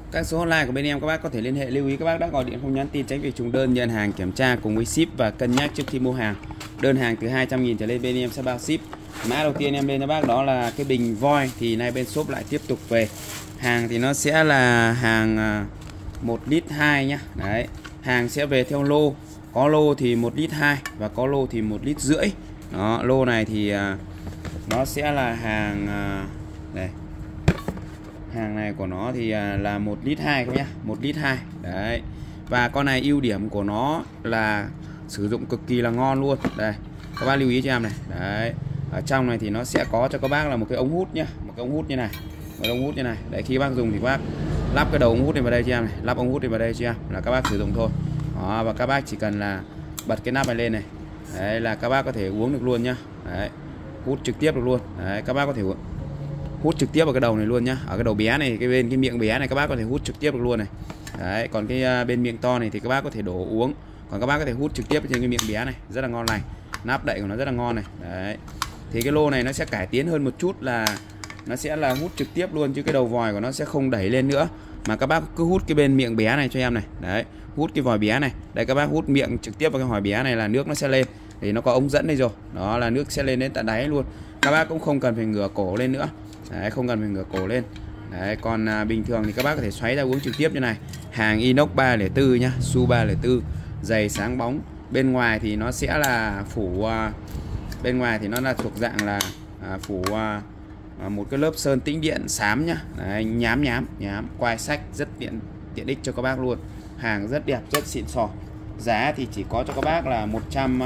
Các số hotline của bên em các bác có thể liên hệ. Lưu ý các bác đã gọi điện không nhắn tin tránh việc trùng đơn, nhận hàng kiểm tra cùng với ship và cân nhắc trước khi mua hàng. Đơn hàng từ 200.000 trở lên bên em sẽ bao ship. Mã đầu tiên em lên cho bác đó là cái bình voi, thì nay bên shop lại tiếp tục về. Hàng thì nó sẽ là hàng 1 lít 2 nhá. Đấy, hàng sẽ về theo lô. Có lô thì 1 lít 2 và có lô thì 1 lít rưỡi. Đó, lô này thì nó sẽ là hàng đây. Hàng này của nó thì là 1 lít 2 các nhá, 1 lít 2. Đấy. Và con này ưu điểm của nó là sử dụng cực kỳ là ngon luôn. Đây, các bác lưu ý cho em này. Đấy. Ở trong này thì nó sẽ có cho các bác là một cái ống hút nhá, một cái ống hút như này. Một ống hút như này. Đấy, khi bác dùng thì các bác lắp cái đầu ống hút này vào đây cho em này, lắp ống hút này vào đây cho em là các bác sử dụng thôi. Đó, và các bác chỉ cần là bật cái nắp này lên này. Đấy là các bác có thể uống được luôn nhá. Đấy. Hút trực tiếp được luôn. Đấy, các bác có thể hút trực tiếp vào cái đầu này luôn nhá. Ở cái đầu bé này, cái bên cái miệng bé này các bác có thể hút trực tiếp được luôn này. Đấy, còn cái bên miệng to này thì các bác có thể đổ uống. Còn các bác có thể hút trực tiếp trên cái miệng bé này, rất là ngon này. Nắp đậy của nó rất là ngon này. Đấy. Thì cái lô này nó sẽ cải tiến hơn một chút là nó sẽ là hút trực tiếp luôn, chứ cái đầu vòi của nó sẽ không đẩy lên nữa, mà các bác cứ hút cái bên miệng bé này cho em này. Đấy, hút cái vòi bé này. Đây, các bác hút miệng trực tiếp vào cái vòi bé này là nước nó sẽ lên. Thì nó có ống dẫn đây rồi. Đó là nước sẽ lên đến tận đáy luôn. Các bác cũng không cần phải ngửa cổ lên nữa. Đấy, không cần phải ngửa cổ lên. Đấy, còn bình thường thì các bác có thể xoáy ra uống trực tiếp như này. Hàng inox 304 nhá, Su 304, dày sáng bóng. Bên ngoài thì nó sẽ là phủ bên ngoài thì nó là thuộc dạng là phủ một cái lớp sơn tĩnh điện xám nhá. Đấy, nhám quai sách, rất tiện ích cho các bác luôn. Hàng rất đẹp, rất xịn sò. Giá thì chỉ có cho các bác là 100.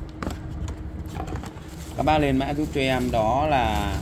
Các bác lên mã giúp cho em đó là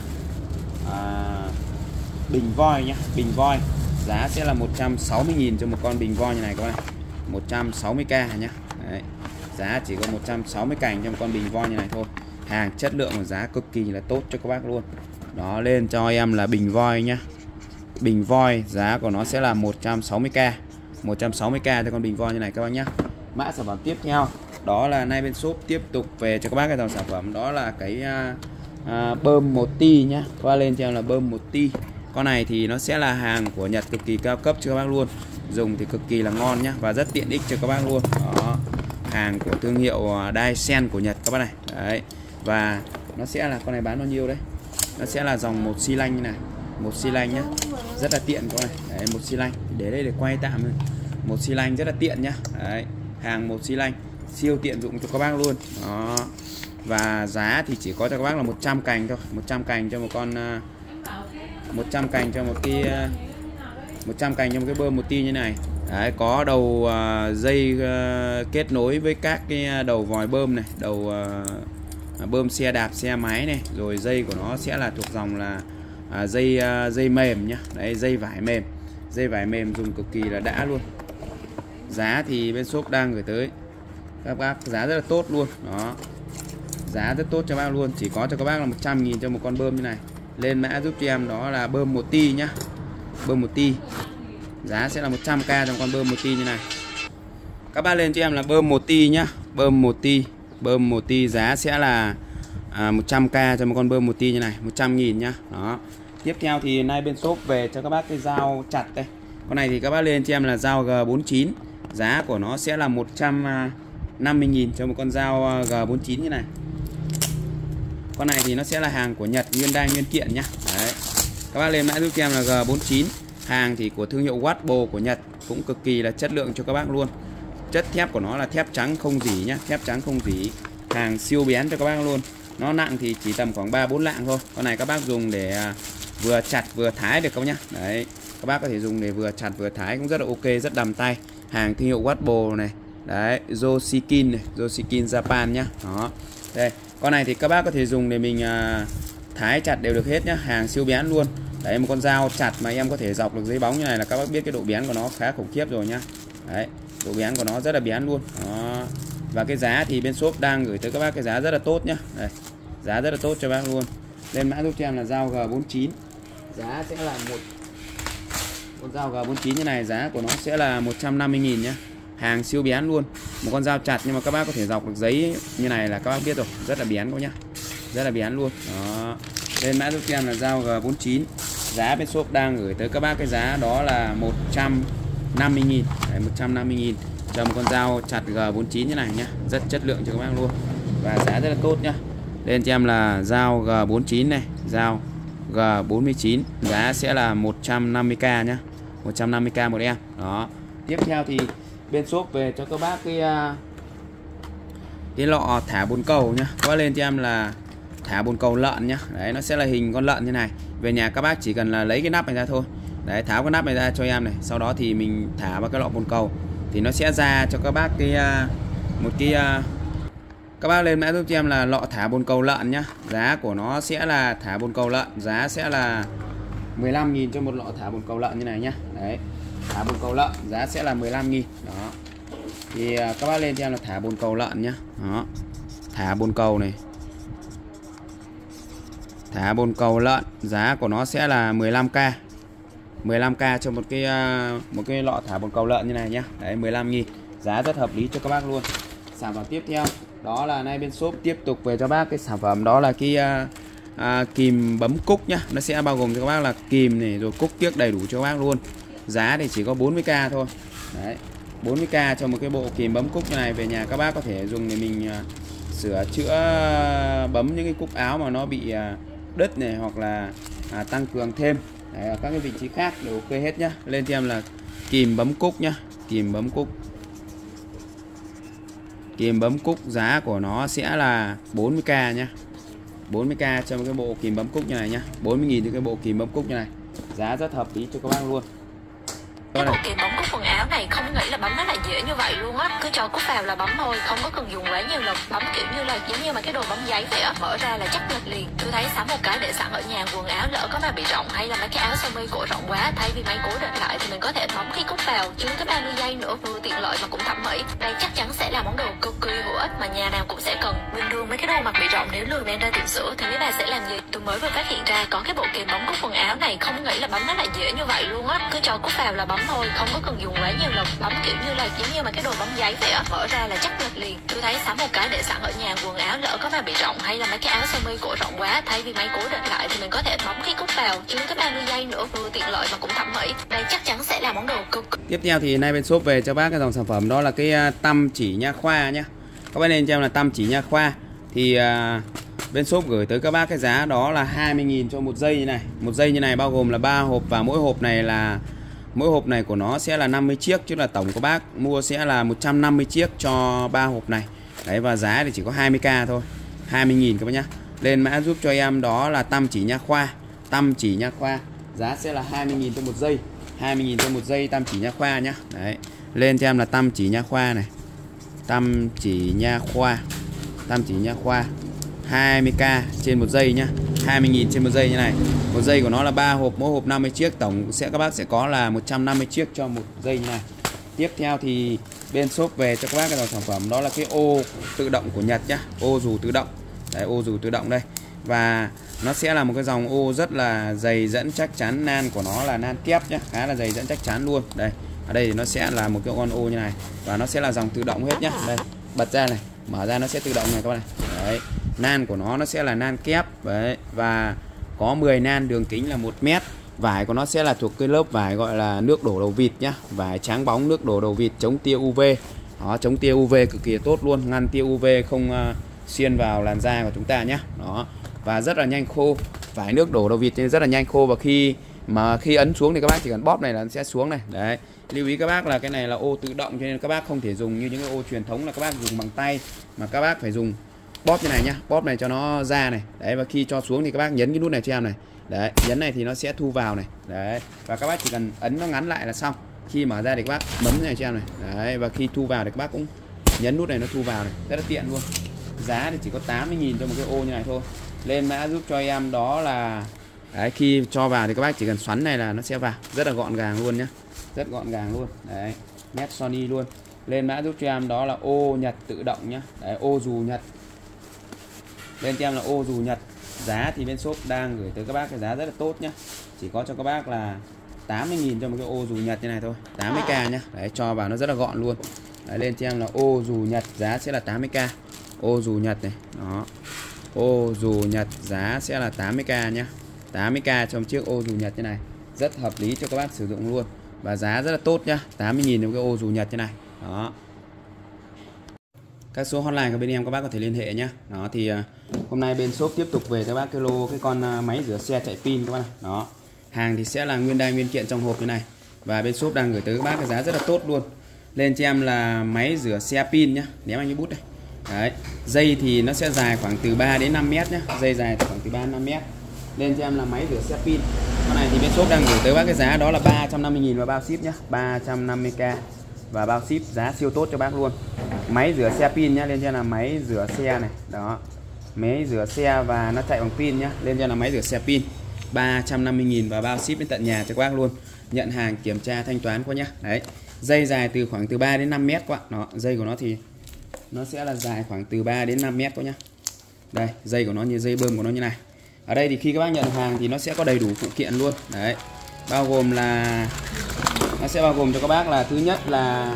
bình voi nhá, bình voi. Giá sẽ là 160.000 cho một con bình voi như này các bác này. 160k nhá. Đấy. Giá chỉ có 160 cành cho một con bình voi như này thôi. Hàng chất lượng và giá cực kỳ là tốt cho các bác luôn. Đó, lên cho em là bình voi nhá. Bình voi giá của nó sẽ là 160k. 160k cho con bình voi như này các bác nhá. Mã sản phẩm tiếp theo đó là nay bên shop tiếp tục về cho các bác cái dòng sản phẩm đó là cái bơm 1 ti nhá. Qua lên cho em là bơm 1 ti. Con này thì nó sẽ là hàng của Nhật, cực kỳ cao cấp cho các bác luôn. Dùng thì cực kỳ là ngon nhá và rất tiện ích cho các bác luôn. Đó. Hàng của thương hiệu Dyson của Nhật các bác này. Đấy. Và nó sẽ là con này bán bao nhiêu đấy? Nó sẽ là dòng 1 xi lanh như này. 1 xi lanh nhá. Rất là tiện các bác này. Đấy, 1 xi lanh. Để đây để quay tạm này. 1 xi lanh rất là tiện nhá. Đấy. Hàng 1 xi lanh siêu tiện dụng cho các bác luôn. Đó. Và giá thì chỉ có cho các bác là 100 cành thôi. 100 cành cho một con 100 cành cho một cái 100 cành cho một cái bơm 1 ti như này. Đấy, có đầu dây kết nối với các cái đầu vòi bơm này, đầu bơm xe đạp, xe máy này, rồi dây của nó sẽ là thuộc dòng là dây mềm nhá. Đấy, dây vải mềm. Dây vải mềm dùng cực kỳ là đã luôn. Giá thì bên shop đang gửi tới các bác giá rất là tốt luôn. Đó. Giá rất tốt cho bác luôn, chỉ có cho các bác là 100.000 cho một con bơm như này. Lên mã giúp cho em đó là bơm 1 ti nhá. Bơm 1 ti. Giá sẽ là 100k trong con bơm 1 ti như này. Các bác lên cho em là bơm 1 ti nhá. Bơm 1 ti. Bơm 1 ti giá sẽ là 100k cho một con bơm 1 ti như này, 100.000 nhá. Đó. Tiếp theo thì nay bên shop về cho các bác cái dao chặt đây. Con này thì các bác lên cho em là dao G49. Giá của nó sẽ là 150.000 cho một con dao G49 như này. Con này thì nó sẽ là hàng của Nhật, nguyên đai nguyên kiện nhá. Đấy. Các bác lên mã giúp cho em là G49. Hàng thì của thương hiệu Watbo của Nhật, cũng cực kỳ là chất lượng cho các bác luôn. Chất thép của nó là thép trắng không rỉ nhá, thép trắng không rỉ. Hàng siêu bén cho các bác luôn. Nó nặng thì chỉ tầm khoảng 3-4 lạng thôi. Con này các bác dùng để vừa chặt vừa thái được không nhá. Đấy. Các bác có thể dùng để vừa chặt vừa thái cũng rất là ok, rất đầm tay. Hàng thương hiệu Watbo này. Đấy, Joshikin này, Joshikin Japan nhá. Đó. Đây, con này thì các bác có thể dùng để mình thái chặt đều được hết nhá, hàng siêu bén luôn. Đấy, một con dao chặt mà em có thể dọc được giấy bóng như này là các bác biết cái độ bén của nó khá khủng khiếp rồi nhá. Đấy, độ bén của nó rất là bén luôn. Đó. Và cái giá thì bên shop đang gửi tới các bác cái giá rất là tốt nhá. Đây, giá rất là tốt cho bác luôn. Lên mã giúp cho em là dao G49. Giá sẽ là một con dao G49 như này, giá của nó sẽ là 150.000 nhá. Hàng siêu bén luôn. Một con dao chặt nhưng mà các bác có thể dọc được giấy như này là các bác biết rồi, rất là bén các nhá. Rất là bén luôn. Đó. Lên mã giúp em là dao G49. Giá bên shop đang gửi tới các bác cái giá đó là 150.000. Đấy, 150.000 cho một con dao chặt G49 như này nhá, rất chất lượng cho các bác luôn và giá rất là tốt nhá. Lên cho em là dao G49 này, dao G49, giá sẽ là 150k nhá, 150k một em. Đó. Tiếp theo thì bên shop về cho các bác cái lọ thả bồn cầu nhá. Các bác lên cho em là thả bồn cầu lợn nhá. Đấy, nó sẽ là hình con lợn như này. Về nhà các bác chỉ cần là lấy cái nắp này ra thôi. Đấy, tháo cái nắp này ra cho em này, sau đó thì mình thả vào cái lọ bồn cầu thì nó sẽ ra cho các bác cái một cái các bác lên mã giúp cho em là lọ thả bồn cầu lợn nhá. Giá của nó sẽ là thả bồn cầu lợn, giá sẽ là 15.000 cho một lọ thả bồn cầu lợn như này nhá. Đấy, thả bồn cầu lợn giá sẽ là 15.000. Đó. Thì các bác lên cho em là thả bồn cầu lợn nhá. Đó. Thả bồn cầu này. Thả bồn cầu lợn, giá của nó sẽ là 15k. 15k cho một cái lọ thả bồn cầu lợn như này nhá. Đấy, 15.000. Giá rất hợp lý cho các bác luôn. Sản phẩm tiếp theo đó là nay bên shop tiếp tục về cho bác cái sản phẩm đó là cái kìm bấm cúc nhá. Nó sẽ bao gồm cho các bác là kìm này rồi cúc kiếc đầy đủ cho các bác luôn. Giá thì chỉ có 40k thôi. Đấy, 40k cho một cái bộ kìm bấm cúc như này. Về nhà các bác có thể dùng để mình sửa chữa bấm những cái cúc áo mà nó bị đứt này, hoặc là tăng cường thêm. Đấy, ở các cái vị trí khác đều ok hết nhá. Lên cho em là kìm bấm cúc nhá, kìm bấm cúc. Kìm bấm cúc giá của nó sẽ là 40k nhá. 40k cho một cái bộ kìm bấm cúc như này nhá. 40.000 cho cái bộ kìm bấm cúc như này. Giá rất hợp lý cho các bác luôn. Cái bộ kìm bấm cúc quần áo này không nghĩ là bấm nó lại dễ như vậy luôn á. Cứ cho cúc vào là bấm thôi, không có cần dùng quá nhiều lần. Bấm kiểu như là giống như mà cái đồ bấm giấy vậy á, mở ra là chắc lệch liền. Tôi thấy sắm một cái để sẵn ở nhà, quần áo lỡ có mà bị rộng hay là mấy cái áo sơ mi cổ rộng quá, thay vì máy cố định lại thì mình có thể bấm cái cúc vào, chưa tới 30 giây nữa, vừa tiện lợi mà cũng thẩm mỹ. Đây chắc chắn sẽ là món đồ cực kỳ hữu ích mà nhà nào cũng sẽ cần. Bình thường mấy cái đồ mặt bị rộng nếu lười mang ra tiệm sửa thì mấy bà sẽ làm gì? Tôi mới vừa phát hiện ra có cái bộ kìm bấm cúc quần áo này, không nghĩ là bấm nó lại dễ như vậy luôn á. Cứ cho cúc vào là bấm thôi, không có cần dùng quá nhiều lần. Bấm kiểu như là giống như mà cái đồ bấm giấy vậy á, mở ra là chắc lệch liền. Tôi thấy sắm một cái để sẵn ở nhà, quần áo lỡ có mà bị rộng hay là mấy cái áo sơ mi cổ rộng quá, thay vì máy cố định lại thì mình có thể bấm cái cúc vào, chưa tới 30 giây nữa, vừa tiện lợi mà cũng thẩm mỹ. Đây chắc chắn sẽ là món đồ cực. Tiếp theo thì nay bên shop về cho bác cái dòng sản phẩm đó là cái tăm chỉ nha khoa nhá. Các bác nên cho em là tăm chỉ nha khoa. Thì bên shop gửi tới các bác cái giá đó là 20.000 cho một dây như này. Một dây như này bao gồm là 3 hộp và mỗi hộp này của nó sẽ là 50 chiếc, chứ là tổng của bác mua sẽ là 150 chiếc cho 3 hộp này. Đấy, và giá thì chỉ có 20k thôi. 20.000 các bác nhá. Lên mã giúp cho em đó là tăm chỉ nha khoa. Tăm chỉ nha khoa. Giá sẽ là 20.000 cho một dây. 20.000 cho một dây tăm chỉ nha khoa nhá. Đấy. Lên cho em là tăm chỉ nha khoa này. Tăm chỉ nha khoa. Tăm chỉ nha khoa 20k trên một dây nhá. 20.000 trên một dây như này. Một dây của nó là 3 hộp, mỗi hộp 50 chiếc, tổng các bác sẽ có là 150 chiếc cho một dây như này. Tiếp theo thì bên shop về cho các bác cái dòng sản phẩm đó là cái ô tự động của Nhật nhá. Ô dù tự động. Đấy, ô dù tự động đây. Và nó sẽ là một cái dòng ô rất là dày dẫn chắc chắn, nan của nó là nan kép nhá, khá là dày dẫn chắc chắn luôn. Đây, ở đây thì nó sẽ là một cái con ô như này và nó sẽ là dòng tự động hết nhá. Đây, bật ra này, mở ra nó sẽ tự động này các bạn này. Đấy, nan của nó sẽ là nan kép. Đấy, và có 10 nan, đường kính là 1 mét. Vải của nó sẽ là thuộc cái lớp vải gọi là nước đổ đầu vịt nhá. Vải trắng bóng nước đổ đầu vịt, chống tia UV. Đó, chống tia UV cực kỳ tốt luôn, ngăn tia UV không xuyên vào làn da của chúng ta nhá. Đó, và rất là nhanh khô. Vải nước đổ đầu vịt nên rất là nhanh khô, và khi ấn xuống thì các bác chỉ cần bóp này là nó sẽ xuống này. Đấy, lưu ý các bác là cái này là ô tự động, cho nên các bác không thể dùng như những cái ô truyền thống là các bác dùng bằng tay, mà các bác phải dùng bóp như này nhá. Bóp này cho nó ra này. Đấy, và khi cho xuống thì các bác nhấn cái nút này cho em này. Đấy, nhấn này thì nó sẽ thu vào này. Đấy, và các bác chỉ cần ấn nó ngắn lại là xong. Khi mở ra thì các bác bấm này cho em này. Đấy, và khi thu vào thì các bác cũng nhấn nút này nó thu vào này, rất là tiện luôn. Giá thì chỉ có 80.000 cho một cái ô như này thôi. Lên mã giúp cho em đó là đấy, khi cho vào thì các bác chỉ cần xoắn này là nó sẽ vào, rất là gọn gàng luôn nhá. Rất gọn gàng luôn. Đấy, nét Sony luôn. Lên mã giúp cho em đó là ô Nhật tự động nhá. Đấy, ô dù Nhật. Lên cho em là ô dù Nhật. Giá thì bên shop đang gửi tới các bác cái giá rất là tốt nhá. Chỉ có cho các bác là 80.000 cho một cái ô dù Nhật như này thôi. 80k nhá. Đấy, cho vào nó rất là gọn luôn. Đấy, lên cho em là ô dù Nhật, giá sẽ là 80k. Ô dù Nhật này. Đó, ô dù Nhật giá sẽ là 80k nhá. 80k trong chiếc ô dù Nhật như này, rất hợp lý cho các bác sử dụng luôn và giá rất là tốt nhá, 80.000 trong cái ô dù Nhật như này. Đó. Các số hotline của bên em các bác có thể liên hệ nhé. Đó thì hôm nay bên shop tiếp tục về cho bác cái con máy rửa xe chạy pin các bác này. Đó. Hàng thì sẽ là nguyên đai nguyên kiện trong hộp như này và bên shop đang gửi tới các bác cái giá rất là tốt luôn. Lên cho em là máy rửa xe pin nhá, ném anh cái bút đây. Đấy, dây thì nó sẽ dài khoảng từ 3 đến 5 mét nhá, dây dài khoảng từ 3 đến 5 mét. Lên cho em là máy rửa xe pin. Con này thì bên shop đang gửi tới bác cái giá đó là 350.000 và bao ship nhá, 350k và bao ship, giá siêu tốt cho bác luôn. Máy rửa xe pin nhá, lên cho em là máy rửa xe này. Đó. Máy rửa xe và nó chạy bằng pin nhá, lên cho em là máy rửa xe pin. 350.000 và bao ship đến tận nhà cho các bác luôn. Nhận hàng kiểm tra thanh toán qua nhá. Đấy. Dây dài từ khoảng từ 3 đến 5 mét các bạn. Đó, dây của nó thì nó sẽ là dài khoảng từ 3 đến 5 mét các nhá. Đây, dây của nó như dây bơm của nó như này. Ở đây thì khi các bác nhận hàng thì nó sẽ có đầy đủ phụ kiện luôn. Đấy. Bao gồm là nó sẽ bao gồm cho các bác là thứ nhất là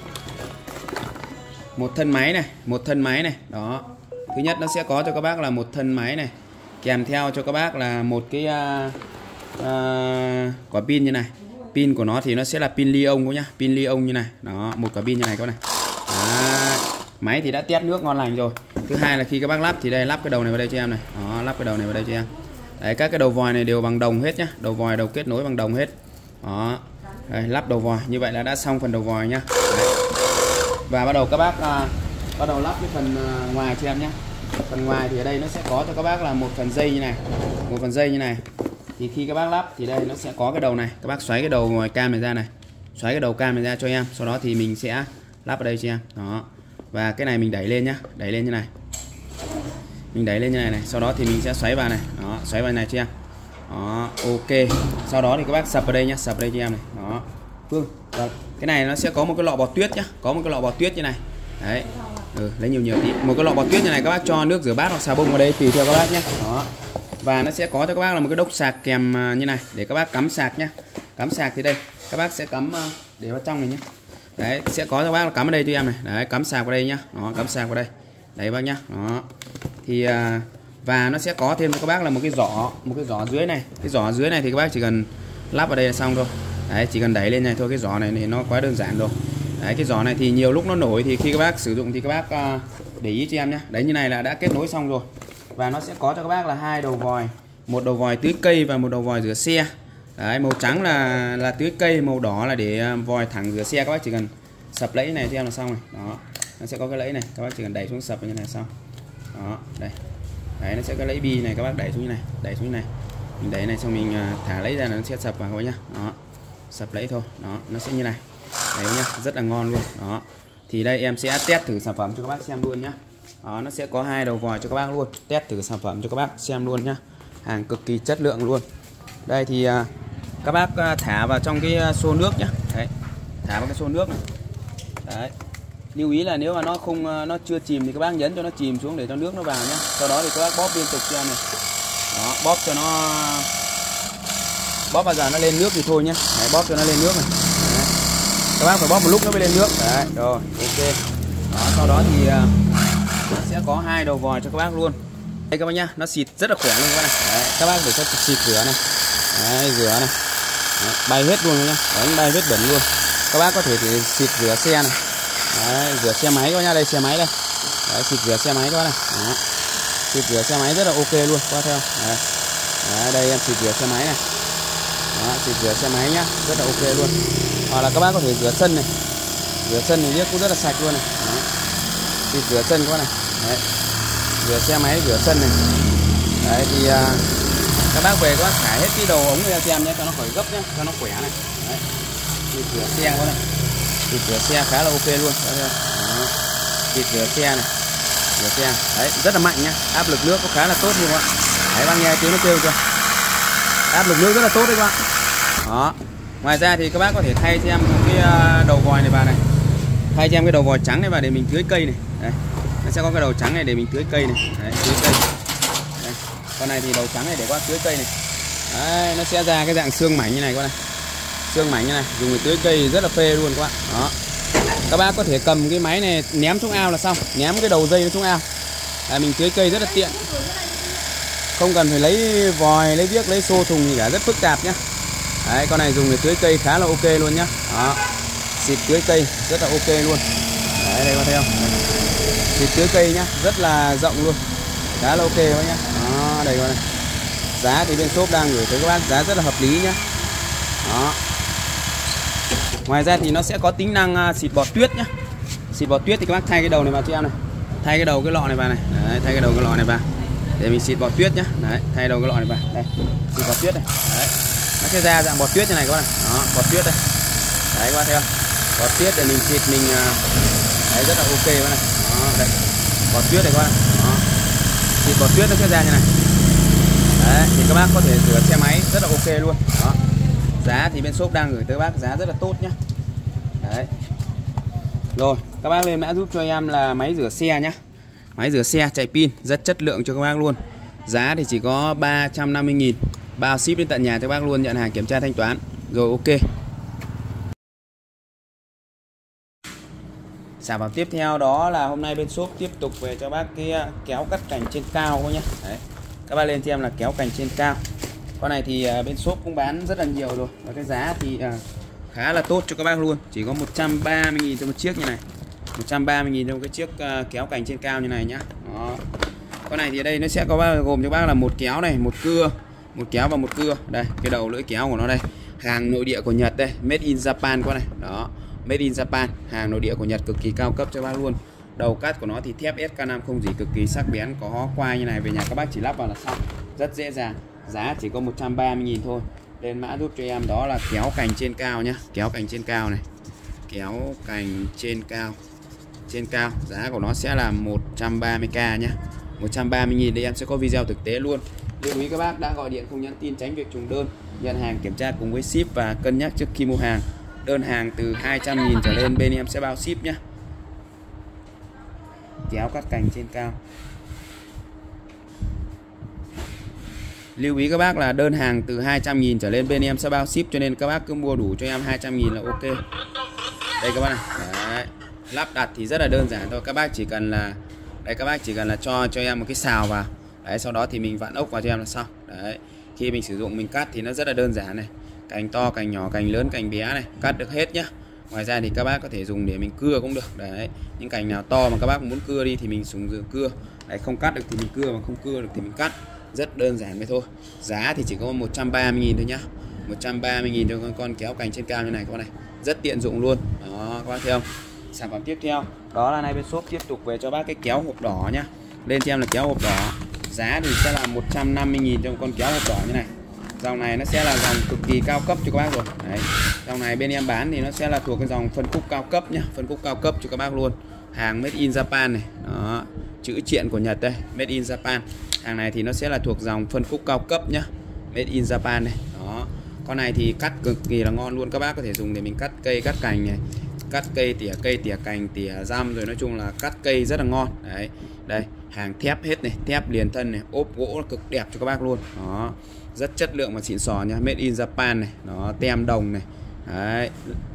một thân máy này, đó. Thứ nhất nó sẽ có cho các bác là một thân máy này, kèm theo cho các bác là một cái quả pin như này. Pin của nó thì nó sẽ là pin li-ion các nhá, pin li-ion như này. Đó, một quả pin như này các bạn này. Đó. Máy thì đã test nước ngon lành rồi. Thứ hai là khi các bác lắp thì đây, lắp cái đầu này vào đây cho em này. Đó, lắp cái đầu này vào đây cho em. Đấy, các cái đầu vòi này đều bằng đồng hết nhá, đầu vòi đầu kết nối bằng đồng hết. Đó. Đây, lắp đầu vòi như vậy là đã xong phần đầu vòi nhá. Đấy. Và bắt đầu các bác bắt đầu lắp cái phần ngoài cho em nhé. Phần ngoài thì ở đây nó sẽ có cho các bác là một phần dây như này, một phần dây như này. Thì khi các bác lắp thì đây nó sẽ có cái đầu này, các bác xoáy cái đầu ngoài cam này ra này, xoáy cái đầu cam này ra cho em. Sau đó thì mình sẽ lắp ở đây cho em. Đó. Và cái này mình đẩy lên nhá, đẩy lên như này, mình đẩy lên như này này. Sau đó thì mình sẽ xoáy vào này, đó, xoáy vào này cho em. Đó, ok. Sau đó thì các bác sập vào đây nhá, sập vào đây cho em này. Đó. Phương, cái này nó sẽ có một cái lọ bọt tuyết nhá, có một cái lọ bọt tuyết như này. Đấy. Lấy nhiều tí. Một cái lọ bọt tuyết như này các bác cho nước rửa bát hoặc xà bông vào đây tùy theo các bác nhé. Đó. Và nó sẽ có cho các bác là một cái đốc sạc kèm như này để các bác cắm sạc nhá. Cắm sạc thì đây các bác sẽ cắm để vào trong này nhé. Đấy, sẽ có cho các bác là cắm ở đây cho em này. Đấy, cắm sạc vào đây nhá. Đó, cắm sạc vào đây. Đấy bác nhá. Đó. Thì và nó sẽ có thêm cho các bác là một cái giỏ dưới này. Cái giỏ dưới này thì các bác chỉ cần lắp vào đây là xong thôi. Đấy, chỉ cần đẩy lên này thôi, cái giỏ này thì nó quá đơn giản rồi. Đấy, cái giỏ này thì nhiều lúc nó nổi thì khi các bác sử dụng thì các bác để ý cho em nhé. Đấy, như này là đã kết nối xong rồi. Và nó sẽ có cho các bác là hai đầu vòi, một đầu vòi tưới cây và một đầu vòi rửa xe. Đấy, màu trắng là tưới cây, màu đỏ là để vòi thẳng rửa xe. Các bác chỉ cần sập lẫy này cho em là xong này. Đó, nó sẽ có cái lẫy này, các bác chỉ cần đẩy xuống sập như này xong. Đó, đây. Đấy, nó sẽ có lẫy bi này, các bác đẩy xuống như này, đẩy xuống như này. Mình đẩy này xong mình thả lẫy ra là nó sẽ sập vào các bác nhá. Đó. Sập lẫy thôi. Đó, nó sẽ như này. Đấy nhá, rất là ngon luôn. Đó. Thì đây em sẽ test thử sản phẩm cho các bác xem luôn nhá. Đó, nó sẽ có hai đầu vòi cho các bác luôn. Test thử sản phẩm cho các bác xem luôn nhá. Hàng cực kỳ chất lượng luôn. Đây thì các bác thả vào trong cái xô nước nhá. Đấy. Thả vào cái xô nước này. Đấy. Lưu ý là nếu mà nó chưa chìm thì các bác nhấn cho nó chìm xuống để cho nước nó vào nhá. Sau đó thì các bác bóp liên tục cho em này. Đó, bóp cho nó, bóp bao giờ nó lên nước thì thôi nhá. Đấy, bóp cho nó lên nước này. Đấy. Các bác phải bóp một lúc nó mới lên nước. Đấy, rồi, ok. Đó, sau đó thì sẽ có hai đầu vòi cho các bác luôn. Đây các bác nhá, nó xịt rất là khỏe luôn các bác này. Đấy, các bác để cho xịt rửa này. Đấy, rửa này. Đấy, bay hết luôn nhá. Đánh bay hết bẩn luôn. Các bác có thể xịt rửa xe này. Đấy, rửa xe máy các bác nhá, đây xe máy đây. Đấy, xịt rửa xe máy các bác này. Đó. Xịt rửa xe máy rất là ok luôn, qua theo. Đấy. Đấy, đây em xịt rửa xe máy này. Đó, xịt rửa xe máy nhá, rất là ok luôn. Hoặc là các bác có thể rửa sân này. Rửa sân thì cũng rất là sạch luôn này. Đó. Xịt rửa sân các bác này. Đấy. Rửa xe máy, rửa sân này. Đấy thì các bác về các bác thải hết cái đầu ống ra cho em nhé, cho nó khỏi gấp nhé, cho nó khỏe này. Đấy. Xịt rửa xe các bác này. Xịt rửa xe khá là ok luôn. Đó. Xịt rửa xe này. Rửa xe. Đấy, rất là mạnh nhá. Áp lực nước có khá là tốt luôn các bạn. Đấy, bác nghe tiếng nó kêu chưa? Áp lực nước rất là tốt đấy các bạn. Đó. Ngoài ra thì các bác có thể thay cho em cái đầu vòi này vào này. Thay cho em cái đầu vòi trắng này vào để mình tưới cây này. Đấy. Nó sẽ có cái đầu trắng này để mình tưới cây này. Đấy, tưới cây. Đấy. Con này thì đầu trắng này để qua tưới cây này. Đấy, nó sẽ ra cái dạng xương mảnh như này các bạn này. Xương mảnh như này, dùng để tưới cây rất là phê luôn các bạn. Đó. Các bác có thể cầm cái máy này ném xuống ao là xong, ném cái đầu dây nó xuống ao. Mình tưới cây rất là tiện. không cần phải lấy vòi, lấy viếc, lấy xô thùng gì cả, rất phức tạp nhá. Đấy, con này dùng để tưới cây khá là ok luôn nhá. Đó, xịt tưới cây rất là ok luôn. Đấy, đây có thấy không? Xịt tưới cây nhá, rất là rộng luôn, khá là ok quá nhá. Đó, đây con này. Giá thì bên shop đang gửi tới các bác giá rất là hợp lý nhá. Đó. Ngoài ra thì nó sẽ có tính năng xịt bọt tuyết nhá. Xịt bọt tuyết thì các bác thay cái đầu này vào cho em này, thay cái đầu cái lọ này vào này. Đấy, thay cái đầu cái lọ này vào để mình xịt bọt tuyết nhá. Đấy, thay đầu cái lọ này vào đây, xịt bọt tuyết này. Đấy, nó sẽ ra dạng bọt tuyết như này các bạn này. Đó, bọt tuyết đây. Đấy các bạn thấy không? Bọt tuyết để mình xịt mình đấy, rất là ok các bạn này. Đó, đây bọt tuyết này các bạn. Đó, xịt bọt tuyết nó sẽ ra như này. Đấy, thì các bác có thể rửa xe máy rất là ok luôn. Đó, giá thì bên shop đang gửi tới các bác giá rất là tốt nhá. Đấy. Rồi, các bác lên mã giúp cho em là máy rửa xe nhá. Máy rửa xe chạy pin, rất chất lượng cho các bác luôn. Giá thì chỉ có 350.000, bao ship đến tận nhà cho các bác luôn, nhận hàng kiểm tra thanh toán. Rồi ok. Sản phẩm tiếp theo đó là hôm nay bên shop tiếp tục về cho bác cái kéo cắt cành trên cao thôi nhá. Đấy. Các bác lên cho em là kéo cành trên cao. Con này thì bên shop cũng bán rất là nhiều rồi, và cái giá thì khá là tốt cho các bác luôn, chỉ có 130.000 cho một chiếc như này. 130.000 cho một cái chiếc kéo cành trên cao như này nhá. Đó. Con này thì ở đây nó sẽ có gồm cho bác là một kéo này, một cưa, một kéo và một cưa. Đây, cái đầu lưỡi kéo của nó đây. Hàng nội địa của Nhật đây, made in Japan con này. Đó, made in Japan, hàng nội địa của Nhật cực kỳ cao cấp cho bác luôn. Đầu cắt của nó thì thép SK5 không gì, cực kỳ sắc bén, có quai như này, về nhà các bác chỉ lắp vào là xong, rất dễ dàng. Giá chỉ có 130.000 thôi. Lên mã giúp cho em đó là kéo cành trên cao nhá, kéo cành trên cao này. Kéo cành trên cao. Trên cao, giá của nó sẽ là 130k nhá. 130.000 đây em sẽ có video thực tế luôn. Lưu ý các bác đã gọi điện không nhắn tin tránh việc trùng đơn. Nhận hàng kiểm tra cùng với ship và cân nhắc trước khi mua hàng. Đơn hàng từ 200.000 trở lên bên em sẽ bao ship nhá. Kéo cắt cành trên cao. Lưu ý các bác là đơn hàng từ 200.000 trở lên bên em sẽ bao ship, cho nên các bác cứ mua đủ cho em 200.000 là ok. Đây các bác này. Đấy. Lắp đặt thì rất là đơn giản thôi, các bác chỉ cần là đấy, các bác chỉ cần là cho em một cái xào vào. Đấy, sau đó thì mình vặn ốc vào cho em là xong. Đấy. Khi mình sử dụng mình cắt thì nó rất là đơn giản này. Cành to, cành nhỏ, cành lớn, cành bé này, cắt được hết nhá. Ngoài ra thì các bác có thể dùng để mình cưa cũng được. Đấy, những cành nào to mà các bác muốn cưa đi thì mình dùng cưa. Đấy, không cắt được thì mình cưa, mà không cưa được thì mình cắt. Rất đơn giản vậy thôi. Giá thì chỉ có 130.000 thôi nhá. 130.000 cho con kéo cành trên cao như này các bác này. Rất tiện dụng luôn. Đó, các bác thấy không? Sản phẩm tiếp theo đó là nay bên shop tiếp tục về cho bác cái kéo hộp đỏ nhá. Lên cho em là kéo hộp đỏ. Giá thì sẽ là 150.000 cho con kéo hộp đỏ như này. Dòng này nó sẽ là dòng cực kỳ cao cấp cho các bác rồi. Đấy. Dòng này bên em bán thì nó sẽ là thuộc cái dòng phân khúc cao cấp nhá, phân khúc cao cấp cho các bác luôn. Hàng made in Japan này. Đó, chữ triện của Nhật đây, made in Japan. Hàng này thì nó sẽ là thuộc dòng phân khúc cao cấp nhá, made in Japan này. Đó. Con này thì cắt cực kỳ là ngon luôn, các bác có thể dùng để mình cắt cây, cắt cành này, cắt cây, tỉa cành, tỉa răm, rồi nói chung là cắt cây rất là ngon. Đấy. Đây, hàng thép hết này, thép liền thân này, ốp gỗ cực đẹp cho các bác luôn. Đó. Rất chất lượng và xịn sò nha, made in Japan này. Đó, tem đồng này. Đấy.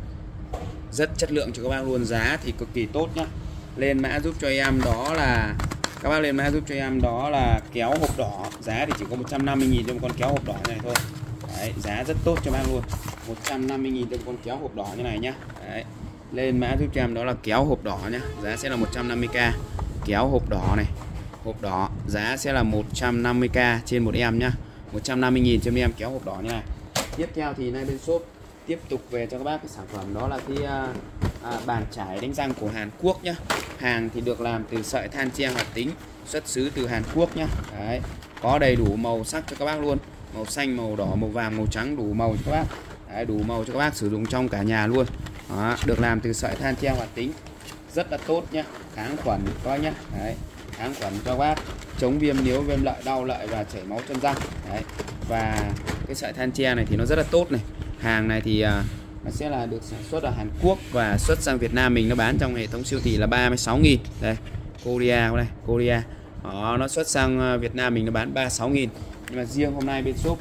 Rất chất lượng cho các bác luôn, giá thì cực kỳ tốt nhá. Lên mã giúp cho em đó là các bác lên mã giúp cho em đó là kéo hộp đỏ. Giá thì chỉ có 150.000 cho một con kéo hộp đỏ này thôi. Đấy, giá rất tốt cho bác luôn. 150.000 cho một con kéo hộp đỏ như này nhá. Đấy. Lên mã giúp cho em đó là kéo hộp đỏ nhá. Giá sẽ là 150k. Kéo hộp đỏ này. Hộp đỏ giá sẽ là 150k trên một em nhá. 150.000 cho em kéo hộp đỏ như này. Tiếp theo thì nay bên shop tiếp tục về cho các bác cái sản phẩm đó là cái bàn chải đánh răng của Hàn Quốc nhá. Hàng thì được làm từ sợi than tre hoạt tính, xuất xứ từ Hàn Quốc nhá. Đấy. Có đầy đủ màu sắc cho các bác luôn. Màu xanh, màu đỏ, màu vàng, màu trắng, đủ màu cho các bác. Đấy, đủ màu cho các bác sử dụng trong cả nhà luôn. Đó, được làm từ sợi than tre hoạt tính, rất là tốt nhá, kháng khuẩn các bác nhá. Đấy, kháng khuẩn cho các bác, chống viêm níu, viêm lợi, đau lợi và chảy máu chân răng. Đấy. Và cái sợi than tre này thì nó rất là tốt này. Hàng này thì nó sẽ là được sản xuất ở Hàn Quốc và xuất sang Việt Nam mình nó bán trong hệ thống siêu thị là 36.000. Đây, Korea đây, Korea. Đó, nó xuất sang Việt Nam mình nó bán 36.000. Nhưng mà riêng hôm nay bên shop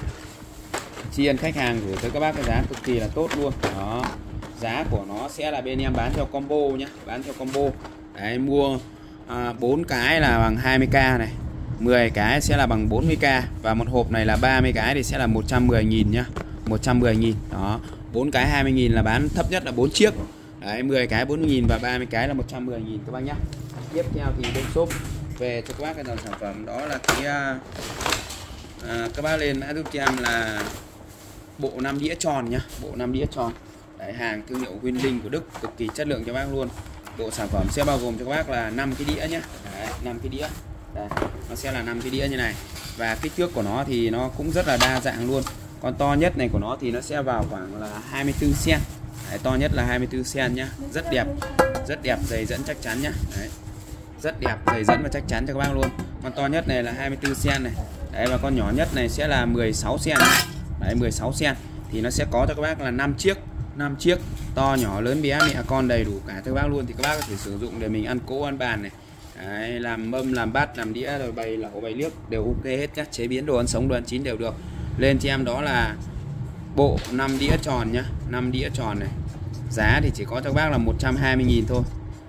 tri ân khách hàng gửi tới các bác cái giá cực kỳ là tốt luôn. Đó. Giá của nó sẽ là bên em bán theo combo nhá, bán theo combo. Đấy, mua 4 cái là bằng 20k này. 10 cái sẽ là bằng 40k, và một hộp này là 30 cái thì sẽ là 110.000 nhá. 110.000. Đó. 4 cái 20.000 là bán thấp nhất là 4 chiếc. Đấy, 10 cái 40.000 và 30 cái là 110.000 các bác nhá. Tiếp theo thì bên shop về cho các bác cái dòng sản phẩm đó là cái các bác lên mã giúp cho em là bộ 5 đĩa tròn nhá, bộ 5 đĩa tròn. Đấy, hàng thương hiệu Winling của Đức, cực kỳ chất lượng cho bác luôn. Bộ sản phẩm sẽ bao gồm cho các bác là 5 cái đĩa nhá. Đấy, 5 cái đĩa. Đây, nó sẽ là 5 cái đĩa như này. Và kích thước của nó thì nó cũng rất là đa dạng luôn. Con to nhất này của nó thì nó sẽ vào khoảng là 24 cm. Đấy, to nhất là 24 cm nhá. Rất đẹp, dày dẫn chắc chắn nhá. Đấy. Rất đẹp, dày dẫn và chắc chắn cho các bác luôn. Con to nhất này là 24 cm này. Đấy, và con nhỏ nhất này sẽ là 16 cm. Đấy, 16 cm thì nó sẽ có cho các bác là 5 chiếc to nhỏ lớn bé mẹ con đầy đủ cả cho các bác luôn, thì các bác có thể sử dụng để mình ăn cỗ ăn bàn này. Đấy, làm mâm, làm bát, làm đĩa, rồi bày lẩu, bày liếc đều ok hết, các chế biến đồ ăn sống, đồ ăn chín đều được. Lên cho em đó là bộ 5 đĩa tròn nhá, 5 đĩa tròn này. Giá thì chỉ có cho các bác là 120.000 thôi.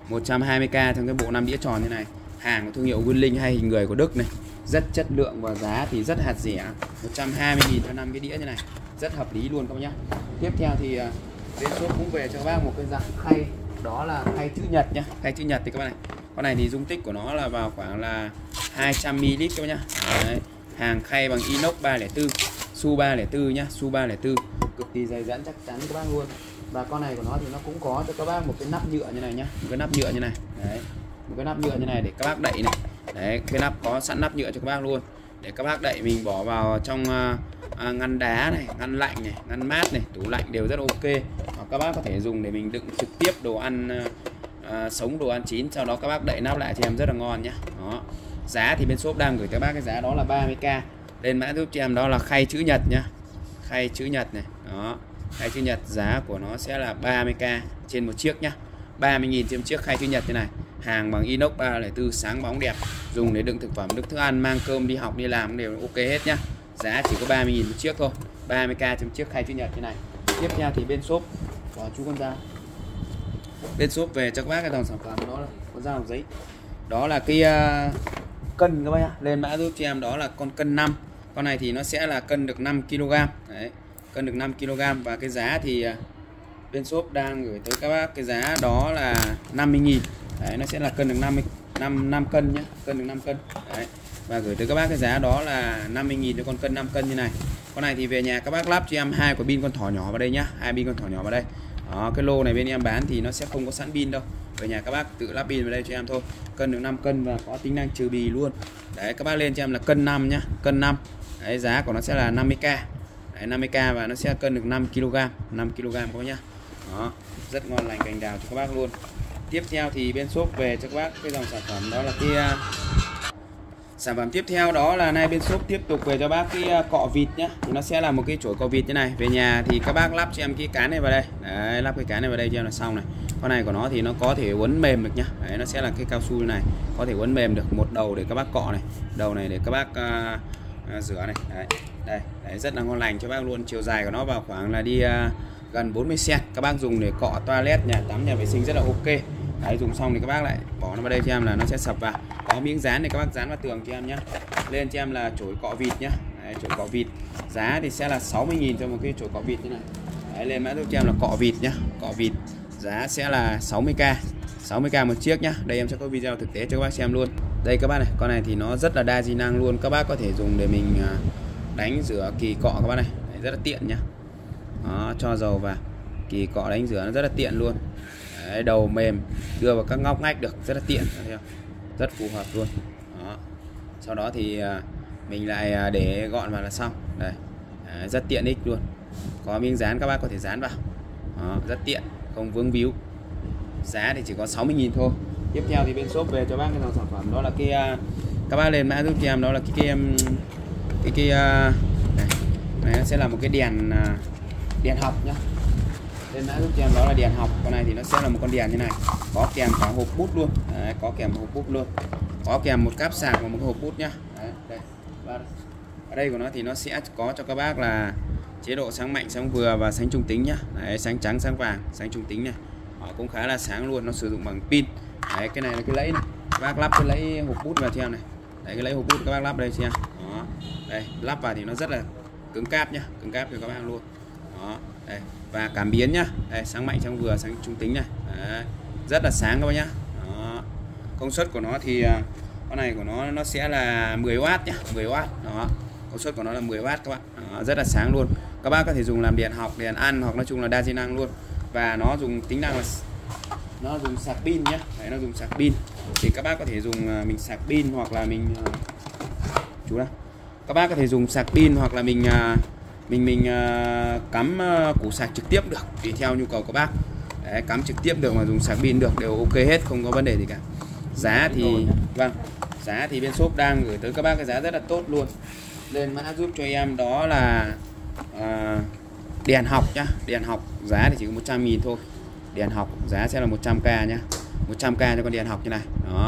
120k trong cái bộ 5 đĩa tròn như này. Hàng của thương hiệu Winling hay hình người của Đức này. Rất chất lượng và giá thì rất hạt rẻ. 120.000 cho 5 cái đĩa như này. Rất hợp lý luôn các bác nhá. Tiếp theo thì bên shop cũng về cho các bác một cái dạng khay, đó là khay chữ nhật nhá. Khay chữ nhật thì các bác này. Con này thì dung tích của nó là vào khoảng là 200ml các bác nhá. Đấy. Hàng khay bằng inox 304, su 304 nhá, su 304, cực kỳ dày dẫn chắc chắn các bác luôn. Và con này của nó thì nó cũng có cho các bác một cái nắp nhựa như này nhá, một cái nắp nhựa như này. Đấy. Một cái nắp nhựa như này để các bác đậy này. Đấy, cái nắp có sẵn nắp nhựa cho các bác luôn. Để các bác đậy mình bỏ vào trong ngăn đá này, ngăn lạnh này, ngăn mát này, tủ lạnh đều rất ok. Hoặc các bác có thể dùng để mình đựng trực tiếp đồ ăn sống, đồ ăn chín, sau đó các bác đậy nắp lại cho em rất là ngon nhá. Đó. Giá thì bên shop đang gửi các bác cái giá đó là 30k. Lên mã giúp cho em đó là khay chữ nhật nhá. Khay chữ nhật này. Đó. Khay chữ nhật giá của nó sẽ là 30k trên một chiếc nhá. 30.000 trên một chiếc khay chữ nhật thế này. Hàng bằng inox 304, sáng bóng đẹp, dùng để đựng thực phẩm, đựng thức ăn, mang cơm đi học đi làm đều ok hết nhá. Giá chỉ có 30.000 một chiếc thôi. 30k trên chiếc khay chữ nhật thế này. Tiếp theo thì bên shop có chú con dao. Bên shop về cho các bác cái dòng sản phẩm đó là con dao giấy. Đó là cái cân các bác nhá. Lên mã giúp cho em đó là con cân 5. Con này thì nó sẽ là cân được 5 kg. Đấy, cân được 5 kg và cái giá thì bên shop đang gửi tới các bác cái giá đó là 50.000. Đấy, nó sẽ là cân được 5 cân nhé, cân được 5 cân. Đấy. Và gửi tới các bác cái giá đó là 50.000 cho con cân 5 cân như này. Con này thì về nhà các bác lắp cho em 2 quả pin con thỏ nhỏ vào đây nhá, 2 pin con thỏ nhỏ vào đây. Đó, cái lô này bên em bán thì nó sẽ không có sẵn pin đâu. Về nhà các bác tự lắp pin vào đây cho em thôi. Cân được 5 cân và có tính năng trừ bì luôn. Đấy, các bác lên cho em là cân 5 nhá, cân 5. Đấy, giá của nó sẽ là 50k. Đấy, 50k và nó sẽ cân được 5 kg, 5 kg các bác nhá. Đó, rất ngon lành cành đào cho các bác luôn. Tiếp theo thì bên shop về cho các bác cái dòng sản phẩm đó là cái sản phẩm tiếp theo đó là nay bên shop tiếp tục về cho bác cái cọ vịt nhá. Thì nó sẽ là một cái chổi cọ vịt như này. Về nhà thì các bác lắp cho em cái cán này vào đây. Đấy, lắp cái cán này vào đây cho em là xong này. Con này của nó thì nó có thể uốn mềm được nhá. Đấy, nó sẽ là cái cao su này, có thể uốn mềm được. Một đầu để các bác cọ này, đầu này để các bác rửa này. Đấy, đây, đấy, rất là ngon lành cho bác luôn. Chiều dài của nó vào khoảng là đi gần 40 cm. Các bác dùng để cọ toilet, nhà tắm, nhà vệ sinh rất là ok. Đấy, dùng xong thì các bác lại bỏ nó vào đây cho em là nó sẽ sập vào. Có miếng dán để các bác dán vào tường cho em nhé. Lên cho em là chổi cọ vịt nhá. Đấy, chổi cọ vịt giá thì sẽ là 60.000 cho một cái chổi cọ vịt như này. Đấy, lên mã giúp cho em là cọ vịt nhá. Cọ vịt giá sẽ là 60k, 60k một chiếc nhá. Đây em sẽ có video thực tế cho các bác xem luôn. Đây các bác này, con này thì nó rất là đa di năng luôn. Các bác có thể dùng để mình đánh rửa kỳ cọ các bác này. Đấy, rất là tiện nhá. Đó, cho dầu vào, kỳ cọ đánh rửa nó rất là tiện luôn. Đấy, đầu mềm, đưa vào các ngóc ngách được, rất là tiện, rất phù hợp luôn. Đó. Sau đó thì mình lại để gọn vào là xong. Đây, rất tiện ích luôn. Có miếng dán các bác có thể dán vào. Đó, rất tiện, không vướng víu. Giá thì chỉ có 60.000 thôi. Tiếp theo thì bên shop về cho bác cái dòng sản phẩm đó là cái các bác lên mã giúp cho em đó là cái này nó sẽ là một cái đèn học nhá. Lên mã giúp cho em đó là đèn học. Con này thì nó sẽ là một con đèn như này, có kèm cả hộp bút luôn. Đấy, có kèm hộp bút luôn, có kèm một cáp sạc và một hộp bút nhá. Đấy, đây. Ở đây của nó thì nó sẽ có cho các bác là chế độ sáng mạnh, sáng vừa và sáng trung tính nhá. Đấy, sáng trắng, sáng vàng, sáng trung tính này. Họ cũng khá là sáng luôn, nó sử dụng bằng pin. Đấy, cái này là cái lẫy này. Các bác lắp cái lẫy hộp bút vào cho em này. Đấy, cái lấy hộp bút các bác lắp đây xem. Đó. Đây, lắp vào thì nó rất là cứng cáp nhá, cứng cáp cho các bác luôn. Đó. Đây, và cảm biến nhá. Đây, sáng mạnh, sáng vừa, sáng trung tính này. Đấy. Rất là sáng các bác nhá. Đó. Công suất của nó thì con này của nó sẽ là 10W nhá, 10W. Đó. Công suất của nó là 10W các bạn. Đó. Rất là sáng luôn. Các bác có thể dùng làm điện học, điện ăn hoặc nói chung là đa di năng luôn. Và nó dùng tính năng là nó dùng sạc pin nhé. Đấy, nó dùng sạc pin thì các bác có thể dùng mình sạc pin hoặc là mình chú nào các bác có thể dùng sạc pin hoặc là mình cắm củ sạc trực tiếp được, tùy theo nhu cầu của bác. Đấy, cắm trực tiếp được mà dùng sạc pin được, đều ok hết, không có vấn đề gì cả. Giá thì giá thì bên shop đang gửi tới các bác cái giá rất là tốt luôn. Lên mã giúp cho em đó là đèn học nhá, đèn học giá thì chỉ có 100.000 thôi. Đèn học giá sẽ là 100k nhá, 100k cho con đèn học như này. Đó.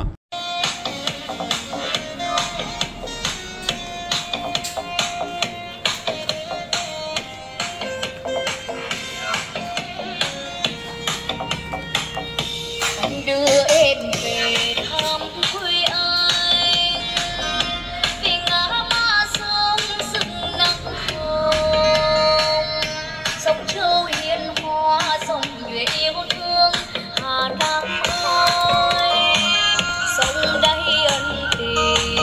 Đưa em về thăm quê anh, vì ngã ba sông rừng nắng hồng, sông Châu Yên Hoa, sông Nhuệ yêu thương Hà Nam ơi, sông đây ân tình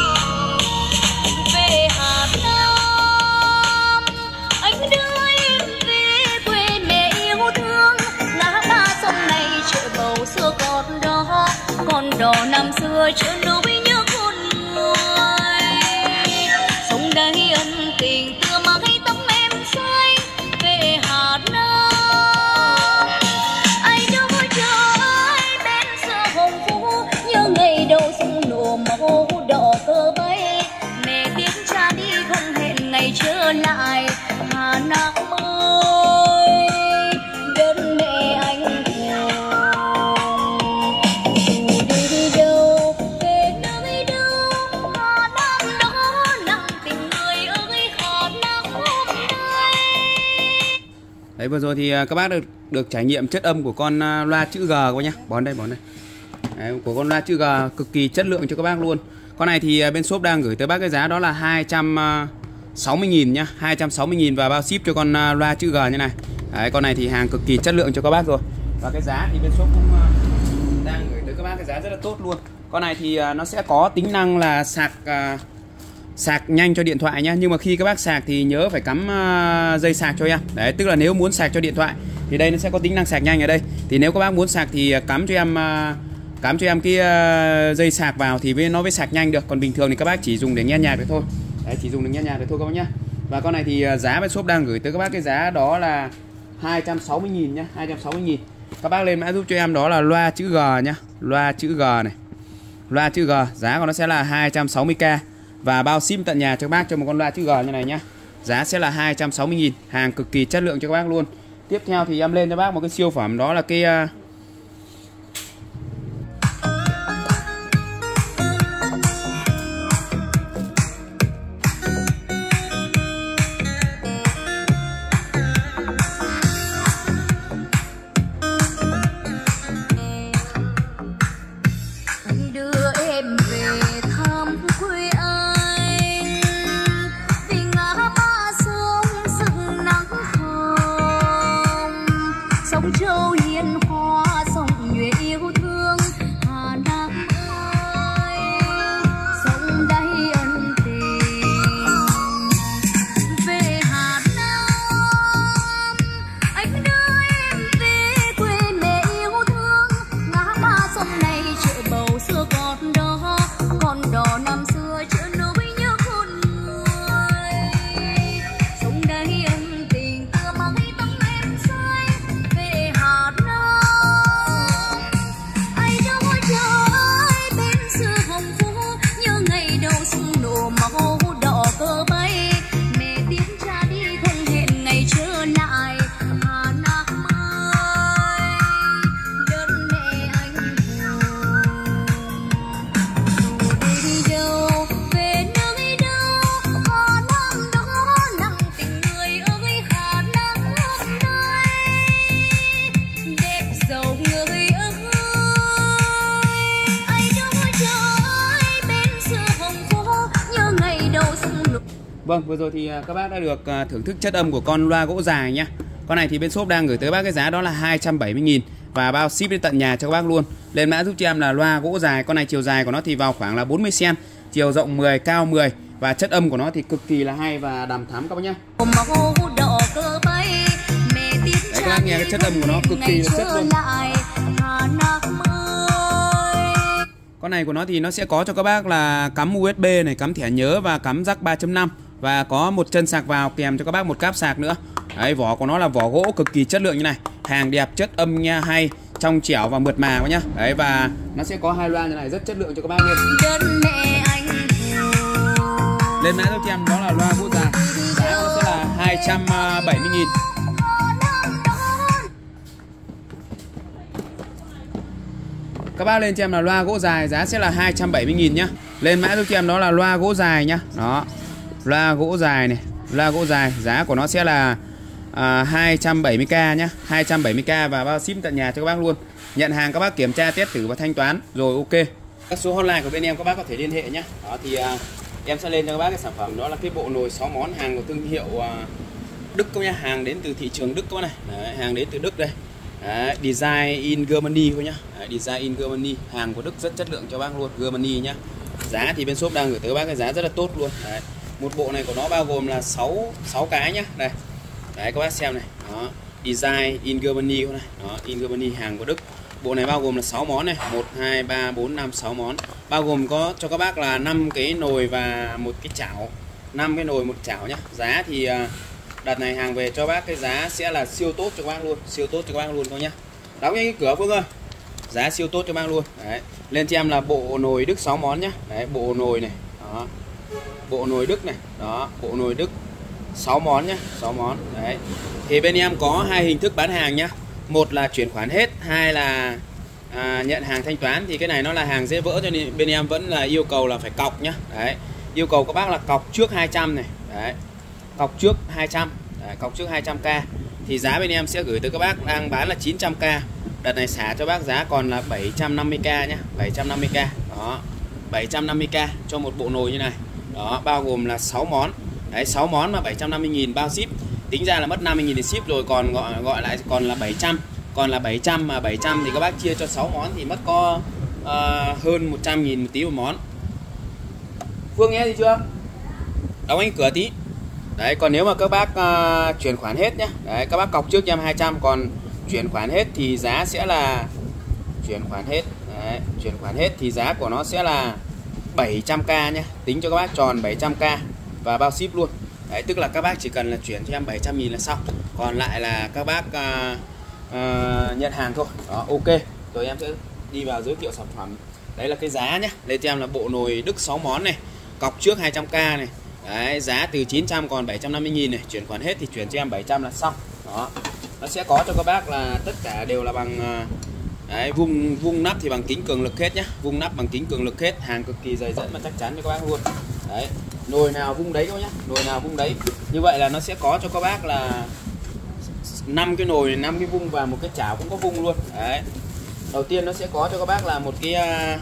về Hà Nam, anh đưa em về quê mẹ yêu thương. Ngã ba sông này chợ bầu xưa còn đó năm xưa chợ nối nhớ con người, sông đây ân tình tựa mái tóc em say về Hà Nam. Ai đâu chờ ai bên xưa hồng phú, nhớ ngày đầu sông nổ màu đỏ cờ bay, mẹ tiếng cha đi không hẹn ngày trở lại Hà Nam ơi, đất mẹ anh Đấy, vừa rồi thì các bác được trải nghiệm chất âm của con loa chữ G các bác nhá. Bón đây. Đấy, của con loa chữ G cực kỳ chất lượng cho các bác luôn. Con này thì bên shop đang gửi tới bác cái giá đó là 260.000 nhá, 260.000 và bao ship cho con loa chữ G như này. Đấy, con này thì hàng cực kỳ chất lượng cho các bác rồi. Và cái giá thì bên shop cũng đang gửi tới các bác cái giá rất là tốt luôn. Con này thì nó sẽ có tính năng là sạc nhanh cho điện thoại nhá, nhưng mà khi các bác sạc thì nhớ phải cắm dây sạc cho em. Đấy, tức là nếu muốn sạc cho điện thoại thì đây nó sẽ có tính năng sạc nhanh ở đây. Thì nếu các bác muốn sạc thì cắm cho em cái dây sạc vào thì nó mới sạc nhanh được. Còn bình thường thì các bác chỉ dùng để nghe nhạc được thôi. Đấy, chỉ dùng để nghe nhạc được thôi các bác nhá. Và con này thì giá bên shop đang gửi tới các bác cái giá đó là 260.000 nhá, 260.000. Các bác lên mã giúp cho em đó là loa chữ G nhá, loa chữ G này. Loa chữ G giá của nó sẽ là 260k và bao ship tận nhà cho các bác cho một con loa chữ G như này nhá. Giá sẽ là 260.000, hàng cực kỳ chất lượng cho các bác luôn. Tiếp theo thì em lên cho bác một cái siêu phẩm đó là cái sông Châu Yên Hoa, sông Nhuệ yêu thương Hà Nam ơi, sông đây ân tình về Hà Nam. Anh đưa em về quê mẹ yêu thương. Ngã ba sông này chợ bầu xưa còn đó năm xưa chợ nối nhớ con người, sông đây ân tình tựa mái tóc em say về Hà Vâng, vừa rồi thì các bác đã được thưởng thức chất âm của con loa gỗ dài nhá. Con này thì bên shop đang gửi tới bác cái giá đó là 270.000 và bao ship đến tận nhà cho các bác luôn. Lên mã giúp cho em là loa gỗ dài. Con này chiều dài của nó thì vào khoảng là 40 cm, chiều rộng 10, cao 10 và chất âm của nó thì cực kỳ là hay và đàm thắm các bác nhá. Đấy, các bác nghe cái chất âm của nó cực kỳ là chất luôn. Con này của nó thì nó sẽ có cho các bác là cắm USB này, cắm thẻ nhớ và cắm jack 3.5 và có một chân sạc vào kèm cho các bác một cáp sạc nữa. Đấy, vỏ của nó là vỏ gỗ cực kỳ chất lượng như này, hàng đẹp, chất âm nghe hay, trong trẻo và mượt mà các nhá. Đấy, và nó sẽ có hai loa như này rất chất lượng cho các bác luôn. Lên mã giúp em đó là loa gỗ dài, giá nó sẽ là 270.000. Các bác lên cho em là loa gỗ dài, giá sẽ là 270.000 nhá. Lên mã giúp cho em đó là loa gỗ dài nhá. Đó, loa gỗ dài này, loa gỗ dài, giá của nó sẽ là 270k nhá, 270k và bao ship tận nhà cho các bác luôn. Nhận hàng các bác kiểm tra test thử và thanh toán rồi ok. Các số hotline của bên em các bác có thể liên hệ nhá. Đó thì em sẽ lên cho các bác cái sản phẩm đó là cái bộ nồi 6 món hàng của thương hiệu Đức các nhá, hàng đến từ thị trường Đức các bác này. Đấy, hàng đến từ Đức đây. Đấy, design in Germany thôi nhá. Đấy, design in Germany, hàng của Đức rất chất lượng cho bác luôn, Germany nhá. Giá thì bên shop đang gửi tới bác cái giá rất là tốt luôn. Đấy, một bộ này của nó bao gồm là 6 cái nhá. Đây. Đấy các bác xem này. Đó, design in Germany này. Đó, in Germany, hàng của Đức. Bộ này bao gồm là 6 món này, 1 2 3 4 5 6 món. Bao gồm có cho các bác là 5 cái nồi và một cái chảo. 5 cái nồi một chảo nhá. Giá thì đợt này hàng về cho bác cái giá sẽ là siêu tốt cho các bác luôn, siêu tốt cho các bác luôn thôi nhá. Đóng cái cửa Phương ơi. Giá siêu tốt cho bác luôn. Đấy. Lên cho em là bộ nồi Đức 6 món nhá. Đấy, bộ nồi này. Đó. Bộ nồi Đức này. Đó, bộ nồi Đức 6 món nhá, 6 món. Đấy. Thì bên em có hai hình thức bán hàng nhá. Một là chuyển khoản hết, hai là nhận hàng thanh toán. Thì cái này nó là hàng dễ vỡ cho nên bên em vẫn là yêu cầu là phải cọc nhá. Đấy. Yêu cầu các bác là cọc trước 200 này. Đấy. Cọc trước 200. Đấy, cọc trước 200k thì giá bên em sẽ gửi tới các bác đang bán là 900k. Đợt này xả cho bác giá còn là 750k nhá, 750k. Đó. 750k cho một bộ nồi như này. Đó, bao gồm là 6 món. Đấy, 6 món mà 750.000 bao ship. Tính ra là mất 50.000 để ship rồi, còn gọi lại còn là 700. Còn là 700 mà 700 thì các bác chia cho 6 món thì mất có hơn 100.000 một tí một món. Phương nghe gì chưa? Đóng anh cửa tí. Đấy, còn nếu mà các bác chuyển khoản hết nhé. Đấy, các bác cọc trước cho em 200, còn chuyển khoản hết thì giá sẽ là chuyển khoản hết. Đấy, chuyển khoản hết thì giá của nó sẽ là 700k nhé. Tính cho các bác tròn 700k và bao ship luôn. Đấy, tức là các bác chỉ cần là chuyển cho em 700.000 là xong. Còn lại là các bác nhận hàng thôi. Đó, ok. Rồi em sẽ đi vào giới thiệu sản phẩm. Đấy là cái giá nhé. Đây cho em là bộ nồi Đức 6 món này. Cọc trước 200k này. Đấy, giá từ 900 còn 750.000 này, chuyển khoản hết thì chuyển cho em 700 là xong. Đó. Nó sẽ có cho các bác là tất cả đều là bằng đấy, vung nắp thì bằng kính cường lực hết nhá, vung nắp bằng kính cường lực hết, hàng cực kỳ dày dẫn và chắc chắn cho các bác luôn. Đấy, nồi nào vung đấy thôi nhá, nồi nào vung đấy. Như vậy là nó sẽ có cho các bác là 5 cái nồi, 5 cái vung và một cái chảo cũng có vung luôn. Đấy. Đầu tiên nó sẽ có cho các bác là một cái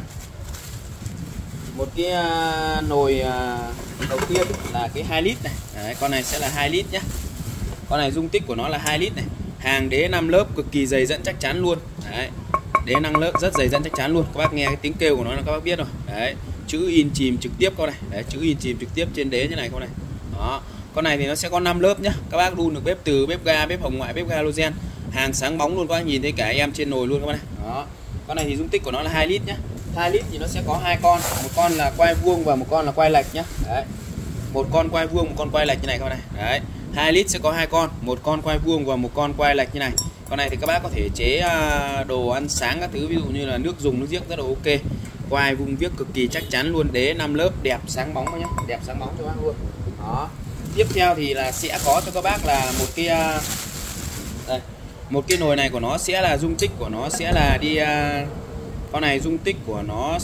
nồi đầu tiên là cái 2 lít này. Đấy, con này sẽ là 2 lít nhá. Con này dung tích của nó là 2 lít này. Hàng đế 5 lớp cực kỳ dày dẫn chắc chắn luôn. Đấy. Đế 5 lớp rất dày dẫn chắc chắn luôn. Các bác nghe cái tiếng kêu của nó là các bác biết rồi. Đấy, chữ in chìm trực tiếp con này. Đấy, chữ in chìm trực tiếp trên đế như này con này. Đó. Con này thì nó sẽ có 5 lớp nhá. Các bác đun được bếp từ, bếp ga, bếp hồng ngoại, bếp ga halogen. Hàng sáng bóng luôn, các bác nhìn thấy cả em trên nồi luôn các bác này. Đó. Con này thì dung tích của nó là 2 lít nhá. 2 lít thì nó sẽ có 2 con, một con là quay vuông và một con là quay lệch nhá. Đấy. Một con quay vuông, một con quay lệch như này các bạn này. Đấy. 2 lít sẽ có 2 con, một con quay vuông và một con quay lệch như này. Con này thì các bác có thể chế đồ ăn sáng các thứ, ví dụ như là nước dùng, nước giếc rất là ok. Quay vuông viết cực kỳ chắc chắn luôn, đế 5 lớp đẹp sáng bóng nhá, đẹp sáng bóng cho bác luôn. Đó. Tiếp theo thì là sẽ có cho các bác là một cái đây, một cái nồi này của nó sẽ là dung tích của nó sẽ là đi con này dung tích của nó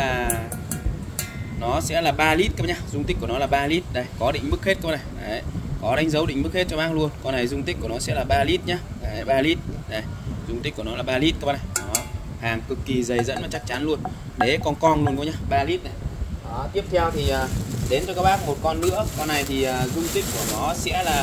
sẽ là 3 lít các bác nhá. Dung tích của nó là 3 lít. Đây, có định mức hết con này. Đấy, có đánh dấu định mức hết cho bác luôn. Con này dung tích của nó sẽ là 3 lít nhá. Đấy, 3 lít. Đây, dung tích của nó là 3 lít các bác này. Đó. Hàng cực kỳ dày dẫn và chắc chắn luôn. Đế cong cong luôn các nhá, 3 lít này. Đó, tiếp theo thì Đến cho các bác một con nữa. Con này thì dung tích của nó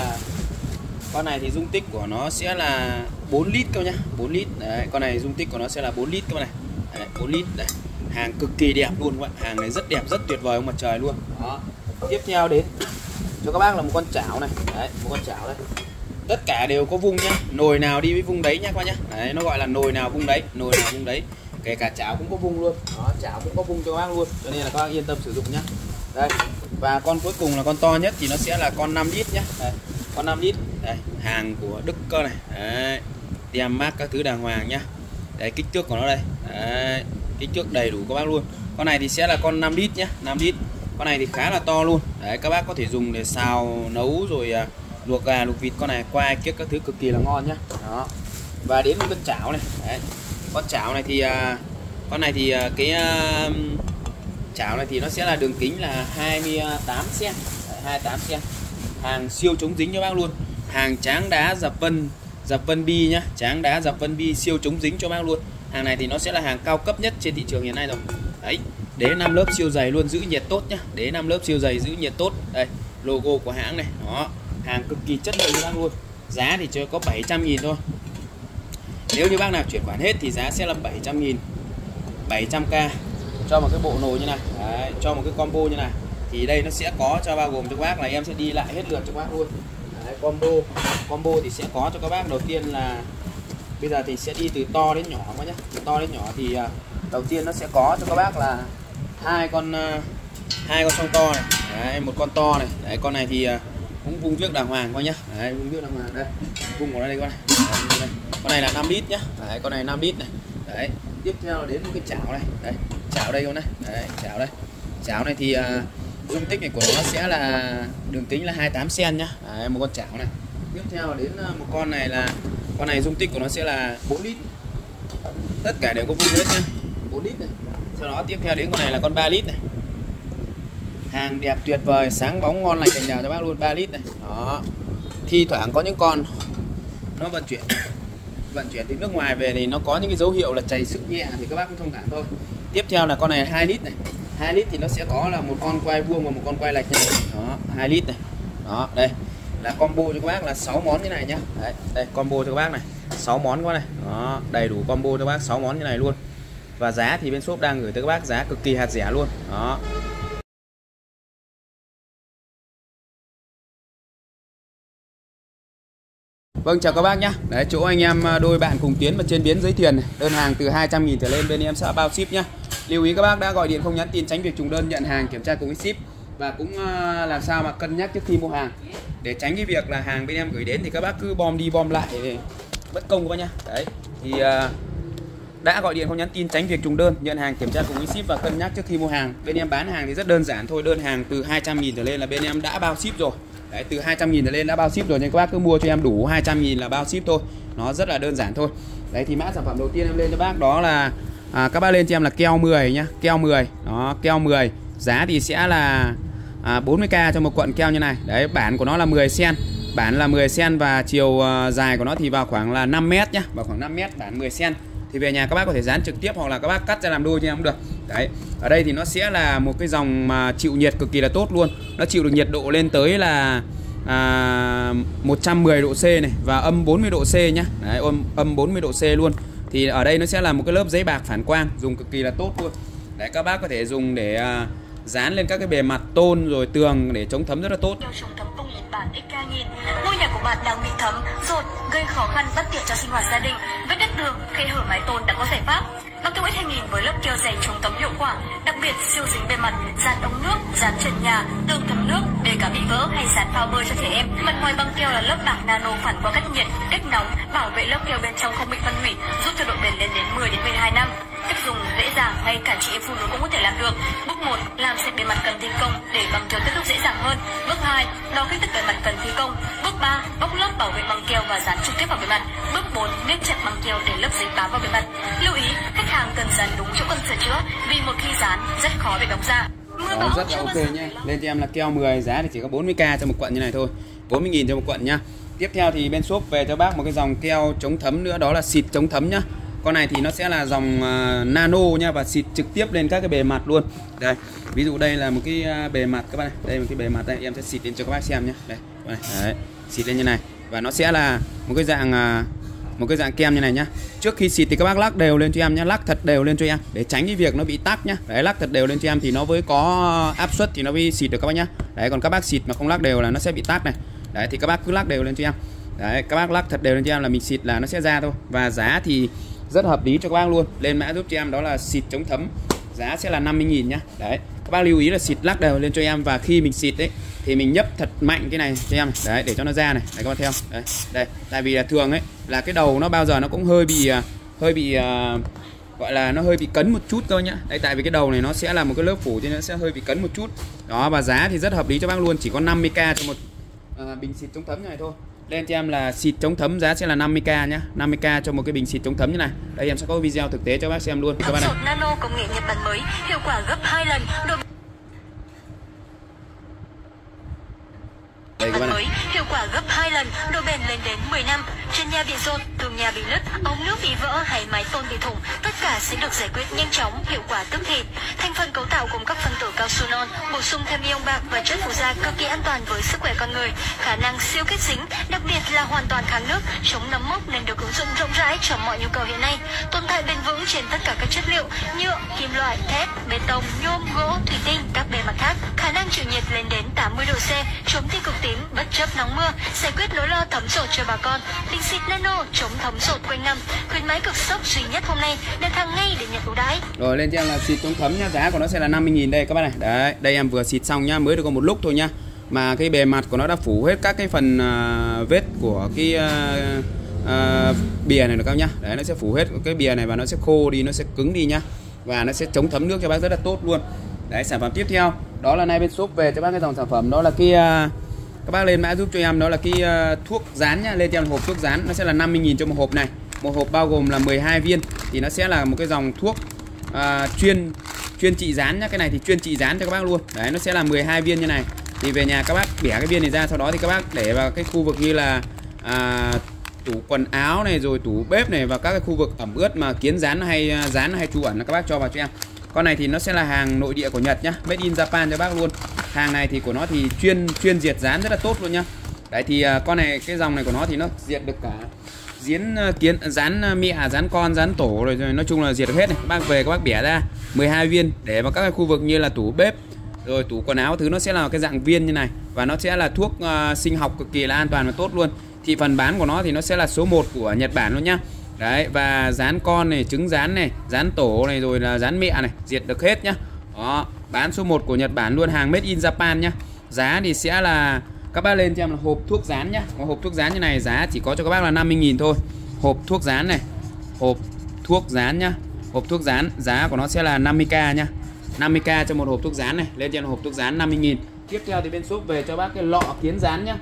sẽ là 4 lít các bác nhá, 4 lít. Đấy, con này dung tích của nó sẽ là 4 lít các bác này. Đấy, 4 lít đấy. Hàng cực kỳ đẹp luôn các bạn. Hàng này rất đẹp, rất tuyệt vời ông mặt trời luôn. Đó. Tiếp theo đến cho các bác là một con chảo này. Đấy, một con chảo đây. Tất cả đều có vung nhá. Nồi nào đi với vung đấy nhá các bác nhá. Đấy, nó gọi là nồi nào vung đấy, nồi nào vung đấy. Kể cả chảo cũng có vung luôn. Đó, chảo cũng có vung cho các bác luôn. Cho nên là các bác yên tâm sử dụng nhá. Đây. Và con cuối cùng là con to nhất thì nó sẽ là con 5 lít nhá. Đây, con 5 lít. Đây, hàng của Đức cơ này. Đấy. Tem mác các thứ đàng hoàng nhá. Đấy, kích thước của nó đây. Đấy, kích thước đầy đủ các bác luôn. Con này thì sẽ là con 5 lít nhá, 5 lít. Con này thì khá là to luôn. Đấy, các bác có thể dùng để xào nấu rồi luộc gà, luộc vịt, con này qua kiếc các thứ cực kỳ là ngon nhá. Đó. Và đến con chảo này. Đấy. Con chảo này thì cái chảo này thì nó sẽ là đường kính là 28 cm. 28 cm. Hàng siêu chống dính cho bác luôn. Hàng tráng đá dập vân bi nhá, tráng đá dập vân bi siêu chống dính cho bác luôn. Hàng này thì nó sẽ là hàng cao cấp nhất trên thị trường hiện nay rồi. Đấy, đế 5 lớp siêu dày luôn, giữ nhiệt tốt nhá. Đế 5 lớp siêu dày giữ nhiệt tốt. Đây, logo của hãng này. Đó, hàng cực kỳ chất lượng cho bác luôn. Giá thì chỉ có 700.000 thôi. Nếu như bác nào chuyển khoản hết thì giá sẽ là 700.000. 700k cho một cái bộ nồi như này. Đấy, cho một cái combo như này. Thì đây nó sẽ có cho bao gồm cho các bác là em sẽ đi lại hết lượt cho các bác luôn. Đấy, combo thì sẽ có cho các bác đầu tiên là bây giờ thì sẽ đi từ to đến nhỏ quá nhé. Từ to đến nhỏ thì đầu tiên nó sẽ có cho các bác là hai con song to này. Đấy, một con to này. Đấy, con này thì cũng vung viếc đàng hoàng coi nhá. Đấy, vung viếc đàng hoàng đây. Vung của nó đây con này. Đấy, con này là 5 lít nhá. Đấy, con này 5 lít này. Đấy, tiếp theo là đến một cái chảo này. Đấy, chảo đây con này. Đấy, chảo đây. Chảo này thì dung tích này của nó sẽ là đường kính là 28 cm nhá. Đấy, một con chảo này. Tiếp theo là đến một con này là con này dung tích của nó sẽ là 4 lít. Tất cả đều có vung hết nhá. 4 lít này. Sau đó tiếp theo đến con này là con 3 lít này. Hàng đẹp tuyệt vời, sáng bóng ngon lành cành đào cho bác luôn, 3 lít này. Đó. Thi thoảng có những con nó vận chuyển từ nước ngoài về thì nó có những cái dấu hiệu là chảy xước nhẹ thì các bác cũng thông cảm thôi. Tiếp theo là con này 2 lít này. 2 lít thì nó sẽ có là một con quai vuông và một con quai lệch này. Đó, 2 lít này. Đó, đây là combo cho các bác là 6 món như này nhá. Đấy, đây combo cho các bác này, 6 món quá này. Đó, đầy đủ combo cho các bác 6 món như này luôn. Và giá thì bên shop đang gửi tới các bác giá cực kỳ hạt rẻ luôn. Đó. Vâng, chào các bác nhá. Đấy, chỗ anh em đôi bạn cùng tiến mà trên biến dưới thuyền này. Đơn hàng từ 200.000 trở lên bên em sẽ bao ship nhá. Lưu ý các bác đã gọi điện không nhắn tin tránh việc trùng đơn, nhận hàng kiểm tra cùng với ship. Và cũng làm sao mà cân nhắc trước khi mua hàng để tránh cái việc là hàng bên em gửi đến thì các bác cứ bom đi bom lại để bất công các bác nhá. Đấy, thì đã gọi điện không nhắn tin tránh việc trùng đơn, nhận hàng kiểm tra cùng với ship và cân nhắc trước khi mua hàng. Bên em bán hàng thì rất đơn giản thôi, đơn hàng từ 200.000 trở lên là bên em đã bao ship rồi. Đấy, từ 200.000 trở lên đã bao ship rồi nên các bác cứ mua cho em đủ 200.000 là bao ship thôi. Nó rất là đơn giản thôi. Đấy, thì mã sản phẩm đầu tiên em lên cho bác đó là các bác lên cho em là keo 10 nhá, keo 10. Đó, keo 10. Giá thì sẽ là 40k cho một cuộn keo như này. Đấy, bản của nó là 10 cm. Bản là 10 cm và chiều dài của nó thì vào khoảng là 5 m nhá, vào khoảng 5 m, bản 10 cm. Thì về nhà các bác có thể dán trực tiếp hoặc là các bác cắt ra làm đôi cho em cũng được. Đấy, ở đây thì nó sẽ là một cái dòng mà chịu nhiệt cực kỳ là tốt luôn. Nó chịu được nhiệt độ lên tới là 110 độ C này và âm 40 độ C nhá. Đấy, âm 40 độ C luôn. Thì ở đây nó sẽ là một cái lớp giấy bạc phản quang, dùng cực kỳ là tốt luôn. Đấy, các bác có thể dùng để dán lên các cái bề mặt tôn rồi tường để chống thấm rất là tốt. Ngôi nhà của bạn đang bị thấm, rột, gây khó khăn bất tiện cho sinh hoạt gia đình. Vết đứt đường, khe hở mái tôn đã có giải pháp. Băng keo X2000 với lớp keo dày chống thấm hiệu quả, đặc biệt siêu dính bề mặt, dán ống nước, dán trần nhà, tường thấm nước, bể cá bị vỡ hay dán phao bơi cho trẻ em. Mặt ngoài băng keo là lớp bạc nano phản qua cách nhiệt, cách nóng, bảo vệ lớp keo bên trong không bị phân hủy, giúp cho độ bền lên đến 10 đến 12 năm. Cách dùng dễ dàng, ngay cả chị em phụ nữ cũng có thể làm được. Bước 1, làm sạch bề mặt cần thi công để băng keo tiếp xúc dễ dàng hơn. Bước 2, đo kích thước bề mặt cần thi công. Bước 3, bóc lớp bảo vệ băng keo và dán trực tiếp vào bề mặt. Bước 4, nếp chặt băng keo để lớp giấy bám vào bề mặt. Lưu ý, khách hàng cần dán đúng chỗ cần sửa chữa vì một khi dán rất khó để bóng ra. Đó, rất là ok nhé. Lên cho em là keo 10, giá thì chỉ có 40k cho một cuộn như này thôi, 40.000 cho một cuộn nhá. Tiếp theo thì bên shop về cho bác một cái dòng keo chống thấm nữa, đó là xịt chống thấm nhá. Con này thì nó sẽ là dòng nano nha, và xịt trực tiếp lên các cái bề mặt luôn. Đây, ví dụ đây là một cái bề mặt các bạn này. Đây một cái bề mặt đây, em sẽ xịt lên cho các bác xem nhé. Đây, đấy, xịt lên như này. Và nó sẽ là một cái dạng kem như này nhá. Trước khi xịt thì các bác lắc đều lên cho em nhá, lắc thật đều lên cho em để tránh cái việc nó bị tắc nhá. Đấy, lắc thật đều lên cho em thì nó mới có áp suất thì nó mới xịt được các bác nhá. Đấy, còn các bác xịt mà không lắc đều là nó sẽ bị tắc này. Đấy, thì các bác cứ lắc đều lên cho em. Đấy, các bác lắc thật đều lên cho em là mình xịt là nó sẽ ra thôi. Và giá thì rất hợp lý cho các bác luôn. Lên mã giúp cho em đó là xịt chống thấm, giá sẽ là 50.000 nhá. Đấy, các bác lưu ý là xịt lắc đều lên cho em, và khi mình xịt đấy thì mình nhấp thật mạnh cái này cho em. Đấy, để cho nó ra này. Đấy các bác theo. Đấy, đây, tại vì là thường ấy là cái đầu nó bao giờ nó cũng hơi bị gọi là nó hơi bị cấn một chút thôi nhá. Đây, tại vì cái đầu này nó sẽ là một cái lớp phủ cho nên nó sẽ hơi bị cấn một chút. Đó, và giá thì rất hợp lý cho bác luôn, chỉ có 50k cho một bình xịt chống thấm như này thôi. Lên cho em là xịt chống thấm giá sẽ là 50k nhá, 50k cho một cái bình xịt chống thấm như này. Đây em sẽ có video thực tế cho bác xem luôn các bạn này. Nano công nghệ Nhật Bản mới, hiệu quả gấp 2 lần. Đây các bạn này. Hiệu quả gấp 2 lần, độ bền lên đến 10 năm. Trên nhà bị dột, tường nhà bị nứt, ống nước bị vỡ hay mái tôn bị thủng, tất cả sẽ được giải quyết nhanh chóng, hiệu quả tức thì. Thành phần cấu tạo gồm các phân tử cao su non, bổ sung thêm ion bạc và chất phụ gia cực kỳ an toàn với sức khỏe con người. Khả năng siêu kết dính, đặc biệt là hoàn toàn kháng nước, chống nấm mốc nên được ứng dụng rộng rãi cho mọi nhu cầu hiện nay. Tồn tại bền vững trên tất cả các chất liệu nhựa, kim loại, thép, bê tông, nhôm, gỗ, thủy tinh, các bề mặt khác. Khả năng chịu nhiệt lên đến 80 độ C, chống tia cực tím bất chấp nắng mưa, giải quyết nỗi lo thấm sột cho bà con. Bình xịt nano chống thấm sột quanh năm, khuyến mãi cực sốc duy nhất hôm nay, đặt hàng ngay để nhận ưu đãi. Rồi lên cho em là xịt chống thấm nhá, giá của nó sẽ là 50.000 đây các bạn này. Đấy, đây em vừa xịt xong nhá, mới được có một lúc thôi nhá, mà cái bề mặt của nó đã phủ hết các cái phần vết của cái bìa này được không nhá. Đấy, nó sẽ phủ hết cái bìa này và nó sẽ khô đi, nó sẽ cứng đi nhá, và nó sẽ chống thấm nước cho bác rất là tốt luôn. Đấy, sản phẩm tiếp theo đó là nay bên shop về cho bác cái dòng sản phẩm đó là cái các bác lên mã giúp cho em đó là cái thuốc dán nhá. Lên cho em hộp thuốc dán, nó sẽ là 50.000 cho một hộp này. Một hộp bao gồm là 12 viên thì nó sẽ là một cái dòng thuốc chuyên trị dán nhá. Cái này thì chuyên trị dán cho các bác luôn. Đấy, nó sẽ là 12 viên như này. Thì về nhà các bác bẻ cái viên này ra, sau đó thì các bác để vào cái khu vực như là tủ quần áo này, rồi tủ bếp này, và các cái khu vực ẩm ướt mà kiến dán hay trú ẩn là các bác cho vào cho em. Con này thì nó sẽ là hàng nội địa của Nhật nhá, made in Japan cho bác luôn. Hàng này thì của nó thì chuyên diệt dán rất là tốt luôn nhá. Đấy thì con này, cái dòng này của nó thì nó diệt được cả dán mẹ, dán con, dán tổ rồi nói chung là diệt được hết này. Các bác về các bác bẻ ra 12 viên để vào các cái khu vực như là tủ bếp rồi tủ quần áo thứ, nó sẽ là cái dạng viên như này, và nó sẽ là thuốc sinh học cực kỳ là an toàn và tốt luôn. Thị phần bán của nó thì nó sẽ là số 1 của Nhật Bản luôn nhá. Đấy, và dán con này, trứng dán này, dán tổ này, rồi là dán mẹ này, diệt được hết nhá. Đó, bán số 1 của Nhật Bản luôn, hàng made in Japan nhá. Giá thì sẽ là các bác lên cho em là hộp thuốc dán nhá. Một hộp thuốc dán như này giá chỉ có cho các bác là 50.000 thôi. Hộp thuốc dán này, hộp thuốc dán nhá. Hộp thuốc dán giá của nó sẽ là 50k nhá. 50k cho một hộp thuốc dán này, lên cho em hộp thuốc dán 50.000. Tiếp theo thì bên shop về cho bác cái lọ kiến dán nhá.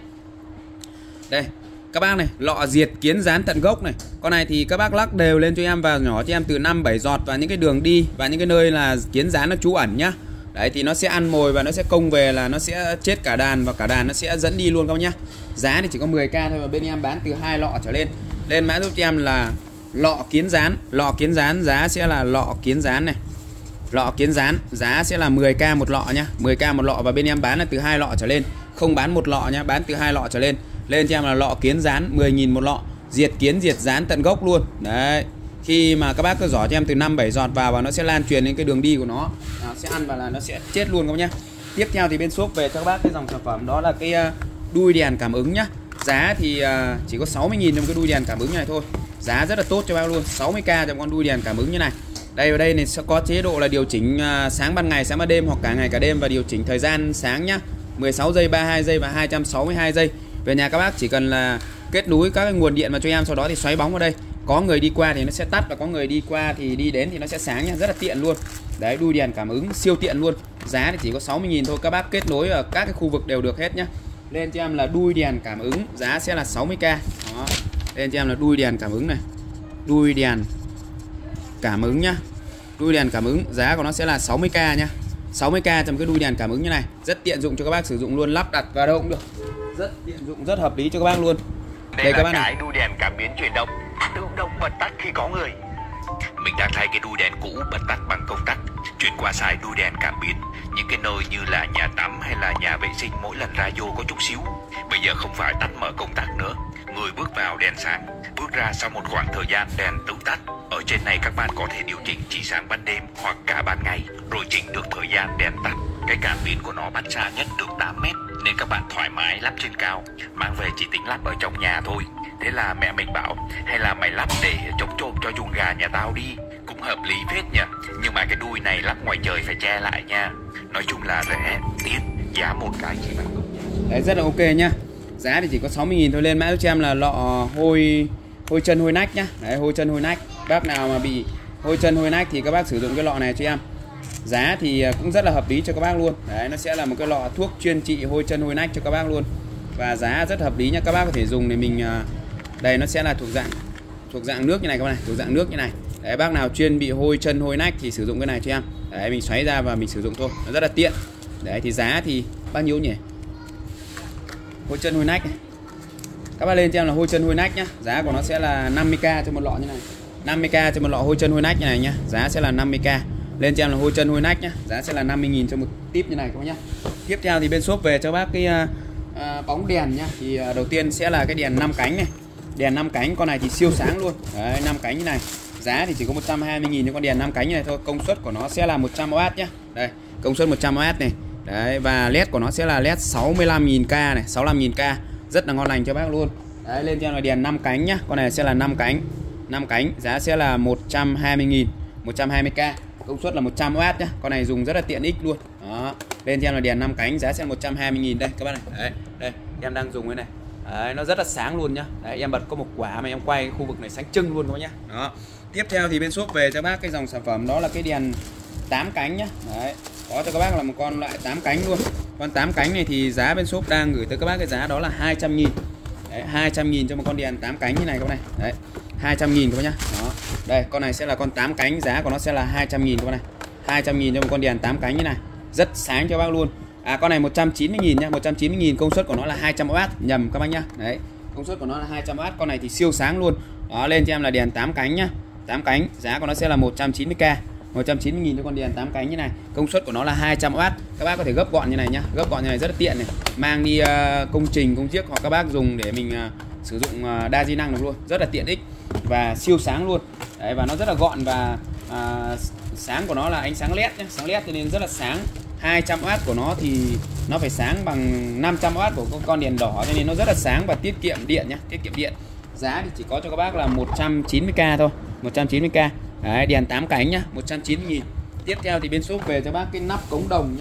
Đây các bác này, lọ diệt kiến dán tận gốc này. Con này thì các bác lắc đều lên cho em và nhỏ cho em từ 5-7 giọt vào những cái đường đi và những cái nơi là kiến dán nó trú ẩn nhá. Đấy thì nó sẽ ăn mồi và nó sẽ công về là nó sẽ chết cả đàn, và cả đàn nó sẽ dẫn đi luôn các bác nhá. Giá thì chỉ có 10k thôi, và bên em bán từ 2 lọ trở lên. Lên mã giúp cho em là lọ kiến dán. Lọ kiến dán giá sẽ là lọ kiến dán này. Lọ kiến dán giá sẽ là 10k một lọ nhá. 10k một lọ, và bên em bán là từ 2 lọ trở lên. Không bán một lọ nhá, bán từ 2 lọ trở lên. Lên cho em là lọ kiến dán 10.000 một lọ, diệt kiến diệt dán tận gốc luôn. Đấy, khi mà các bác cứ giỏ cho em từ 5-7 giọt vào và nó sẽ lan truyền đến cái đường đi của nó sẽ ăn và là nó sẽ chết luôn các bác nhá. Tiếp theo thì bên shop về cho các bác cái dòng sản phẩm đó là cái đuôi đèn cảm ứng nhá. Giá thì chỉ có 60.000 trong cái đuôi đèn cảm ứng này thôi. Giá rất là tốt cho bác luôn, 60k cho con đuôi đèn cảm ứng như này. Đây, ở đây này sẽ có chế độ là điều chỉnh sáng ban ngày, sáng ban đêm, hoặc cả ngày cả đêm, và điều chỉnh thời gian sáng nhá. 16 giây, 32 giây và 262 giây. Về nhà các bác chỉ cần là kết nối các cái nguồn điện vào cho em, sau đó thì xoáy bóng vào đây. Có người đi qua thì nó sẽ tắt, và có người đi qua thì đi đến thì nó sẽ sáng nhá, rất là tiện luôn. Đấy, đuôi đèn cảm ứng siêu tiện luôn. Giá thì chỉ có 60.000 thôi, các bác kết nối ở các cái khu vực đều được hết nhá. Lên cho em là đuôi đèn cảm ứng, giá sẽ là 60k. Đó. Lên cho em là đuôi đèn cảm ứng này. Đuôi đèn cảm ứng nhá. Đuôi đèn cảm ứng giá của nó sẽ là 60k nhá. 60k trong cái đuôi đèn cảm ứng như này, rất tiện dụng cho các bác sử dụng luôn, lắp đặt vào đâu cũng được. Rất tiện dụng, rất hợp lý cho các bác luôn. Đây là các bác cái đuôi đèn cảm biến chuyển động, tự động bật tắt khi có người. Mình đang thay cái đuôi đèn cũ bật tắt bằng công tắc, chuyển qua xài đuôi đèn cảm biến. Những cái nơi như là nhà tắm hay là nhà vệ sinh mỗi lần ra vô có chút xíu. Bây giờ không phải tắt mở công tắc nữa, người bước vào đèn sáng, bước ra sau một khoảng thời gian đèn tự tắt. Ở trên này các bạn có thể điều chỉnh chỉ sáng ban đêm hoặc cả ban ngày, rồi chỉnh được thời gian đèn tắt. Cái cảm biến của nó bắn xa nhất được 8 mét, nên các bạn thoải mái lắp trên cao. Mang về chỉ tính lắp ở trong nhà thôi. Thế là mẹ mình bảo, hay là mày lắp để chống trộm cho chuồng gà nhà tao đi. Cũng hợp lý phết nhỉ. Nhưng mà cái đuôi này lắp ngoài trời phải che lại nha. Nói chung là rẻ, tiết, giá một cái chỉ bằng. Đấy, rất là ok nhá. Giá thì chỉ có 60.000 thôi. Lên mã cho em là lọ hôi chân hôi nách nhá. Đấy, hôi chân hôi nách. Bác nào mà bị hôi chân hôi nách thì các bác sử dụng cái lọ này cho em. Giá thì cũng rất là hợp lý cho các bác luôn. Đấy, nó sẽ là một cái lọ thuốc chuyên trị hôi chân hôi nách cho các bác luôn. Và giá rất hợp lý nha. Các bác có thể dùng để mình đây nó sẽ là thuộc dạng nước như này các bác này, thuộc dạng nước như này. Đấy, bác nào chuyên bị hôi chân hôi nách thì sử dụng cái này cho em. Đấy, mình xoáy ra và mình sử dụng thôi, nó rất là tiện. Đấy, thì giá thì bao nhiêu nhỉ? Hôi chân hôi nách này. Các bác lên cho em là hôi chân hôi nách nhá. Giá của nó sẽ là 50k cho một lọ như này. 50k cho một lọ hôi chân hôi nách như này nhá. Giá sẽ là 50k. Lên cho em là hôi chân hôi nách nhá. Giá sẽ là 50.000 cho một tip như này các bác nhá. Tiếp theo thì bên shop về cho bác cái bóng đèn nhá. Thì đầu tiên sẽ là cái đèn 5 cánh này. Đèn 5 cánh con này thì siêu sáng luôn. Đấy, 5 cánh như này. Giá thì chỉ có 120.000 cho con đèn 5 cánh như này thôi. Công suất của nó sẽ là 100W nhá. Đây, công suất 100W này. Đấy, và led của nó sẽ là led 65.000K này, 65.000K. Rất là ngon lành cho bác luôn. Đấy, lên cho em là đèn 5 cánh nhá. Con này sẽ là 5 cánh. 5 cánh, giá sẽ là 120.000, 120k. Công suất là 100W nhá. Con này dùng rất là tiện ích luôn. Đó. Lên cho em là đèn 5 cánh, giá sẽ là 120.000 đây các bạn này. Đấy, đây, em đang dùng cái này. Đấy, nó rất là sáng luôn nhá. Đấy, em bật có một quả mà em quay cái khu vực này sáng trưng luôn các bác nhá. Đó. Tiếp theo thì bên shop về cho bác cái dòng sản phẩm đó là cái đèn 8 cánh nhá. Đấy, có cho các bác là một con loại 8 cánh luôn. Con 8 cánh này thì giá bên shop đang gửi tới các bác cái giá đó là 200.000. Đấy, 200.000 cho một con đèn 8 cánh như này các bác này. Đấy, 200.000 các bác nhá. Đó. Đây, con này sẽ là con 8 cánh, giá của nó sẽ là 200.000 các bác này. 200.000 cho một con đèn 8 cánh như này. Rất sáng cho bác luôn. À, con này 190.000 nhá, 190.000, công suất của nó là 200W, nhầm các bác nhá. Đấy, công suất của nó là 200W, con này thì siêu sáng luôn. Đó, lên cho em là đèn 8 cánh nhá. 8 cánh, giá của nó sẽ là 190k. 190.000 cho con đèn 8 cánh như này. Công suất của nó là 200W. Các bác có thể gấp gọn như này nhá. Gấp gọn như này rất là tiện này. Mang đi công trình, công chiếc hoặc các bác dùng để mình sử dụng đa di năng được luôn. Rất là tiện ích và siêu sáng luôn. Đấy, và nó rất là gọn và sáng của nó là ánh sáng led nhé. Sáng led cho nên rất là sáng. 200W của nó thì nó phải sáng bằng 500W của con đèn đỏ, cho nên nó rất là sáng và tiết kiệm điện nhé. Tiết kiệm điện. Giá thì chỉ có cho các bác là 190k thôi. 190k. Đấy, đèn 8 cánh nhá, 190.000. Tiếp theo thì bên shop về cho bác cái nắp cống đồng nhá.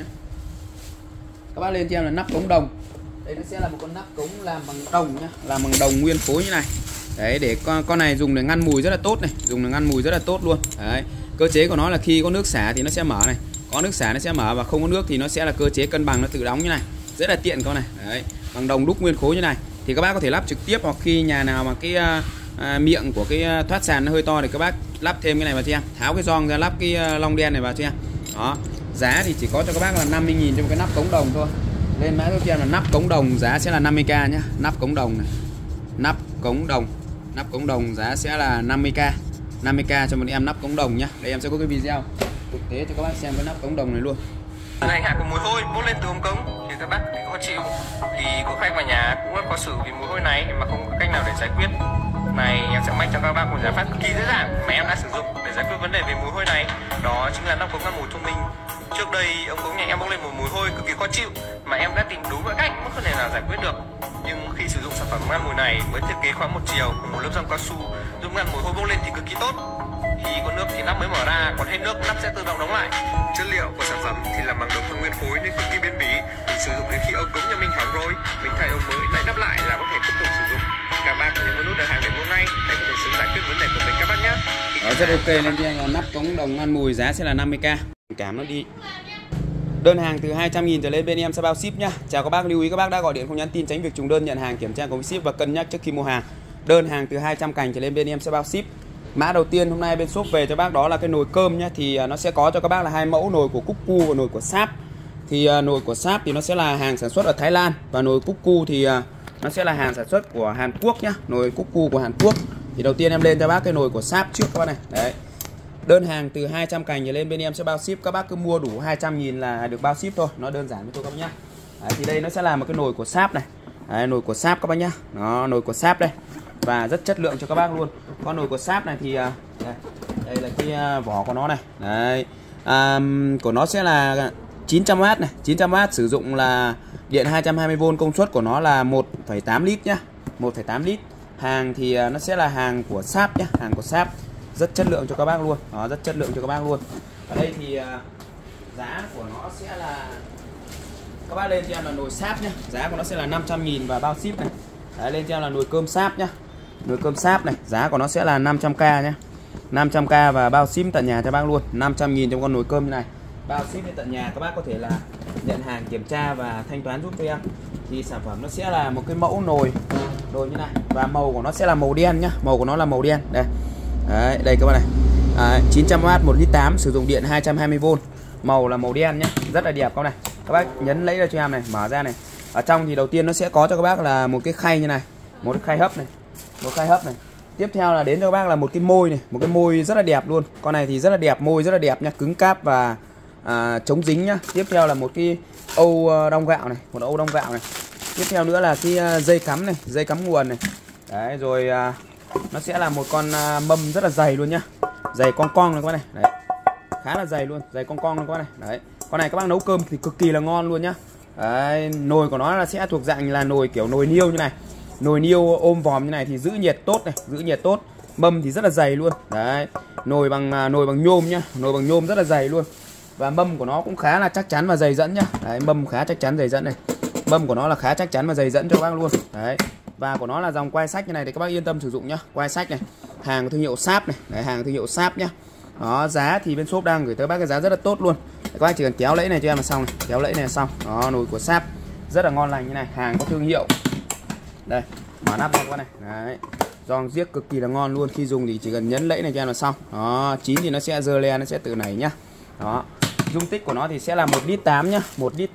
Các bác lên cho em là nắp cống đồng. Đây nó sẽ là một con nắp cống làm bằng đồng nhá, làm bằng đồng nguyên khối như này. Đấy, để con này dùng để ngăn mùi rất là tốt này, dùng để ngăn mùi rất là tốt luôn. Đấy, cơ chế của nó là khi có nước xả thì nó sẽ mở này, có nước xả nó sẽ mở, và không có nước thì nó sẽ là cơ chế cân bằng, nó tự đóng như này. Rất là tiện con này. Đấy, bằng đồng đúc nguyên khối như này. Thì các bác có thể lắp trực tiếp, hoặc khi nhà nào mà cái miệng của cái thoát sàn nó hơi to thì các bác lắp thêm cái này vào cho em, tháo cái gioăng ra lắp cái lông đen này vào cho em. Đó, giá thì chỉ có cho các bác là 50.000 cho một cái nắp cống đồng thôi. Lên mã cho em là nắp cống đồng, giá sẽ là 50k nhá. Nắp cống đồng này, nắp cống đồng giá sẽ là 50k. 50k cho một em nắp cống đồng nhá. Đây em sẽ có cái video thực tế cho các bác xem cái nắp cống đồng này luôn. Này hạ có mùi hôi bốc lên từ ống cống thì các bác thì khó chịu, thì có khách vào nhà cũng rất khó xử vì mùi hôi này mà không có cách nào để giải quyết. Này em sẽ mách cho các bác một giải pháp cực kỳ dễ dàng mà em đã sử dụng để giải quyết vấn đề về mùi hôi này, đó chính là nắp cống ngăn mùi thông minh. Trước đây ống cống nhà em bốc lên một mùi hôi cực kỳ khó chịu mà em đã tìm đủ mọi cách vẫn không thể nào giải quyết được. Nhưng khi sử dụng sản phẩm ngăn mùi này với thiết kế khóa một chiều cùng một lớp gioăng cao su giúp ngăn mùi hôi bốc lên thì cực kỳ tốt. Khi có nước thì nắp mới mở ra, còn hết nước nắp sẽ tự động đóng lại. Chất liệu của sản phẩm thì là bằng đồng nguyên khối nên cực kỳ bền bỉ. Mình sử dụng đến khi ống cống nhà mình hỏng rồi, mình thay ống mới lại đắp lại là có thể tiếp tục sử dụng. Các bác nhấn vào nút đặt hàng để mua ngay để có thể sớm giải quyết vấn đề của mình các bác nhé. Đó, rất ok. Lên cho em là nắp cống đồng ngăn mùi, giá sẽ là 50k. Cảm nó đi. Đơn hàng từ 200.000 trở lên bên em sẽ bao ship nhá. Chào các bác, lưu ý các bác đã gọi điện không nhắn tin tránh việc trùng đơn, nhận hàng kiểm tra có ship và cân nhắc trước khi mua hàng. Đơn hàng từ 200 cành trở lên bên em sẽ bao ship. Mã đầu tiên hôm nay bên shop về cho bác đó là cái nồi cơm nhá, thì nó sẽ có cho các bác là hai mẫu, nồi của Cuckoo và nồi của Sharp. Thì nồi của Sharp thì nó sẽ là hàng sản xuất ở Thái Lan, và nồi Cuckoo thì nó sẽ là hàng sản xuất của Hàn Quốc nhá. Nồi Cuckoo của Hàn Quốc. Thì đầu tiên em lên cho bác cái nồi của Sharp trước các bác này. Đấy. Đơn hàng từ 200 cành trở lên bên em sẽ bao ship, các bác cứ mua đủ 200.000 là được bao ship thôi, nó đơn giản với tôi các bác nhá. Đấy, thì đây nó sẽ là một cái nồi của Sáp này. Đấy, nồi của Sáp các bác nhá. Đó, nồi của Sáp đây. Và rất chất lượng cho các bác luôn. Con nồi của Sáp này thì đây là cái vỏ của nó này. Đấy. Của nó sẽ là 900W này, 900W sử dụng là điện 220V, công suất của nó là 1,8 lít nhá. 1,8 lít. Hàng thì nó sẽ là hàng của Sáp nhá, hàng của Sáp. Rất chất lượng cho các bác luôn. Đó, rất chất lượng cho các bác luôn. Ở đây thì giá của nó sẽ là, các bác lên cho em là nồi Sáp nhá. Giá của nó sẽ là 500.000 và bao ship này. Đấy, lên cho em là nồi cơm Sáp nhá. Nồi cơm Sáp này, giá của nó sẽ là 500k nhá. 500k và bao ship tận nhà cho bác luôn. 500.000 trong con nồi cơm như này. Bao ship đến tận nhà, các bác có thể là nhận hàng, kiểm tra và thanh toán giúp cho em. Thì sản phẩm nó sẽ là một cái mẫu nồi như này, và màu của nó sẽ là màu đen nhá. Màu của nó là màu đen. Đây. Đấy, đây các bạn này. 900W 1,8 lít, sử dụng điện 220V. Màu là màu đen nhá, rất là đẹp các bạn này. Các bác nhấn lấy ra cho em này, mở ra này. Ở trong thì đầu tiên nó sẽ có cho các bác là một cái khay như này, một cái khay hấp này, một khay hấp này. Tiếp theo là đến cho các bác là một cái môi này, một cái môi rất là đẹp luôn. Con này thì rất là đẹp, môi rất là đẹp nhá, cứng cáp và chống dính nhá. Tiếp theo là một cái âu đong gạo này, một âu đong gạo này. Tiếp theo nữa là cái dây cắm này, dây cắm nguồn này. Đấy, rồi nó sẽ là một con mâm rất là dày luôn nhá, dày cong cong này các bác này. Đấy, khá là dày luôn, dày cong cong này các bác này. Đấy, con này các bác nấu cơm thì cực kỳ là ngon luôn nhá. Đấy, nồi của nó là sẽ thuộc dạng là nồi kiểu nồi niêu như này, nồi niêu ôm vòm như này thì giữ nhiệt tốt này, giữ nhiệt tốt. Mâm thì rất là dày luôn. Đấy, nồi bằng nhôm nhá, nồi bằng nhôm rất là dày luôn. Và mâm của nó cũng khá là chắc chắn và dày dẫn nhá. Đấy, mâm khá chắc chắn dày dẫn này. Mâm của nó là khá chắc chắn và dày dẫn cho các bác luôn. Đấy. Và của nó là dòng quai sách như này thì các bác yên tâm sử dụng nhá. Quai sách này, hàng thương hiệu Sáp này. Đấy, hàng thương hiệu Sáp nhá. Đó, giá thì bên shop đang gửi tới bác cái giá rất là tốt luôn. Các bác chỉ cần kéo lẫy này cho em là xong này, kéo lẫy này là xong. Đó, nồi của Sáp rất là ngon lành như này, hàng có thương hiệu. Đây, mở nắp ra các bác này. Đấy. Giòn giết cực kỳ là ngon luôn, khi dùng thì chỉ cần nhấn lẫy này cho em là xong. Đó, chín thì nó sẽ dơ lên, nó sẽ tự nảy nhá. Đó. Dung tích của nó thì sẽ là 1,8 lít nhá, 1,8 lít.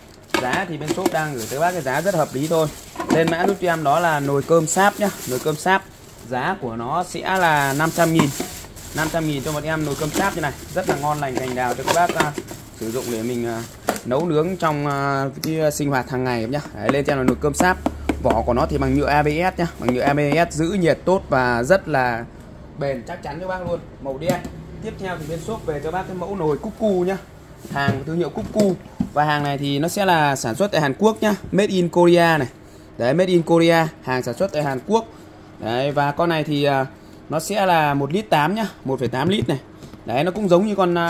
Giá thì bên shop đang gửi tới bác cái giá rất hợp lý thôi. Lên mã giúp cho em đó là nồi cơm Sáp nhá, nồi cơm Sáp. Giá của nó sẽ là 500.000. 500.000 cho một em nồi cơm Sáp như này, rất là ngon lành cành đào cho các bác sử dụng để mình nấu nướng trong cái sinh hoạt hàng ngày nhá. Đấy, lên cho em là nồi cơm Sáp. Vỏ của nó thì bằng nhựa ABS nhá, bằng nhựa ABS giữ nhiệt tốt và rất là bền, chắc chắn cho bác luôn, màu đen. Tiếp theo thì bên shop về cho bác cái mẫu nồi Cuckoo nhá, hàng của thương hiệu Cuckoo. Và hàng này thì nó sẽ là sản xuất tại Hàn Quốc nhá, made in Korea này. Đấy, made in Korea, hàng sản xuất tại Hàn Quốc. Đấy, và con này thì nó sẽ là 1,8 lít nhá, 1,8 lít này. Đấy, nó cũng giống như con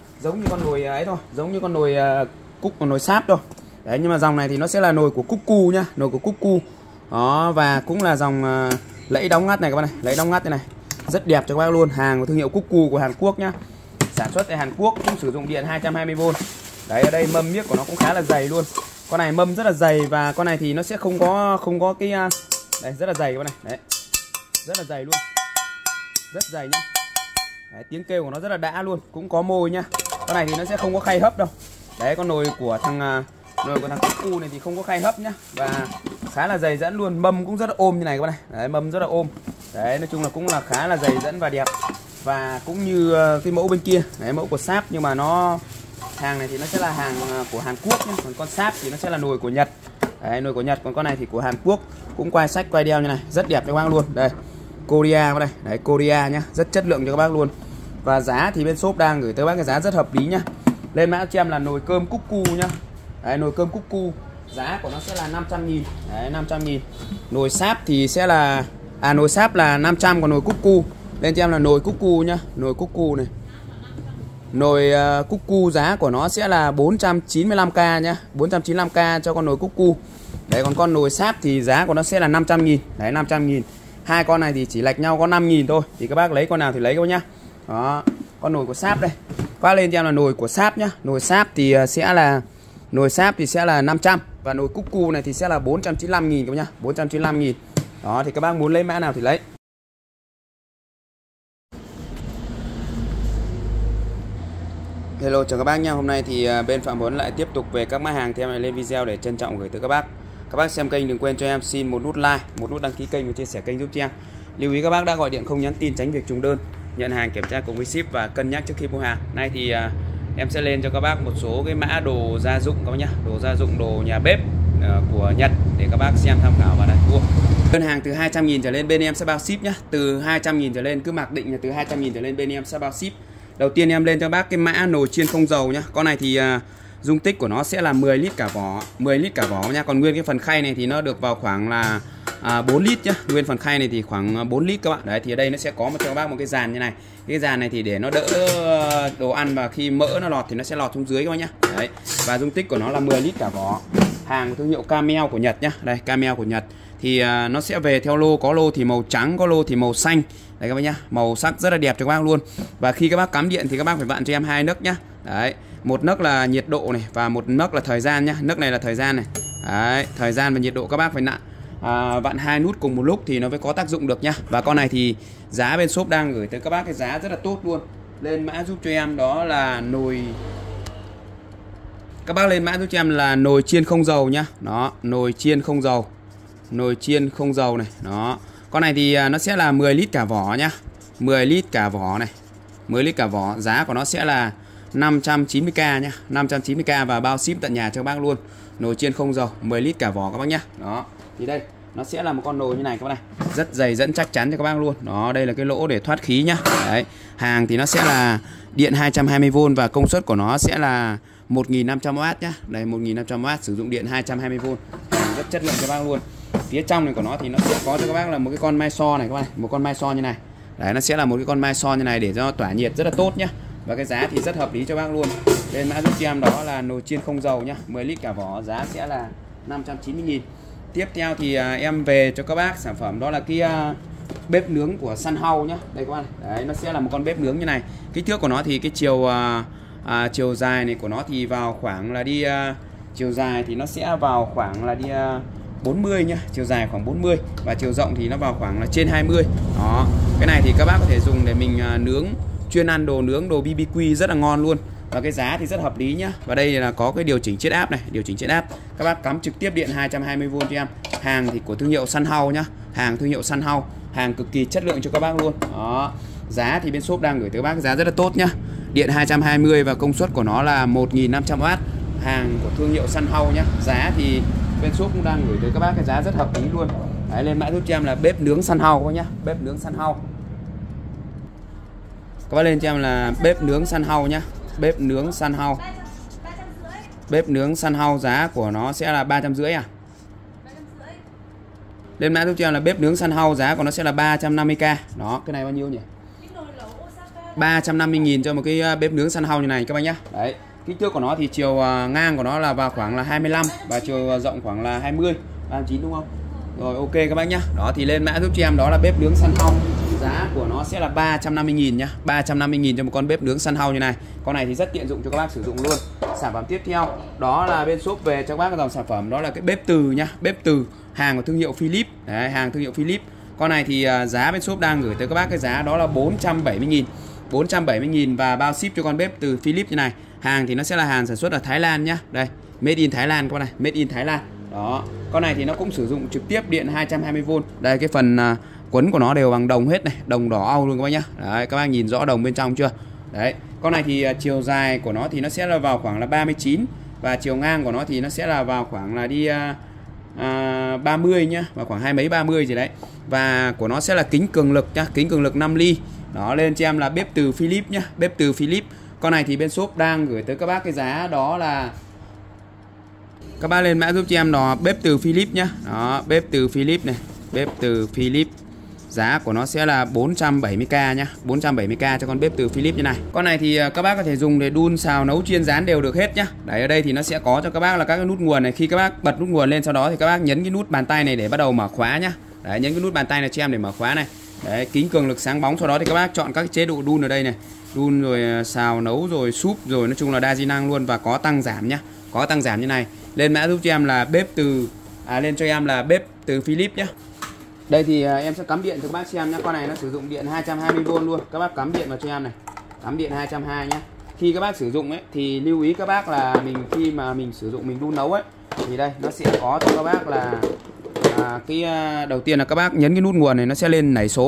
nồi ấy thôi, giống như con nồi nồi Sáp thôi. Đấy, nhưng mà dòng này thì nó sẽ là nồi của Cuckoo nhá, nồi của Cuckoo. Đó, và cũng là dòng lẫy đóng ngắt này các bạn này, lẫy đóng ngắt này này. Rất đẹp cho các bác luôn, hàng của thương hiệu Cuckoo của Hàn Quốc nhá. Sản xuất tại Hàn Quốc, cũng sử dụng điện 220V. Đấy, ở đây mâm miếc của nó cũng khá là dày luôn. Con này mâm rất là dày và con này thì nó sẽ không có cái đây, rất là dày các bạn này. Đấy. Rất là dày luôn. Rất dày nhá. Đấy, tiếng kêu của nó rất là đã luôn, cũng có môi nhá. Con này thì nó sẽ không có khay hấp đâu. Đấy, con nồi của thằng Cuckoo này thì không có khay hấp nhá, và khá là dày dẫn luôn, mâm cũng rất là ôm như này các bạn này. Đấy, mâm rất là ôm. Đấy, nói chung là cũng là khá là dày dẫn và đẹp. Và cũng như cái mẫu bên kia, đấy, mẫu của Sáp, nhưng mà hàng này thì nó sẽ là hàng của Hàn Quốc nhá. Còn con Sáp thì nó sẽ là nồi của Nhật. Đấy, nồi của Nhật, còn con này thì của Hàn Quốc. Cũng quai sách, quai đeo như này, rất đẹp cho các bác luôn. Đây, Korea vào đây. Đấy, Korea nhá, rất chất lượng cho các bác luôn. Và giá thì bên shop đang gửi tới bác cái giá rất hợp lý nhá. Lên mã cho em là nồi cơm Cuckoo nhá. Đấy, nồi cơm Cuckoo, giá của nó sẽ là 500.000. Đấy, 500.000. Nồi Sáp thì sẽ là nồi Sáp là 500, còn nồi Cuckoo lên cho em là nồi Cuckoo nhá, nồi Cuckoo này. Nồi Cuckoo giá của nó sẽ là 495k nhá, 495k cho con nồi Cuckoo. Đấy, còn con nồi Sáp thì giá của nó sẽ là 500.000. Đấy, 500.000. Hai con này thì chỉ lệch nhau có 5.000 thôi. Thì các bác lấy con nào thì lấy các bác nhá. Đó, con nồi của Sáp đây. Qua lên cho em là nồi của Sáp nhá. Nồi Sáp thì sẽ là 500 và nồi Cuckoo này thì sẽ là 495.000 các bác nhá, 495.000. Đó, thì các bác muốn lấy mã nào thì lấy. Hello, chào các bác nha. Hôm nay thì bên Phạm Huấn lại tiếp tục về các mã hàng theo này lên video để trân trọng gửi tới các bác. Các bác xem kênh đừng quên cho em xin một nút like, một nút đăng ký kênh và chia sẻ kênh giúp cho em. Lưu ý các bác đã gọi điện không nhắn tin tránh việc trùng đơn. nhận hàng kiểm tra cùng với ship và cân nhắc trước khi mua hàng. Nay thì em sẽ lên cho các bác một số cái mã đồ gia dụng các bác nhá, đồ gia dụng, đồ nhà bếp của Nhật để các bác xem tham khảo và đặt mua. Đơn hàng từ 200.000 trở lên bên em sẽ bao ship nhá, từ 200.000 trở lên cứ mặc định là từ 200.000 trở lên bên em sẽ bao ship. Đầu tiên em lên cho bác cái mã nồi chiên không dầu nhá. Con này thì dung tích của nó sẽ là 10 lít cả vỏ, 10 lít cả vỏ nha. Còn nguyên cái phần khay này thì nó được vào khoảng là 4 lít nhá. Nguyên phần khay này thì khoảng 4 lít các bạn. Đấy thì ở đây nó sẽ có cho các bác một cái dàn như này. Cái dàn này thì để nó đỡ đồ ăn và khi mỡ nó lọt thì nó sẽ lọt xuống dưới các bác nhá. Đấy. Và dung tích của nó là 10 lít cả vỏ. Hàng thương hiệu Camel của Nhật nhá. Đây, Camel của Nhật. Thì nó sẽ về theo lô, có lô thì màu trắng, có lô thì màu xanh. Đấy các bác nhá. Màu sắc rất là đẹp cho các bác luôn. Và khi các bác cắm điện thì các bác phải vặn cho em 2 nấc nhá. Đấy, một nấc là nhiệt độ này và một nấc là thời gian nhá. Nấc này là thời gian này. Đấy, thời gian và nhiệt độ các bác phải vặn 2 nút cùng một lúc thì nó mới có tác dụng được nhá. Và con này thì giá bên shop đang gửi tới các bác cái giá rất là tốt luôn. Lên mã giúp cho em đó là nồi, các bác lên mã giúp cho em là nồi chiên không dầu nhá. Đó, nồi chiên không dầu. Nồi chiên không dầu này. Đó. Con này thì nó sẽ là 10 lít cả vỏ nhá. 10 lít cả vỏ này. 10 lít cả vỏ, giá của nó sẽ là 590k nhá, 590k và bao ship tận nhà cho các bác luôn. Nồi chiên không dầu 10 lít cả vỏ các bác nhá. Đó. Thì đây nó sẽ là một con nồi như này các bác này, rất dày dẫn chắc chắn cho các bác luôn. Đó, đây là cái lỗ để thoát khí nhá. Đấy. Hàng thì nó sẽ là điện 220V và công suất của nó sẽ là 1500W nhá. Đây 1500W, sử dụng điện 220V. Hàng rất chất lượng cho bác luôn. Phía trong này của nó thì nó sẽ có cho các bác là một cái con mai so này các bác này, một con mai so như này. Đấy, nó sẽ là một cái con mai so như này để cho tỏa nhiệt rất là tốt nhá. Và cái giá thì rất hợp lý cho bác luôn. Lên mã giúp cho em đó là nồi chiên không dầu nhá, 10 lít cả vỏ, giá sẽ là 590.000. Tiếp theo thì em về cho các bác sản phẩm đó là cái bếp nướng của Sunhouse nhá. Đây các bạn. Đấy, nó sẽ là một con bếp nướng như này. Kích thước của nó thì cái chiều dài này của nó thì vào khoảng là đi chiều dài thì nó sẽ vào khoảng là đi 40 nhá, chiều dài khoảng 40 và chiều rộng thì nó vào khoảng là trên 20. Đó. Cái này thì các bác có thể dùng để mình nướng, chuyên ăn đồ nướng, đồ BBQ rất là ngon luôn. Và cái giá thì rất hợp lý nhá. Và đây là có cái điều chỉnh chiết áp này, điều chỉnh chiết áp. Các bác cắm trực tiếp điện 220V cho em. Hàng thì của thương hiệu Sunhouse nhá. Hàng thương hiệu Sunhouse, hàng cực kỳ chất lượng cho các bác luôn. Đó. Giá thì bên shop đang gửi tới các bác giá rất là tốt nhá. Điện 220 và công suất của nó là 1500W. Hàng của thương hiệu Sunhouse nhá. Giá thì bên shop cũng đang gửi tới các bác cái giá rất hợp lý luôn. Đấy, lên mã giúp cho em là bếp nướng Sunhouse nhá, bếp nướng Sunhouse. Các bác lên cho em là bếp nướng Sunhouse nhá, bếp nướng Sunhouse. Bếp nướng Sunhouse giá của nó sẽ là 350 à? Lên mã giúp cho em là bếp nướng Sunhouse, giá của nó sẽ là 350k. Đó, cái này bao nhiêu nhỉ? 350.000 cho một cái bếp nướng Sunhouse như này các bác nhá. Đấy. Kích thước của nó thì chiều ngang của nó là vào khoảng là 25 và chiều rộng khoảng là 20, 39 đúng không? Rồi ok các bác nhá. Đó thì lên mã giúp cho em đó là bếp nướng Sunhouse. Giá của nó sẽ là 350.000 nhá. 350.000 cho một con bếp nướng Sunhouse như này. Con này thì rất tiện dụng cho các bác sử dụng luôn. Sản phẩm tiếp theo đó là bên shop về cho các bác dòng sản phẩm đó là cái bếp từ nhá, bếp từ, hàng của thương hiệu Philips. Đấy, hàng thương hiệu Philips. Con này thì giá bên shop đang gửi tới các bác cái giá đó là 470.000. 470.000 và bao ship cho con bếp từ Philips như này. Hàng thì nó sẽ là hàng sản xuất ở Thái Lan nhá. Đây, made in Thái Lan các bạn này, made in Thái Lan. Đó. Con này thì nó cũng sử dụng trực tiếp điện 220V. Đây cái phần quấn của nó đều bằng đồng hết này, đồng đỏ au luôn các bác nhá. Đấy, các bác nhìn rõ đồng bên trong chưa? Đấy. Con này thì chiều dài của nó thì nó sẽ là vào khoảng là 39 và chiều ngang của nó thì nó sẽ là vào khoảng là đi 30 nhá, vào khoảng 20 mấy 30 gì đấy. Và của nó sẽ là kính cường lực nhá, kính cường lực 5 ly. Đó, lên cho em là bếp từ Philips nhá, bếp từ Philips. Con này thì bên shop đang gửi tới các bác cái giá đó là, các bác lên mã giúp cho em đó bếp từ Philips nhá. Đó, bếp từ Philips này, bếp từ Philips. Giá của nó sẽ là 470k nhá, 470k cho con bếp từ Philips như này. Con này thì các bác có thể dùng để đun, xào, nấu, chiên, rán đều được hết nhá. Đấy, ở đây thì nó sẽ có cho các bác là các cái nút nguồn này. Khi các bác bật nút nguồn lên, sau đó thì các bác nhấn cái nút bàn tay này để bắt đầu mở khóa nhá. Đấy, nhấn cái nút bàn tay này cho em để mở khóa này. Đấy, kính cường lực sáng bóng. Sau đó thì các bác chọn các chế độ đun ở đây này, đun rồi xào nấu rồi súp rồi, nói chung là đa di năng luôn và có tăng giảm nhá, có tăng giảm như này. Lên mã giúp cho em là bếp từ lên cho em là bếp từ Philips nhá. Đây thì em sẽ cắm điện cho các bác xem nhá. Con này nó sử dụng điện 220V luôn. Các bác cắm điện vào cho em này, cắm điện 220 nhá. Khi các bác sử dụng ấy thì lưu ý các bác là khi mà mình sử dụng mình đun nấu ấy thì đây nó sẽ có cho các bác là cái đầu tiên là các bác nhấn cái nút nguồn này, nó sẽ lên nảy số này.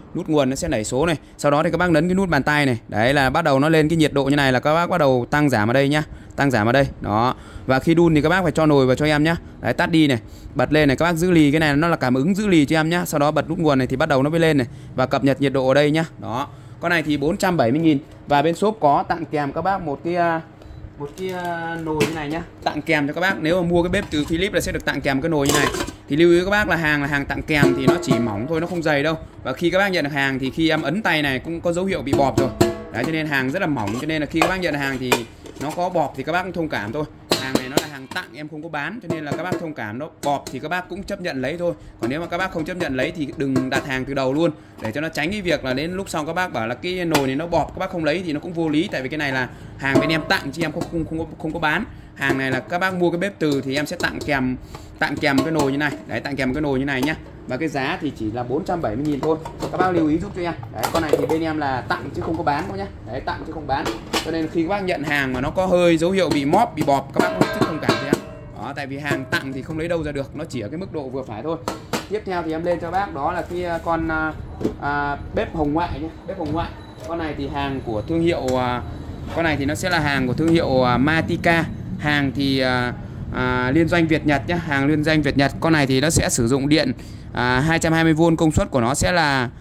Nút nguồn nó sẽ đẩy số này. Sau đó thì các bác nhấn cái nút bàn tay này. Đấy là bắt đầu nó lên cái nhiệt độ như này là các bác bắt đầu tăng giảm ở đây nhá. Tăng giảm ở đây. Đó. Và khi đun thì các bác phải cho nồi vào cho em nhá. Đấy, tắt đi này, bật lên này, các bác giữ lì, cái này nó là cảm ứng giữ lì cho em nhá. Sau đó bật nút nguồn này thì bắt đầu nó mới lên này và cập nhật nhiệt độ ở đây nhá. Đó. Con này thì 470.000 và bên shop có tặng kèm các bác một cái nồi như này nhá, tặng kèm cho các bác. Nếu mà mua cái bếp từ Philips là sẽ được tặng kèm cái nồi như này. Thì lưu ý các bác là hàng tặng kèm thì nó chỉ mỏng thôi, nó không dày đâu. Và khi các bác nhận được hàng thì khi em ấn tay này cũng có dấu hiệu bị bọp rồi. Đấy, cho nên hàng rất là mỏng, cho nên là khi các bác nhận được hàng thì nó có bọp thì các bác cũng thông cảm thôi. Hàng này nó là hàng tặng, em không có bán, cho nên là các bác thông cảm, nó bọp thì các bác cũng chấp nhận lấy thôi. Còn nếu mà các bác không chấp nhận lấy thì đừng đặt hàng từ đầu luôn, để cho nó tránh cái việc là đến lúc sau các bác bảo là cái nồi này nó bọp các bác không lấy thì nó cũng vô lý. Tại vì cái này là hàng bên em tặng chứ em không có bán. Hàng này là các bác mua cái bếp từ thì em sẽ tặng kèm cái nồi như này. Đấy, tặng kèm cái nồi như này nhá. Và cái giá thì chỉ là 470.000 thôi. Các bác lưu ý giúp cho em. Đấy, con này thì bên em là tặng chứ không có bán đâu nhá. Đấy, tặng chứ không bán. Cho nên khi các bác nhận hàng mà nó có hơi dấu hiệu bị móp, bị bọp, các bác cũng chút thông cảm cho em. Đó, tại vì hàng tặng thì không lấy đâu ra được, nó chỉ ở cái mức độ vừa phải thôi. Tiếp theo thì em lên cho bác đó là cái con bếp hồng ngoại nhé. Bếp hồng ngoại. Con này thì hàng của thương hiệu con này thì nó sẽ là hàng của thương hiệu Matika. Hàng thì liên doanh Việt Nhật nhé, hàng liên doanh Việt Nhật. Con này thì nó sẽ sử dụng điện 220V, công suất của nó sẽ là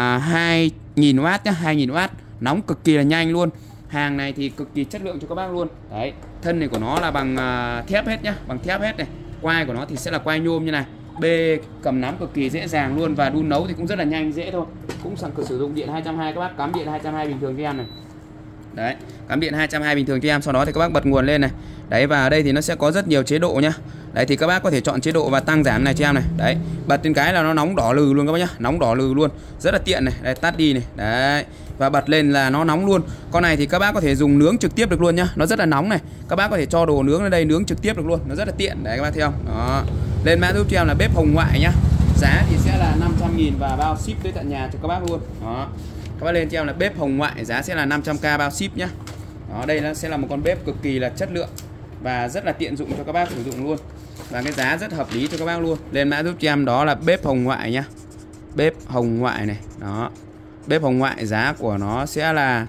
2000W nhé, 2000W, nóng cực kỳ là nhanh luôn. Hàng này thì cực kỳ chất lượng cho các bác luôn. Đấy, thân này của nó là bằng thép hết nhá, bằng thép hết này. Quai của nó thì sẽ là quai nhôm như này. Bê cầm nắm cực kỳ dễ dàng luôn và đun nấu thì cũng rất là nhanh dễ thôi. Cũng sử dụng điện 220, các bác cắm điện 220 bình thường cho em này. Đấy, cắm điện 220 bình thường cho em, sau đó thì các bác bật nguồn lên này. Đấy, và ở đây thì nó sẽ có rất nhiều chế độ nhá. Đấy, thì các bác có thể chọn chế độ và tăng giảm này cho em này. Đấy, bật lên cái là nó nóng đỏ lừ luôn các bác nhá, nóng đỏ lừ luôn, rất là tiện này. Đấy, tắt đi này. Đấy, và bật lên là nó nóng luôn. Con này thì các bác có thể dùng nướng trực tiếp được luôn nhá, nó rất là nóng này. Các bác có thể cho đồ nướng lên đây nướng trực tiếp được luôn, nó rất là tiện. Đấy các bác thấy không? Đó. Lên mã giúp cho em là bếp hồng ngoại nhá. Giá thì sẽ là 500.000 và bao ship tới tận nhà cho các bác luôn. Đó. Các bác lên cho em là bếp hồng ngoại, giá sẽ là 500k bao ship nhá. Đó, đây nó sẽ là một con bếp cực kỳ là chất lượng và rất là tiện dụng cho các bác sử dụng luôn. Và cái giá rất hợp lý cho các bác luôn. Lên mã giúp cho em đó là bếp hồng ngoại nhá. Bếp hồng ngoại này. Đó. Bếp hồng ngoại giá của nó sẽ là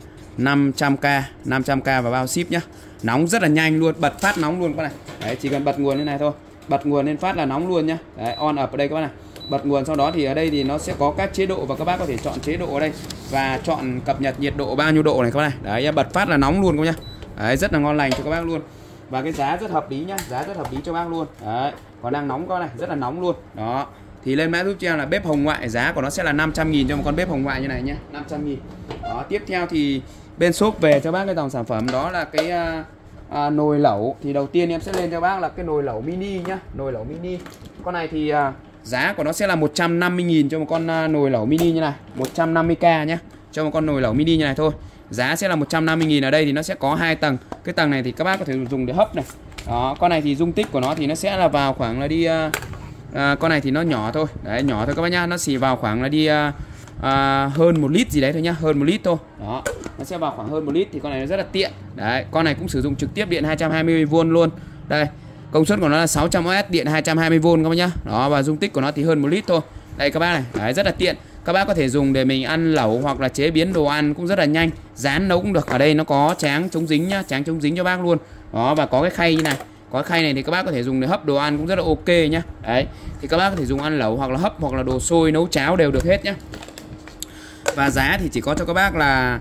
500k và bao ship nhá. Nóng rất là nhanh luôn, bật phát nóng luôn các bạn này. Đấy, chỉ cần bật nguồn lên này thôi. Bật nguồn lên phát là nóng luôn nhá. Đấy, on up ở đây các bác này. Bật nguồn, sau đó thì ở đây thì nó sẽ có các chế độ và các bác có thể chọn chế độ ở đây và chọn cập nhật nhiệt độ bao nhiêu độ này các bác này. Đấy, bật phát là nóng luôn các bác nhá. Đấy, rất là ngon lành cho các bác luôn. Và cái giá rất hợp lý nhá, giá rất hợp lý cho bác luôn. Đấy, còn đang nóng các bác này, rất là nóng luôn. Đó. Thì lên mã giúp cho em là bếp hồng ngoại, giá của nó sẽ là 500.000 cho một con bếp hồng ngoại như này nhá, 500.000. Đó, tiếp theo thì bên shop về cho bác cái dòng sản phẩm đó là cái nồi lẩu. Thì đầu tiên em sẽ lên cho bác là cái nồi lẩu mini nhá, nồi lẩu mini. Con này thì giá của nó sẽ là 150.000 cho một con nồi lẩu mini như này, 150k nhá, cho một con nồi lẩu mini như này thôi. Giá sẽ là 150.000. Ở đây thì nó sẽ có 2 tầng. Cái tầng này thì các bác có thể dùng để hấp này. Đó, con này thì dung tích của nó thì nó sẽ là vào khoảng là đi con này thì nó nhỏ thôi. Đấy, nhỏ thôi các bác nhá, nó chỉ vào khoảng là đi hơn 1 lít gì đấy thôi nhá, hơn 1 lít thôi. Đó, nó sẽ vào khoảng hơn 1 lít thì con này nó rất là tiện. Đấy, con này cũng sử dụng trực tiếp điện 220V luôn. Đây, công suất của nó là 600W, điện 220V các bác nhá. Đó, và dung tích của nó thì hơn 1 lít thôi. Đây các bác này, đấy, rất là tiện. Các bác có thể dùng để mình ăn lẩu hoặc là chế biến đồ ăn cũng rất là nhanh, rán nấu cũng được. Ở đây nó có tráng chống dính nhá, tráng chống dính cho bác luôn. Đó, và có cái khay như này. Có cái khay này thì các bác có thể dùng để hấp đồ ăn cũng rất là ok nhá. Đấy, thì các bác có thể dùng ăn lẩu hoặc là hấp hoặc là đồ sôi nấu cháo đều được hết nhá. Và giá thì chỉ có cho các bác là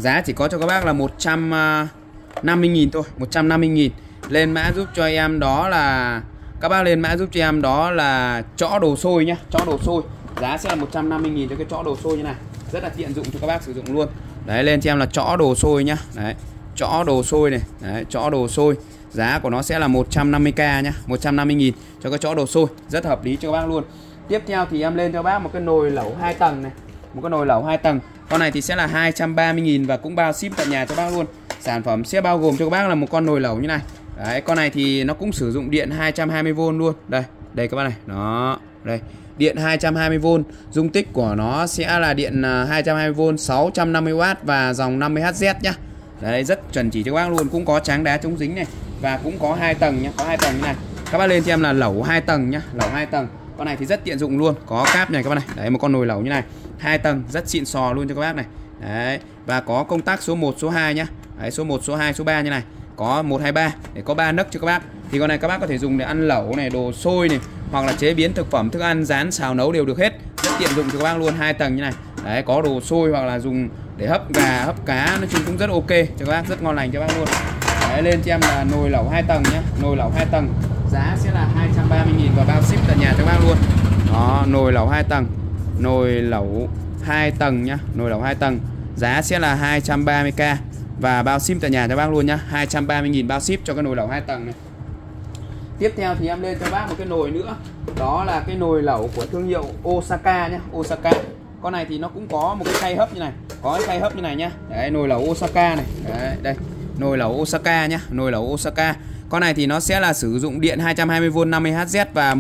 150.000 thôi, 150.000. Lên mã giúp cho em đó là các bác lên mã giúp cho em đó là chõ đồ sôi nhá, chõ đồ sôi. Giá sẽ là 150.000 cho cái chõ đồ sôi như này, rất là tiện dụng cho các bác sử dụng luôn. Đấy, lên cho em là chõ đồ sôi nhá. Đấy, chõ đồ sôi này. Đấy, chõ đồ sôi. Giá của nó sẽ là 150k nhá, 150.000 cho cái chõ đồ sôi, rất hợp lý cho các bác luôn. Tiếp theo thì em lên cho bác một cái nồi lẩu 2 tầng này. Một cái nồi lẩu 2 tầng. Con này thì sẽ là 230.000 và cũng bao ship tận nhà cho bác luôn. Sản phẩm sẽ bao gồm cho các bác là một con nồi lẩu như này. Đấy, con này thì nó cũng sử dụng điện 220V luôn. Đây các bác này. Đó, đây. Điện 220V, dung tích của nó sẽ là điện 220V 650W và dòng 50Hz nhá. Đấy, rất chuẩn chỉ cho các bác luôn, cũng có tráng đá chống dính này và cũng có 2 tầng nhá, có 2 tầng như này. Các bác lên cho em là lẩu 2 tầng nhá, lẩu 2 tầng. Con này thì rất tiện dụng luôn, có cáp này các bác này. Đấy, một con nồi lẩu như này. 2 tầng rất xịn sò luôn cho các bác này. Đấy, và có công tắc số 1, số 2 nhá. Đấy, số 1, số 2, số 3 như này. Có 1, 2, 3 để có 3 nấc cho các bác. Thì con này các bác có thể dùng để ăn lẩu này, đồ xôi này, hoặc là chế biến thực phẩm, thức ăn, rán, xào nấu đều được hết. Rất tiện dụng cho các bác luôn, 2 tầng như này. Đấy, có đồ xôi hoặc là dùng để hấp gà, hấp cá, nói chung cũng rất ok cho các bác, rất ngon lành cho các bác luôn. Đấy, lên cho em là nồi lẩu 2 tầng nhá, nồi lẩu 2 tầng. Giá sẽ là 230.000 và bao ship tận nhà cho các bác luôn. Đó, nồi lẩu 2 tầng. Nồi lẩu 2 tầng nhá, nồi lẩu 2 tầng. Giá sẽ là 230k và bao ship tại nhà cho bác luôn nhá. 230.000 bao ship cho cái nồi lẩu 2 tầng này. Tiếp theo thì em lên cho bác một cái nồi nữa. Đó là cái nồi lẩu của thương hiệu Osaka nhá, Osaka. Con này thì nó cũng có một cái khay hấp như này, có cái khay hấp như này nhá. Đấy, nồi lẩu Osaka này. Đấy, đây, nồi lẩu Osaka nhá, nồi lẩu Osaka. Con này thì nó sẽ là sử dụng điện 220V 50Hz và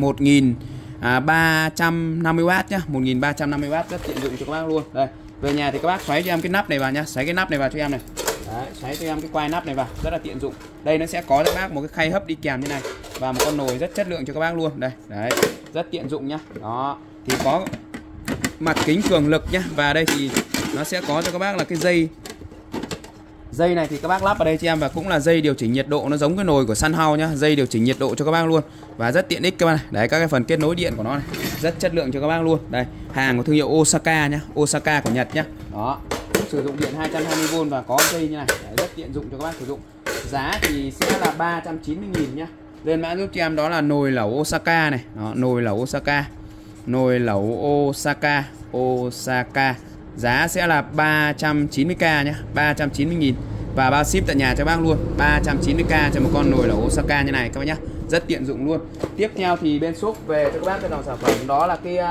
1350W nhá, 1350W, rất tiện dụng cho các bác luôn. Đây, về nhà thì các bác xoáy cho em cái nắp này vào nhá, xoáy cái nắp này vào cho em này. Đấy, xoáy cho em cái quai nắp này vào, rất là tiện dụng. Đây nó sẽ có cho các bác một cái khay hấp đi kèm như này và một con nồi rất chất lượng cho các bác luôn. Đây, đấy, rất tiện dụng nhá. Đó, thì có mặt kính cường lực nhá, và đây thì nó sẽ có cho các bác là cái dây này thì các bác lắp vào đây cho em, và cũng là dây điều chỉnh nhiệt độ, nó giống cái nồi của Sunhouse nhá, dây điều chỉnh nhiệt độ cho các bác luôn và rất tiện ích các bác này. Đấy, các cái phần kết nối điện của nó này rất chất lượng cho các bác luôn. Đây, hàng của thương hiệu Osaka nhá, Osaka của Nhật nhá. Đó, sử dụng điện 220V và có dây như này. Đấy, rất tiện dụng cho các bác sử dụng. Giá thì sẽ là 390.000 nhá. Lên mã giúp cho em đó là nồi lẩu Osaka này. Đó, nồi lẩu Osaka. Nồi lẩu Osaka, Osaka. Giá sẽ là 390k nhá, 390.000 và bao ship tận nhà cho bác luôn. 390k cho một con nồi lẩu Osaka như này các bác nhá, rất tiện dụng luôn. Tiếp theo thì bên shop về cho các bác cái dòng sản phẩm đó là cái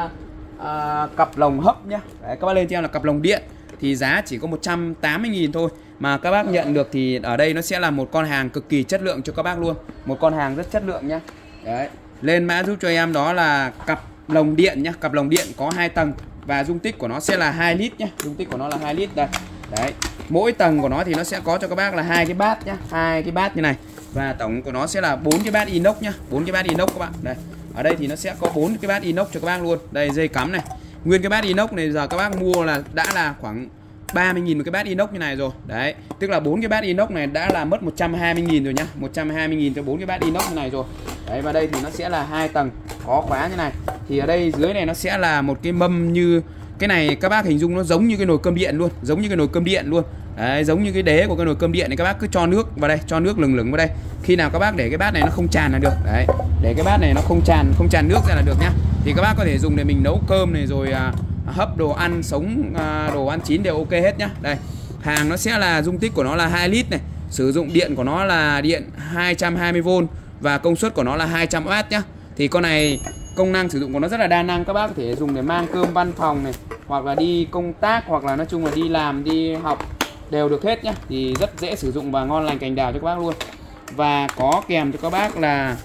cặp lồng hấp nhá. Đấy, các bác lên cho em là cặp lồng điện thì giá chỉ có 180.000 thôi, mà các bác nhận được thì ở đây nó sẽ là một con hàng cực kỳ chất lượng cho các bác luôn, một con hàng rất chất lượng nhá. Đấy, lên mã giúp cho em đó là cặp lồng điện nhá, cặp lồng điện có 2 tầng và dung tích của nó sẽ là 2 lít nhá, dung tích của nó là 2 lít đây. Đấy, mỗi tầng của nó thì nó sẽ có cho các bác là 2 cái bát nhá, 2 cái bát như này, và tổng của nó sẽ là 4 cái bát inox nhá, 4 cái bát inox các bạn. Đây, ở đây thì nó sẽ có 4 cái bát inox cho các bác luôn. Đây, dây cắm này, nguyên cái bát inox này giờ các bác mua là đã là khoảng 30.000 một cái bát inox như này rồi. Đấy, tức là 4 cái bát inox này đã là mất 120.000 rồi nhá, 120.000 cho 4 cái bát inox như này rồi. Đấy, và đây thì nó sẽ là 2 tầng có khóa như này. Thì ở đây dưới này nó sẽ là một cái mâm, như cái này các bác hình dung nó giống như cái nồi cơm điện luôn, giống như cái nồi cơm điện luôn. Đấy, giống như cái đế của cái nồi cơm điện này, các bác cứ cho nước vào đây, cho nước lừng lừng vào đây. Khi nào các bác để cái bát này nó không tràn là được. Đấy, để cái bát này nó không tràn nước ra là được nhá. Thì các bác có thể dùng để mình nấu cơm này, rồi hấp đồ ăn sống, đồ ăn chín đều ok hết nhá. Đây, hàng nó sẽ là dung tích của nó là 2 lít này, sử dụng điện của nó là điện 220V và công suất của nó là 200W nhá. Thì con này công năng sử dụng của nó rất là đa năng, các bác có thể dùng để mang cơm văn phòng này, hoặc là đi công tác, hoặc là nói chung là đi làm, đi học đều được hết nhá. Thì rất dễ sử dụng và ngon lành cành đào cho các bác luôn. Và có kèm cho các bác là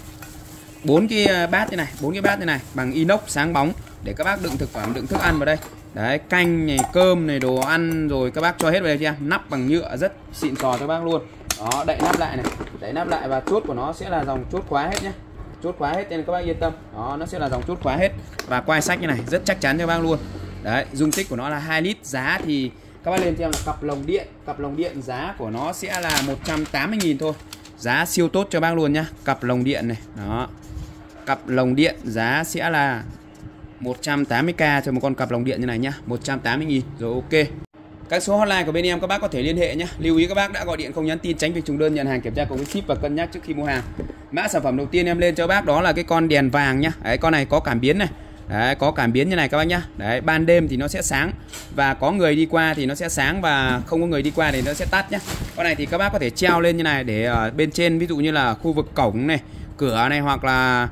4 cái bát như này, 4 cái bát như này bằng inox sáng bóng để các bác đựng thực phẩm, đựng thức ăn vào đây. Đấy, canh này, cơm này, đồ ăn rồi các bác cho hết vào đây cho em. Nắp bằng nhựa rất xịn sò cho các bác luôn. Đó, đậy nắp lại này, đậy nắp lại, và chốt của nó sẽ là dòng chốt khóa hết nhá, chốt khóa hết nên các bác yên tâm. Đó, nó sẽ là dòng chốt khóa hết và quai sách như này, rất chắc chắn cho các bác luôn. Đấy, dung tích của nó là 2 lít. Giá thì các bác lên cho em là cặp lồng điện giá của nó sẽ là 180.000 thôi. Giá siêu tốt cho bác luôn nhá, cặp lồng điện này. Đó, cặp lồng điện giá sẽ là 180k cho một con cặp lồng điện như này nhá, 180.000 rồi ok. Các số hotline của bên em các bác có thể liên hệ nhé. Lưu ý các bác đã gọi điện không nhắn tin, tránh việc trùng đơn, nhận hàng kiểm tra cùng với ship và cân nhắc trước khi mua hàng. Mã sản phẩm đầu tiên em lên cho bác đó là cái con đèn vàng nhá. Đấy, con này có cảm biến này. Đấy, có cảm biến như này các bác nhá. Đấy, ban đêm thì nó sẽ sáng và có người đi qua thì nó sẽ sáng, và không có người đi qua thì nó sẽ tắt nhá. Con này thì các bác có thể treo lên như này để ở bên trên, ví dụ như là khu vực cổng này, cửa này, hoặc là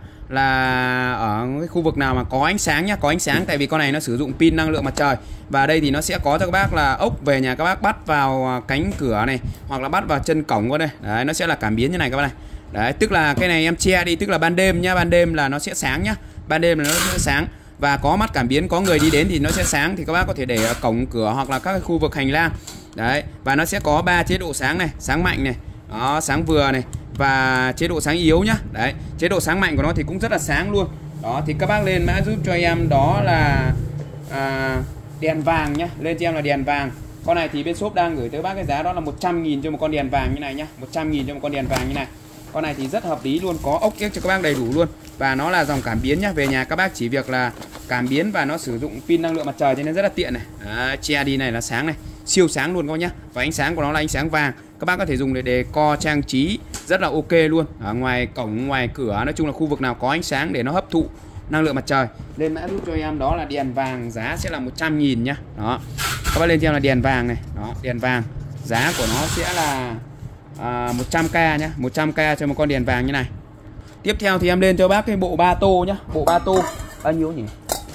ở cái khu vực nào mà có ánh sáng nhá, có ánh sáng, tại vì con này nó sử dụng pin năng lượng mặt trời. Và đây thì nó sẽ có cho các bác là ốc, về nhà các bác bắt vào cánh cửa này, hoặc là bắt vào chân cổng qua đây. Đấy, nó sẽ là cảm biến như này các bác này. Đấy, tức là cái này em che đi, tức là ban đêm nhá, ban đêm là nó sẽ sáng nhá, ban đêm là nó sẽ sáng và có mắt cảm biến, có người đi đến thì nó sẽ sáng, thì các bác có thể để ở cổng cửa hoặc là các cái khu vực hành lang. Đấy, và nó sẽ có 3 chế độ sáng này, sáng mạnh này, đó, sáng vừa này, và chế độ sáng yếu nhá. Đấy, chế độ sáng mạnh của nó thì cũng rất là sáng luôn. Đó, thì các bác lên mã giúp cho em đó là đèn vàng nhá, lên cho em là đèn vàng. Con này thì bên shop đang gửi tới bác cái giá đó là 100.000 cho một con đèn vàng như này nhá, 100.000 cho một con đèn vàng như này. Con này thì rất hợp lý luôn, có ốc ếch cho các bác đầy đủ luôn. Và nó là dòng cảm biến nhá, về nhà các bác chỉ việc là cảm biến và nó sử dụng pin năng lượng mặt trời cho nên rất là tiện này. Che đi này là sáng này, siêu sáng luôn các bác nhá. Và ánh sáng của nó là ánh sáng vàng. Các bác có thể dùng để decor trang trí rất là ok luôn. Ở ngoài cổng, ngoài cửa, nói chung là khu vực nào có ánh sáng để nó hấp thụ năng lượng mặt trời. Lên mã giúp cho em đó là đèn vàng, giá sẽ là 100.000 nhá. Đó. Các bác lên cho em là đèn vàng này. Đó, đèn vàng. Giá của nó sẽ là 100k nhá, 100k cho một con đèn vàng như này. Tiếp theo thì em lên cho bác cái bộ 3 tô nhá, bộ 3 tô bao nhiêu nhỉ?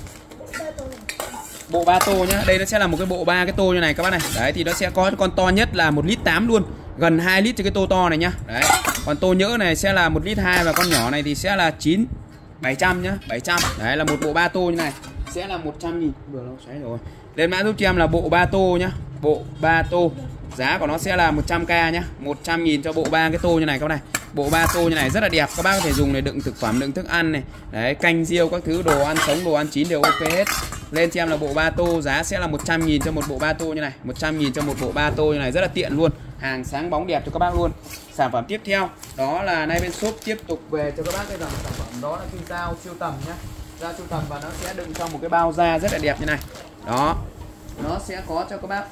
Bộ 3 tô nhá. Đây nó sẽ là một cái bộ 3 cái tô như này các bác này. Đấy thì nó sẽ có con to nhất là 1,8 lít luôn, gần 2 lít cho cái tô to này nhá. Đấy. Còn tô nhỡ này sẽ là 1,2 lít và con nhỏ này thì sẽ là 700 nhá, 700. Đấy là một bộ 3 tô như này sẽ là 100.000. Vừa lâu xoáy rồi. Lên mã giúp cho em là bộ 3 tô nhá, bộ 3 tô. Giá của nó sẽ là 100k nhá, 100.000 cho bộ 3 cái tô như này các bác này. Bộ 3 tô như này rất là đẹp, các bác có thể dùng để đựng thực phẩm, đựng thức ăn này. Đấy, canh riêu các thứ, đồ ăn sống, đồ ăn chín đều ok hết. Lên cho em là bộ 3 tô, giá sẽ là 100.000 cho một bộ 3 tô như này, 100.000 cho một bộ 3 tô như này, rất là tiện luôn. Hàng sáng bóng đẹp cho các bác luôn. Sản phẩm tiếp theo đó là nay bên shop tiếp tục về cho các bác cái dòng sản phẩm đó là cái dao siêu tầm nhá. Dao siêu tầm và nó sẽ đựng trong một cái bao da rất là đẹp như này. Đó. Nó sẽ có cho các bác,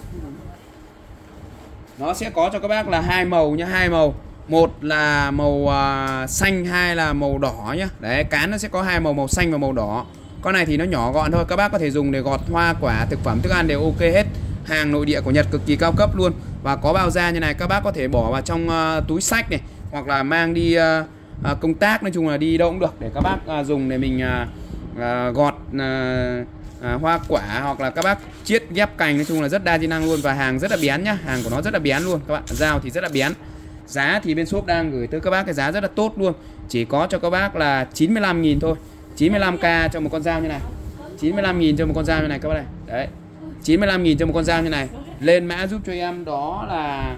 nó sẽ có cho các bác là 2 màu nhá, 2 màu. Một là màu xanh, hai là màu đỏ nhá. Đấy, cán nó sẽ có 2 màu, màu xanh và màu đỏ. Con này thì nó nhỏ gọn thôi, các bác có thể dùng để gọt hoa quả, thực phẩm, thức ăn đều ok hết. Hàng nội địa của Nhật cực kỳ cao cấp luôn. Và có bao da như này, các bác có thể bỏ vào trong túi xách này, hoặc là mang đi công tác, nói chung là đi đâu cũng được, để các bác dùng để mình gọt hoa quả, hoặc là các bác chiết ghép cành, nói chung là rất đa chức năng luôn. Và hàng rất là bén nhá, hàng của nó rất là bén luôn các bạn. Dao thì rất là bén. Giá thì bên shop đang gửi tới các bác cái giá rất là tốt luôn, chỉ có cho các bác là 95.000 thôi, 95k cho một con dao như này, 95.000 cho một con dao như này các bác này. Đấy, 95.000 cho một con dao như này. Lên mã giúp cho em đó là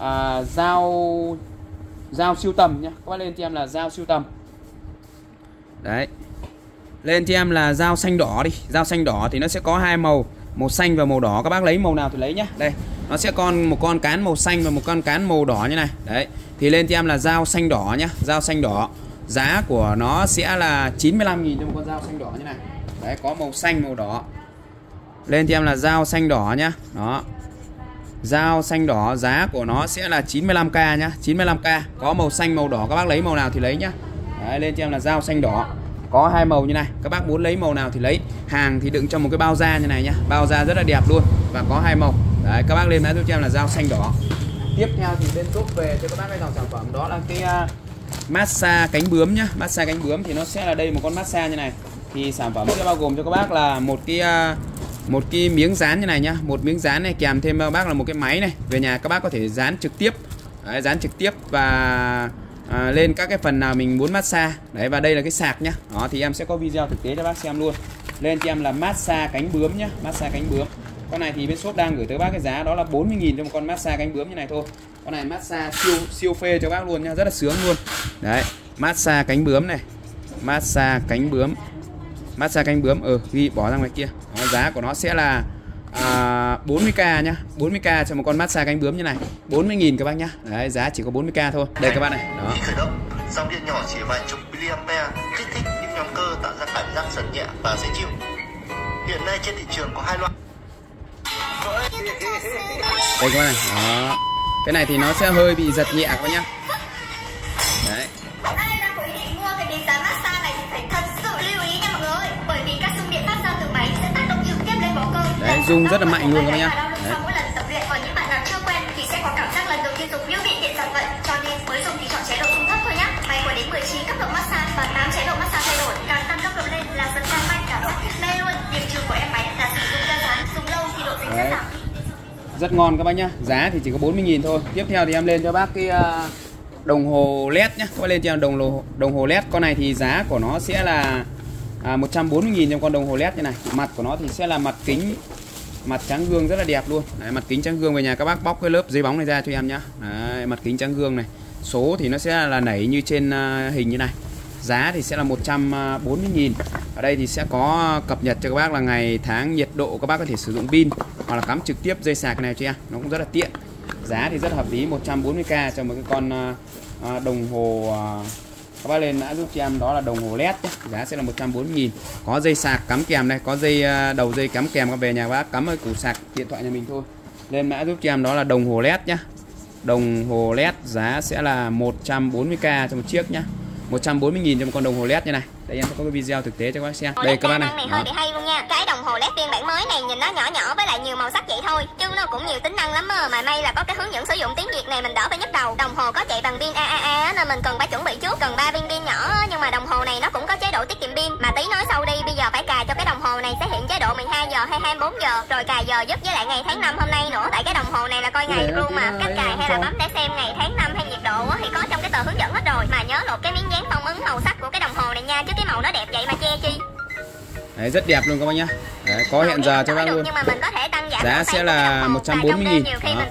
dao siêu tầm nhá. Các bác lên cho em là dao siêu tầm. Đấy, lên cho em là dao xanh đỏ đi. Dao xanh đỏ thì nó sẽ có 2 màu, màu xanh và màu đỏ. Các bác lấy màu nào thì lấy nhá. Đây, nó sẽ còn một con cán màu xanh và một con cán màu đỏ như này. Đấy, thì lên cho em là dao xanh đỏ nhá, dao xanh đỏ. Giá của nó sẽ là 95.000 cho một con dao xanh đỏ như này. Đấy, có màu xanh, màu đỏ. Lên cho em là dao xanh đỏ nhá. Đó, dao xanh đỏ, giá của nó sẽ là 95k nhá, 95k. Có màu xanh, màu đỏ, các bác lấy màu nào thì lấy nhá. Đấy, lên cho em là dao xanh đỏ. Có 2 màu như này, các bác muốn lấy màu nào thì lấy. Hàng thì đựng trong một cái bao da như này nhá, bao da rất là đẹp luôn. Và có 2 màu. Đấy, các bác lên mã giúp cho em là dao xanh đỏ. Tiếp theo thì bên shop về cho các bác cái dòng sản phẩm đó là cái massage cánh bướm nhá. Massage cánh bướm thì nó sẽ là đây một con massage như này. Thì sản phẩm sẽ bao gồm cho các bác là một cái miếng dán như này nhá, một miếng dán này, kèm thêm các bác là một cái máy này. Về nhà các bác có thể dán trực tiếp. Đấy, dán trực tiếp và lên các cái phần nào mình muốn massage. Đấy, và đây là cái sạc nhá. Đó, thì em sẽ có video thực tế cho bác xem luôn. Lên cho em là massage cánh bướm nhá, massage cánh bướm. Con này thì bên shop đang gửi tới bác cái giá đó là 40.000 cho một con massage cánh bướm như này thôi. Con này massage siêu phê cho bác luôn nha, rất là sướng luôn. Đấy, massage cánh bướm này, massage cánh bướm, massage cánh bướm, ghi bỏ ra ngoài kia. Đó, giá của nó sẽ là 40k nhá, 40k cho một con massage cánh bướm như này, 40.000 các bác nhá. Đấy, giá chỉ có 40k thôi. Đây các bạn này. Đó. Khi khởi động, dòng điện nhỏ chỉ vài chục mA kích thích những nhóm cơ tạo ra cảm giác giật nhẹ và dễ chịu. Hiện nay trên thị trường có 2 loại. Đây các bạn này. Đó. Cái này thì nó sẽ hơi bị giật nhẹ các bác nhá. Đấy. Ai đang có ý định mua cái điện giá massage này thì phải thật sự lưu ý nha mọi người, bởi vì các xung điện phát ra từ máy sẽ tác động trực tiếp lên bó cơ. Đấy, rung rất là mạnh luôn các bác nhá. Sau mỗi lần tập luyện, còn những bạn nào chưa quen thì sẽ có cảm giác lần đầu tiên dùng như bị điện giật vậy, cho nên mới dùng thì chọn chế độ rung thấp thôi nhá. Máy có đến 19 cấp độ massage và 8 chế độ massage thay đổi, càng tăng cấp độ lên là giật càng mạnh, cảm giác thích mê luôn. Điểm trừ của em máy là sử dụng ra dán, dùng lâu thì độ dính sẽ giảm. Rất ngon các bác nhá. Giá thì chỉ có 40.000 thôi. Tiếp theo thì em lên cho bác cái đồng hồ LED nhá. Các bác lên cho đồng hồ LED. Con này thì giá của nó sẽ là 140.000 trong con đồng hồ LED như này. Mặt của nó thì sẽ là mặt kính, mặt trắng gương rất là đẹp luôn. Đấy, mặt kính trắng gương, về nhà các bác bóc cái lớp giấy bóng này ra cho em nhá. Đấy, mặt kính trắng gương này. Số thì nó sẽ là nảy như trên hình như này. Giá thì sẽ là 140.000. Ở đây thì sẽ có cập nhật cho các bác là ngày tháng, nhiệt độ, các bác có thể sử dụng pin hoặc là cắm trực tiếp dây sạc này cho em, nó cũng rất là tiện. Giá thì rất hợp lý, 140k cho một cái con đồng hồ. Các bác lên mã giúp cho em đó là đồng hồ LED nhé. Giá sẽ là 140.000. Có dây sạc cắm kèm đây, có dây đầu dây cắm kèm, về nhà các bác cắm ở củ sạc điện thoại nhà mình thôi. Lên mã giúp cho em đó là đồng hồ LED nhé. Đồng hồ LED giá sẽ là 140k cho một chiếc nhá. 140.000 cho một con đồng hồ LED như này. Đây em sẽ có cái video thực tế cho các bác xem. Đây các bác này. Này hơi bị hay luôn nha. Cái đồng hồ LED phiên bản mới này nhìn nó nhỏ nhỏ với lại nhiều màu sắc vậy thôi, chứ nó cũng nhiều tính năng lắm mà may là có cái hướng dẫn sử dụng tiếng Việt này, mình đỡ phải nhức đầu. Đồng hồ có chạy bằng pin AAA nên mình cần phải chuẩn bị trước, cần 3 viên pin nhỏ, nhưng mà đồng hồ này nó cũng có chế độ tiết kiệm pin. Mà tí nói sau đi, bây giờ phải cài cho cái đồng hồ này sẽ hiện chế độ 12 giờ hay 24 giờ, rồi cài giờ giấc với lại ngày tháng năm hôm nay nữa. Tại cái đồng hồ này là coi ngày luôn mà, cách cài hay là bấm để xem ngày tháng năm hay nhiệt độ thì có trong cái tờ hướng dẫn hết rồi. Mà nhớ lột cái miếng dán phong ấn màu sắc của cái đồng hồ này nha, chứ cái màu nó đẹp vậy mà che chi. Đấy, rất đẹp luôn các bác nhá. Đấy, có hiện giờ cho bác luôn. Nhưng mà mình có thể tăng giảm giá sẽ là 140.000.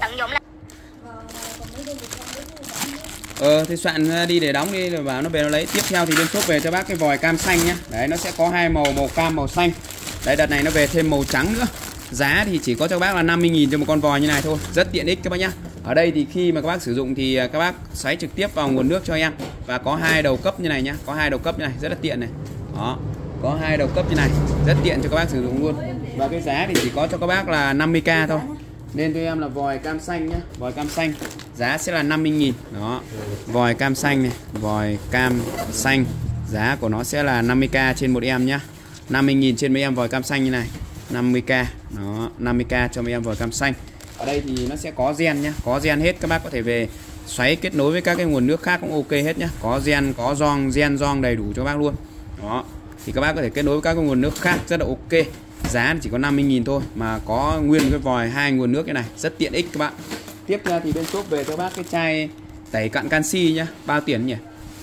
Thì soạn đi để đóng đi rồi bảo nó về nó lấy. Tiếp theo thì bên shop về cho bác cái vòi cam xanh nhá. Đấy, nó sẽ có hai màu, màu cam, màu xanh. Đấy, đợt này nó về thêm màu trắng nữa. Giá thì chỉ có cho bác là 50.000 cho một con vòi như này thôi. Rất tiện ích các bác nhá. Ở đây thì khi mà các bác sử dụng thì các bác xoáy trực tiếp vào nguồn nước cho em. Và có hai đầu cấp như này nhá. Có hai đầu cấp như này, rất là tiện này. Đó. Có hai đầu cấp như này, rất tiện cho các bác sử dụng luôn. Và cái giá thì chỉ có cho các bác là 50k thôi. Nên cho em là vòi cam xanh nhá. Vòi cam xanh giá sẽ là 50.000. Đó. Vòi cam xanh này, vòi cam xanh giá của nó sẽ là 50k trên một em nhá. 50.000 trên mấy em vòi cam xanh như này. 50k. Đó, 50k cho mấy em vòi cam xanh. Ở đây thì nó sẽ có gen nhá, có gen hết, các bác có thể về xoáy kết nối với các cái nguồn nước khác cũng ok hết nhá. Có gen, có gen gioăng đầy đủ cho bác luôn. Đó. Thì các bác có thể kết nối với các cái nguồn nước khác rất là ok. Giá chỉ có 50.000 thôi mà có nguyên cái vòi hai nguồn nước cái này, rất tiện ích các bạn. Tiếp theo thì bên shop về cho bác cái chai tẩy cặn canxi nhá. Bao tiền nhỉ?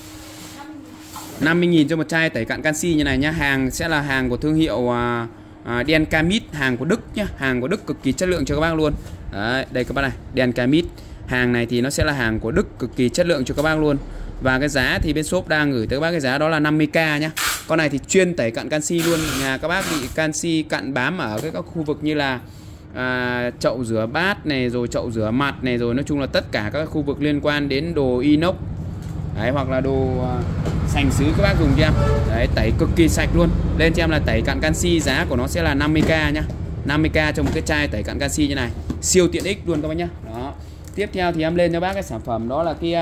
50.000 cho một chai tẩy cặn canxi như này nhá. Hàng sẽ là hàng của thương hiệu Dencamit, hàng của Đức nhá. Hàng của Đức cực kỳ chất lượng cho các bác luôn. Đấy, đây các bác này, Dencamit. Hàng này thì nó sẽ là hàng của Đức cực kỳ chất lượng cho các bác luôn. Và cái giá thì bên shop đang gửi tới các bác cái giá đó là 50k nhá. Con này thì chuyên tẩy cặn canxi luôn. Nhà các bác bị canxi cặn bám ở các khu vực như là chậu rửa bát này, rồi chậu rửa mặt này, rồi nói chung là tất cả các khu vực liên quan đến đồ inox. Đấy, hoặc là đồ sành sứ các bác dùng cho em. Đấy, tẩy cực kỳ sạch luôn. Lên cho em là tẩy cặn canxi, giá của nó sẽ là 50k nhá. 50k cho một cái chai tẩy cặn canxi như này. Siêu tiện ích luôn các bác nhá. Đó. Tiếp theo thì em lên cho bác cái sản phẩm đó là cái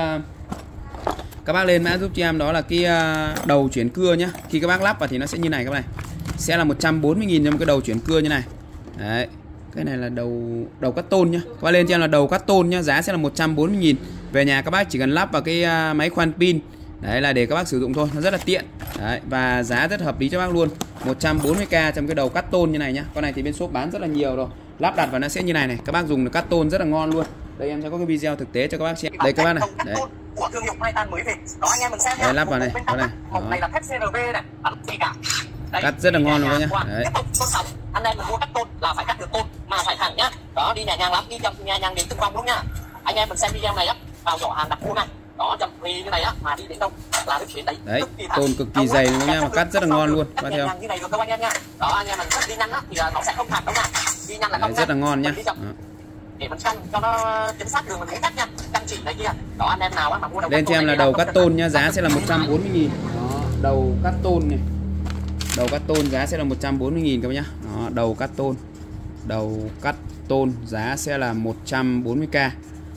các bác lên mã giúp cho em đó là cái đầu chuyển cưa nhá. Khi các bác lắp vào thì nó sẽ như này các bác này. Sẽ là 140.000 cho một cái đầu chuyển cưa như này. Đấy. Cái này là đầu cắt tôn nhá. Các bác lên cho em là đầu cắt tôn nhá, giá sẽ là 140.000. Về nhà các bác chỉ cần lắp vào cái máy khoan pin. Đấy là để các bác sử dụng thôi, nó rất là tiện. Đấy, và giá rất hợp lý cho bác luôn. 140k trong cái đầu cắt tôn như này nhá. Con này thì bên shop bán rất là nhiều rồi. Lắp đặt vào nó sẽ như này này. Các bác dùng cắt tôn rất là ngon luôn. Đây em sẽ có cái video thực tế cho các bác xem. Đây các bác này. Đấy. Của thương hiệu Titan mới về. Đó anh em mình xem nha. Đây lắp vào này, đó này. Hộp này là thép CRV này, gì cả. Đây, cắt rất là ngon luôn nhá. Đấy. Tôn sóng. Anh em mình mua cắt tôn là phải cắt được tôn mà phải thẳng nhá. Đó, đi nhẹ nhàng lắm, đi chậm nhẹ nhàng đến từng vòng luôn nha. Anh em mình xem video này á, vào giỏ hàng đặt mua này. Đó, chậm vì như này á mà đi đến đâu là cái chuyện đấy. Đấy, tôn cực kỳ dày luôn nha, mà cắt rất là ngon luôn. Qua theo. Như này được đâu anh em nha. Đó, anh em mình cắt đi nhanh á thì nó sẽ không phạt đâu nha. Đi nhanh là không. Rất là ngon nhá. Để mình canh cho nó chính xác đường mình thấy cắt nha, canh chỉ này kia. Đó, anh em nào á mà mua đầu lên cho em là đầu cắt tôn nhá, giá sẽ là 140.000. Đó, đầu cắt tôn này. Đầu cắt tôn giá sẽ là 140.000 các bác nhá. Đó, đầu cắt tôn. Đầu cắt tôn giá sẽ là 140k.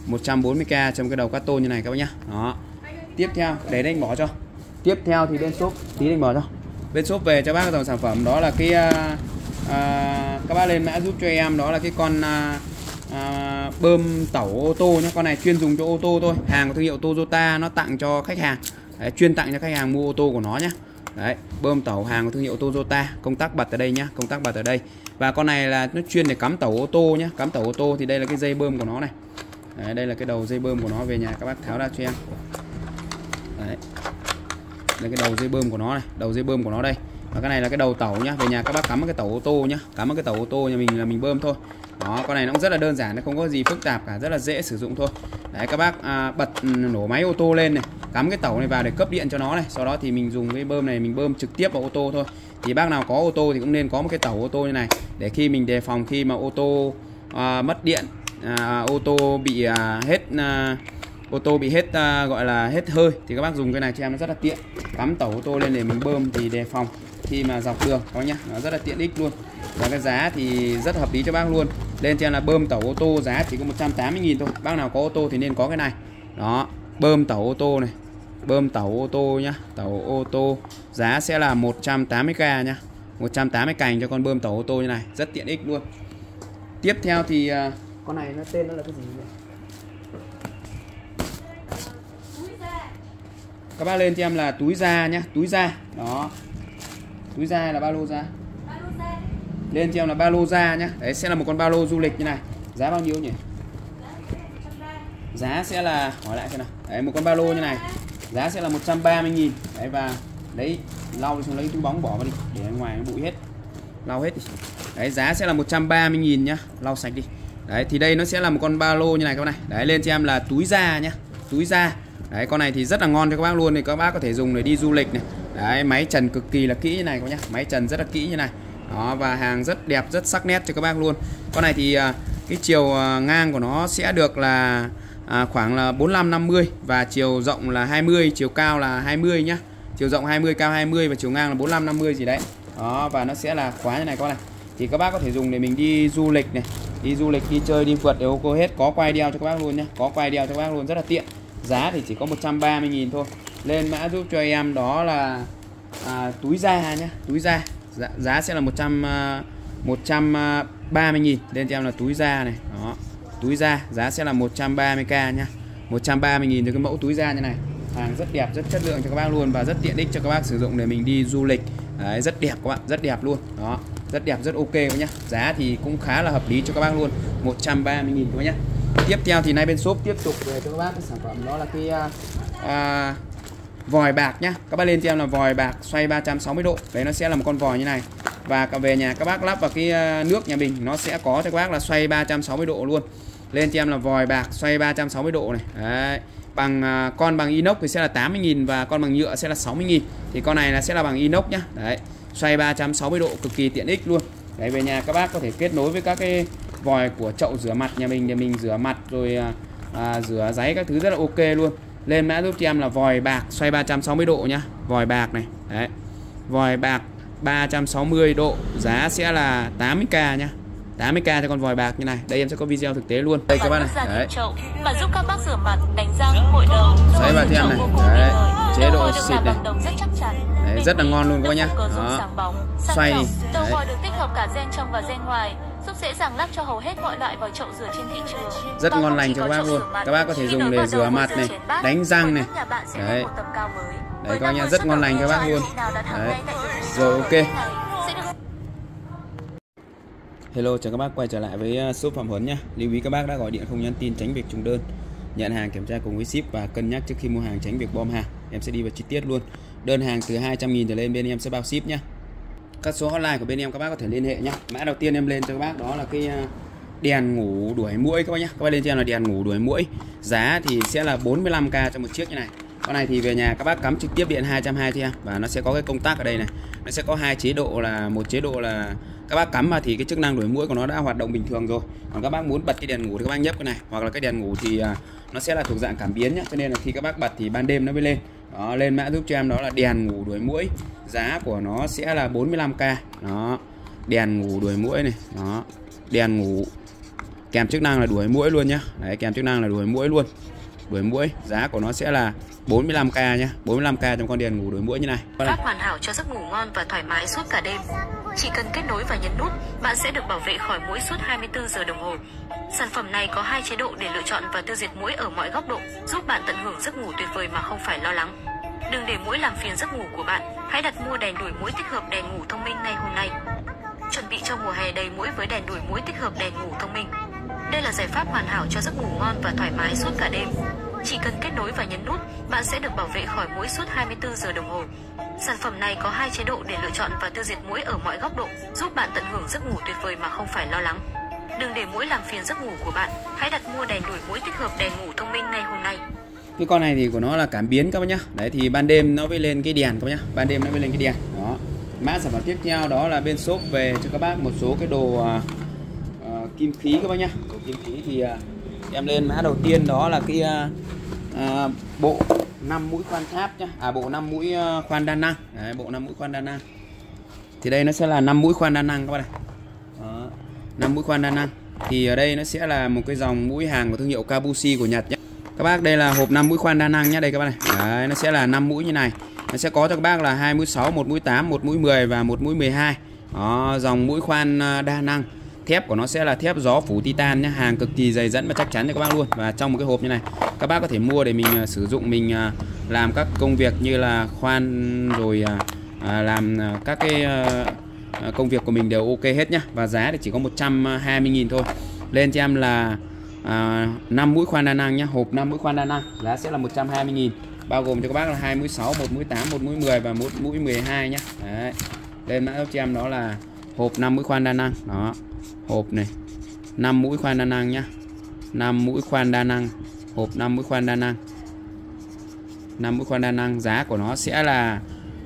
140k trong cái đầu cắt tôn như này các bác nhá. Đó. Tiếp theo, để anh bỏ cho. Tiếp theo thì bên shop tí anh bỏ cho. Bên shop về cho bác dòng sản phẩm đó là cái các bác lên mã giúp cho em đó là cái con bơm tẩu ô tô nhé. Con này chuyên dùng cho ô tô thôi, hàng của thương hiệu Toyota nó tặng cho khách hàng. Đấy, chuyên tặng cho khách hàng mua ô tô của nó nhé. Đấy, bơm tẩu hàng của thương hiệu Toyota, công tắc bật ở đây nhá, công tắc bật ở đây. Và con này là nó chuyên để cắm tẩu ô tô nhé. Cắm tẩu ô tô thì đây là cái dây bơm của nó này. Đấy, đây là cái đầu dây bơm của nó, về nhà các bác tháo ra cho em. Đấy. Đây cái đầu dây bơm của nó này, đầu dây bơm của nó đây. Và cái này là cái đầu tẩu nhá, về nhà các bác cắm cái tẩu ô tô nhá, cắm cái tẩu ô tô nhà mình là mình bơm thôi. Đó, con này nó cũng rất là đơn giản, nó không có gì phức tạp cả, rất là dễ sử dụng thôi. Đấy, các bác bật nổ máy ô tô lên này, cắm cái tẩu này vào để cấp điện cho nó này, sau đó thì mình dùng cái bơm này mình bơm trực tiếp vào ô tô thôi. Thì bác nào có ô tô thì cũng nên có một cái tẩu ô tô như này, để khi mình đề phòng khi mà ô tô mất điện, ô tô bị hết gọi là hết hơi, thì các bác dùng cái này cho em nó rất là tiện. Cắm tẩu ô tô lên để mình bơm thì đề phòng khi mà dọc đường các bác nhá, nó rất là tiện ích luôn. Và cái giá thì rất hợp lý cho bác luôn. Lên cho em là bơm tẩu ô tô giá chỉ có 180.000 thôi. Bác nào có ô tô thì nên có cái này. Đó, bơm tẩu ô tô này, bơm tẩu ô tô nhá, tẩu ô tô giá sẽ là 180k nhá, 180 cành cho con bơm tẩu ô tô như này, rất tiện ích luôn. Tiếp theo thì con này nó tên nó là cái gì nhỉ? Các bác lên cho em là túi da nhá, túi da. Đó. Túi da là ba lô da. Lên cho em là ba lô da nhá. Đấy sẽ là một con ba lô du lịch như này. Giá bao nhiêu nhỉ? Giá sẽ là, hỏi lại xem nào. Đấy, một con ba lô như này. Giá sẽ là 130.000. Đấy, và lấy lau xong lấy túi bóng bỏ vào đi, để ngoài nó bụi hết. Lau hết đi. Đấy, giá sẽ là 130.000 nhá. Lau sạch đi. Đấy, thì đây nó sẽ là một con ba lô như này các bạn này. Đấy, lên cho em là túi da nhá. Túi da. Đấy, con này thì rất là ngon cho các bác luôn, thì các bác có thể dùng để đi du lịch này. Đấy, máy trần cực kỳ là kỹ như này các bác nhá. Máy trần rất là kỹ như này. Đó, và hàng rất đẹp, rất sắc nét cho các bác luôn. Con này thì cái chiều ngang của nó sẽ được là khoảng là 45-50, và chiều rộng là 20, chiều cao là 20 nhá. Chiều rộng 20, cao 20 và chiều ngang là 45-50 gì đấy. Đó, và nó sẽ là khóa như này con này. Thì các bác có thể dùng để mình đi du lịch này, đi du lịch, đi chơi, đi phượt đều ok hết. Có quai đeo cho các bác luôn nhá. Có quai đeo cho các bác luôn, rất là tiện. Giá thì chỉ có 130.000 thôi. Lên mã giúp cho em đó là túi da nhá, túi da. Giá sẽ là 130.000. Lên cho em là túi da này. Đó. Túi da giá sẽ là 130k nhá. 130.000 cho cái mẫu túi da như này. Hàng rất đẹp, rất chất lượng cho các bác luôn, và rất tiện ích cho các bác sử dụng để mình đi du lịch. Đấy, rất đẹp các bạn, rất đẹp luôn. Đó, rất đẹp, rất ok các nhá. Giá thì cũng khá là hợp lý cho các bác luôn. 130.000 các bác nhá. Tiếp theo thì nay bên shop tiếp tục về cho các bác cái sản phẩm đó là cái vòi bạc nhá. Các bác lên cho em là vòi bạc xoay 360 độ. Đấy, nó sẽ là một con vòi như này. Và về nhà các bác lắp vào cái nước nhà mình, nó sẽ có cho các bác là xoay 360 độ luôn. Lên cho em là vòi bạc xoay 360 độ này. Đấy. Con bằng inox thì sẽ là 80.000, và con bằng nhựa sẽ là 60.000. Thì con này là sẽ là bằng inox nhá. Đấy, xoay 360 độ cực kỳ tiện ích luôn. Đấy, về nhà các bác có thể kết nối với các cái vòi của chậu rửa mặt nhà mình để mình rửa mặt rồi rửa giấy các thứ rất là ok luôn. Lên mã giúp cho em là vòi bạc xoay 360 độ nhá. Vòi bạc này. Đấy. Vòi bạc 360 độ giá sẽ là 80k nhá. 80k cho con vòi bạc như này. Đây em sẽ có video thực tế luôn. Đây các bác này. Đấy. Và giúp các bác rửa mặt, đánh răng, gội đầu. Xoay vào cho em này. Đấy. Chế độ xịt này. Đấy, rất là ngon luôn các bác nhá. Đó. Xoay đi. Dầu vòi được tích hợp cả gen trong và gen ngoài, giúp dễ dàng lắp cho hầu hết mọi loại vòi chậu rửa trên thị trường. Rất ngon lành cho các bác luôn. Các bác có thể dùng để rửa mặt này, đánh răng này. Đấy. Đấy các bác nhá, rất ngon lành cho các bác luôn. Đấy. Rồi ok. Hello, chào các bác quay trở lại với shop Phạm Huấn nhá. Lưu ý các bác đã gọi điện không nhắn tin tránh việc trùng đơn. Nhận hàng kiểm tra cùng với ship và cân nhắc trước khi mua hàng tránh việc bom hàng. Em sẽ đi vào chi tiết luôn. Đơn hàng từ 200.000 trở lên bên em sẽ bao ship nhá. Các số hotline của bên em các bác có thể liên hệ nhá. Mã đầu tiên em lên cho các bác đó là cái đèn ngủ đuổi muỗi các bác nhá. Các bác lên cho em là đèn ngủ đuổi muỗi. Giá thì sẽ là 45k cho một chiếc như này. Con này thì về nhà các bác cắm trực tiếp điện 220 cho em, và nó sẽ có cái công tắc ở đây này. Nó sẽ có hai chế độ, là một chế độ là các bác cắm vào thì cái chức năng đuổi muỗi của nó đã hoạt động bình thường rồi. Còn các bác muốn bật cái đèn ngủ thì các bác nhấp cái này, hoặc là cái đèn ngủ thì nó sẽ là thuộc dạng cảm biến nhá, cho nên là khi các bác bật thì ban đêm nó mới lên. Đó, lên mã giúp cho em đó là đèn ngủ đuổi muỗi. Giá của nó sẽ là 45k. Đó. Đèn ngủ đuổi muỗi này. Đó. Đèn ngủ kèm chức năng là đuổi muỗi luôn nhá. Đấy, kèm chức năng là đuổi muỗi luôn. Đuổi muỗi, giá của nó sẽ là 45k nhá. 45k trong con đèn ngủ đuổi muỗi như này. Pháp hoàn hảo cho giấc ngủ ngon và thoải mái suốt cả đêm. Chỉ cần kết nối và nhấn nút, bạn sẽ được bảo vệ khỏi muỗi suốt 24 giờ đồng hồ. Sản phẩm này có hai chế độ để lựa chọn và tiêu diệt muỗi ở mọi góc độ, giúp bạn tận hưởng giấc ngủ tuyệt vời mà không phải lo lắng. Đừng để muỗi làm phiền giấc ngủ của bạn. Hãy đặt mua đèn đuổi muỗi tích hợp đèn ngủ thông minh ngay hôm nay. Chuẩn bị cho mùa hè đầy muỗi với đèn đuổi muỗi tích hợp đèn ngủ thông minh. Đây là giải pháp hoàn hảo cho giấc ngủ ngon và thoải mái suốt cả đêm. Chỉ cần kết nối và nhấn nút, bạn sẽ được bảo vệ khỏi muỗi suốt 24 giờ đồng hồ. Sản phẩm này có hai chế độ để lựa chọn và tiêu diệt muỗi ở mọi góc độ, giúp bạn tận hưởng giấc ngủ tuyệt vời mà không phải lo lắng. Đừng để muỗi làm phiền giấc ngủ của bạn. Hãy đặt mua đèn đuổi muỗi tích hợp đèn ngủ thông minh ngay hôm nay. Cái con này thì của nó là cảm biến các bác nhá. Đấy thì ban đêm nó mới lên cái đèn các bác nhá. Ban đêm nó mới lên cái đèn. Đó. Mã sản phẩm tiếp theo đó là bên shop về cho các bác một số cái đồ kim khí các bác nhá. Đồ kim khí thì em lên mã đầu tiên đó là cái bộ 5 mũi khoan tháp nhá. Bộ 5 mũi khoan đa năng. Đấy, bộ 5 mũi khoan đa năng. Thì đây nó sẽ là 5 mũi khoan đa năng các bác này. Đó, 5 mũi khoan đa năng. Thì ở đây nó sẽ là một cái dòng mũi hàng của thương hiệu Kabushi của Nhật nhé. Các bác, đây là hộp 5 mũi khoan đa năng nhé. Đây các bác này. Đấy, nó sẽ là 5 mũi như này. Nó sẽ có cho các bác là 2 mũi 6, 1 mũi 8, 1 mũi 10 và 1 mũi 12. Đó, dòng mũi khoan đa năng. Thép của nó sẽ là thép gió phủ titan nhé, hàng cực kỳ dày dẫn và chắc chắn cho các bác luôn. Và trong một cái hộp như này, các bác có thể mua để mình sử dụng, mình làm các công việc như là khoan rồi làm các cái công việc của mình đều ok hết nhá. Và giá thì chỉ có 120.000 thôi. Lên cho em là 5 mũi khoan đa năng nhá, hộp 5 mũi khoan đa năng, giá sẽ là 120.000, bao gồm cho các bác là 2 mũi 6, 1 mũi 8, 1 mũi 10 và 1 mũi 12 nhá. Đấy. Lên mã cho em đó là hộp 5 mũi khoan đa năng. Đó. Hộp này 5 mũi khoan đa năng nhá. 5 mũi khoan đa năng, hộp 5 mũi khoan đa năng. 5 mũi khoan đa năng, giá của nó sẽ là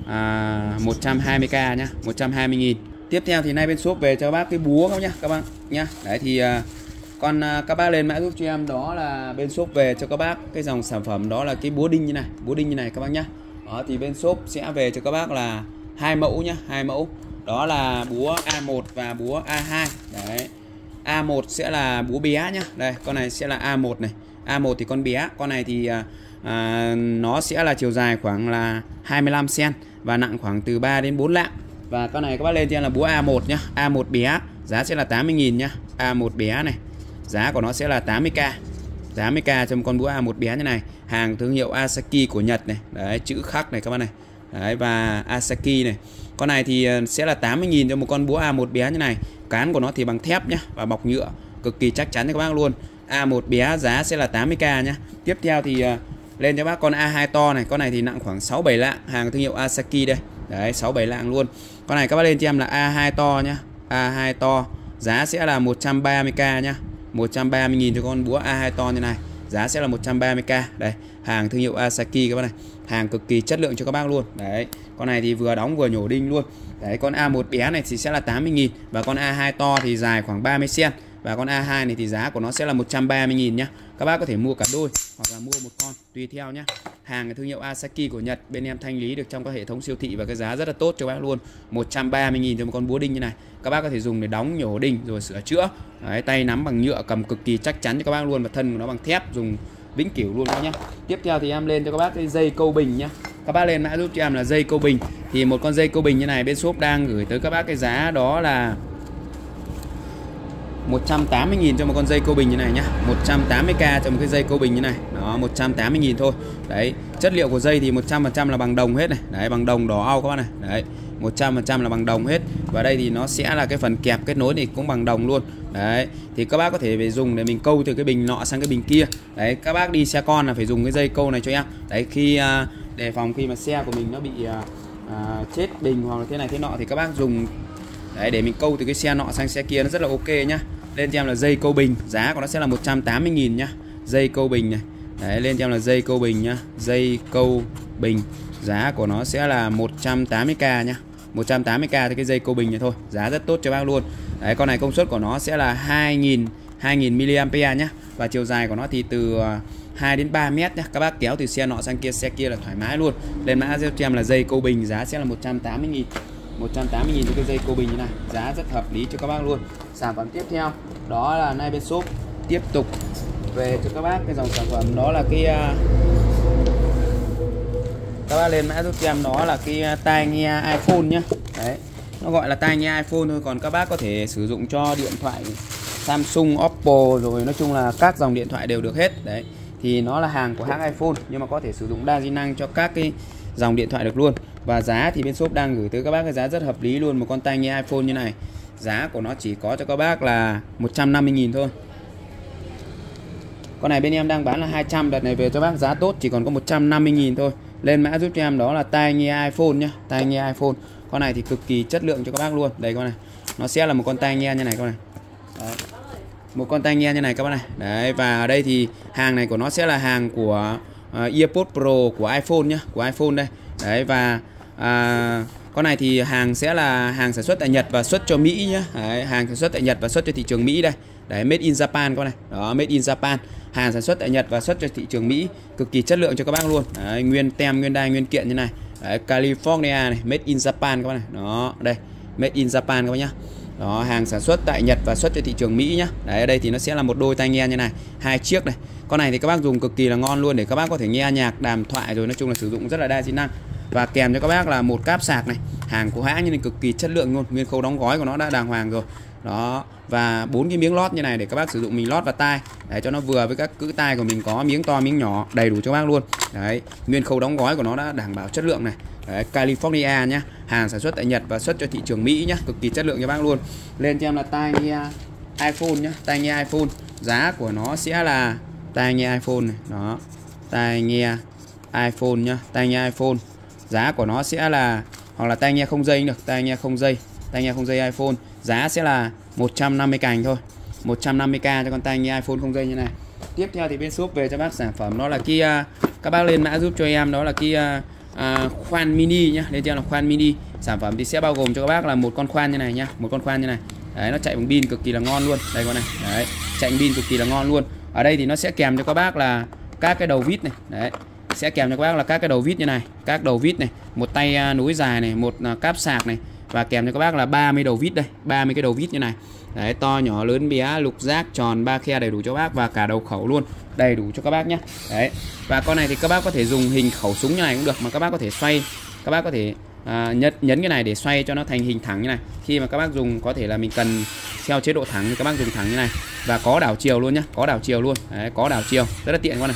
120k nhá, 120.000. Tiếp theo thì nay bên shop về cho các bác cái búa các nhá, các bác nhá. Đấy thì các bác lên mã giúp cho em đó là bên shop về cho các bác cái dòng sản phẩm đó là cái búa đinh như này, búa đinh như này các bác nhá. Đó thì bên shop sẽ về cho các bác là 2 mẫu nhá, 2 mẫu. Đó là búa A1 và búa A2. Đấy. A1 sẽ là búa bé nhá. Đây, con này sẽ là A1 này. A1 thì con bé, con này thì nó sẽ là chiều dài khoảng là 25 cm và nặng khoảng từ 3 đến 4 lạng. Và con này các bác lên cho em là búa A1 nhá. A1 bé, giá sẽ là 80.000 nhá. A1 bé này, giá của nó sẽ là 80k. 80k cho một con búa A1 bé như này, hàng thương hiệu Asaki của Nhật này. Đấy, chữ khắc này các bác này. Đấy, và Asaki này. Con này thì sẽ là 80.000 cho một con búa A1 bé như này. Cán của nó thì bằng thép nhá và bọc nhựa, cực kỳ chắc chắn cho các bác luôn. A1 bé giá sẽ là 80k nhá. Tiếp theo thì lên cho bác con A2 to này. Con này thì nặng khoảng 6-7 lạng, hàng thương hiệu Asaki đây. Đấy, 6-7 lạng luôn. Con này các bác lên cho em là A2 to nhá. A2 to, giá sẽ là 130k nhá. 130.000 cho con búa A2 to như này, giá sẽ là 130k. Đây, hàng thương hiệu Asaki các bác này, hàng cực kỳ chất lượng cho các bác luôn. Đấy, con này thì vừa đóng vừa nhổ đinh luôn. Đấy, con A1 bé này thì sẽ là 80.000 và con A2 to thì dài khoảng 30 cm và con A2 này thì giá của nó sẽ là 130.000 nhá. Các bác có thể mua cả đôi hoặc là mua một con tùy theo nhá. Hàng thương hiệu Asaki của Nhật, bên em thanh lý được trong các hệ thống siêu thị và cái giá rất là tốt cho bác luôn. 130.000 cho một con búa đinh như này. Các bác có thể dùng để đóng, nhổ đinh rồi sửa chữa. Đấy, tay nắm bằng nhựa, cầm cực kỳ chắc chắn cho các bác luôn, và thân của nó bằng thép, dùng vĩnh cửu luôn các nhá. Tiếp theo thì em lên cho các bác cái dây câu bình nhá. Các bác lên mã giúp cho em là dây câu bình. Thì một con dây câu bình như này bên shop đang gửi tới các bác cái giá đó là 180.000 cho một con dây câu bình như này nhá. 180k cho một cái dây câu bình như này. Đó, 180.000 thôi. Đấy, chất liệu của dây thì 100% là bằng đồng hết này. Đấy, bằng đồng đỏ au các bác này. Đấy, 100% là bằng đồng hết. Và đây thì nó sẽ là cái phần kẹp kết nối thì cũng bằng đồng luôn. Đấy, thì các bác có thể về dùng để mình câu từ cái bình nọ sang cái bình kia. Đấy, các bác đi xe con là phải dùng cái dây câu này cho em. Đấy, khi đề phòng khi mà xe của mình nó bị chết bình hoặc là thế này thế nọ thì các bác dùng đấy để mình câu từ cái xe nọ sang xe kia, nó rất là ok nhá. Lên cho em là dây câu bình, giá của nó sẽ là 180.000 nhá. Dây câu bình này. Đấy, lên cho em là dây câu bình nhá. Dây câu bình, giá của nó sẽ là 180k nhá. 180k thì cái dây câu bình này thôi, giá rất tốt cho bác luôn. Đấy, con này công suất của nó sẽ là 2000 mAh nhá. Và chiều dài của nó thì từ 2 đến 3 mét nhá. Các bác kéo từ xe nọ sang kia, xe kia là thoải mái luôn. Lên mã cho em là dây câu bình, giá sẽ là 180.000. 180.000 cho cái dây câu bình như này, giá rất hợp lý cho các bác luôn. Sản phẩm tiếp theo đó là nay bên shop tiếp tục về cho các bác cái dòng sản phẩm đó là cái các bác lên mã giúp em đó là cái tai nghe iPhone nhá. Đấy, nó gọi là tai nghe iPhone thôi, còn các bác có thể sử dụng cho điện thoại Samsung, Oppo, rồi nói chung là các dòng điện thoại đều được hết. Đấy, thì nó là hàng của hãng iPhone nhưng mà có thể sử dụng đa di năng cho các cái dòng điện thoại được luôn. Và giá thì bên shop đang gửi tới các bác cái giá rất hợp lý luôn. Một con tai nghe iPhone như này, giá của nó chỉ có cho các bác là 150.000 thôi. Con này bên em đang bán là 200, đợt này về cho bác giá tốt chỉ còn có 150.000 thôi. Lên mã giúp cho em đó là tai nghe iPhone nhá, tai nghe iPhone. Con này thì cực kỳ chất lượng cho các bác luôn. Đây con này, nó sẽ là một con tai nghe như này con này. Đấy, một con tai nghe như này các bác này. Đấy, và ở đây thì hàng này của nó sẽ là hàng của EarPods Pro của iPhone nhá, của iPhone đây. Đấy, và Con này thì hàng sẽ là hàng sản xuất tại Nhật và xuất cho Mỹ nhé. Đấy, hàng sản xuất tại Nhật và xuất cho thị trường Mỹ đây. Đấy, made in Japan con này. Đó, made in Japan. Hàng sản xuất tại Nhật và xuất cho thị trường Mỹ, cực kỳ chất lượng cho các bác luôn. Đấy, nguyên tem, nguyên đai, nguyên kiện như này. Đấy, California này, made in Japan các bác này. Đó, đây, made in Japan các bác nhá. Đó, hàng sản xuất tại Nhật và xuất cho thị trường Mỹ nhá. Đấy, ở đây thì nó sẽ là một đôi tai nghe như này, 2 chiếc này. Con này thì các bác dùng cực kỳ là ngon luôn, để các bác có thể nghe nhạc, đàm thoại, rồi nói chung là sử dụng rất là đa chức năng. Và kèm cho các bác là một cáp sạc này, hàng của hãng như này, cực kỳ chất lượng luôn, nguyên khâu đóng gói của nó đã đàng hoàng rồi. Đó, và 4 cái miếng lót như này để các bác sử dụng mình lót vào tai, để cho nó vừa với các cữ tai của mình, có miếng to miếng nhỏ đầy đủ cho các bác luôn. Đấy, nguyên khâu đóng gói của nó đã đảm bảo chất lượng này. Đấy, California nhá, hàng sản xuất tại Nhật và xuất cho thị trường Mỹ nhá, cực kỳ chất lượng cho bác luôn. Lên cho em là tai nghe iPhone nhá, tai nghe iPhone, giá của nó sẽ là tai nghe iPhone này, đó, tai nghe iPhone nhá, tai nghe iPhone, giá của nó sẽ là, hoặc là tai nghe không dây cũng được, tai nghe không dây iPhone, giá sẽ là 150 cành thôi, 150k cho con tai nghe iPhone không dây như này. Tiếp theo thì bên shop về cho bác sản phẩm đó là cái các bác lên mã giúp cho em, đó là cái khoan mini nhá, lên cho là khoan mini. Sản phẩm thì sẽ bao gồm cho các bác là một con khoan như này nhá, một con khoan như này. Đấy, nó chạy bằng pin cực kỳ là ngon luôn. Đây con này. Đấy, chạy bằng pin cực kỳ là ngon luôn. Ở đây thì nó sẽ kèm cho các bác là các cái đầu vít này. Đấy, sẽ kèm cho các bác là các cái đầu vít như này, các đầu vít này, một tay nối dài này, một cáp sạc này, và kèm cho các bác là 30 đầu vít đây, 30 cái đầu vít như này. Đấy, to nhỏ lớn bé, lục giác, tròn, 3 khe đầy đủ cho các bác, và cả đầu khẩu luôn, đầy đủ cho các bác nhé. Đấy, và con này thì các bác có thể dùng hình khẩu súng như này cũng được, mà các bác có thể xoay, các bác có thể nhấn cái này để xoay cho nó thành hình thẳng như này. Khi mà các bác dùng có thể là mình cần theo chế độ thẳng thì các bác dùng thẳng như này, và có đảo chiều luôn nhá, có đảo chiều luôn. Đấy, có đảo chiều rất là tiện con này,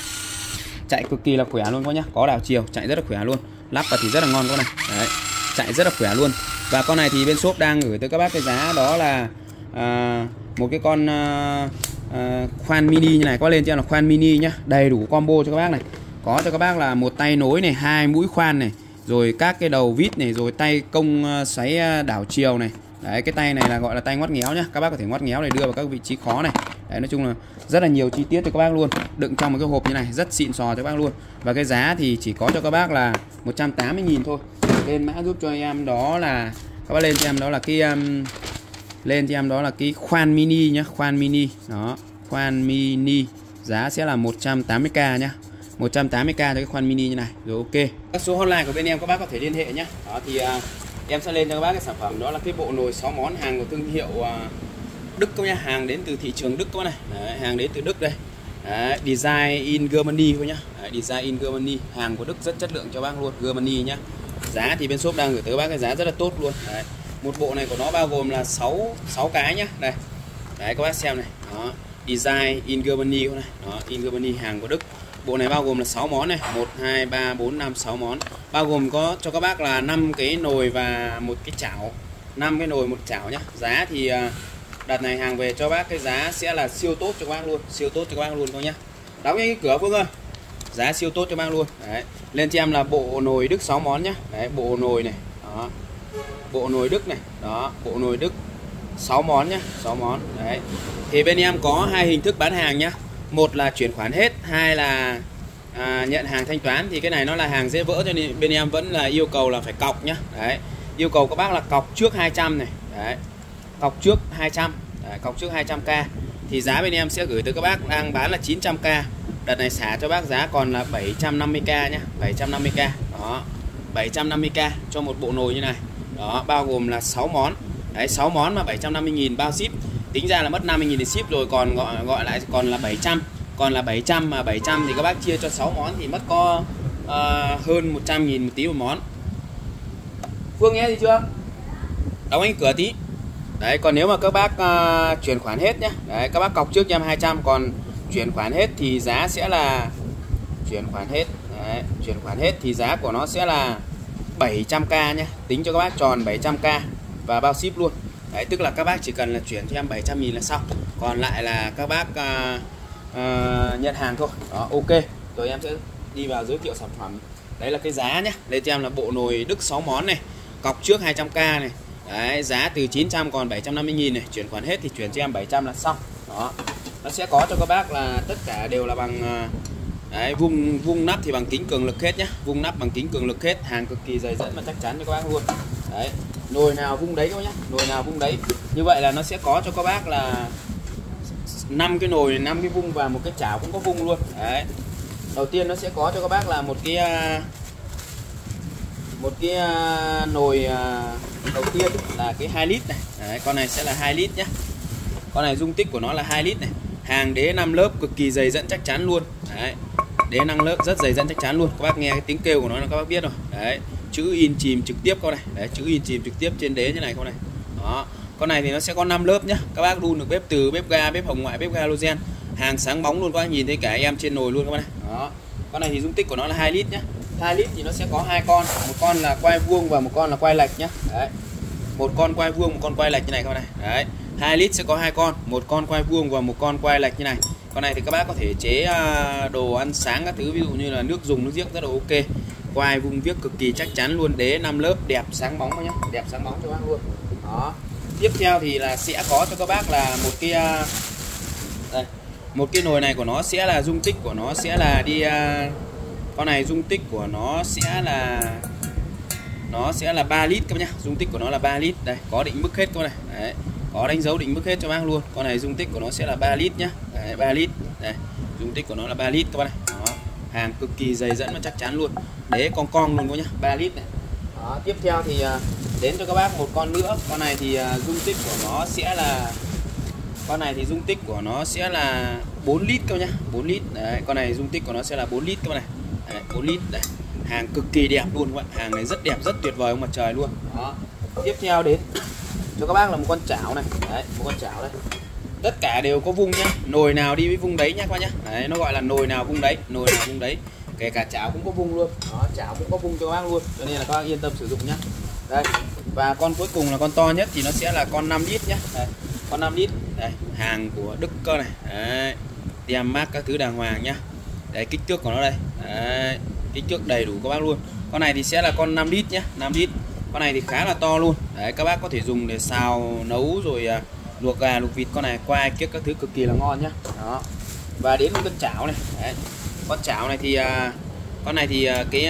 chạy cực kỳ là khỏe luôn các nhá, có đảo chiều, chạy rất là khỏe luôn, lắp vào thì rất là ngon con này. Đấy, chạy rất là khỏe luôn. Và con này thì bên shop đang gửi tới các bác cái giá đó là một cái con khoan mini như này, có lên cho là khoan mini nhá, đầy đủ combo cho các bác này. Có cho các bác là một tay nối này, 2 mũi khoan này, rồi các cái đầu vít này, rồi tay công xoáy đảo chiều này. Đấy, cái tay này là gọi là tay ngoắt ngéo nhá, các bác có thể ngoắt ngéo để đưa vào các vị trí khó này. Đấy, nói chung là rất là nhiều chi tiết cho các bác luôn, đựng trong một cái hộp như này, rất xịn sò cho các bác luôn. Và cái giá thì chỉ có cho các bác là 180.000 thôi. Lên mã giúp cho em đó là, các bác lên cho em đó là cái lên cho em đó là cái khoan mini nhá, khoan mini. Đó, khoan mini, giá sẽ là 180k nhá, 180k cho cái khoan mini như này. Rồi, ok. Các số hotline của bên em các bác có thể liên hệ nhá. Đó thì em sẽ lên cho các bác cái sản phẩm đó là cái bộ nồi 6 món, hàng của thương hiệu Đức các nhá, hàng đến từ thị trường Đức các này. Đấy, hàng đến từ Đức đây. Đấy, design in Germany các nhá. Đấy, design in Germany, hàng của Đức rất chất lượng cho bác luôn, Germany nhá. Giá thì bên shop đang gửi tới các bác cái giá rất là tốt luôn. Đấy, một bộ này của nó bao gồm là 6 cái nhá. Đây. Đấy, các bác xem này. Đó, design in Germany này. Đó, in Germany, hàng của Đức. Bộ này bao gồm là 6 món này, 1 2 3 4 5 6 món. Bao gồm có cho các bác là 5 cái nồi và một cái chảo. 5 cái nồi, một chảo nhá. Giá thì đợt này hàng về cho bác cái giá sẽ là siêu tốt cho các bác luôn, siêu tốt cho các bác luôn các nhá. Đóng cái cửa Phương ơi. Giá siêu tốt cho bác luôn. Đấy, lên cho em là bộ nồi Đức 6 món nhá. Đấy, bộ nồi này. Đó. Bộ nồi Đức này. Đó, bộ nồi Đức 6 món nhá, 6 món. Đấy. Thì bên em có 2 hình thức bán hàng nhá. Một là chuyển khoản hết, hai là nhận hàng thanh toán. Thì cái này nó là hàng dễ vỡ cho nên bên em vẫn là yêu cầu là phải cọc nhá. Đấy, yêu cầu các bác là cọc trước 200 này. Đấy, cọc trước 200. Đấy, cọc trước 200k. Thì giá bên em sẽ gửi tới các bác đang bán là 900k. Đợt này xả cho bác giá còn là 750k nhá, 750k. Đó, 750k cho một bộ nồi như này. Đó, bao gồm là 6 món. Đấy, 6 món mà 750.000 bao ship. Tính ra là mất 50.000 để ship rồi, còn gọi lại còn là 700. Còn là 700, mà 700 thì các bác chia cho 6 món thì mất có hơn 100.000 một tí một món. Phương nghe gì chưa? Đóng anh cửa tí. Đấy, còn nếu mà các bác chuyển khoản hết nhá. Đấy, các bác cọc trước cho em 200, còn chuyển khoản hết thì giá sẽ là chuyển khoản hết. Đấy, chuyển khoản hết thì giá của nó sẽ là 700k nhé. Tính cho các bác tròn 700k và bao ship luôn. Đấy, tức là các bác chỉ cần là chuyển cho em 700.000 là xong. Còn lại là các bác nhận hàng thôi. Đó, ok. Rồi em sẽ đi vào giới thiệu sản phẩm. Đấy là cái giá nhé. Đây cho em là bộ nồi Đức 6 món này. Cọc trước 200k này. Đấy, giá từ 900 còn 750.000 này. Chuyển khoản hết thì chuyển cho em 700 là xong. Đó. Nó sẽ có cho các bác là tất cả đều là bằng Đấy, vung nắp thì bằng kính cường lực hết nhá, vung nắp bằng kính cường lực hết, hàng cực kỳ dày dẫn và chắc chắn cho các bác luôn. Đấy, nồi nào vung đấy các bác nhá, nồi nào vung đấy. Như vậy là nó sẽ có cho các bác là 5 cái nồi, 5 cái vung và một cái chảo cũng có vung luôn. Đấy. Đầu tiên nó sẽ có cho các bác là một cái nồi đầu tiên là cái 2 lít này. Đấy, con này sẽ là 2 lít nhá. Con này dung tích của nó là 2 lít này. Hàng đế 5 lớp cực kỳ dày dẫn chắc chắn luôn. Đấy. Đế 5 lớp rất dày dẫn chắc chắn luôn. Các bác nghe cái tiếng kêu của nó là các bác biết rồi. Đấy, chữ in chìm trực tiếp con này. Đấy, chữ in chìm trực tiếp trên đế như này con này. Đó. Con này thì nó sẽ có 5 lớp nhá. Các bác đun được bếp từ, bếp ga, bếp hồng ngoại, bếp halogen. Hàng sáng bóng luôn, các bác nhìn thấy cả em trên nồi luôn các bác này. Đó. Con này thì dung tích của nó là 2 lít nhá. 2 lít thì nó sẽ có 2 con, một con là quay vuông và một con là quay lệch nhá. Đấy. Một con quay vuông, một con quay lệch như này các bạn này. Đấy. 2 lít sẽ có 2 con, một con quay vuông và một con quay lệch như này. Con này thì các bác có thể chế đồ ăn sáng các thứ, ví dụ như là nước dùng, nước giếc rất là ok. Quay vuông viết cực kỳ chắc chắn luôn, đế 5 lớp đẹp sáng bóng nhá, đẹp sáng bóng cho bác luôn. Đó. Tiếp theo thì là sẽ có cho các bác là một cái đây. Một cái nồi này của nó sẽ là dung tích của nó sẽ là đi con này dung tích của nó sẽ là 3 lít các bác nhá. Dung tích của nó là 3 lít. Đây, có định mức hết con này. Đấy. Có đánh dấu định mức hết cho bác luôn. Con này dung tích của nó sẽ là 3 lít nhá. Đấy, 3 lít. Đây, dung tích của nó là 3 lít các bác này. Đó. Hàng cực kỳ dày dẫn và chắc chắn luôn. Đế con luôn các nhá, 3 lít này. Đó, tiếp theo thì đến cho các bác một con nữa. Con này thì dung tích của nó sẽ là 4 lít các bác nhá, 4 lít. Đấy, con này dung tích của nó sẽ là 4 lít các bác này. Đấy, 4 lít. Đấy. Hàng cực kỳ đẹp luôn các bạn. Hàng này rất đẹp, rất tuyệt vời ông mặt trời luôn. Đó. Tiếp theo đến cho các bác là một con chảo này. Đấy, một con chảo đây. Tất cả đều có vung nhá. Nồi nào đi với vung đấy nhá các bác nhá. Đấy, nó gọi là nồi nào vung đấy, nồi nào vung đấy. Kể cả chảo cũng có vung luôn. Đó, chảo cũng có vung cho các bác luôn. Cho nên là các bác yên tâm sử dụng nhá. Đây. Và con cuối cùng là con to nhất thì nó sẽ là con 5 lít nhá. Đây, con 5 lít. Đây, hàng của Đức cơ này. Đấy. Tem mác các thứ đàng hoàng nhá. Đấy, kích thước của nó đây. Đấy, kích thước đầy đủ các bác luôn. Con này thì sẽ là con 5 lít nhá, 5 lít. Con này thì khá là to luôn. Đấy, các bác có thể dùng để xào nấu rồi luộc gà, luộc vịt, con này quay kiếc các thứ cực kỳ là ngon nhá. Đó. Và đến con chảo này. Đấy. Con chảo này thì cái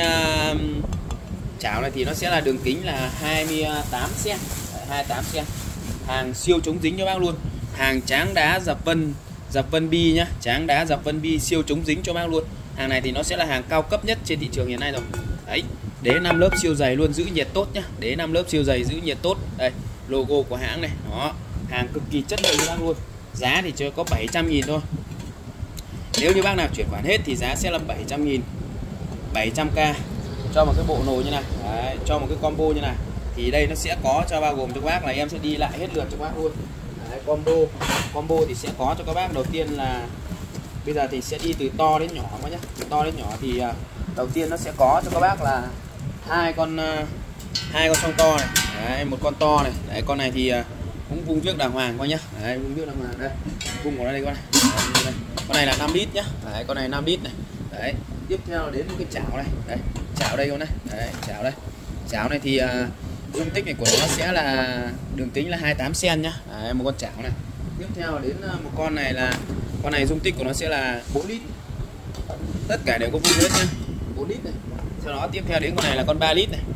chảo này thì nó sẽ là đường kính là 28 cm. 28 cm. Hàng siêu chống dính cho bác luôn. Hàng tráng đá dập vân bi nhá, tráng đá dập vân bi siêu chống dính cho bác luôn. Hàng này thì nó sẽ là hàng cao cấp nhất trên thị trường hiện nay rồi. Đấy, đế 5 lớp siêu dày luôn, giữ nhiệt tốt nhá. Đế 5 lớp siêu dày giữ nhiệt tốt. Đây, logo của hãng này. Đó, hàng cực kỳ chất lượng cho bác luôn. Giá thì chỉ có 700.000 thôi. Nếu như bác nào chuyển khoản hết thì giá sẽ là 700.000. 700k cho một cái bộ nồi như này. Đấy, cho một cái combo như này. Thì đây nó sẽ có cho bao gồm cho các bác là em sẽ đi lại hết lượt cho các bác luôn. Đấy, combo thì sẽ có cho các bác đầu tiên là bây giờ thì sẽ đi từ to đến nhỏ nhé. Từ to đến nhỏ thì đầu tiên nó sẽ có cho các bác là hai con song to này. Đấy, một con to này. Đấy, con này thì cũng vung viếc đàng hoàng coi nhá. Đấy, vung viếc đàng hoàng đây. Vung của nó đây con này. Đấy, con này là 5 lít nhá. Đấy, con này 5 lít này. Đấy, tiếp theo đến một cái chảo này. Đấy, chảo đây con này. Đấy, chảo đây. Chảo này thì dung tích này của nó sẽ là đường kính là 28 cm nhá. Đấy, một con chảo này. Tiếp theo đến một con này là con này dung tích của nó sẽ là 4 lít. Tất cả đều có vung hết nhá. 4 lít này. Sau đó tiếp theo đến con này là con 3 lít này.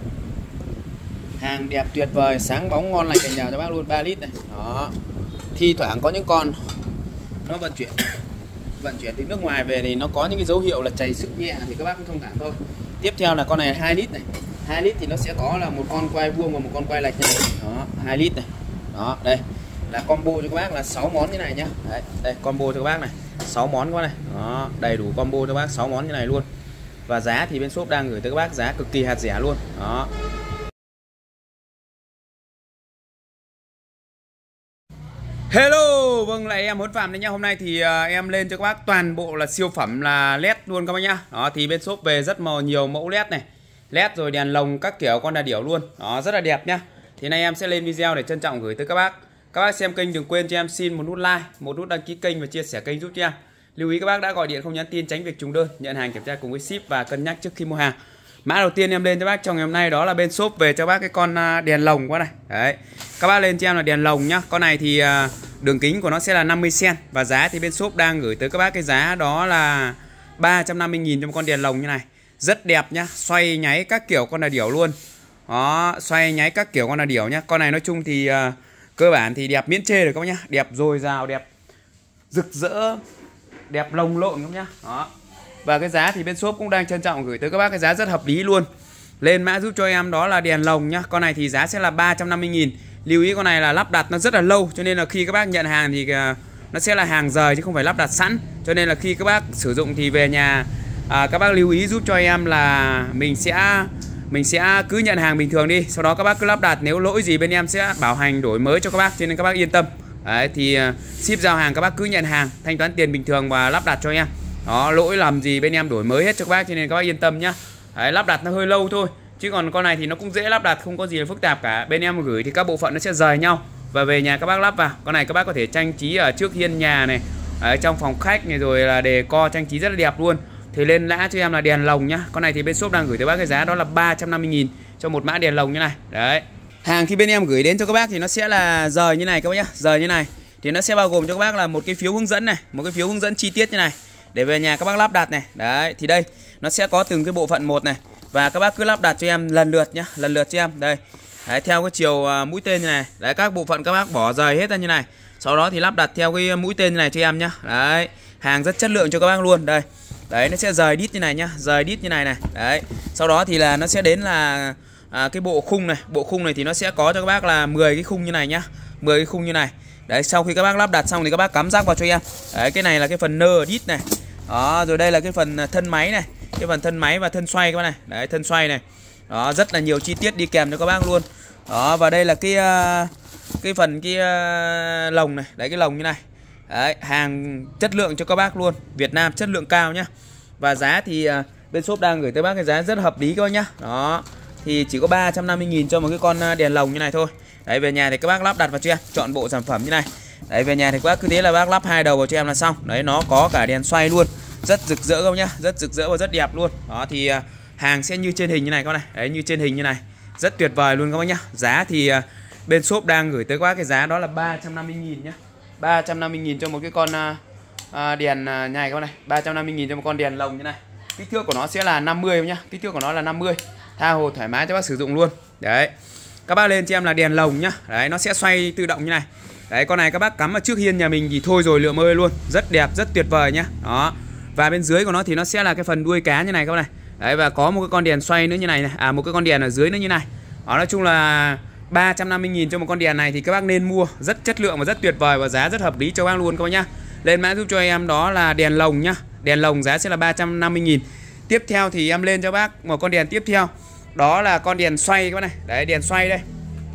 Hàng đẹp tuyệt vời, sáng bóng ngon lành cành nhào cho bác luôn, 3 lít này. Đó. Thi thoảng có những con nó vận chuyển từ nước ngoài về thì nó có những cái dấu hiệu là chảy xước nhẹ thì các bác cũng thông cảm thôi. Tiếp theo là con này 2 lít này. 2 lít thì nó sẽ có là một con quay vuông và một con quay lệch này. Đó, 2 lít này. Đó, đây là combo cho các bác là 6 món như này nhá. Đấy, đây combo cho các bác này, 6 món các bác này. Đó, đầy đủ combo cho các bác 6 món như này luôn. Và giá thì bên shop đang gửi tới các bác giá cực kỳ hạt rẻ luôn. Đó. Hello, vâng lại em Huấn Phạm đây nhá. Hôm nay thì em lên cho các bác toàn bộ là siêu phẩm là LED luôn các bác nhá. Đó thì bên shop về rất nhiều mẫu LED này. LED rồi đèn lồng các kiểu con đà điểu luôn. Đó rất là đẹp nhá. Thì nay em sẽ lên video để trân trọng gửi tới các bác. Các bác xem kênh đừng quên cho em xin một nút like, một nút đăng ký kênh và chia sẻ kênh giúp cho em. Lưu ý các bác đã gọi điện không nhắn tin tránh việc trùng đơn, nhận hàng kiểm tra cùng với ship và cân nhắc trước khi mua hàng. Mã đầu tiên em lên cho bác trong ngày hôm nay đó là bên shop về cho bác cái con đèn lồng qua này. Đấy. Các bác lên cho em là đèn lồng nhá. Con này thì đường kính của nó sẽ là 50 cm và giá thì bên shop đang gửi tới các bác cái giá đó là 350.000 cho một con đèn lồng như này. Rất đẹp nhá, xoay nháy các kiểu con là điểu luôn. Đó, xoay nháy các kiểu con là điểu nhá. Con này nói chung thì cơ bản thì đẹp miễn chê rồi các bác nhá. Đẹp dồi dào, đẹp rực rỡ, đẹp lồng lộn các bác nhá. Đó. Và cái giá thì bên shop cũng đang trân trọng gửi tới các bác cái giá rất hợp lý luôn. Lên mã giúp cho em đó là đèn lồng nhá. Con này thì giá sẽ là 350.000. Lưu ý con này là lắp đặt nó rất là lâu, cho nên là khi các bác nhận hàng thì nó sẽ là hàng rời chứ không phải lắp đặt sẵn. Cho nên là khi các bác sử dụng thì về nhà các bác lưu ý giúp cho em là mình sẽ cứ nhận hàng bình thường đi, sau đó các bác cứ lắp đặt, nếu lỗi gì bên em sẽ bảo hành đổi mới cho các bác, cho nên các bác yên tâm. Đấy, thì ship giao hàng các bác cứ nhận hàng, thanh toán tiền bình thường và lắp đặt cho em. Đó, lỗi làm gì bên em đổi mới hết cho các bác, cho nên các bác yên tâm nhá. Đấy, lắp đặt nó hơi lâu thôi, chứ còn con này thì nó cũng dễ lắp đặt, không có gì là phức tạp cả. Bên em gửi thì các bộ phận nó sẽ rời nhau và về nhà các bác lắp vào. Con này các bác có thể trang trí ở trước hiên nhà này, ở trong phòng khách này, rồi là decor trang trí rất là đẹp luôn. Thì lên mã cho em là đèn lồng nhá. Con này thì bên shop đang gửi tới bác cái giá đó là 350.000 cho một mã đèn lồng như này. Đấy. Hàng khi bên em gửi đến cho các bác thì nó sẽ là rời như này các bác nhá. Rời như này thì nó sẽ bao gồm cho các bác là một cái phiếu hướng dẫn này, một cái phiếu hướng dẫn chi tiết như này để về nhà các bác lắp đặt này. Đấy, thì đây nó sẽ có từng cái bộ phận một này, và các bác cứ lắp đặt cho em lần lượt nhá, lần lượt cho em. Đây. Đấy, theo cái chiều mũi tên như này. Đấy, các bộ phận các bác bỏ rời hết ra như này. Sau đó thì lắp đặt theo cái mũi tên như này cho em nhá. Đấy, hàng rất chất lượng cho các bác luôn. Đây. Đấy, nó sẽ rời đít như này nhá, rời đít như này này. Đấy. Sau đó thì là nó sẽ đến là cái bộ khung này, bộ khung này thì nó sẽ có cho các bác là 10 cái khung như này nhá. 10 cái khung như này. Đấy, sau khi các bác lắp đặt xong thì các bác cắm rác vào cho em. Đấy, cái này là cái phần nơ đít này. Đó, rồi đây là cái phần thân máy này, cái phần thân máy và thân xoay các bác này. Đấy, thân xoay này. Đó, rất là nhiều chi tiết đi kèm cho các bác luôn. Đó, và đây là cái phần lồng này, đấy cái lồng như này. Đấy, hàng chất lượng cho các bác luôn, Việt Nam chất lượng cao nhá. Và giá thì bên shop đang gửi tới bác cái giá rất hợp lý các bác nhá. Đó, thì chỉ có 350.000 cho một cái con đèn lồng như này thôi. Đấy, về nhà thì các bác lắp đặt vào cho em, chọn bộ sản phẩm như này. Đấy, về nhà thì các bác cứ thế là bác lắp hai đầu vào cho em là xong. Đấy, nó có cả đèn xoay luôn, rất rực rỡ các bác nhá, rất rực rỡ và rất đẹp luôn. Đó, thì hàng sẽ như trên hình như này các bác này. Đấy, như trên hình như này, rất tuyệt vời luôn các bác nhá. Giá thì bên shop đang gửi tới các bác cái giá đó là 350.000 nhá. 350.000 cho một cái con đèn nhài các bác này. 350.000 cho một con đèn lồng như này. Kích thước của nó sẽ là 50 nhá. Kích thước của nó là 50. Tha hồ thoải mái cho bác sử dụng luôn. Đấy. Các bác lên cho em là đèn lồng nhá. Đấy, nó sẽ xoay tự động như này. Đấy, con này các bác cắm ở trước hiên nhà mình thì thôi rồi lượm ơi luôn. Rất đẹp, rất tuyệt vời nhá. Đó. Và bên dưới của nó thì nó sẽ là cái phần đuôi cá như này các bác này. Đấy, và có một cái con đèn xoay nữa như này này. Một cái con đèn ở dưới nữa như này. Đó, nói chung là 350.000 cho một con đèn này thì các bác nên mua, rất chất lượng và rất tuyệt vời và giá rất hợp lý cho các bác luôn các bác nhá. Lên mã giúp cho em đó là đèn lồng nhá. Đèn lồng giá sẽ là 350.000. Tiếp theo thì em lên cho bác một con đèn tiếp theo. Đó là con đèn xoay các bác này. Đấy, đèn xoay đây.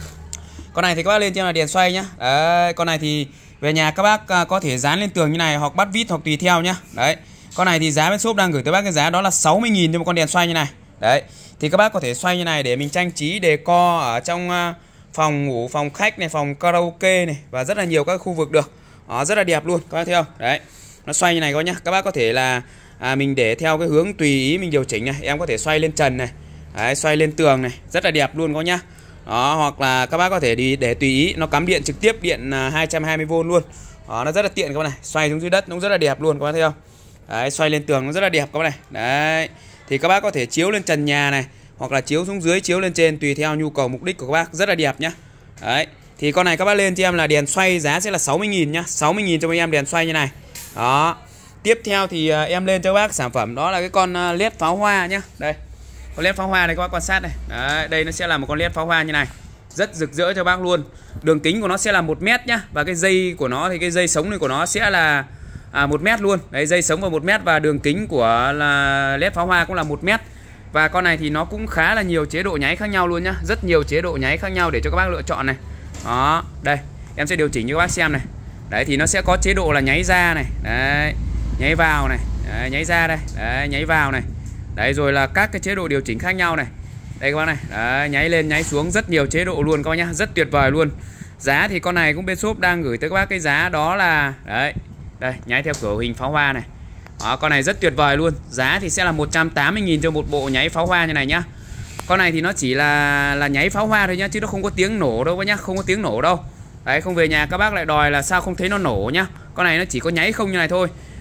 Con này thì các bác lên cho em là đèn xoay nhá. Đấy, con này thì về nhà các bác có thể dán lên tường như này hoặc bắt vít hoặc tùy theo nhá. Đấy. Con này thì giá bên shop đang gửi tới bác cái giá đó là 60.000 cho một con đèn xoay như này. Đấy. Thì các bác có thể xoay như này để mình trang trí decor ở trong phòng ngủ, phòng khách này, phòng karaoke này và rất là nhiều các khu vực được. Đó, rất là đẹp luôn, các bác thấy không? Đấy. Nó xoay như này các nhá. Các bác có thể là mình để theo cái hướng tùy ý mình điều chỉnh này, em có thể xoay lên trần này. Đấy, xoay lên tường này, rất là đẹp luôn các nhá. Đó, hoặc là các bác có thể đi để tùy ý, nó cắm điện trực tiếp, điện 220V luôn. Đó, nó rất là tiện các bác này, xoay xuống dưới đất nó cũng rất là đẹp luôn các bác thấy không? Đấy, xoay lên tường nó rất là đẹp các bác này. Đấy. Thì các bác có thể chiếu lên trần nhà này, hoặc là chiếu xuống dưới, chiếu lên trên tùy theo nhu cầu mục đích của các bác, rất là đẹp nhá. Đấy. Thì con này các bác lên cho em là đèn xoay giá sẽ là 60.000 nhá. 60.000 cho mấy em đèn xoay như này. Đó. Tiếp theo thì em lên cho các bác sản phẩm đó là cái con led pháo hoa nhá. Đây. Con led pháo hoa này các bác quan sát này. Đấy, đây nó sẽ là một con led pháo hoa như này. Rất rực rỡ cho bác luôn. Đường kính của nó sẽ là 1 mét nhá. Và cái dây của nó thì cái dây sống này của nó sẽ là 1 mét luôn. Đấy, dây sống vào 1 mét và đường kính của là led pháo hoa cũng là 1 mét. Và con này thì nó cũng khá là nhiều chế độ nháy khác nhau luôn nhá. Rất nhiều chế độ nháy khác nhau để cho các bác lựa chọn này. Đó, đây, em sẽ điều chỉnh cho các bác xem này. Đấy, thì nó sẽ có chế độ là nháy ra này. Đấy, nháy vào này. Đấy, nháy ra đây. Đấy, nháy vào này. Đấy, rồi là các cái chế độ điều chỉnh khác nhau này. Đây các bác này. Đấy, nháy lên, nháy xuống, rất nhiều chế độ luôn các bác nhá. Rất tuyệt vời luôn. Giá thì con này cũng bên shop đang gửi tới các bác cái giá đó là đấy. Đây, nháy theo kiểu hình pháo hoa này. Đó, con này rất tuyệt vời luôn. Giá thì sẽ là 180.000 cho một bộ nháy pháo hoa như này nhá. Con này thì nó chỉ là nháy pháo hoa thôi nhá, chứ nó không có tiếng nổ đâu nhá, không có tiếng nổ đâu. Đấy, không về nhà các bác lại đòi là sao không thấy nó nổ nhá. Con này nó chỉ có nháy không như này thôi.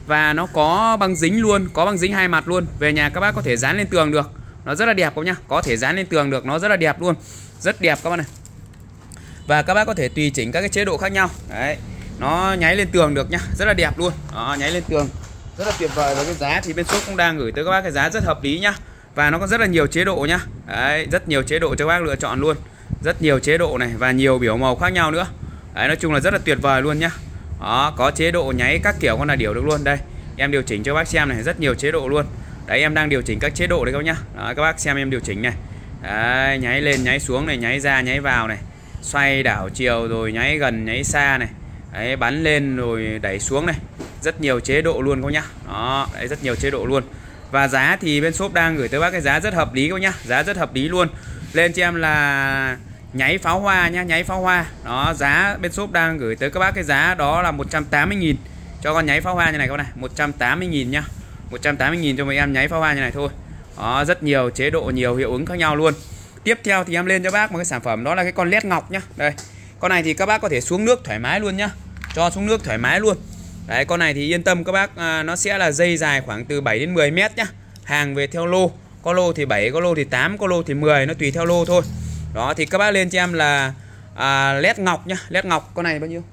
và nó có băng dính luôn, có băng dính hai mặt luôn. Về nhà các bác có thể dán lên tường được, nó rất là đẹp các nhá, có thể dán lên tường được, nó rất là đẹp luôn, rất đẹp các bạn này. Và các bác có thể tùy chỉnh các cái chế độ khác nhau. Đấy, nó nháy lên tường được nhá, rất là đẹp luôn. Đó, nháy lên tường rất là tuyệt vời. Và cái giá thì bên shop cũng đang gửi tới các bác cái giá rất hợp lý nhá. Và nó có rất là nhiều chế độ nhá. Đấy, rất nhiều chế độ cho các bác lựa chọn luôn. Rất nhiều chế độ này và nhiều biểu màu khác nhau nữa. Đấy, nói chung là rất là tuyệt vời luôn nhá. Đó, có chế độ nháy các kiểu con là điều được luôn. Đây, em điều chỉnh cho bác xem này, rất nhiều chế độ luôn. Đấy, em đang điều chỉnh các chế độ đấy các bác nhá. Đó, các bác xem em điều chỉnh này. Đấy, nháy lên, nháy xuống này, nháy ra, nháy vào này, xoay đảo chiều rồi nháy gần, nháy xa này. Đấy, bắn lên rồi đẩy xuống này. Rất nhiều chế độ luôn các bác nhá. Đó, đấy, rất nhiều chế độ luôn. Và giá thì bên shop đang gửi tới bác cái giá rất hợp lý các bác nhá. Giá rất hợp lý luôn. Lên cho em là nháy pháo hoa nhá, nháy pháo hoa. Đó, giá bên shop đang gửi tới các bác cái giá đó là 180.000 cho con nháy pháo hoa như này các bác này, 180.000 nhá. 180.000 cho mấy em nháy pháo hoa như này thôi. Đó, rất nhiều chế độ, nhiều hiệu ứng khác nhau luôn. Tiếp theo thì em lên cho bác một cái sản phẩm đó là cái con led ngọc nhá. Đây, con này thì các bác có thể xuống nước thoải mái luôn nhá, cho xuống nước thoải mái luôn. Đấy, con này thì yên tâm các bác, nó sẽ là dây dài khoảng từ 7 đến 10 mét nhá. Hàng về theo lô, có lô thì 7, có lô thì 8, có lô thì 10, nó tùy theo lô thôi. Đó, thì các bác lên cho em là led ngọc nhá. Led ngọc con này bao nhiêu?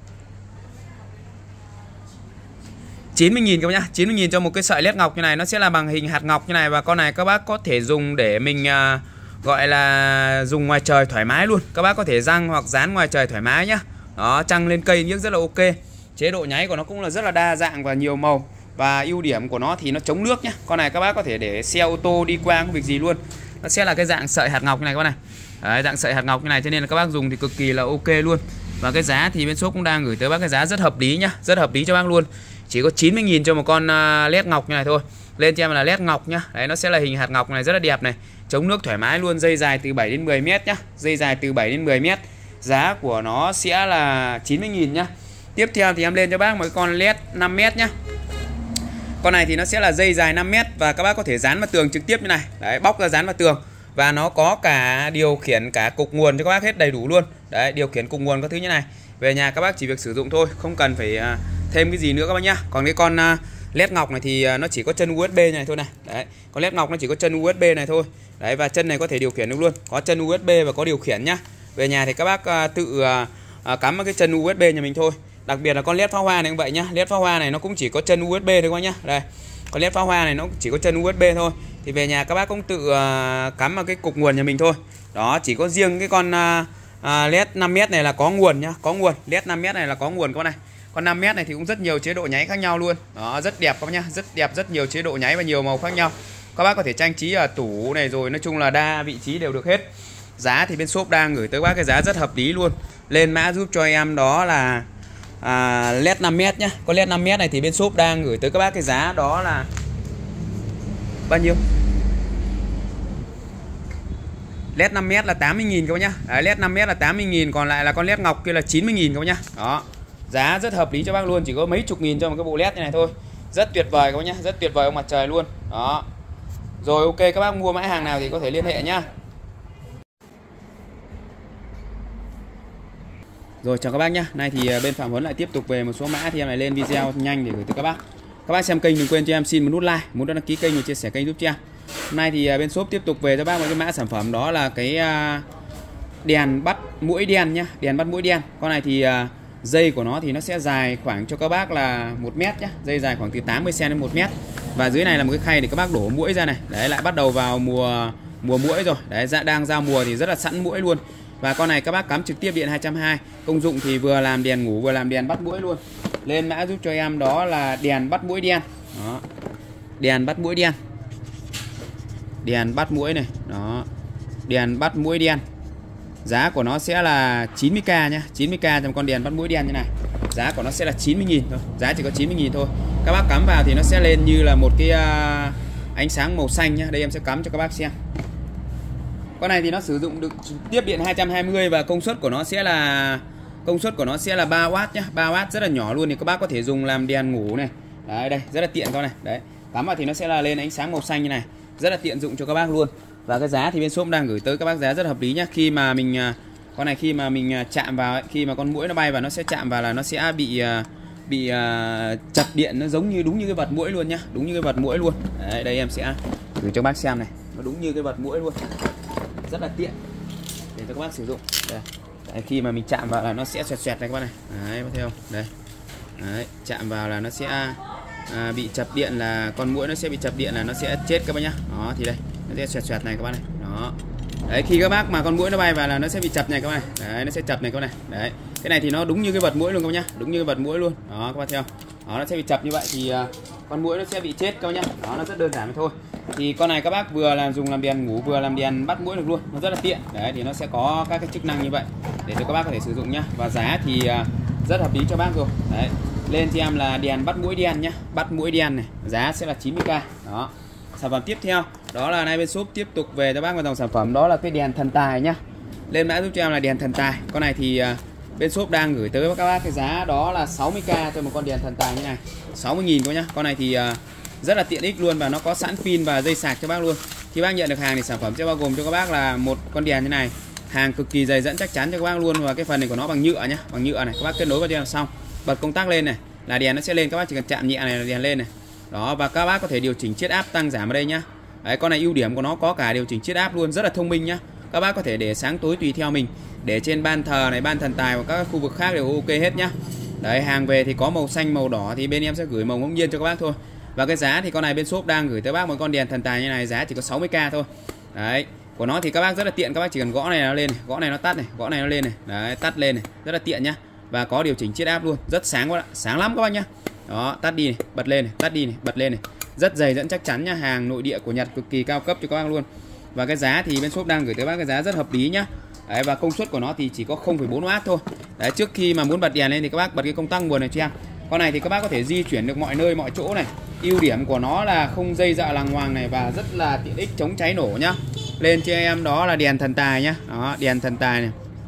90.000 các bác nhá. 90.000 cho một cái sợi led ngọc như này. Nó sẽ là bằng hình hạt ngọc như này. Và con này các bác có thể dùng để mình gọi là dùng ngoài trời thoải mái luôn. Các bác có thể răng hoặc dán ngoài trời thoải mái nhá. Đó, trăng lên cây nhức rất là ok. Chế độ nháy của nó cũng là rất là đa dạng và nhiều màu. Và ưu điểm của nó thì nó chống nước nhá. Con này các bác có thể để xe ô tô đi qua không việc gì luôn. Nó sẽ là cái dạng sợi hạt ngọc như này các bác này. Đấy, dạng sợi hạt ngọc như này cho nên là các bác dùng thì cực kỳ là ok luôn. Và cái giá thì bên shop cũng đang gửi tới bác cái giá rất hợp lý nhá, rất hợp lý cho bác luôn. Chỉ có 90.000 cho một con led ngọc như này thôi. Lên cho em là led ngọc nhá. Đấy, nó sẽ là hình hạt ngọc này, rất là đẹp này, chống nước thoải mái luôn, dây dài từ 7 đến 10 mét nhá. Dây dài từ 7 đến 10 mét. Giá của nó sẽ là 90.000 nhá. Tiếp theo thì em lên cho bác một con led 5 mét nhá. Con này thì nó sẽ là dây dài 5 mét và các bác có thể dán vào tường trực tiếp như này. Đấy, bóc ra dán vào tường. Và nó có cả điều khiển cả cục nguồn cho các bác hết đầy đủ luôn. Đấy, điều khiển cục nguồn các thứ như này. Về nhà các bác chỉ việc sử dụng thôi, không cần phải thêm cái gì nữa các bác nhá. Còn cái con led ngọc này thì nó chỉ có chân USB này thôi này. Đấy, con led ngọc nó chỉ có chân USB này thôi. Đấy, và chân này có thể điều khiển được luôn. Có chân USB và có điều khiển nhá. Về nhà thì các bác tự cắm vào cái chân USB nhà mình thôi. Đặc biệt là con led pháo hoa này cũng vậy nhá. Led pháo hoa này nó cũng chỉ có chân USB thôi các bác nhá. Đây, con led pháo hoa này nó chỉ có chân USB thôi. Thì về nhà các bác cũng tự cắm vào cái cục nguồn nhà mình thôi. Đó, chỉ có riêng cái con led 5m này là có nguồn nhá, có nguồn. Led 5m này là có nguồn con này. Con 5m này thì cũng rất nhiều chế độ nháy khác nhau luôn. Đó, rất đẹp các bác nhá, rất đẹp, rất nhiều chế độ nháy và nhiều màu khác nhau. Các bác có thể trang trí ở tủ này rồi, nói chung là đa vị trí đều được hết. Giá thì bên shop đang gửi tới bác cái giá rất hợp lý luôn. Lên mã giúp cho em đó là led 5m nhá. Con led 5m này thì bên shop đang gửi tới các bác cái giá đó là bao nhiêu? Led 5m là 80.000 các bác nhá. Đấy, led 5m là 80.000, còn lại là con led ngọc kia là 90.000 các bác nhá. Đó. Giá rất hợp lý cho bác luôn, chỉ có mấy chục nghìn cho một cái bộ led như này thôi. Rất tuyệt vời các bác nhá, rất tuyệt vời ông mặt trời luôn. Đó. Rồi ok, các bác mua mã hàng nào thì có thể liên hệ nhá. Rồi chào các bác nhá. Nay thì bên Phạm Huấn lại tiếp tục về một số mã thì em lại lên video nhanh để gửi tới các bác. Các bác xem kênh đừng quên cho em xin một nút like, muốn đăng ký kênh và chia sẻ kênh giúp cho em. Hôm nay thì bên shop tiếp tục về cho bác một cái mã sản phẩm đó là cái đèn bắt muỗi đen nhá, đèn bắt muỗi đen. Con này thì dây của nó thì nó sẽ dài khoảng cho các bác là 1 mét nhá, dây dài khoảng từ 80 cm đến 1 mét. Và dưới này là một cái khay để các bác đổ muỗi ra này. Đấy, lại bắt đầu vào mùa muỗi rồi. Đấy, đang ra mùa thì rất là sẵn muỗi luôn. Và con này các bác cắm trực tiếp điện 220. Công dụng thì vừa làm đèn ngủ vừa làm đèn bắt muỗi luôn. Lên mã giúp cho em đó là đèn bắt muỗi đen. Đó. Đèn bắt muỗi đen. Đèn bắt muỗi này. Đó. Đèn bắt muỗi đen. Giá của nó sẽ là 90k nhá, 90k trong con đèn bắt muỗi đen như này. Giá của nó sẽ là 90.000 thôi. Giá chỉ có 90.000 thôi. Các bác cắm vào thì nó sẽ lên như là một cái ánh sáng màu xanh nhá. Đây em sẽ cắm cho các bác xem. Con này thì nó sử dụng được tiếp điện 220 và công suất của nó sẽ là 3W nhá, 3W rất là nhỏ luôn, thì các bác có thể dùng làm đèn ngủ này. Đấy, đây rất là tiện con này. Đấy, cắm vào thì nó sẽ là lên ánh sáng màu xanh như này, rất là tiện dụng cho các bác luôn. Và cái giá thì bên shop đang gửi tới các bác giá rất hợp lý nhá. Khi mà mình con này khi mà mình chạm vào ấy, khi mà con muỗi nó bay vào nó sẽ chạm vào là nó sẽ bị chập điện, nó giống như đúng như cái vật muỗi luôn nhá, đúng như cái vật muỗi luôn. Đấy, đây em sẽ gửi cho bác xem này, nó đúng như cái vật muỗi luôn, rất là tiện để cho các bác sử dụng. Đây. Đấy, khi mà mình chạm vào là nó sẽ xoẹt này các bác này. Đấy, bác thấy không? Đây. Đấy, chạm vào là nó sẽ bị chập điện, là con muỗi nó sẽ bị chập điện là nó sẽ chết các bác nhá. Đó thì đây, nó sẽ xoẹt này các bác này. Đó. Đấy, khi các bác mà con muỗi nó bay vào là nó sẽ bị chập này các bác này. Đấy, nó sẽ chập này các bác này. Đấy. Cái này thì nó đúng như cái vật muỗi luôn các bác nhá, đúng như cái vật muỗi luôn. Đó các bác thấy không? Đó, nó sẽ bị chập như vậy thì con muỗi nó sẽ bị chết các bác nhá. Đó, nó rất đơn giản thôi. Thì con này các bác vừa là dùng làm đèn ngủ, vừa làm đèn bắt muỗi được luôn, nó rất là tiện. Đấy, thì nó sẽ có các cái chức năng như vậy để cho các bác có thể sử dụng nhá. Và giá thì rất hợp lý cho bác rồi. Đấy. Lên cho em là đèn bắt muỗi đen nhá, bắt muỗi đen này, giá sẽ là 90k. Đó. Sản phẩm tiếp theo đó là nay bên shop tiếp tục về cho bác một dòng sản phẩm, đó là cái đèn thần tài nhá. Lên mã giúp cho em là đèn thần tài. Con này thì bên shop đang gửi tới các bác cái giá đó là 60k cho một con đèn thần tài như này, 60.000 các nhá. Con này thì rất là tiện ích luôn, và nó có sẵn pin và dây sạc cho bác luôn. Khi bác nhận được hàng thì sản phẩm sẽ bao gồm cho các bác là một con đèn như này, hàng cực kỳ dày dẫn chắc chắn cho các bác luôn. Và cái phần này của nó bằng nhựa nhá, bằng nhựa này, các bác kết nối vào cho em xong, bật công tắc lên này là đèn nó sẽ lên, các bác chỉ cần chạm nhẹ này là đèn lên này. Đó, và các bác có thể điều chỉnh chiết áp tăng giảm ở đây nhá. Đấy, con này ưu điểm của nó có cả điều chỉnh chiết áp luôn, rất là thông minh nhá. Các bác có thể để sáng tối tùy theo mình, để trên ban thờ này, ban thần tài và các khu vực khác đều ok hết nhá. Đấy, hàng về thì có màu xanh, màu đỏ thì bên em sẽ gửi màu ngẫu nhiên cho các bác thôi. Và cái giá thì con này bên shop đang gửi tới bác một con đèn thần tài như này, giá chỉ có 60k thôi. Đấy, của nó thì các bác rất là tiện, các bác chỉ cần gõ này nó lên này, gõ này nó tắt này, gõ này nó lên này. Đấy, tắt lên này, rất là tiện nhá. Và có điều chỉnh chiết áp luôn, rất sáng quá ạ, sáng lắm các bác nhá. Đó, tắt đi này, bật lên này, tắt đi này, bật lên này. Rất dày dẫn chắc chắn nhá, hàng nội địa của Nhật cực kỳ cao cấp cho các bác luôn. Và cái giá thì bên shop đang gửi tới bác cái giá rất hợp lý nhá. Đấy, và công suất của nó thì chỉ có 0,4W thôi. Đấy, trước khi mà muốn bật đèn lên thì các bác bật cái công tắc nguồn này cho em. Con này thì các bác có thể di chuyển được mọi nơi mọi chỗ này. Ưu điểm của nó là không dây dợ lằng ngoằng này, và rất là tiện ích chống cháy nổ nhá. Lên cho em đó là đèn thần tài nhá. Đó, đèn thần tài này.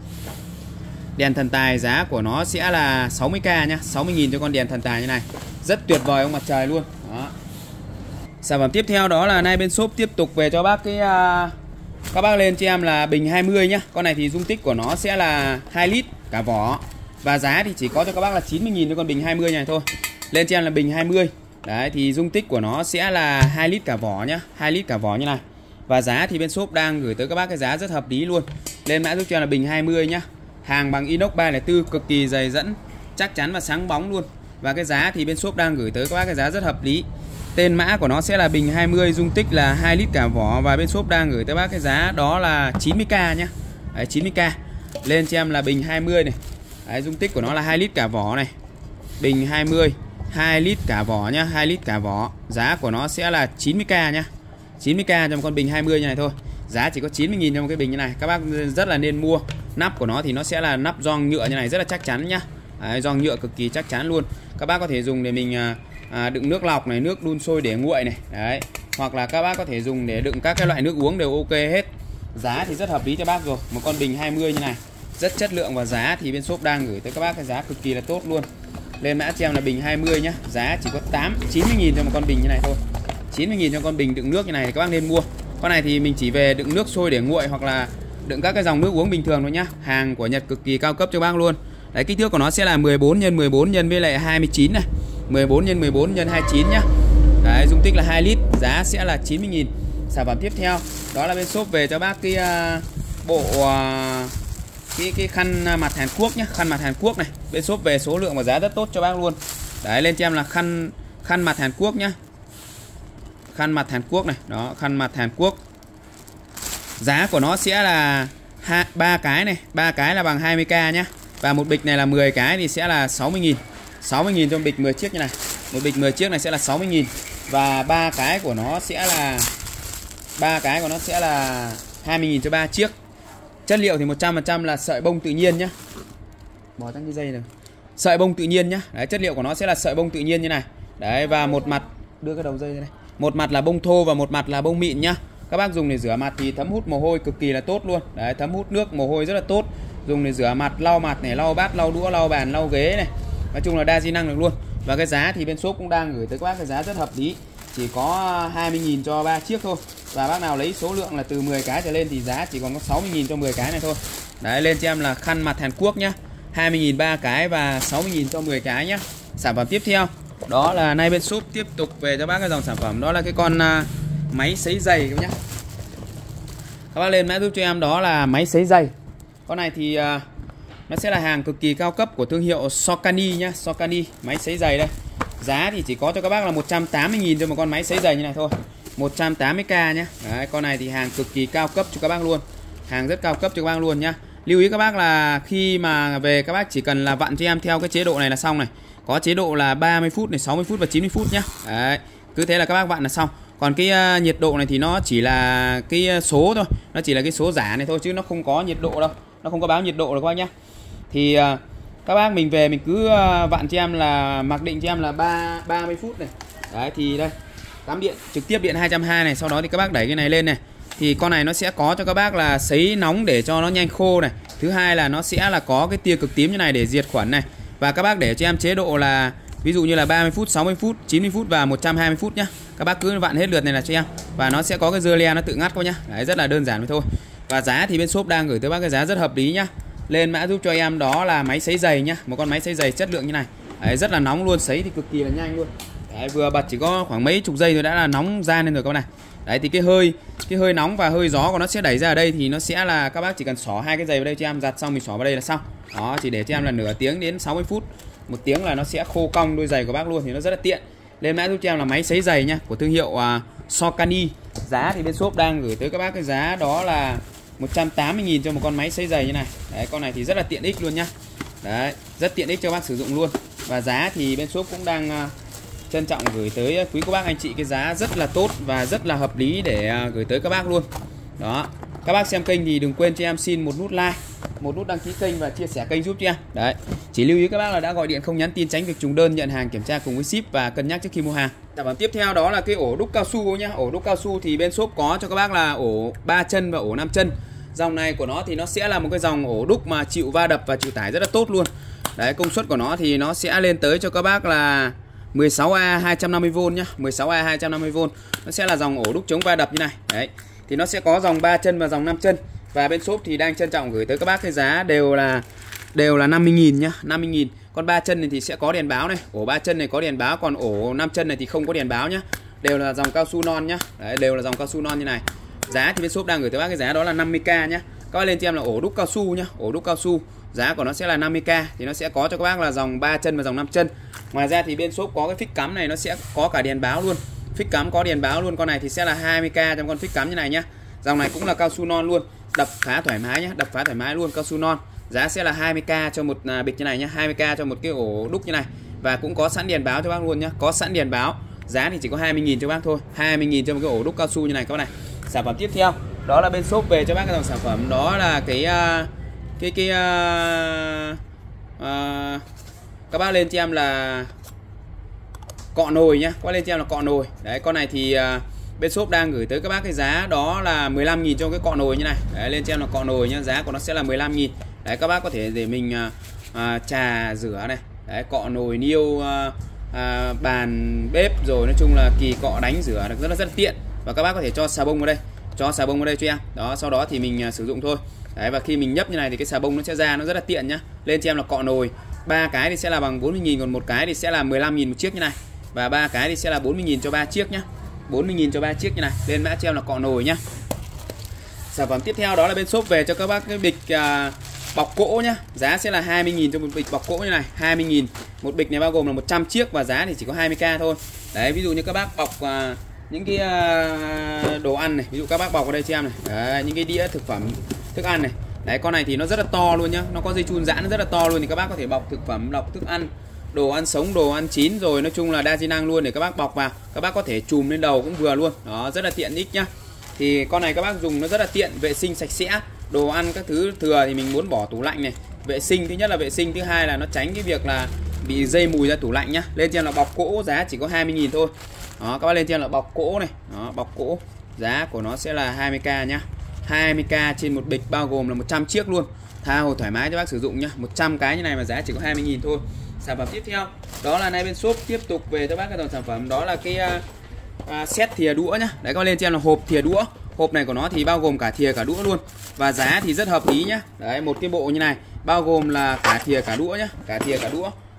Đèn thần tài giá của nó sẽ là 60k nhá, 60.000 cho con đèn thần tài như này. Rất tuyệt vời ông mặt trời luôn. Đó. Sản phẩm tiếp theo đó là nay bên shop tiếp tục về cho bác cái các bác lên cho em là bình 20 nhá. Con này thì dung tích của nó sẽ là 2 lít cả vỏ. Và giá thì chỉ có cho các bác là 90.000 cho con bình 20 này thôi. Lên cho em là bình 20. Đấy, thì dung tích của nó sẽ là 2 lít cả vỏ nhá, 2 lít cả vỏ như này. Và giá thì bên shop đang gửi tới các bác cái giá rất hợp lý luôn. Lên mã giúp cho em là bình 20 nhá. Hàng bằng inox 304, cực kỳ dày dẫn, chắc chắn và sáng bóng luôn. Và cái giá thì bên shop đang gửi tới các bác cái giá rất hợp lý. Tên mã của nó sẽ là bình 20, dung tích là 2 lít cả vỏ. Và bên shop đang gửi tới bác cái giá đó là 90k nhá. Đấy, 90k. Lên cho em là bình 20 này. Đấy, dung tích của nó là 2 lít cả vỏ này. Bình 20, 2 lít cả vỏ nhá, 2 lít cả vỏ. Giá của nó sẽ là 90k nhá. 90k cho một con bình 20 như này thôi. Giá chỉ có 90.000 cho một cái bình như này. Các bác rất là nên mua. Nắp của nó thì nó sẽ là nắp gioăng nhựa như này, rất là chắc chắn nhá. Đấy, gioăng nhựa cực kỳ chắc chắn luôn. Các bác có thể dùng để mình đựng nước lọc này, nước đun sôi để nguội này. Đấy. Hoặc là các bác có thể dùng để đựng các cái loại nước uống đều ok hết. Giá thì rất hợp lý cho bác rồi. Một con bình 20 như này, rất chất lượng, và giá thì bên shop đang gửi tới các bác cái giá cực kỳ là tốt luôn. Lên mã cho em là bình 20 nhá. Giá chỉ có 90.000 cho một con bình như này thôi. 90.000 cho con bình đựng nước như này thì các bác nên mua. Con này thì mình chỉ về đựng nước sôi để nguội, hoặc là đựng các cái dòng nước uống bình thường thôi nhá. Hàng của Nhật cực kỳ cao cấp cho bác luôn. Đấy, kích thước của nó sẽ là 14 x 14 x với lại 29 này. 14 x 14 x 29 nhá. Đấy, dung tích là 2 lít, giá sẽ là 90.000. Sản phẩm tiếp theo đó là bên shop về cho bác cái bộ cái khăn mặt Hàn Quốc nhá, khăn mặt Hàn Quốc này. Bên shop về số lượng và giá rất tốt cho bác luôn. Đấy, lên cho em là khăn mặt Hàn Quốc nhá. Khăn mặt Hàn Quốc này, đó, khăn mặt Hàn Quốc. Giá của nó sẽ là 3 cái này, 3 cái là bằng 20k nhá. Và một bịch này là 10 cái thì sẽ là 60.000. 60.000 cho bịch 10 chiếc như này. Một bịch 10 chiếc này sẽ là 60.000. Và 3 cái của nó sẽ là 20.000 cho 3 chiếc. Chất liệu thì 100% là sợi bông tự nhiên nhá. Bỏ sang cái dây này. Sợi bông tự nhiên nhá. Đấy, chất liệu của nó sẽ là sợi bông tự nhiên như này. Đấy, và một mặt đưa cái đầu dây ra đây. Một mặt là bông thô và một mặt là bông mịn nhá. Các bác dùng để rửa mặt thì thấm hút mồ hôi cực kỳ là tốt luôn. Đấy, thấm hút nước mồ hôi rất là tốt. Dùng để rửa mặt, lau mặt này, lau bát, lau đũa, lau bàn, lau ghế này. Nói chung là đa di năng được luôn. Và cái giá thì bên shop cũng đang gửi tới các bác cái giá rất hợp lý. Chỉ có 20.000 cho 3 chiếc thôi. Và bác nào lấy số lượng là từ 10 cái trở lên thì giá chỉ còn có 60.000 cho 10 cái này thôi. Đấy, lên cho em là khăn mặt Hàn Quốc nhá. 20.000 3 cái và 60.000 cho 10 cái nhá. Sản phẩm tiếp theo đó là nay bên shop tiếp tục về cho bác cái dòng sản phẩm đó là cái con máy sấy giày các bác nhé. Các bác lên mã giúp cho em đó là máy sấy giày. Con này thì nó sẽ là hàng cực kỳ cao cấp của thương hiệu Saucony nhá, Saucony máy sấy giày đây. Giá thì chỉ có cho các bác là 180.000 cho một con máy sấy giày như này thôi. 180k nhá. Đấy, con này thì hàng cực kỳ cao cấp cho các bác luôn. Hàng rất cao cấp cho các bác luôn nhá. Lưu ý các bác là khi mà về các bác chỉ cần là vặn cho em theo cái chế độ này là xong này. Có chế độ là 30 phút này, 60 phút và 90 phút nhá. Đấy, cứ thế là các bác vặn là xong. Còn cái nhiệt độ này thì nó chỉ là cái số thôi, nó chỉ là cái số giả này thôi chứ nó không có nhiệt độ đâu. Nó không có báo nhiệt độ đâu các bác nhá. Thì các bác mình về mình cứ vặn cho em là mặc định cho em là 30 phút này. Đấy thì đây. Cắm điện trực tiếp điện 220 này, sau đó thì các bác đẩy cái này lên này. Thì con này nó sẽ có cho các bác là sấy nóng để cho nó nhanh khô này. Thứ hai là nó sẽ là có cái tia cực tím như này để diệt khuẩn này. Và các bác để cho em chế độ là ví dụ như là 30 phút, 60 phút, 90 phút và 120 phút nhá. Các bác cứ vặn hết lượt này là cho em. Và nó sẽ có cái dưa le nó tự ngắt thôi nhá. Đấy, rất là đơn giản thôi. Và giá thì bên shop đang gửi tới bác cái giá rất hợp lý nhá. Lên mã giúp cho em đó là máy sấy giày nhá. Một con máy sấy giày chất lượng như này. Đấy, rất là nóng luôn, sấy thì cực kỳ là nhanh luôn. Đấy, vừa bật chỉ có khoảng mấy chục giây rồi đã là nóng ra lên rồi các bác này. Đấy thì cái hơi nóng và hơi gió của nó sẽ đẩy ra ở đây thì nó sẽ là các bác chỉ cần xỏ hai cái giày vào đây cho em, giặt xong mình xỏ vào đây là xong. Đó, chỉ để cho em là nửa tiếng đến 60 phút. 1 tiếng là nó sẽ khô cong đôi giày của bác luôn thì nó rất là tiện. Lên mã giúp cho em là máy sấy giày nhá, của thương hiệu Saucony. Giá thì bên shop đang gửi tới các bác cái giá đó là 180.000 cho một con máy sấy giày như này. Đấy, con này thì rất là tiện ích luôn nhá. Đấy, rất tiện ích cho các bác sử dụng luôn. Và giá thì bên shop cũng đang trân trọng gửi tới quý cô bác anh chị cái giá rất là tốt và rất là hợp lý để gửi tới các bác luôn. Đó. Các bác xem kênh thì đừng quên cho em xin một nút like, một nút đăng ký kênh và chia sẻ kênh giúp cho em. Đấy. Chỉ lưu ý các bác là đã gọi điện không nhắn tin tránh việc trùng đơn, nhận hàng kiểm tra cùng với ship và cân nhắc trước khi mua hàng. Sản phẩm tiếp theo đó là cái ổ đúc cao su nhá. Ổ đúc cao su thì bên shop có cho các bác là ổ 3 chân và ổ 5 chân. Dòng này của nó thì nó sẽ là một cái dòng ổ đúc mà chịu va đập và chịu tải rất là tốt luôn. Đấy, công suất của nó thì nó sẽ lên tới cho các bác là 16A 250V nhá, 16A 250V. Nó sẽ là dòng ổ đúc chống va đập như này. Đấy. Thì nó sẽ có dòng 3 chân và dòng 5 chân. Và bên shop thì đang trân trọng gửi tới các bác cái giá đều là 50.000 nhá, 50.000. Con 3 chân này thì sẽ có đèn báo này, ổ 3 chân này có đèn báo, còn ổ 5 chân này thì không có đèn báo nhá. Đều là dòng cao su non nhá. Đấy, đều là dòng cao su non như này. Giá thì bên shop đang gửi tới bác cái giá đó là 50k nhá. Các bác lên cho em là ổ đúc cao su nhá, ổ đúc cao su. Giá của nó sẽ là 50k thì nó sẽ có cho các bác là dòng 3 chân và dòng 5 chân. Ngoài ra thì bên shop có cái phích cắm này nó sẽ có cả đèn báo luôn. Phích cắm có đèn báo luôn, con này thì sẽ là 20k trong con phích cắm như này nhá. Dòng này cũng là cao su non luôn, đập khá thoải mái nhá, đập phá thoải mái luôn, cao su non. Giá sẽ là 20k cho một bịch như này nhá, 20k cho một cái ổ đúc như này. Và cũng có sẵn đèn báo cho bác luôn nhá, có sẵn đèn báo. Giá thì chỉ có 20.000 cho bác thôi, 20.000 cho một cái ổ đúc cao su như này các bác này. Sản phẩm tiếp theo đó là bên shop về cho bác cái dòng sản phẩm đó là các bác lên cho em là cọ nồi nhá, qua lên cho em là cọ nồi. Đấy, con này thì bên shop đang gửi tới các bác cái giá đó là 15.000 cho cái cọ nồi như này. Đấy, lên cho em là cọ nồi nhá, giá của nó sẽ là 15.000. Đấy, các bác có thể để mình trà rửa này. Đấy, cọ nồi niêu, bàn bếp rồi nói chung là kỳ cọ đánh rửa được rất là tiện. Và các bác có thể cho xà bông vào đây, cho xà bông vào đây cho em. Đó, sau đó thì mình sử dụng thôi. Đấy, và khi mình nhấp như này thì cái xà bông nó sẽ ra, nó rất là tiện nhá. Lên cho em là cọ nồi. 3 cái thì sẽ là bằng 40.000, còn một cái thì sẽ là 15.000 một chiếc như này. Và 3 cái thì sẽ là 40.000 cho 3 chiếc nhá. 40.000 cho 3 chiếc như này. Lên mã cho em là cọ nồi nhá. Sản phẩm tiếp theo đó là bên shop về cho các bác cái bịch bọc cỗ nhá. Giá sẽ là 20.000 cho một bịch bọc cỗ như này, 20.000. Một bịch này bao gồm là 100 chiếc và giá thì chỉ có 20k thôi. Đấy, ví dụ như các bác bọc những cái đồ ăn này, ví dụ các bác bọc vào đây cho em này. Đấy, những cái đĩa thực phẩm, thức ăn này. Đấy, con này thì nó rất là to luôn nhá. Nó có dây chun giãn rất là to luôn, thì các bác có thể bọc thực phẩm, bọc thức ăn, đồ ăn sống, đồ ăn chín rồi, nói chung là đa di năng luôn để các bác bọc vào. Các bác có thể chùm lên đầu cũng vừa luôn. Đó, rất là tiện ích nhá. Thì con này các bác dùng nó rất là tiện, vệ sinh sạch sẽ. Đồ ăn các thứ thừa thì mình muốn bỏ tủ lạnh này. Vệ sinh, thứ nhất là vệ sinh, thứ hai là nó tránh cái việc là bị dây mùi ra tủ lạnh nhá. Lên trên là bọc cỗ, giá chỉ có 20.000 thôi. Đó, các bác lên trên là bọc cỗ này. Đó, bọc cỗ. Giá của nó sẽ là 20k nhá. 20k trên một bịch bao gồm là 100 chiếc luôn. Tha hồ thoải mái cho bác sử dụng nhá. 100 cái như này mà giá chỉ có 20.000 thôi. Sản phẩm tiếp theo đó là nay bên shop tiếp tục về cho bác cái dòng sản phẩm đó là cái set thìa đũa nhá. Đấy, các bác lên trên là hộp thìa đũa. Hộp này của nó thì bao gồm cả thìa cả đũa luôn. Và giá thì rất hợp lý nhá. Đấy, một cái bộ như này bao gồm là cả thìa cả đũa nhá, cả thìa cả đũa.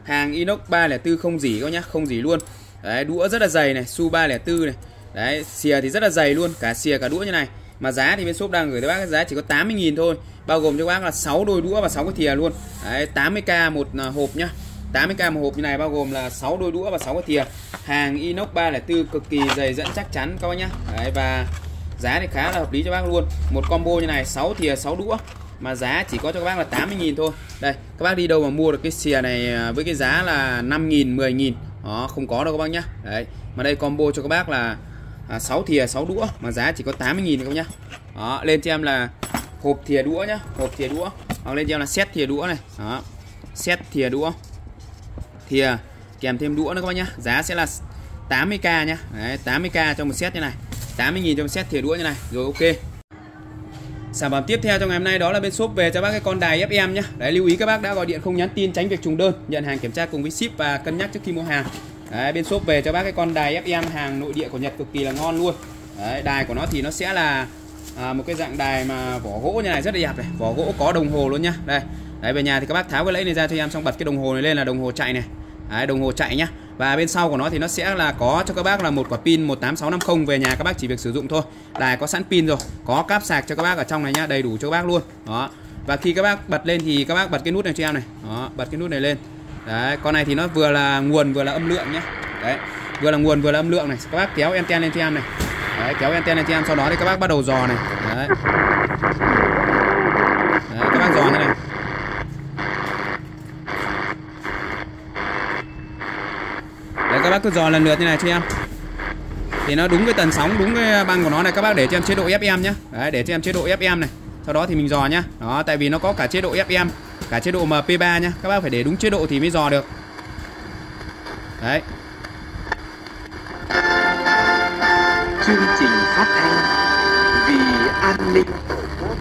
Hàng inox 304 không rỉ các nhá, không rỉ luôn. Đấy, đũa rất là dày này, su 304 này. Đấy, xìa thì rất là dày luôn, cả xìa cả đũa như này. Mà giá thì bên shop đang gửi tới bác cái giá chỉ có 80.000 thôi, bao gồm cho bác là 6 đôi đũa và 6 cái thìa luôn. Đấy, 80k một hộp nhá. 80k một hộp như này bao gồm là 6 đôi đũa và 6 cái thìa. Hàng inox 304 cực kỳ dày dẫn chắc chắn các bác nhá. Đấy, và giá thì khá là hợp lý cho bác luôn. Một combo như này 6 thìa 6 đũa mà giá chỉ có cho các bác là 80.000 thôi. Đây, các bác đi đâu mà mua được cái xìa này với cái giá là 5.000, 10.000. Đó, không có đâu các bác nhá. Đấy, mà đây combo cho các bác là 6 thìa 6 đũa mà giá chỉ có 80.000 các bác nhá. Đó, lên cho em là hộp thìa đũa nhá, hộp thìa đũa. Hoặc lên cho em là set thìa đũa này. Đó. Set thìa đũa. Thìa kèm thêm đũa nữa các bác nhá. Giá sẽ là 80k nhá. Đấy, 80k cho một set như này. 80.000 cho một set thìa đũa như này. Rồi ok. Sản phẩm tiếp theo trong ngày hôm nay đó là bên shop về cho bác cái con đài FM nhá. Đấy, lưu ý các bác đã gọi điện không nhắn tin tránh việc trùng đơn, nhận hàng kiểm tra cùng với ship và cân nhắc trước khi mua hàng. Đấy, bên shop về cho bác cái con đài FM hàng nội địa của Nhật cực kỳ là ngon luôn. Đấy, đài của nó thì nó sẽ là một cái dạng đài mà vỏ gỗ như này rất là đẹp này, vỏ gỗ có đồng hồ luôn nhá. Đây. Đấy, về nhà thì các bác tháo cái lẫy này ra cho em, xong bật cái đồng hồ này lên là đồng hồ chạy này. Đấy, đồng hồ chạy nhá. Và bên sau của nó thì nó sẽ là có cho các bác là một quả pin 18650, về nhà các bác chỉ việc sử dụng thôi. Đài có sẵn pin rồi, có cáp sạc cho các bác ở trong này nhá, đầy đủ cho các bác luôn. Đó. Và khi các bác bật lên thì các bác bật cái nút này cho em này. Đó, bật cái nút này lên. Đấy, con này thì nó vừa là nguồn vừa là âm lượng nhá. Đấy, vừa là nguồn vừa là âm lượng này. Các bác kéo anten lên cho em này. Đấy, kéo anten lên cho em, sau đó thì các bác bắt đầu dò này. Đấy. Đấy, các bác dò như này. Đấy, các bác cứ dò lần lượt như này cho em. Thì nó đúng cái tần sóng, đúng cái băng của nó này. Các bác để cho em chế độ FM nhé. Đấy, để cho em chế độ FM này. Sau đó thì mình dò nhá. Đó, tại vì nó có cả chế độ FM, cả chế độ MP3 nhá. Các bác phải để đúng chế độ thì mới dò được. Đấy. Chương trình phát thanh vì an ninh Tổ quốc.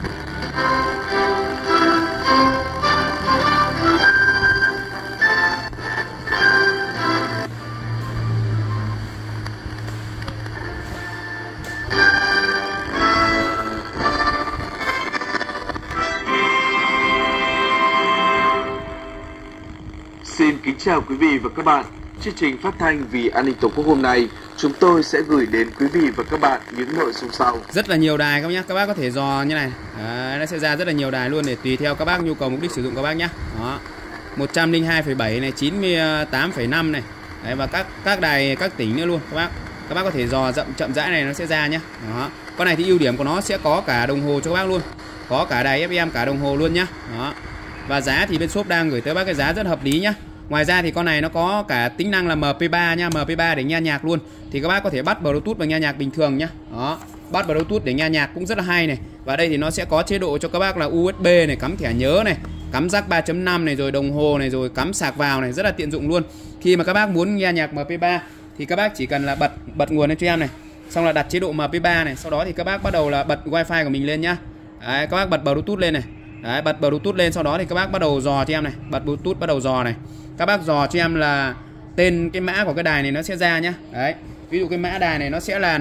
Xin kính chào quý vị và các bạn. Chương trình phát thanh vì an ninh Tổ quốc hôm nay, chúng tôi sẽ gửi đến quý vị và các bạn những nội dung sau. Rất là nhiều đài các bác nhé, các bác có thể dò như này. Đấy, nó sẽ ra rất là nhiều đài luôn để tùy theo các bác nhu cầu mục đích sử dụng các bác nhé. Đó, 102,7 này, 98,5 này. Đấy, và các đài các tỉnh nữa luôn các bác có thể dò chậm rãi này nó sẽ ra nhé. Đó, con này thì ưu điểm của nó sẽ có cả đồng hồ cho các bác luôn, có cả đài FM cả đồng hồ luôn nhá. Đó, và giá thì bên shop đang gửi tới bác cái giá rất hợp lý nhá. Ngoài ra thì con này nó có cả tính năng là MP3 nha, MP3 để nghe nhạc luôn. Thì các bác có thể bắt Bluetooth và nghe nhạc bình thường nhá. Đó, bắt Bluetooth để nghe nhạc cũng rất là hay này. Và đây thì nó sẽ có chế độ cho các bác là USB này, cắm thẻ nhớ này, cắm jack 3.5 này, rồi đồng hồ này, rồi cắm sạc vào này, rất là tiện dụng luôn. Khi mà các bác muốn nghe nhạc MP3 thì các bác chỉ cần là bật nguồn lên cho em này, xong là đặt chế độ MP3 này, sau đó thì các bác bắt đầu là bật wifi của mình lên nhá. Đấy, các bác bật Bluetooth lên này. Đấy, bật Bluetooth lên, sau đó thì các bác bắt đầu dò cho em này, bật Bluetooth bắt đầu dò này. Các bác dò cho em là tên cái mã của cái đài này nó sẽ ra nhá. Đấy, ví dụ cái mã đài này nó sẽ là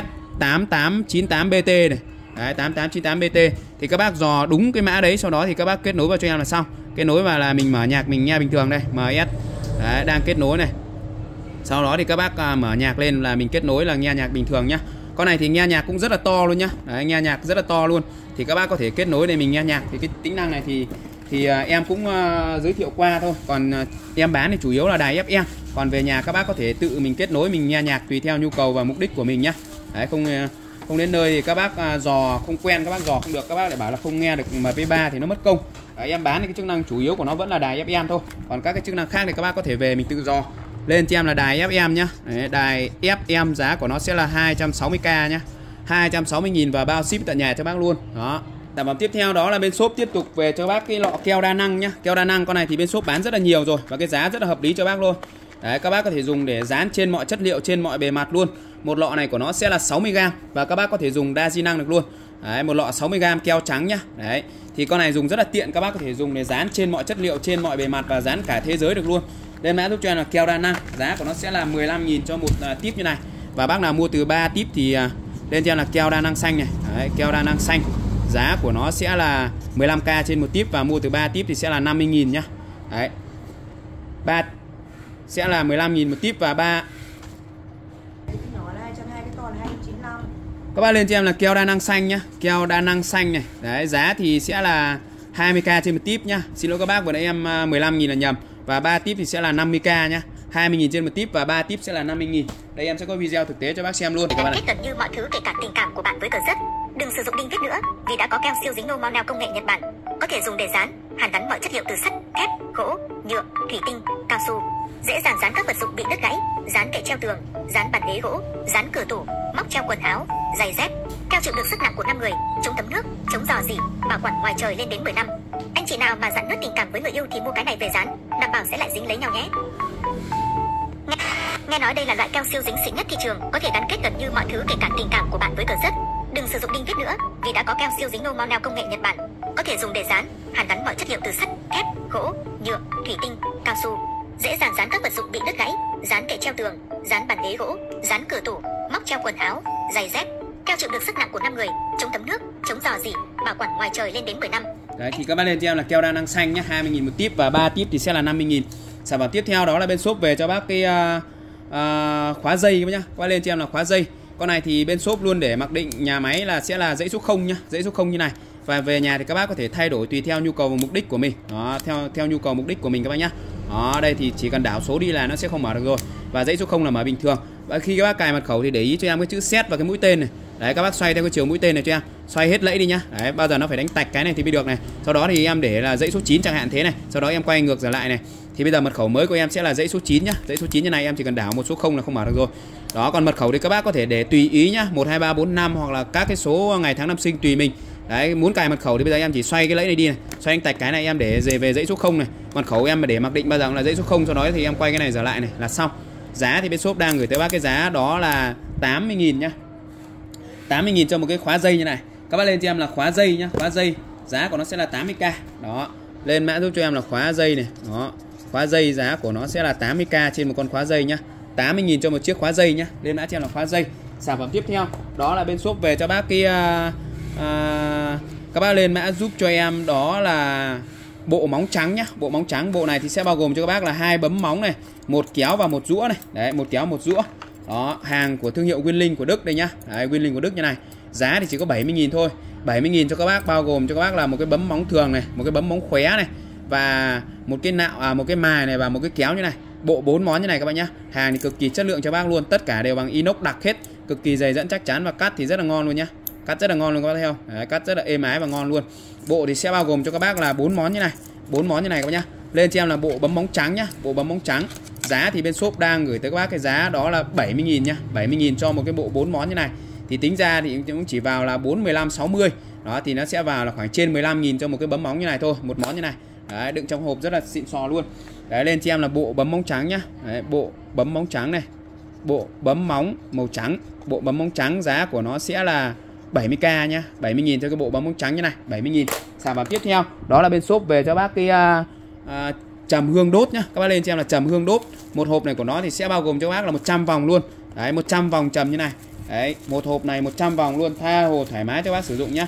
NS8898BT này. Đấy, 8898BT thì các bác dò đúng cái mã đấy, sau đó thì các bác kết nối vào cho em là xong. Kết nối vào là mình mở nhạc mình nghe bình thường đây, MS. Đấy, đang kết nối này. Sau đó thì các bác mở nhạc lên là mình kết nối là nghe nhạc bình thường nhá. Con này thì nghe nhạc cũng rất là to luôn nhá. Đấy, nghe nhạc rất là to luôn. Thì các bác có thể kết nối để mình nghe nhạc. Thì cái tính năng này thì em cũng giới thiệu qua thôi. Còn em bán thì chủ yếu là đài FM. Còn về nhà các bác có thể tự mình kết nối mình nghe nhạc tùy theo nhu cầu và mục đích của mình nhá. Đấy, không đến nơi thì các bác dò không quen, các bác dò không được, các bác lại bảo là không nghe được MP3 thì nó mất công. Đấy, em bán thì cái chức năng chủ yếu của nó vẫn là đài FM thôi. Còn các cái chức năng khác thì các bác có thể về mình tự dò. Lên cho em là đài FM nhá. Đấy, đài FM giá của nó sẽ là 260k nhá. 260.000 và bao ship tận nhà cho bác luôn. Đó. Sản phẩm tiếp theo đó là bên shop tiếp tục về cho bác cái lọ keo đa năng nhá. Keo đa năng con này thì bên shop bán rất là nhiều rồi và cái giá rất là hợp lý cho bác luôn. Đấy, các bác có thể dùng để dán trên mọi chất liệu, trên mọi bề mặt luôn. Một lọ này của nó sẽ là 60g và các bác có thể dùng đa di năng được luôn. Đấy, một lọ 60g keo trắng nhá. Đấy, thì con này dùng rất là tiện, các bác có thể dùng để dán trên mọi chất liệu, trên mọi bề mặt và dán cả thế giới được luôn. Lên mã giúp cho em là keo đa năng, giá của nó sẽ là 15.000 cho một tip như này. Và bác nào mua từ 3 tip thì lên cho em là keo đa năng xanh này. Đấy, keo đa năng xanh. Giá của nó sẽ là 15k trên một tip và mua từ 3 tip thì sẽ là 50.000 nhá. Đấy. 3 sẽ là 15.000 một típ và 3. Nó là 220, cái to là 295. Các bác lên cho em là keo đa năng xanh nhá, keo đa năng xanh này. Đấy, giá thì sẽ là 20k trên một típ nhá. Xin lỗi các bác, vừa nãy em 15.000 là nhầm. Và 3 típ thì sẽ là 50k nhá. 20.000 trên một típ và 3 típ sẽ là 50.000. Đây em sẽ có video thực tế cho bác xem luôn. Gắn kết gần như mọi thứ kể cả tình cảm của bạn với cờ rất. Đừng sử dụng đinh vít nữa vì đã có keo siêu dính no neo công nghệ Nhật Bản, có thể dùng để dán, hàn gắn mọi chất liệu từ sắt, thép, gỗ, nhựa, thủy tinh, cao su, dễ dàng dán các vật dụng bị đứt gãy, dán kệ treo tường, dán bàn ghế gỗ, dán cửa tủ, móc treo quần áo, giày dép. Keo chịu được sức nặng của 5 người, chống thấm nước, chống rò rỉ, bảo quản ngoài trời lên đến 10 năm. Anh chị nào mà dặn nứt tình cảm với người yêu thì mua cái này về dán, đảm bảo sẽ lại dính lấy nhau nhé. Nghe nói đây là loại keo siêu dính xịn nhất thị trường, có thể gắn kết gần như mọi thứ kể cả tình cảm của bạn với cờ rất. Đừng sử dụng đinh vít nữa vì đã có keo siêu dính no neo công nghệ Nhật Bản, có thể dùng để dán, hàn gắn mọi chất liệu từ sắt, thép, gỗ, nhựa, thủy tinh, cao su, dễ dàng dán các vật dụng bị đứt gãy, dán kệ treo tường, dán bàn ghế gỗ, dán cửa tủ, móc treo quần áo, giày dép. Keo chịu được sức nặng của 5 người, chống thấm nước, chống rò rỉ, bảo quản ngoài trời lên đến 10 năm. Đấy thì các bác lên cho em là keo đa năng xanh nhá, 20.000 một típ và 3 típ thì sẽ là 50.000. Sản phẩm tiếp theo đó là bên shop về cho bác cái khóa dây các bác nhá. Qua lên cho em là khóa dây. Con này thì bên shop luôn để mặc định nhà máy là sẽ là dãy số 0 nhá, dãy số 0 như này. Và về nhà thì các bác có thể thay đổi tùy theo nhu cầu và mục đích của mình. Đó, theo nhu cầu mục đích của mình các bác nhá. Đó, đây thì chỉ cần đảo số đi là nó sẽ không mở được rồi. Và dãy số 0 là mở bình thường. Và khi các bác cài mật khẩu thì để ý cho em cái chữ set và cái mũi tên này. Đấy, các bác xoay theo cái chiều mũi tên này cho em. Xoay hết lẫy đi nhá. Đấy, bao giờ nó phải đánh tạch cái này thì mới được này. Sau đó thì em để là dãy số 9 chẳng hạn thế này. Sau đó em quay ngược trở lại này. Thì bây giờ mật khẩu mới của em sẽ là dãy số 9 nhá. Dãy số 9 như này em chỉ cần đảo một số 0 là không mở được rồi. Đó, còn mật khẩu thì các bác có thể để tùy ý nhá, 1 2 3 4 5 hoặc là các cái số ngày tháng năm sinh tùy mình. Đấy, muốn cài mật khẩu thì bây giờ em chỉ xoay cái lẫy này đi này, xoay anh tạch cái này em để về dãy số 0 này. Mật khẩu em mà để mặc định bao giờ là dãy số 0, sau đó thì em quay cái này trở lại này là xong. Giá thì bên shop đang gửi tới bác cái giá đó là 80.000 nhá. 80.000 cho một cái khóa dây như này. Các bác lên cho em là khóa dây nhá, khóa dây. Giá của nó sẽ là 80k. Đó. Lên mã giúp cho em là khóa dây này. Đó. Khóa dây giá của nó sẽ là 80k trên một con khóa dây nhá. 80.000 cho một chiếc khóa dây nhá. Lên mã cho em là khóa dây. Sản phẩm tiếp theo đó là bên shop về cho bác cái các bác lên mã giúp cho em đó là bộ móng trắng nhá. Bộ móng trắng, bộ này thì sẽ bao gồm cho các bác là 2 bấm móng này, 1 kéo và 1 rũa này. Đấy, 1 kéo 1 rũa. Đó, hàng của thương hiệu Winling của Đức đây nhá. Đấy, Winling của Đức như này. Giá thì chỉ có 70.000 thôi. 70.000 cho các bác, bao gồm cho các bác là một cái bấm móng thường này, một cái bấm móng khóe này và một cái nạo một cái mài này và một cái kéo như này. Bộ 4 món như này các bạn nhá. Hàng thì cực kỳ chất lượng cho bác luôn, tất cả đều bằng inox đặc hết, cực kỳ dày dẫn chắc chắn và cắt thì rất là ngon luôn nhá. Cắt rất là ngon luôn các bác thấy không? Đấy, cắt rất là êm ái và ngon luôn. Bộ thì sẽ bao gồm cho các bác là 4 món như này. 4 món như này các bác nhá. Lên cho em là bộ bấm móng trắng nhá, bộ bấm móng trắng. Giá thì bên shop đang gửi tới các bác cái giá đó là 70.000 nhá. 70.000 cho một cái bộ 4 món như này. Thì tính ra thì cũng chỉ vào là 4 15 60. Đó thì nó sẽ vào là khoảng trên 15.000 cho một cái bấm móng như này thôi, một món như này. Đấy, đựng trong hộp rất là xịn sò luôn. Đấy, lên cho em là bộ bấm móng trắng nhá. Đấy, bộ bấm móng trắng này. Bộ bấm móng màu trắng. Bộ bấm móng trắng giá của nó sẽ là 70k nhá. 70.000 cho cái bộ bấm móng trắng như này, 70.000. Sản phẩm tiếp theo đó là bên shop về cho bác cái trầm hương đốt nhá. Các bác lên cho em là trầm hương đốt. Một hộp này của nó thì sẽ bao gồm cho bác là 100 vòng luôn. Đấy, 100 vòng trầm như này. Đấy, một hộp này 100 vòng luôn, tha hồ thoải mái cho bác sử dụng nhá.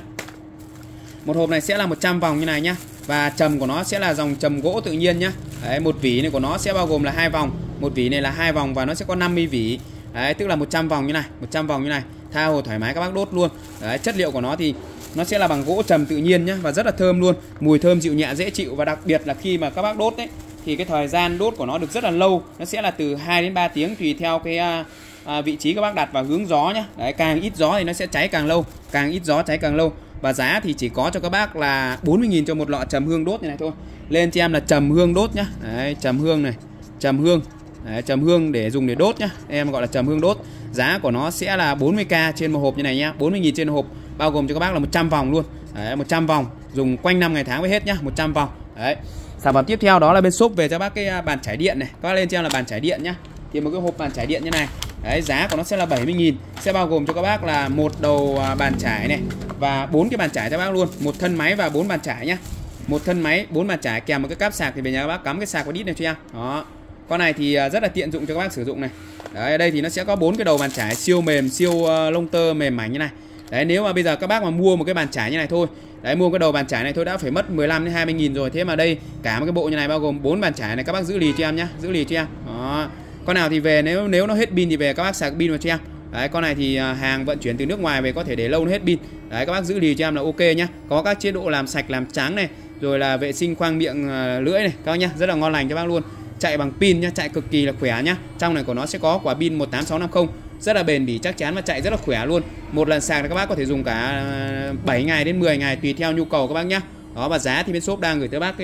Một hộp này sẽ là 100 vòng như này nhá. Và trầm của nó sẽ là dòng trầm gỗ tự nhiên nhá. Đấy, một vỉ này của nó sẽ bao gồm là 2 vòng. Một vỉ này là 2 vòng và nó sẽ có 50 vỉ. Đấy, tức là 100 vòng như này, 100 vòng như này. Tha hồ thoải mái các bác đốt luôn. Đấy, chất liệu của nó thì nó sẽ là bằng gỗ trầm tự nhiên nhá và rất là thơm luôn. Mùi thơm dịu nhẹ dễ chịu và đặc biệt là khi mà các bác đốt ấy thì cái thời gian đốt của nó được rất là lâu. Nó sẽ là từ 2 đến 3 tiếng tùy theo cái vị trí các bác đặt và hướng gió nhá. Đấy, càng ít gió thì nó sẽ cháy càng lâu, càng ít gió cháy càng lâu. Và giá thì chỉ có cho các bác là 40.000 cho một lọ trầm hương đốt như này thôi. Lên cho em là trầm hương đốt nhá. Đấy, trầm hương này, trầm hương. Đấy, trầm hương để dùng để đốt nhá. Em gọi là trầm hương đốt. Giá của nó sẽ là 40k trên một hộp như này nhá. 40.000 trên một hộp, bao gồm cho các bác là 100 vòng luôn. Đấy, 100 vòng, dùng quanh năm ngày tháng mới hết nhá, 100 vòng. Đấy. Sản phẩm tiếp theo đó là bên shop về cho bác cái bàn trải điện này. Các bác lên cho em là bàn trải điện nhá. Thì một cái hộp bàn trải điện như này. Đấy, giá của nó sẽ là 70.000, sẽ bao gồm cho các bác là một đầu bàn trải này và 4 cái bàn trải cho bác luôn, một thân máy và 4 bàn trải nhá. Một thân máy, 4 bàn trải kèm một cái cáp sạc thì về nhà các bác cắm cái sạc vào đít này cho em. Đó. Con này thì rất là tiện dụng cho các bác sử dụng này. Đấy, ở đây thì nó sẽ có 4 cái đầu bàn trải siêu mềm, siêu lông tơ mềm mảnh như này. Đấy, nếu mà bây giờ các bác mà mua một cái bàn trải như này thôi Đấy, mua cái đầu bàn chải này thôi đã phải mất 15 đến 20.000 rồi. Thế mà đây cả một cái bộ như này bao gồm 4 bàn chải này, các bác giữ lì cho em nhá, giữ lì cho em. Đó. Con nào thì về, nếu nó hết pin thì về các bác sạc pin vào cho em. Đấy, con này thì hàng vận chuyển từ nước ngoài về có thể để lâu nó hết pin. Đấy, các bác giữ lì cho em là ok nhá. Có các chế độ làm sạch, làm trắng này, rồi là vệ sinh khoang miệng lưỡi này các bác nhá, rất là ngon lành cho bác luôn. Chạy bằng pin nhá, chạy cực kỳ là khỏe nhá. Trong này của nó sẽ có quả pin 18650, rất là bền bỉ, chắc chắn và chạy rất là khỏe luôn. Một lần sạc là các bác có thể dùng cả 7 ngày đến 10 ngày tùy theo nhu cầu các bác nhá. Đó, và giá thì bên shop đang gửi tới bác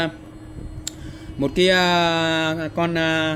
một cái con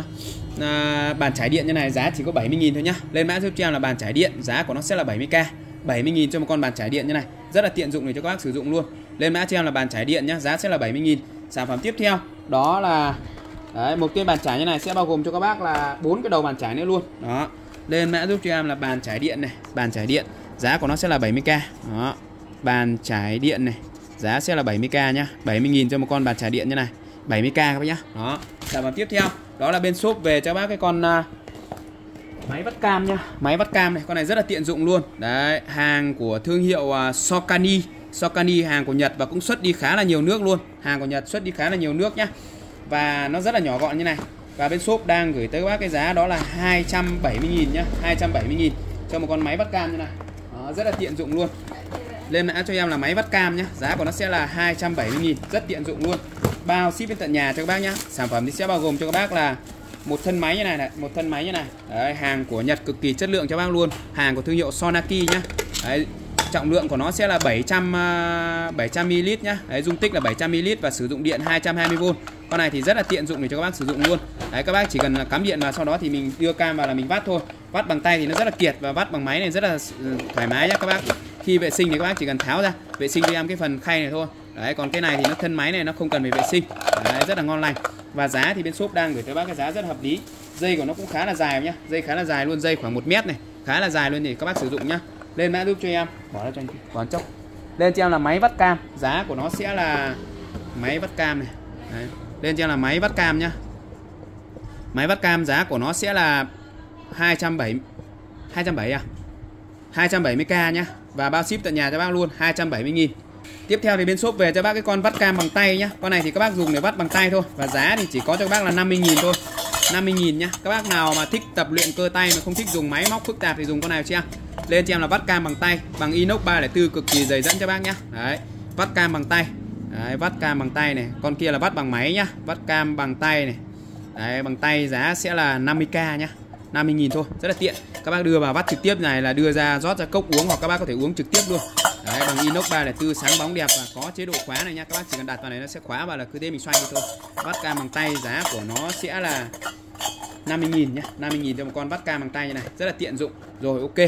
bàn chải điện như này, giá chỉ có 70.000 thôi nhá. Lên mã giúp cho em là bàn chải điện, giá của nó sẽ là 70k, 70.000 cho một con bàn chải điện như này, rất là tiện dụng để cho các bác sử dụng luôn. Lên mã cho em là bàn chải điện nhá, giá sẽ là 70.000. Sản phẩm tiếp theo đó là đấy, một cái bàn chải như này sẽ bao gồm cho các bác là 4 cái đầu bàn chải nữa luôn. Đó. Lên mã giúp cho em là bàn chải điện này, bàn chải điện, giá của nó sẽ là 70k. Đó. Bàn chải điện này, giá sẽ là 70k nhá, 70.000 cho một con bàn chải điện như này, 70k các bác nhá. Đó. Sản phẩm tiếp theo đó là bên shop về cho bác cái con máy vắt cam nhá, máy vắt cam này, con này rất là tiện dụng luôn. Đấy, hàng của thương hiệu Sokani, hàng của Nhật và cũng xuất đi khá là nhiều nước luôn. Hàng của Nhật xuất đi khá là nhiều nước nhá. Và nó rất là nhỏ gọn như này. Và bên shop đang gửi tới các bác cái giá đó là 270.000 nhá, 270.000 cho một con máy vắt cam như này. Đó, rất là tiện dụng luôn. Lên mã cho em là máy vắt cam nhá, giá của nó sẽ là 270.000, rất tiện dụng luôn. Bao ship đến tận nhà cho các bác nhá. Sản phẩm thì sẽ bao gồm cho các bác là một thân máy như này, một thân máy như này. Đấy, hàng của Nhật cực kỳ chất lượng cho bác luôn. Hàng của thương hiệu Sonaki nhá. Đấy, trọng lượng của nó sẽ là 700ml nhá. Đấy, dung tích là 700ml và sử dụng điện 220V. Con này thì rất là tiện dụng để cho các bác sử dụng luôn. Đấy, các bác chỉ cần cắm điện vào, sau đó thì mình đưa cam vào là mình vắt thôi. Vắt bằng tay thì nó rất là kiệt và vắt bằng máy này rất là thoải mái nhá các bác. Khi vệ sinh thì các bác chỉ cần tháo ra, vệ sinh cho em cái phần khay này thôi. Đấy, còn cái này thì nó thân máy này nó không cần phải vệ sinh. Đấy, rất là ngon lành. Và giá thì bên shop đang gửi tới bác cái giá rất là hợp lý. Dây của nó cũng khá là dài nhá, dây khá là dài luôn, dây khoảng 1 mét này, khá là dài luôn để các bác sử dụng nhá. Lên mã giúp cho em, bỏ ra cho anh còn chốc. Lên cho em là máy vắt cam, giá của nó sẽ là máy vắt cam này. Đấy. Lên cho em là máy vắt cam nhá. Máy vắt cam giá của nó sẽ là 270k nhá. Và bao ship tận nhà cho bác luôn, 270.000. Tiếp theo thì bên shop về cho bác cái con vắt cam bằng tay nhá. Con này thì các bác dùng để vắt bằng tay thôi. Và giá thì chỉ có cho các bác là 50.000 thôi, 50.000 nhá. Các bác nào mà thích tập luyện cơ tay mà không thích dùng máy móc phức tạp thì dùng con này cho em. Lên cho em là vắt cam bằng tay, bằng inox 304, cực kỳ dày dẫn cho bác nhá. Đấy, vắt cam bằng tay. Đấy, vắt cam bằng tay này. Con kia là vắt bằng máy nhá, vắt cam bằng tay này. Đấy, bằng tay giá sẽ là 50k nhá, 50.000 thôi, rất là tiện. Các bác đưa vào vắt trực tiếp này là đưa ra rót ra cốc uống, hoặc các bác có thể uống trực tiếp luôn. Đấy, bằng inox 304, sáng bóng đẹp và có chế độ khóa này nha. Các bác chỉ cần đặt vào này nó sẽ khóa và là cứ thế mình xoay đi thôi. Vắt cam bằng tay giá của nó sẽ là 50.000 nhá, 50.000 cho một con vắt cam bằng tay như này, rất là tiện dụng. Rồi, ok.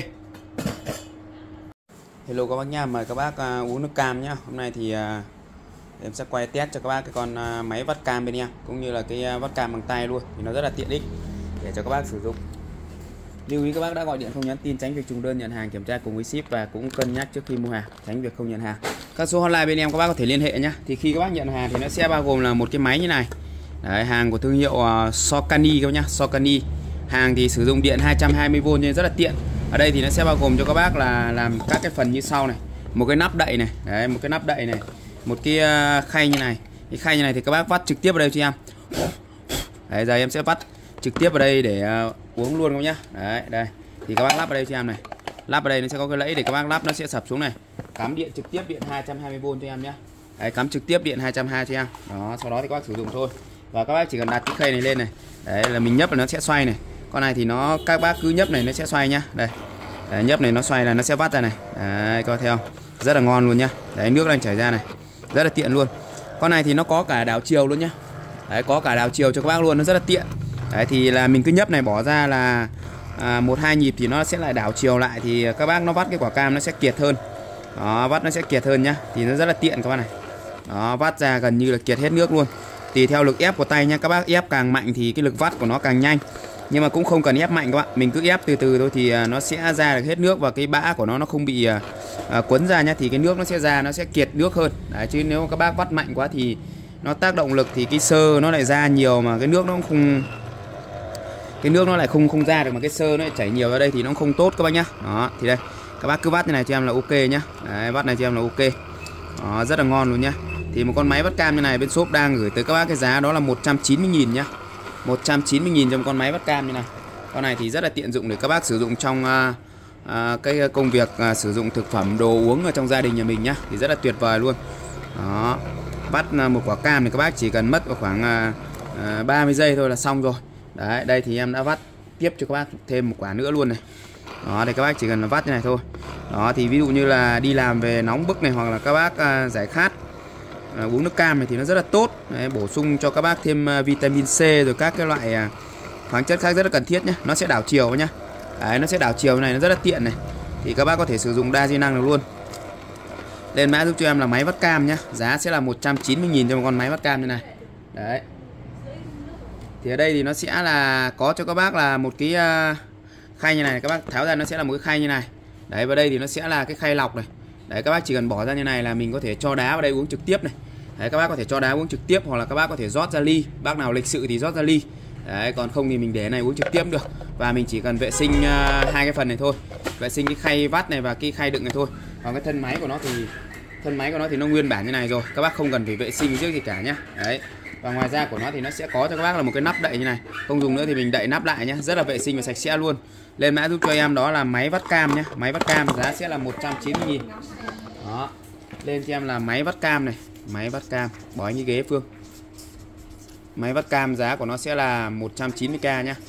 Hello các bác nha, mời các bác uống nước cam nhá. Hôm nay thì em sẽ quay test cho các bác cái con máy vắt cam bên em, cũng như là cái vắt cam bằng tay luôn, thì nó rất là tiện ích để cho các bác sử dụng. Lưu ý các bác đã gọi điện không nhắn tin, tránh việc trùng đơn nhận hàng, kiểm tra cùng với ship và cũng cân nhắc trước khi mua hàng, tránh việc không nhận hàng. Các số hotline bên em các bác có thể liên hệ nhá. Thì khi các bác nhận hàng thì nó sẽ bao gồm là một cái máy như này. Đấy, hàng của thương hiệu Sokani các bác nhá, Sokani. Hàng thì sử dụng điện 220V nên rất là tiện. Ở đây thì nó sẽ bao gồm cho các bác là làm các cái phần như sau này. Một cái nắp đậy này, đấy, một cái nắp đậy này, một cái khay như này. Cái khay như này thì các bác vắt trực tiếp vào đây cho em. Đấy, giờ em sẽ vắt trực tiếp vào đây để uống luôn các nhá. Đấy, đây. Thì các bác lắp vào đây cho em này. Lắp vào đây nó sẽ có cái lẫy để các bác lắp, nó sẽ sập xuống này. Cắm điện trực tiếp điện 220V cho em nhá. Đấy, cắm trực tiếp điện 220 cho em. Đó, sau đó thì các bác sử dụng thôi. Và các bác chỉ cần đặt cái khay này lên này. Đấy, là mình nhấp là nó sẽ xoay này. Con này thì nó các bác cứ nhấp này nó sẽ xoay nhá. Đây. Đấy, nhấp này nó xoay là nó sẽ vắt ra này. Đấy, coi theo. Rất là ngon luôn nhá. Đấy, nước đang chảy ra này. Rất là tiện luôn. Con này thì nó có cả đảo chiều luôn nhá. Đấy, có cả đảo chiều cho các bác luôn, nó rất là tiện. Đấy, thì là mình cứ nhấp này bỏ ra là 1-2 nhịp thì nó sẽ lại đảo chiều lại, thì các bác nó vắt cái quả cam nó sẽ kiệt hơn. Đó, vắt nó sẽ kiệt hơn nhá. Thì nó rất là tiện các bác này. Đó, vắt ra gần như là kiệt hết nước luôn. Tùy theo lực ép của tay nha, các bác ép càng mạnh thì cái lực vắt của nó càng nhanh. Nhưng mà cũng không cần ép mạnh các bạn, mình cứ ép từ từ thôi thì nó sẽ ra được hết nước và cái bã của nó không bị cuốn ra nhá, thì cái nước nó sẽ ra, nó sẽ kiệt nước hơn. Đấy, chứ nếu các bác vắt mạnh quá thì nó tác động lực thì cái xơ nó lại ra nhiều mà cái nước nó cũng không, cái nước nó lại không ra được, mà cái xơ nó lại chảy nhiều ra đây thì nó không tốt các bác nhá. Đó, thì đây các bác cứ vắt như này cho em là ok nhá. Đấy, vắt này cho em là ok. Đó, rất là ngon luôn nhá. Thì một con máy vắt cam như này bên shop đang gửi tới các bác cái giá đó là 190.000 nhá. 190.000 cho một con máy vắt cam như này. Con này thì rất là tiện dụng để các bác sử dụng trong cái công việc sử dụng thực phẩm, đồ uống ở trong gia đình nhà mình nhá. Thì rất là tuyệt vời luôn. Đó, vắt một quả cam thì các bác chỉ cần mất khoảng 30 giây thôi là xong rồi. Đấy, đây thì em đã vắt tiếp cho các bác thêm một quả nữa luôn này. Đó, đây các bác chỉ cần vắt như này thôi. Đó, thì ví dụ như là đi làm về nóng bức này, hoặc là các bác giải khát, uống nước cam này thì nó rất là tốt. Đấy, bổ sung cho các bác thêm vitamin C rồi các cái loại khoáng chất khác rất là cần thiết nhé. Nó sẽ đảo chiều nhá. Đấy, nó sẽ đảo chiều này, nó rất là tiện này. Thì các bác có thể sử dụng đa di năng được luôn. Lên mã giúp cho em là máy vắt cam nhá. Giá sẽ là 190.000 cho một con máy vắt cam như này. Đấy. Thì ở đây thì nó sẽ là có cho các bác là một cái khay như này, các bác tháo ra nó sẽ là một cái khay như này. Đấy, vào đây thì nó sẽ là cái khay lọc này. Đấy, các bác chỉ cần bỏ ra như này là mình có thể cho đá vào đây uống trực tiếp này. Đấy, các bác có thể cho đá uống trực tiếp, hoặc là các bác có thể rót ra ly. Bác nào lịch sự thì rót ra ly. Đấy, còn không thì mình để này uống trực tiếp được. Và mình chỉ cần vệ sinh hai cái phần này thôi. Vệ sinh cái khay vắt này và cái khay đựng này thôi. Còn cái thân máy của nó thì nó nguyên bản như này rồi. Các bác không cần phải vệ sinh trước gì cả nhá. Đấy. Và ngoài ra của nó thì nó sẽ có cho các bác là một cái nắp đậy như này. Không dùng nữa thì mình đậy nắp lại nhé. Rất là vệ sinh và sạch sẽ luôn. Lên mã giúp cho em đó là máy vắt cam nhé. Máy vắt cam giá sẽ là 190.000. Đó. Lên cho em là máy vắt cam này. Máy vắt cam. Bỏ như ghế Phương. Máy vắt cam giá của nó sẽ là 190k nhé.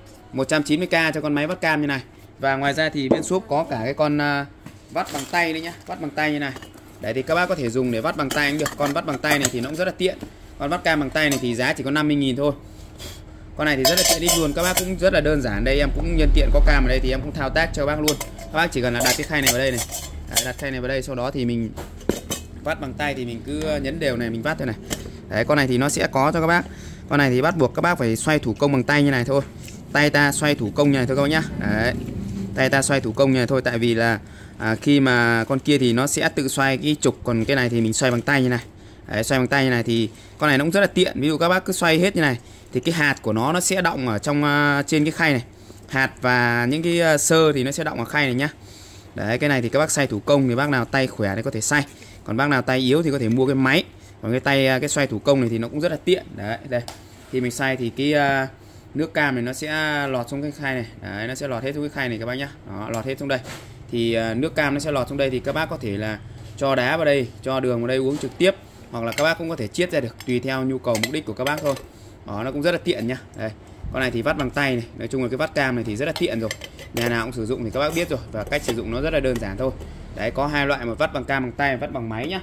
190k cho con máy vắt cam như này. Và ngoài ra thì bên shop có cả cái con vắt bằng tay đấy nhá. Vắt bằng tay như này. Đấy thì các bác có thể dùng để vắt bằng tay cũng được. Con vắt bằng tay này thì nó cũng rất là tiện. Con vắt cam bằng tay này thì giá chỉ có 50.000 thôi. Con này thì rất là tiện đi luôn. Các bác cũng rất là đơn giản. Đây em cũng nhân tiện có cam ở đây thì em cũng thao tác cho các bác luôn. Các bác chỉ cần là đặt cái khay này vào đây này. Đấy, đặt khay này vào đây, sau đó thì mình vắt bằng tay thì mình cứ nhấn đều này, mình vắt thôi này. Đấy, con này thì nó sẽ có cho các bác. Con này thì bắt buộc các bác phải xoay thủ công bằng tay như này thôi. Tay ta xoay thủ công như này thôi các bác nhá. Đấy. Tay ta xoay thủ công như này thôi, tại vì là khi mà con kia thì nó sẽ tự xoay cái trục, còn cái này thì mình xoay bằng tay như này. Đấy, xoay bằng tay như này thì con này nó cũng rất là tiện. Ví dụ các bác cứ xoay hết như này thì cái hạt của nó sẽ đọng ở trong trên cái khay này. Hạt và những cái xơ thì nó sẽ đọng ở khay này nhá. Đấy, cái này thì các bác xay thủ công thì bác nào tay khỏe thì có thể xay. Còn bác nào tay yếu thì có thể mua cái máy. Còn cái xoay thủ công này thì nó cũng rất là tiện. Đấy, đây. Khi mình xay thì cái nước cam này nó sẽ lọt xuống cái khay này. Đấy, nó sẽ lọt hết xuống cái khay này các bác nhá. Đó, lọt hết xuống đây. Thì nước cam nó sẽ lọt xuống đây thì các bác có thể là cho đá vào đây, cho đường vào đây uống trực tiếp, hoặc là các bác cũng có thể chiết ra được tùy theo nhu cầu mục đích của các bác thôi. Đó, nó cũng rất là tiện nhá. Đây. Con này thì vắt bằng tay này, nói chung là cái vắt cam này thì rất là tiện rồi. Nhà nào cũng sử dụng thì các bác biết rồi, và cách sử dụng nó rất là đơn giản thôi. Đấy, có hai loại, một vắt bằng cam bằng tay, vắt bằng máy nhá.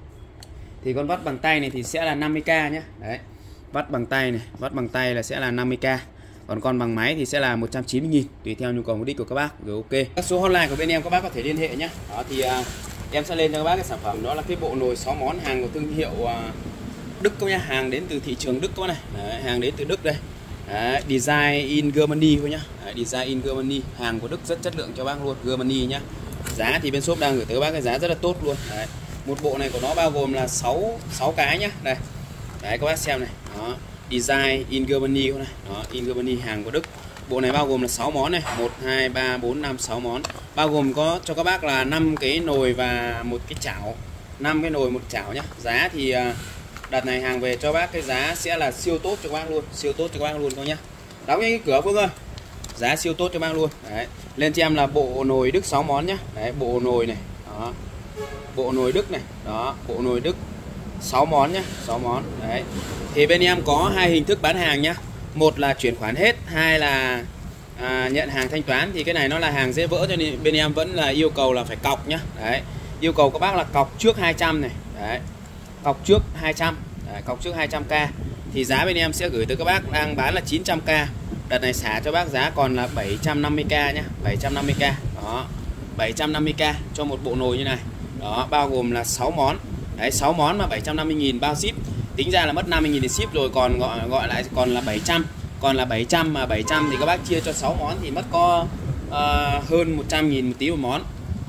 Thì con vắt bằng tay này thì sẽ là 50k nhá. Đấy. Vắt bằng tay này, vắt bằng tay là sẽ là 50k. Còn con bằng máy thì sẽ là 190.000 tùy theo nhu cầu mục đích của các bác. Rồi, ok. Các số hotline của bên em các bác có thể liên hệ nhá. Đó thì em sẽ lên cho các bác cái sản phẩm đó là cái bộ nồi 6 món hàng của thương hiệu Đức các nhá, hàng đến từ thị trường Đức các này. Đấy, hàng đến từ Đức đây. Đấy, design in Germany thôi nhá. Đấy, design in Germany, hàng của Đức rất chất lượng cho bác luôn, Germany nhá. Giá thì bên shop đang gửi tới các bác cái giá rất là tốt luôn. Đấy. Một bộ này của nó bao gồm là 6 cái nhá. Đây. Đấy các bác xem này. Đó, design in Germany này. Đó, in Germany, hàng của Đức. Bộ này bao gồm là 6 món này, 1 2 3 4 5 6 món. Bao gồm có cho các bác là 5 cái nồi và một cái chảo. 5 cái nồi, một chảo nhá. Giá thì đợt này hàng về cho bác cái giá sẽ là siêu tốt cho các bác luôn, siêu tốt cho các bác luôn thôi nhá. Đóng cái cửa Phương ơi. Giá siêu tốt cho bác luôn. Đấy. Lên cho em là bộ nồi Đức 6 món nhá. Đấy, bộ nồi này. Đó. Bộ nồi Đức này. Đó, bộ nồi Đức 6 món nhá, 6 món. Đấy. Thì bên em có hai hình thức bán hàng nhá. Một là chuyển khoản hết, hai là nhận hàng thanh toán. Thì cái này nó là hàng dễ vỡ cho nên bên em vẫn là yêu cầu là phải cọc nhá. Đấy. Yêu cầu các bác là cọc trước 200 này. Đấy. Cọc trước 200. Đấy, cọc trước 200k. Thì giá bên em sẽ gửi tới các bác đang bán là 900k. Đợt này xả cho bác giá còn là 750k nhá, 750k. Đó. 750k cho một bộ nồi như này. Đó, bao gồm là 6 món. Đấy, 6 món mà 750.000 bao ship. Tính ra là mất 50.000 để ship rồi, còn gọi lại còn là 700. Còn là 700 mà 700 thì các bác chia cho 6 món thì mất có hơn 100.000 một tí một món.